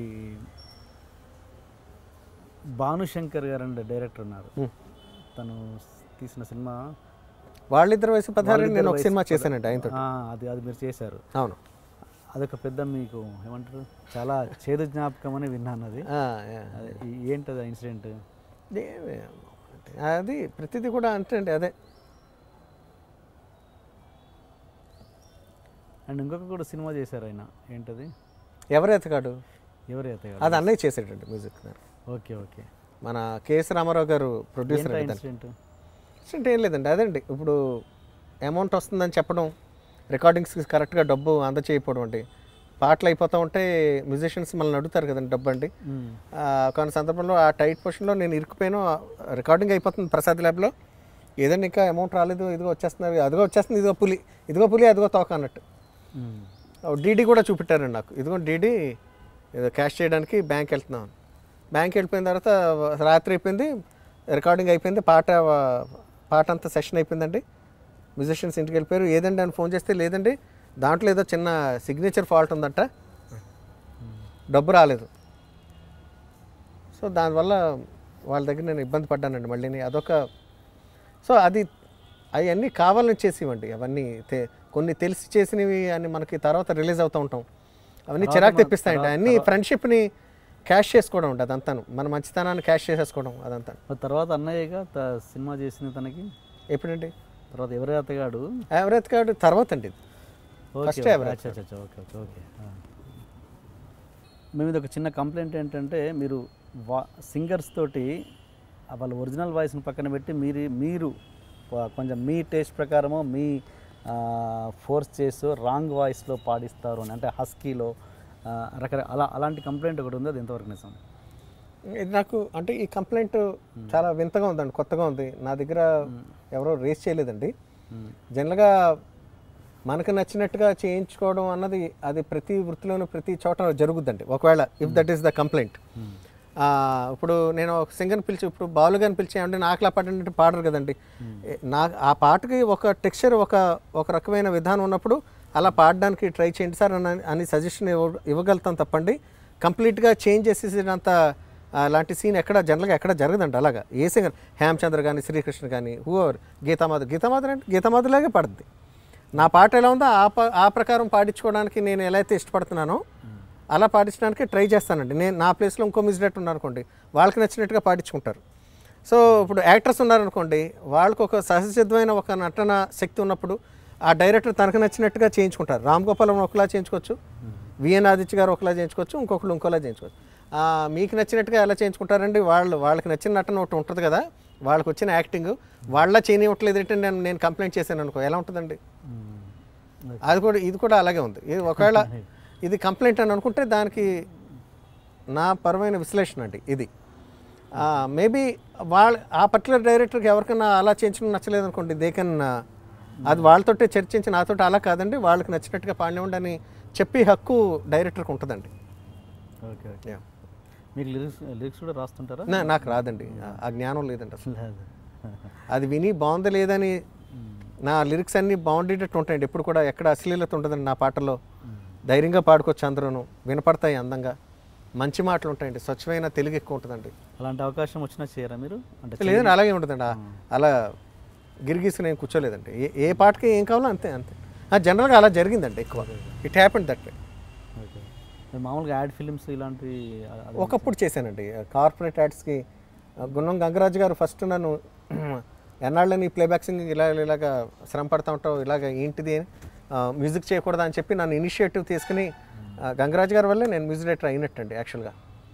భానుశంకర్ గారు అంటే డైరెక్టర్ ఉన్నారు, తను తీసిన సినిమా వాళ్ళిద్దరు వయసు 16 నేను ఒక సినిమా చేశానండి ఆయనతో. అది మీరు చేశారు. అవును. అదొక పెద్ద మీకు ఏమంటారు చాలా చేదు జ్ఞాపకం అని విన్నాను. అది ఏంటది ఆ ఇన్సిడెంట్? అది ప్రతిదీ కూడా అంటే అండి అదే. అండ్ ఇంకొక కూడా సినిమా చేశారు ఆయన, ఏంటది? ఎవరు ఎతగాడు. అది అన్నయ్య చేసాడండి మ్యూజిక్. Okay okay. మన కేఎస్ రామారావు గారు ప్రొడ్యూసర్. ఇన్సిడెంట్ ఏం లేదండి, అదండి ఇప్పుడు అమౌంట్ వస్తుందని చెప్పడం, రికార్డింగ్స్కి కరెక్ట్గా డబ్బు అందచేయకపోవడం అండి. పాటలు అయిపోతూ ఉంటే మ్యూజిషియన్స్ మనల్ని అడుగుతారు కదండి డబ్బు అండి. కొన్ని సందర్భంలో ఆ టైట్ పొజిషన్లో నేను ఇరుక్కుపోయాను. రికార్డింగ్ అయిపోతుంది ప్రసాద్ ల్యాబ్లో, ఏదండి ఇంకా అమౌంట్ రాలేదు, ఇదిగో వచ్చేస్తున్నారు, అదిగో వచ్చేస్తుంది, ఇదిగో పులి అదిగో తోక అన్నట్టు. డీడీ కూడా చూపెట్టారండి నాకు, ఇదిగో డీడీ ఏదో క్యాష్ చేయడానికి బ్యాంక్ వెళ్తున్నాను. బ్యాంక్ వెళ్ళిపోయిన తర్వాత రాత్రి అయిపోయింది, రికార్డింగ్ అయిపోయింది, పాట అంతా సెషన్ అయిపోయిందండి. మ్యూజిషియన్స్ ఇంటికి వెళ్ళిపోయారు. ఏదండి అని ఫోన్ చేస్తే, లేదండి దాంట్లో ఏదో చిన్న సిగ్నేచర్ ఫాల్ట్ ఉందంట, డబ్బు రాలేదు. సో దానివల్ల వాళ్ళ దగ్గర నేను ఇబ్బంది పడ్డానండి మళ్ళీ. అదొక సో అవన్నీ కావాలని చేసేవండి. అవన్నీ కొన్ని తెలిసి చేసినవి అని మనకి తర్వాత రిలీజ్ అవుతూ ఉంటాం, అవన్నీ చిరాకు తెప్పిస్తాయండి. అన్నీ ఫ్రెండ్షిప్ని క్యాష్ చేసుకోవడం ఉంటుంది అదంతాను, మన మంచితనాన్ని క్యాష్ చేసేసుకోవడం అదంతా. తర్వాత అన్నయ్యగా సినిమా చేసిన తనకి ఎప్పుడండి? తర్వాత ఎవరెతగాడు తర్వాత అండి, ఫస్ట్ ఓకే ఓకే. మేము ఇది ఒక చిన్న కంప్లైంట్ ఏంటంటే, మీరు సింగర్స్ తోటి వాళ్ళ ఒరిజినల్ వాయిస్ని పక్కన పెట్టి మీరు కొంచెం మీ టేస్ట్ ప్రకారము మీ ఫోర్స్ చేసి రాంగ్ వాయిస్లో పాడిస్తారు అని, అంటే హస్కీలో అలాంటి కంప్లైంట్ ఒకటి ఉంది, అది ఎంతవరకు నిజం? ఇది నాకు అంటే ఈ కంప్లైంట్ చాలా వింతగా ఉందండి, కొత్తగా ఉంది. నా దగ్గర ఎవరో రేస్ చేయలేదండి. జనరల్గా మనకు నచ్చినట్టుగా చేయించుకోవడం అన్నది అది ప్రతి వృత్తిలోనూ ప్రతి చోట జరుగుద్దండి. ఒకవేళ if that is the complaint. ఇప్పుడు నేను ఒక సింగర్ని పిలిచి, ఇప్పుడు బాలుగాని పిలిచి అంటే నాకులా పాడినట్టు పాడరు కదండి. ఆ పాటకి ఒక టెక్స్చర్ ఒక రకమైన విధానం ఉన్నప్పుడు అలా పాడడానికి ట్రై చేయండి సార్ అని సజెషన్ ఇవ్వగలుగుతాం తప్పండి, కంప్లీట్గా చేంజ్ చేసేసినంత అలాంటి సీన్ జనరల్గా ఎక్కడ జరగదండి. అలాగా ఏ సింగర్, హేమచంద్ర కానీ శ్రీకృష్ణ కానీ హూఎవర్, గీతామాధురి అంటే గీతామాధురిలాగే పడుద్ది. నా పాట ఎలా ఉందో ఆ ప్రకారం పాడించుకోవడానికి నేను ఎలా అయితే ఇష్టపడుతున్నానో అలా పాడించడానికి ట్రై చేస్తానండి. నేను నా ప్లేస్లో ఇంకో మ్యూజిక్ డైరెక్టర్ ఉన్నారనుకోండి, వాళ్ళకి నచ్చినట్టుగా పాడించుకుంటారు. సో ఇప్పుడు యాక్టర్స్ ఉన్నారనుకోండి, వాళ్ళకు ఒక సహజసిద్ధమైన ఒక నటన శక్తి ఉన్నప్పుడు ఆ డైరెక్టర్ తనకు నచ్చినట్టుగా చేయించుకుంటారు. రామ్ గోపాలం ఒకలా చేయించుకోవచ్చు, విఎన్ ఆదిత్య గారు ఒకలా చేయించుకోవచ్చు, ఇంకొకళ్ళు ఇంకోలా చేయించుకోవచ్చు. మీకు నచ్చినట్టుగా ఎలా చేయించుకుంటారండి? వాళ్ళకి నచ్చిన నటన ఒకటి ఉంటుంది కదా, వాళ్ళకి వచ్చిన యాక్టింగ్ వాళ్ళ చేయనివ్వట్లేదు ఏంటంటే నేను కంప్లైంట్ చేశాను అనుకో, ఎలా ఉంటుందండి? ఇది కూడా అలాగే ఉంది. ఒకవేళ ఇది కంప్లైంట్ అని అనుకుంటే దానికి నా పరమైన విశ్లేషణ అండి ఇది. మేబీ ఆ పర్టికులర్ డైరెక్టర్కి ఎవరికైనా అలా చేయించడం నచ్చలేదు అనుకోండి, దే కెన్ అది వాళ్ళతోటే చర్చించి నాతో అలా కాదండి వాళ్ళకి నచ్చినట్టుగా పాడినివ్వండి అని చెప్పి హక్కు డైరెక్టర్కి ఉంటుందండి. Okay okay. మీకు లిరిక్స్ కూడా రాస్తుంటారా? నాకు రాదండి, ఆ జ్ఞానం లేదండి అసలు. అది విని బాగుంది లేదని నా లిరిక్స్ అన్నీ బాగుండేటట్టు ఉంటాయండి. ఎప్పుడు కూడా ఎక్కడ అశ్లీలత ఉంటుందండి నా పాటల్లో. ధైర్యంగా పాడుకోవచ్చు, అందరూ వినపడతాయి, అందంగా మంచి మాటలు ఉంటాయండి, స్వచ్ఛమైన తెలుగు ఎక్కువ ఉంటుందండి. అలాంటి అవకాశం వచ్చినా చేయరా మీరు? అంటే లేదండి, అలాగే ఉంటుందండి. అలా గిరిగీసి నేను కూర్చోలేదండి. ఏ పాటకి ఏం కావాలో అంతే అంతే. జనరల్గా అలా జరిగిందండి ఎక్కువ. It happened that way. Okay. మామూలుగా యాడ్ ఫిలిమ్స్ ఇలాంటివి ఒకప్పుడు చేశానండి. కార్పొరేట్ యాడ్స్కి గున్నం గంగరాజు గారు ఫస్ట్ నన్ను ఎన్నాళ్ళని ప్లేబ్యాక్ సింగింగ్ ఇలాగా శ్రమ పడతా ఉంటావు, ఇలాగ ఏంటిది అని మ్యూజిక్ చేయకూడదా అని చెప్పి నన్ను ఇనిషియేటివ్ తీసుకుని గంగరాజు గారి వల్లే నేను మ్యూజిక్ డైరెక్టర్ అయినట్టండి. యాక్చువల్గా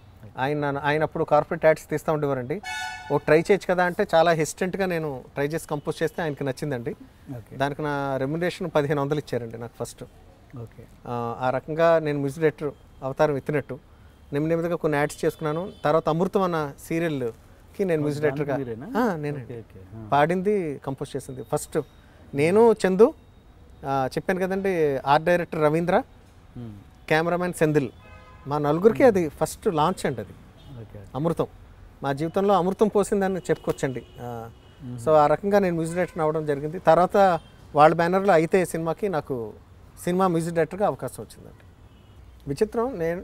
ఆయన అప్పుడు కార్పొరేట్ యాడ్స్ తీస్తూ ఉండేవారండి. ట్రై చేయొచ్చు కదా అంటే చాలా హెసిటెంట్గా నేను ట్రై చేసి కంపోజ్ చేస్తే ఆయనకి నచ్చిందండి. దానికి నా రెమ్యునరేషన్ 1500 ఇచ్చారండి నాకు ఫస్ట్. ఓకే. ఆ రకంగా నేను మ్యూజిక్ డైరెక్టర్ అవతారం ఎత్తినట్టు నెమ్మదిగా కొన్ని యాడ్స్ చేసుకున్నాను. తర్వాత అమృతం అన్న సీరియల్కి నేను మ్యూజిక్ డైరెక్టర్గా నేను పాడింది, కంపోజ్ చేసింది ఫస్ట్ నేను, చందు, చెప్పాను కదండి art director Ravindra, cameraman Senthil, మా నలుగురికి అది ఫస్ట్ లాంచ్ అండి. అది అమృతం మా జీవితంలో అమృతం పోసిందని చెప్పుకోవచ్చండి. సో ఆ రకంగా నేను మ్యూజిక్ డైరెక్టర్ అవ్వడం జరిగింది. తర్వాత వాళ్ళ బ్యానర్లో అయితే సినిమాకి నాకు సినిమా మ్యూజిక్ డైరెక్టర్గా అవకాశం వచ్చిందండి. విచిత్రం,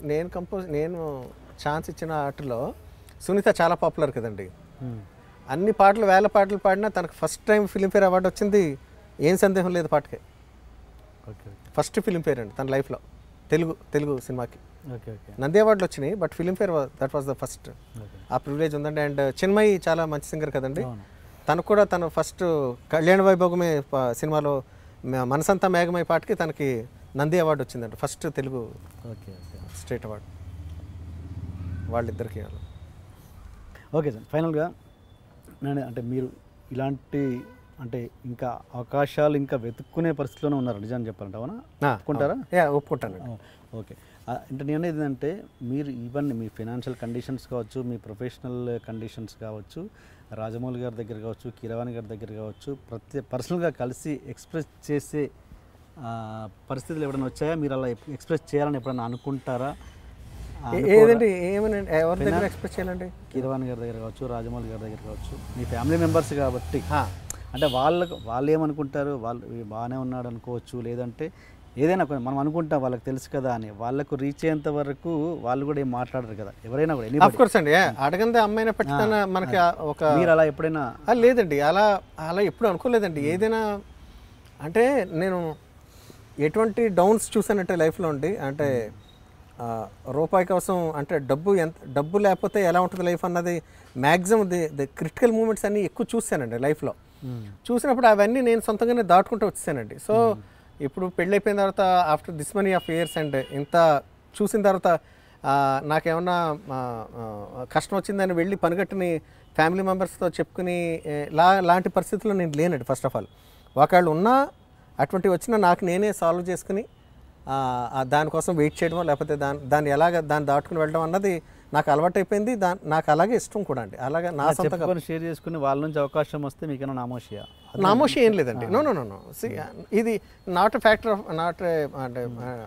నేను ఛాన్స్ ఇచ్చిన ఆటలో సునీత చాలా పాపులర్ కదండి. అన్ని పాటలు 1000 పాటలు పాడినా తనకు ఫస్ట్ టైం ఫిలింఫేర్ అవార్డు వచ్చింది, ఏం సందేహం లేదు పాటకే. ఫస్ట్ ఫిలింఫేర్ అండి తన లైఫ్లో తెలుగు సినిమాకి. నంది అవార్డులు వచ్చినాయి, but Filmfare that was the first. ఆ ప్రివిలేజ్ ఉందండి. అండ్ చిన్మయి చాలా మంచి సింగర్ కదండి, తను ఫస్ట్ కళ్యాణ వైభోగమే సినిమాలో మనసంతా మేఘమై పాటకి తనకి నంది అవార్డు వచ్చిందండి, ఫస్ట్ తెలుగు స్టేట్ అవార్డు వాళ్ళిద్దరికి. ఓకే సార్, ఫైనల్గా అంటే మీరు ఇలాంటి అంటే ఇంకా అవకాశాలు ఇంకా వెతుక్కునే పరిస్థితిలోనే ఉన్నారు నిజాన్ని చెప్పాలంటే, అవునా? ఒప్పుకుంటారా? ఒప్పుకుంటాను. ఓకే. అంటే నేను అనేది ఏంటంటే మీరు ఇవన్నీ మీ ఫైనాన్షియల్ కండిషన్స్ కావచ్చు, మీ ప్రొఫెషనల్ కండిషన్స్ కావచ్చు, రాజమౌళి గారి దగ్గర కావచ్చు, కీరవాణి గారి దగ్గర కావచ్చు, పర్సనల్గా కలిసి ఎక్స్ప్రెస్ చేసే పరిస్థితులు ఎప్పుడైనా వచ్చాయా? మీరు అలా ఎక్స్ప్రెస్ చేయాలని ఎప్పుడైనా అనుకుంటారా? ఏదండి, ఏమని ఎవరి దగ్గర ఎక్స్ప్రెస్ చేయాలండి? కీరవాణి గారి దగ్గర కావచ్చు, రాజమౌళి గారి దగ్గర కావచ్చు, మీ ఫ్యామిలీ మెంబర్స్ కాబట్టి. అంటే వాళ్ళు ఏమనుకుంటారు, వాళ్ళు బాగానే ఉన్నాడు అనుకోవచ్చు, లేదంటే ఏదైనా మనం అనుకుంటాం వాళ్ళకి తెలుసు కదా అని, వాళ్ళకు రీచ్ అయ్యేంత వరకు వాళ్ళు కూడా ఏం మాట్లాడరు కదా ఎవరైనా కూడా. ఆఫ్ కోర్స్ అండి, అడగందే అమ్మాయిన పట్టిన మనకి ఒక మీరు అలా ఎప్పుడైనా? లేదండి, అలా ఎప్పుడు అనుకోలేదండి. ఏదైనా అంటే నేను ఎటువంటి డౌన్స్ చూసానంటే లైఫ్లో ఉండి, అంటే రూపాయి కోసం అంటే డబ్బు లేకపోతే ఎలా ఉంటుంది లైఫ్ అన్నది మ్యాక్సిమం ది క్రిటికల్ మూమెంట్స్ అన్నీ ఎక్కువ చూసానండి లైఫ్లో. చూసినప్పుడు అవన్నీ నేను సొంతంగానే దాటుకుంటూ వచ్చానండి. సో ఇప్పుడు పెళ్ళైపోయిన తర్వాత after this many of years and ఇంత చూసిన తర్వాత నాకేమన్నా కష్టం వచ్చిందని వెళ్ళి పనిగట్టుని ఫ్యామిలీ మెంబర్స్తో చెప్పుకుని లాంటి పరిస్థితుల్లో నేను లేనండి. ఫస్ట్ ఆఫ్ ఆల్ ఒకళ్ళు ఉన్నా అటువంటి వచ్చినా నాకు నేనే సాల్వ్ చేసుకుని దానికోసం వెయిట్ చేయడం, లేకపోతే దాన్ని దాన్ని దాటుకుని వెళ్ళడం అన్నది నాకు అలవాటు అయిపోయింది. నాకు అలాగే ఇష్టం కూడా అండి. అలాగే నా సొంతంగా షేర్ చేసుకుని వాళ్ళ నుంచి అవకాశం వస్తే మీకైనా నామోషి ఏం లేదండి. నో ఇది నాట్ ఎ ఫ్యాక్టర్ ఆఫ్ అంటే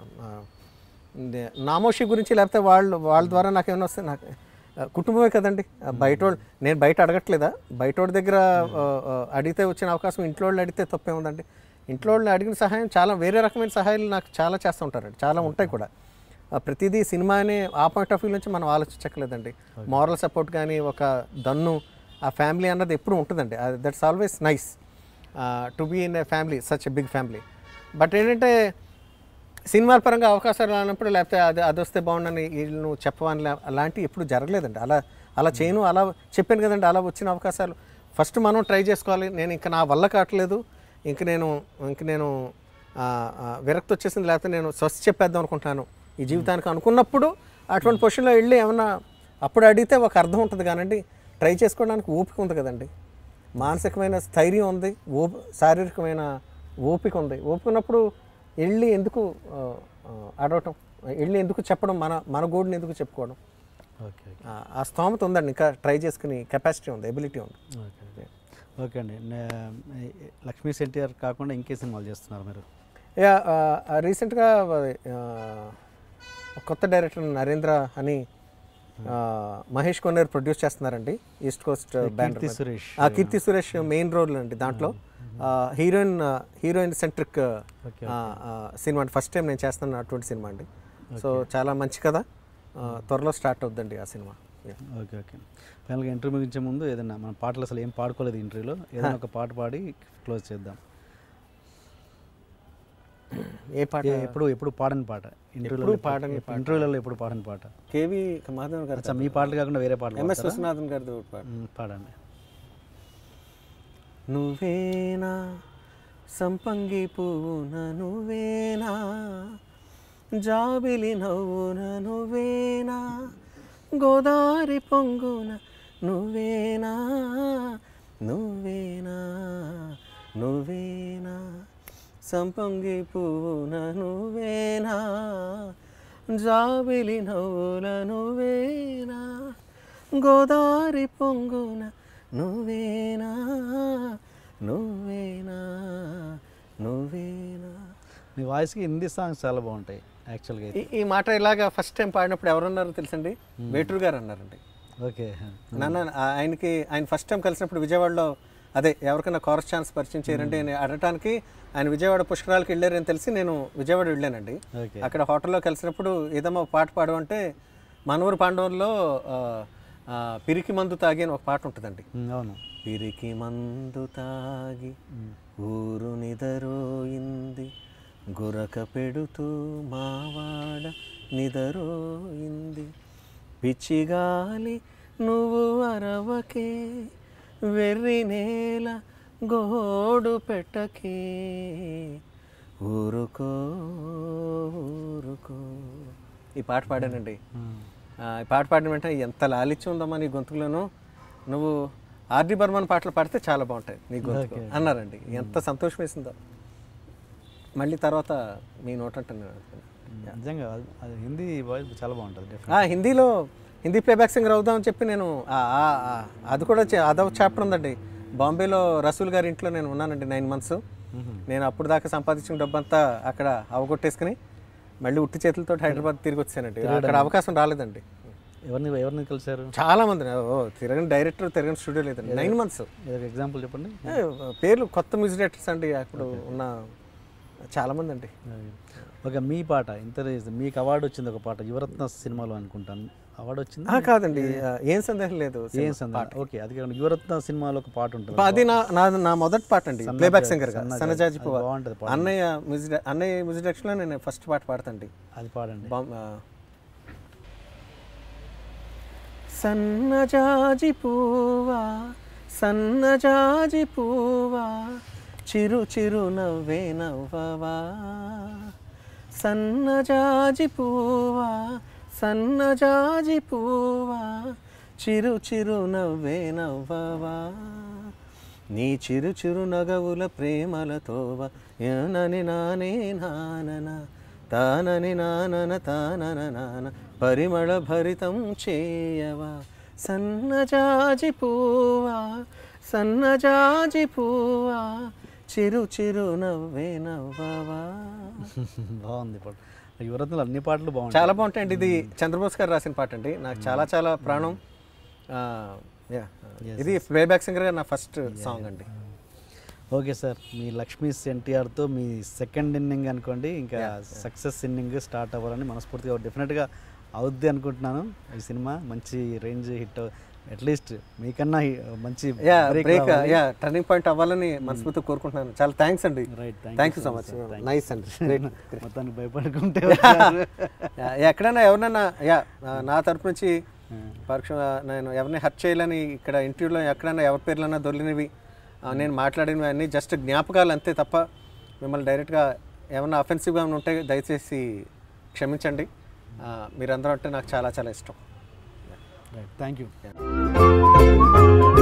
నామోషి గురించి, లేకపోతే వాళ్ళ ద్వారా నాకేమైనా వస్తే నాకు కుటుంబమే కదండి. నేను బయట అడగట్లేదా? బయటోడి దగ్గర అడిగితే వచ్చిన అవకాశం ఇంట్లో వాళ్ళు అడిగితే తప్పేముందండి? ఇంట్లో వాళ్ళని అడిగిన సహాయం చాలా వేరే రకమైన సహాయాలు నాకు చాలా చేస్తూ ఉంటారండి, చాలా ఉంటాయి కూడా. ప్రతిదీ సినిమా అనే ఆ పాయింట్ ఆఫ్ వ్యూ నుంచి మనం ఆలోచించక్కలేదండి. మారల్ సపోర్ట్ కానీ ఒక దన్ను ఆ ఫ్యామిలీ అన్నది ఎప్పుడు ఉంటుందండి. That's always nice to be in a family, such a big family. But ఏంటంటే సినిమాల పరంగా అవకాశాలు రానప్పుడు లేకపోతే అది వస్తే బాగుండని వీళ్ళు చెప్పవని అలాంటివి ఎప్పుడు జరగలేదండి. అలా చేయను, అలా చెప్పాను కదండి, అలా వచ్చిన అవకాశాలు ఫస్ట్ మనం ట్రై చేసుకోవాలి. నేను ఇంకా నా వల్ల కావట్లేదు, ఇంక నేను విరక్తి వచ్చేసింది, లేకపోతే నేను స్వస్తి చెప్పేద్దాం అనుకుంటున్నాను ఈ జీవితానికి అనుకున్నప్పుడు అటువంటి పొజిషన్లో వెళ్ళి ఏమన్నా అప్పుడు అడిగితే ఒక అర్థం ఉంటుంది. కానండి ట్రై చేసుకోవడానికి ఓపిక ఉంది కదండి, మానసికమైన స్థైర్యం ఉంది, శారీరకమైన ఓపిక ఉంది. ఓపిక ఉన్నప్పుడు వెళ్ళి ఎందుకు అడవటం, వెళ్ళి ఎందుకు చెప్పడం, మన గోడుని ఎందుకు చెప్పుకోవడం. ఆ స్తోమత ఉందండి, ఇంకా ట్రై చేసుకుని కెపాసిటీ ఉంది, ఎబిలిటీ ఉంది. ఓకే అండి. లక్ష్మీ ఎన్టీఆర్ కాకుండా ఇంకే సినిమాలు చేస్తున్నారు మీరు? రీసెంట్గా కొత్త డైరెక్టర్ నరేంద్ర అని మహేష్ కొన్నేరు ప్రొడ్యూస్ చేస్తున్నారండి, East Coast band. Keerthy Suresh main role అండి దాంట్లో. హీరోయిన్ సెంట్రిక్ సినిమా అండి, ఫస్ట్ టైం నేను చేస్తున్నాను అటువంటి సినిమా అండి. సో చాలా మంచి కదా, త్వరలో స్టార్ట్ అవుద్దండి ఆ సినిమా. Okay okay. ఫైనల్గా ఇంటర్వ్యూ ముగించే ముందు ఏదైనా మన పాటలు అసలు ఏం పాడుకోలేదు ఇంటర్వ్యూలో, ఏదైనా ఒక పాట పాడి క్లోజ్ చేద్దాం. ఏ పాట? ఎప్పుడు పాడని పాట ఇంటర్వ్యూలలో ఎప్పుడు పాడని పాట. కేవి మాధవన్ గారు మీ పాటలు కాకుండా వేరే పాటలు ఎంఎస్ విశ్వనాథన్ గారిది పాడండి. నువ్వేనా సంపంగి పువ్వున, నువ్వేనా జాబిలి నవ్వున, నువ్వేనా గోదారి పొంగున, నువ్వేనా నువ్వేనా నువ్వేనా సంపంగి పువ్వున, నువ్వేనా జాబిలి నవ్వుల, నువ్వేనా గోదారి పొంగున, నువ్వేనా నువ్వేనా నువ్వేనా. మీ వాయిస్కి హిందీ సాంగ్స్ చాలా బాగుంటాయి యాక్చువల్గా. ఈ మాట ఇలాగా ఫస్ట్ టైం పాడినప్పుడు ఎవరన్నారో తెలుసండి, వేటూరు గారు అన్నారండి. ఓకే. ఆయన ఫస్ట్ టైం కలిసినప్పుడు విజయవాడలో అదే ఎవరికైనా కోరస్ ఛాన్స్ పరిచయం చేయరండి అని అడగటానికి ఆయన విజయవాడ పుష్కరాలకు వెళ్ళారని తెలిసి నేను విజయవాడ వెళ్ళానండి. అక్కడ హోటల్లో కలిసినప్పుడు ఏదమ్మా పాట పాడమంటే మనూరు పాండవుల్లో పిరికి మందు తాగి అని ఒక పాట ఉంటుందండి. అవును. పిరికి మందు తాగి ఊరు నిదరోయింది, గురక పెడుతూ మావాడ నిదరోయింది, పిచ్చిగాలి నువ్వు అరవకే, వెర్రి నేల గోడు పెట్టకే, ఊరుకో ఊరుకో. ఈ పాట పాడానండి. ఈ పాట పాడిన వెంటనే ఎంత లాలిత్యం ఉందమ్మా నీ గొంతులోనూ, నువ్వు ఆర్డి బర్మన్ పాటలు పాడితే చాలా బాగుంటాయి నీ గొంతు అన్నారండి. ఎంత సంతోషం వేసిందో. మళ్ళీ తర్వాత మీ నోటంటున్నాను. నిజంగా అది హిందీ వాయిస్ చాలా బాగుంటుంది. హిందీ ప్లేబ్యాక్ సింగర్ అవుదామని చెప్పి నేను అది కూడా అదొక చాప్టర్ ఉందండి. బాంబేలో రసూల్ గారి ఇంట్లో నేను ఉన్నానండి 9 months. నేను అప్పుడు దాకా సంపాదించిన డబ్బంతా అక్కడ అవగొట్టేసుకుని మళ్ళీ ఉట్టి చేతులతో హైదరాబాద్ తిరిగి వచ్చానండి. అక్కడ అవకాశం రాలేదండి. ఎవరిని కలిసారు? చాలా మంది. తిరగని డైరెక్టర్, తిరగని స్టూడియో లేదండి. 9 months. ఎగ్జాంపుల్ చెప్పండి. పేర్లు కొత్త మ్యూజిక్ డైరెక్టర్స్ అండి అప్పుడు ఉన్న చాలామంది అండి. ఓకే. మీ పాట మీకు అవార్డు వచ్చింది ఒక పాట, యువరత్న సినిమాలో అనుకుంటాను అవార్డు వచ్చింది. కాదండి, ఏం సందేహం లేదు. ఏం సందేహం. ఓకే. అది యువరత్న సినిమాలో ఒక పాట ఉంటుంది, అది నా మొదటి పాట అండి, ప్లేబ్యాక్ సింగర్ గా. సన్నజాజి పువ్వా బాగుంటుంది. అన్నయ్య మ్యూజిక్ డైరెక్షన్ లో నేను ఫస్ట్ పాట పాడతాండి. అది పాడండి. సన్నజాజి పువ్వా సన్నజాజి పువ్వా, చిరు చిరు నవ్వే నవ్వవా, సన్నజాజి పువ్వా సన్నజాజి పువ్వా, చిరు చిరు నవ్వే నవ్వవా, నీ చిరు చిరు నగవుల ప్రేమలతోవ, నని నానే నానన తానని నానన తానన నాన, పరిమళ భరితం చేయవా, సన్నజాజి పువ్వా సన్నజాజి పువ్వా, చిరు చిరు నవ్వే నవ్వవా. బాగుంది పాట. యువరత్నలో అన్ని పాటలు బాగుంటాయి, చాలా బాగుంటాయండి. ఇది చంద్రబోస్ గారు రాసిన పాట అండి, నాకు చాలా చాలా ప్రాణం. ఇది ప్లేబ్యాక్ సింగర్గా నా ఫస్ట్ సాంగ్ అండి. ఓకే సార్, మీ లక్ష్మీ ఎన్టీఆర్తో మీ సెకండ్ ఇన్నింగ్ అనుకోండి, ఇంకా సక్సెస్ ఇన్నింగ్ స్టార్ట్ అవ్వాలని మనస్ఫూర్తిగా డెఫినెట్గా అవుద్ది అనుకుంటున్నాను. ఈ సినిమా మంచి రేంజ్ హిట్ అట్లీస్ట్ మీకన్నా మంచి బ్రేక్ టర్నింగ్ పాయింట్ అవ్వాలని మనస్ఫూర్తిగా కోరుకుంటున్నాను. చాలా థ్యాంక్స్ అండి. Thank you so much. Nice అండి. మొత్తానికి భయపడుకుంటే ఎక్కడైనా ఎవరినైనా నా తరపు నుంచి నేను ఎవరిని హర్ట్ చేయాలని ఇక్కడ ఇంటర్వ్యూలో ఎక్కడైనా ఎవరి పేర్లన్నా దొరికినవి నేను మాట్లాడినవి అన్నీ జస్ట్ జ్ఞాపకాలు అంతే తప్ప మిమ్మల్ని డైరెక్ట్గా ఏమన్నా అఫెన్సివ్గా ఉంటే దయచేసి క్షమించండి. మీరందరూ అంటే నాకు చాలా చాలా ఇష్టం. Thank you.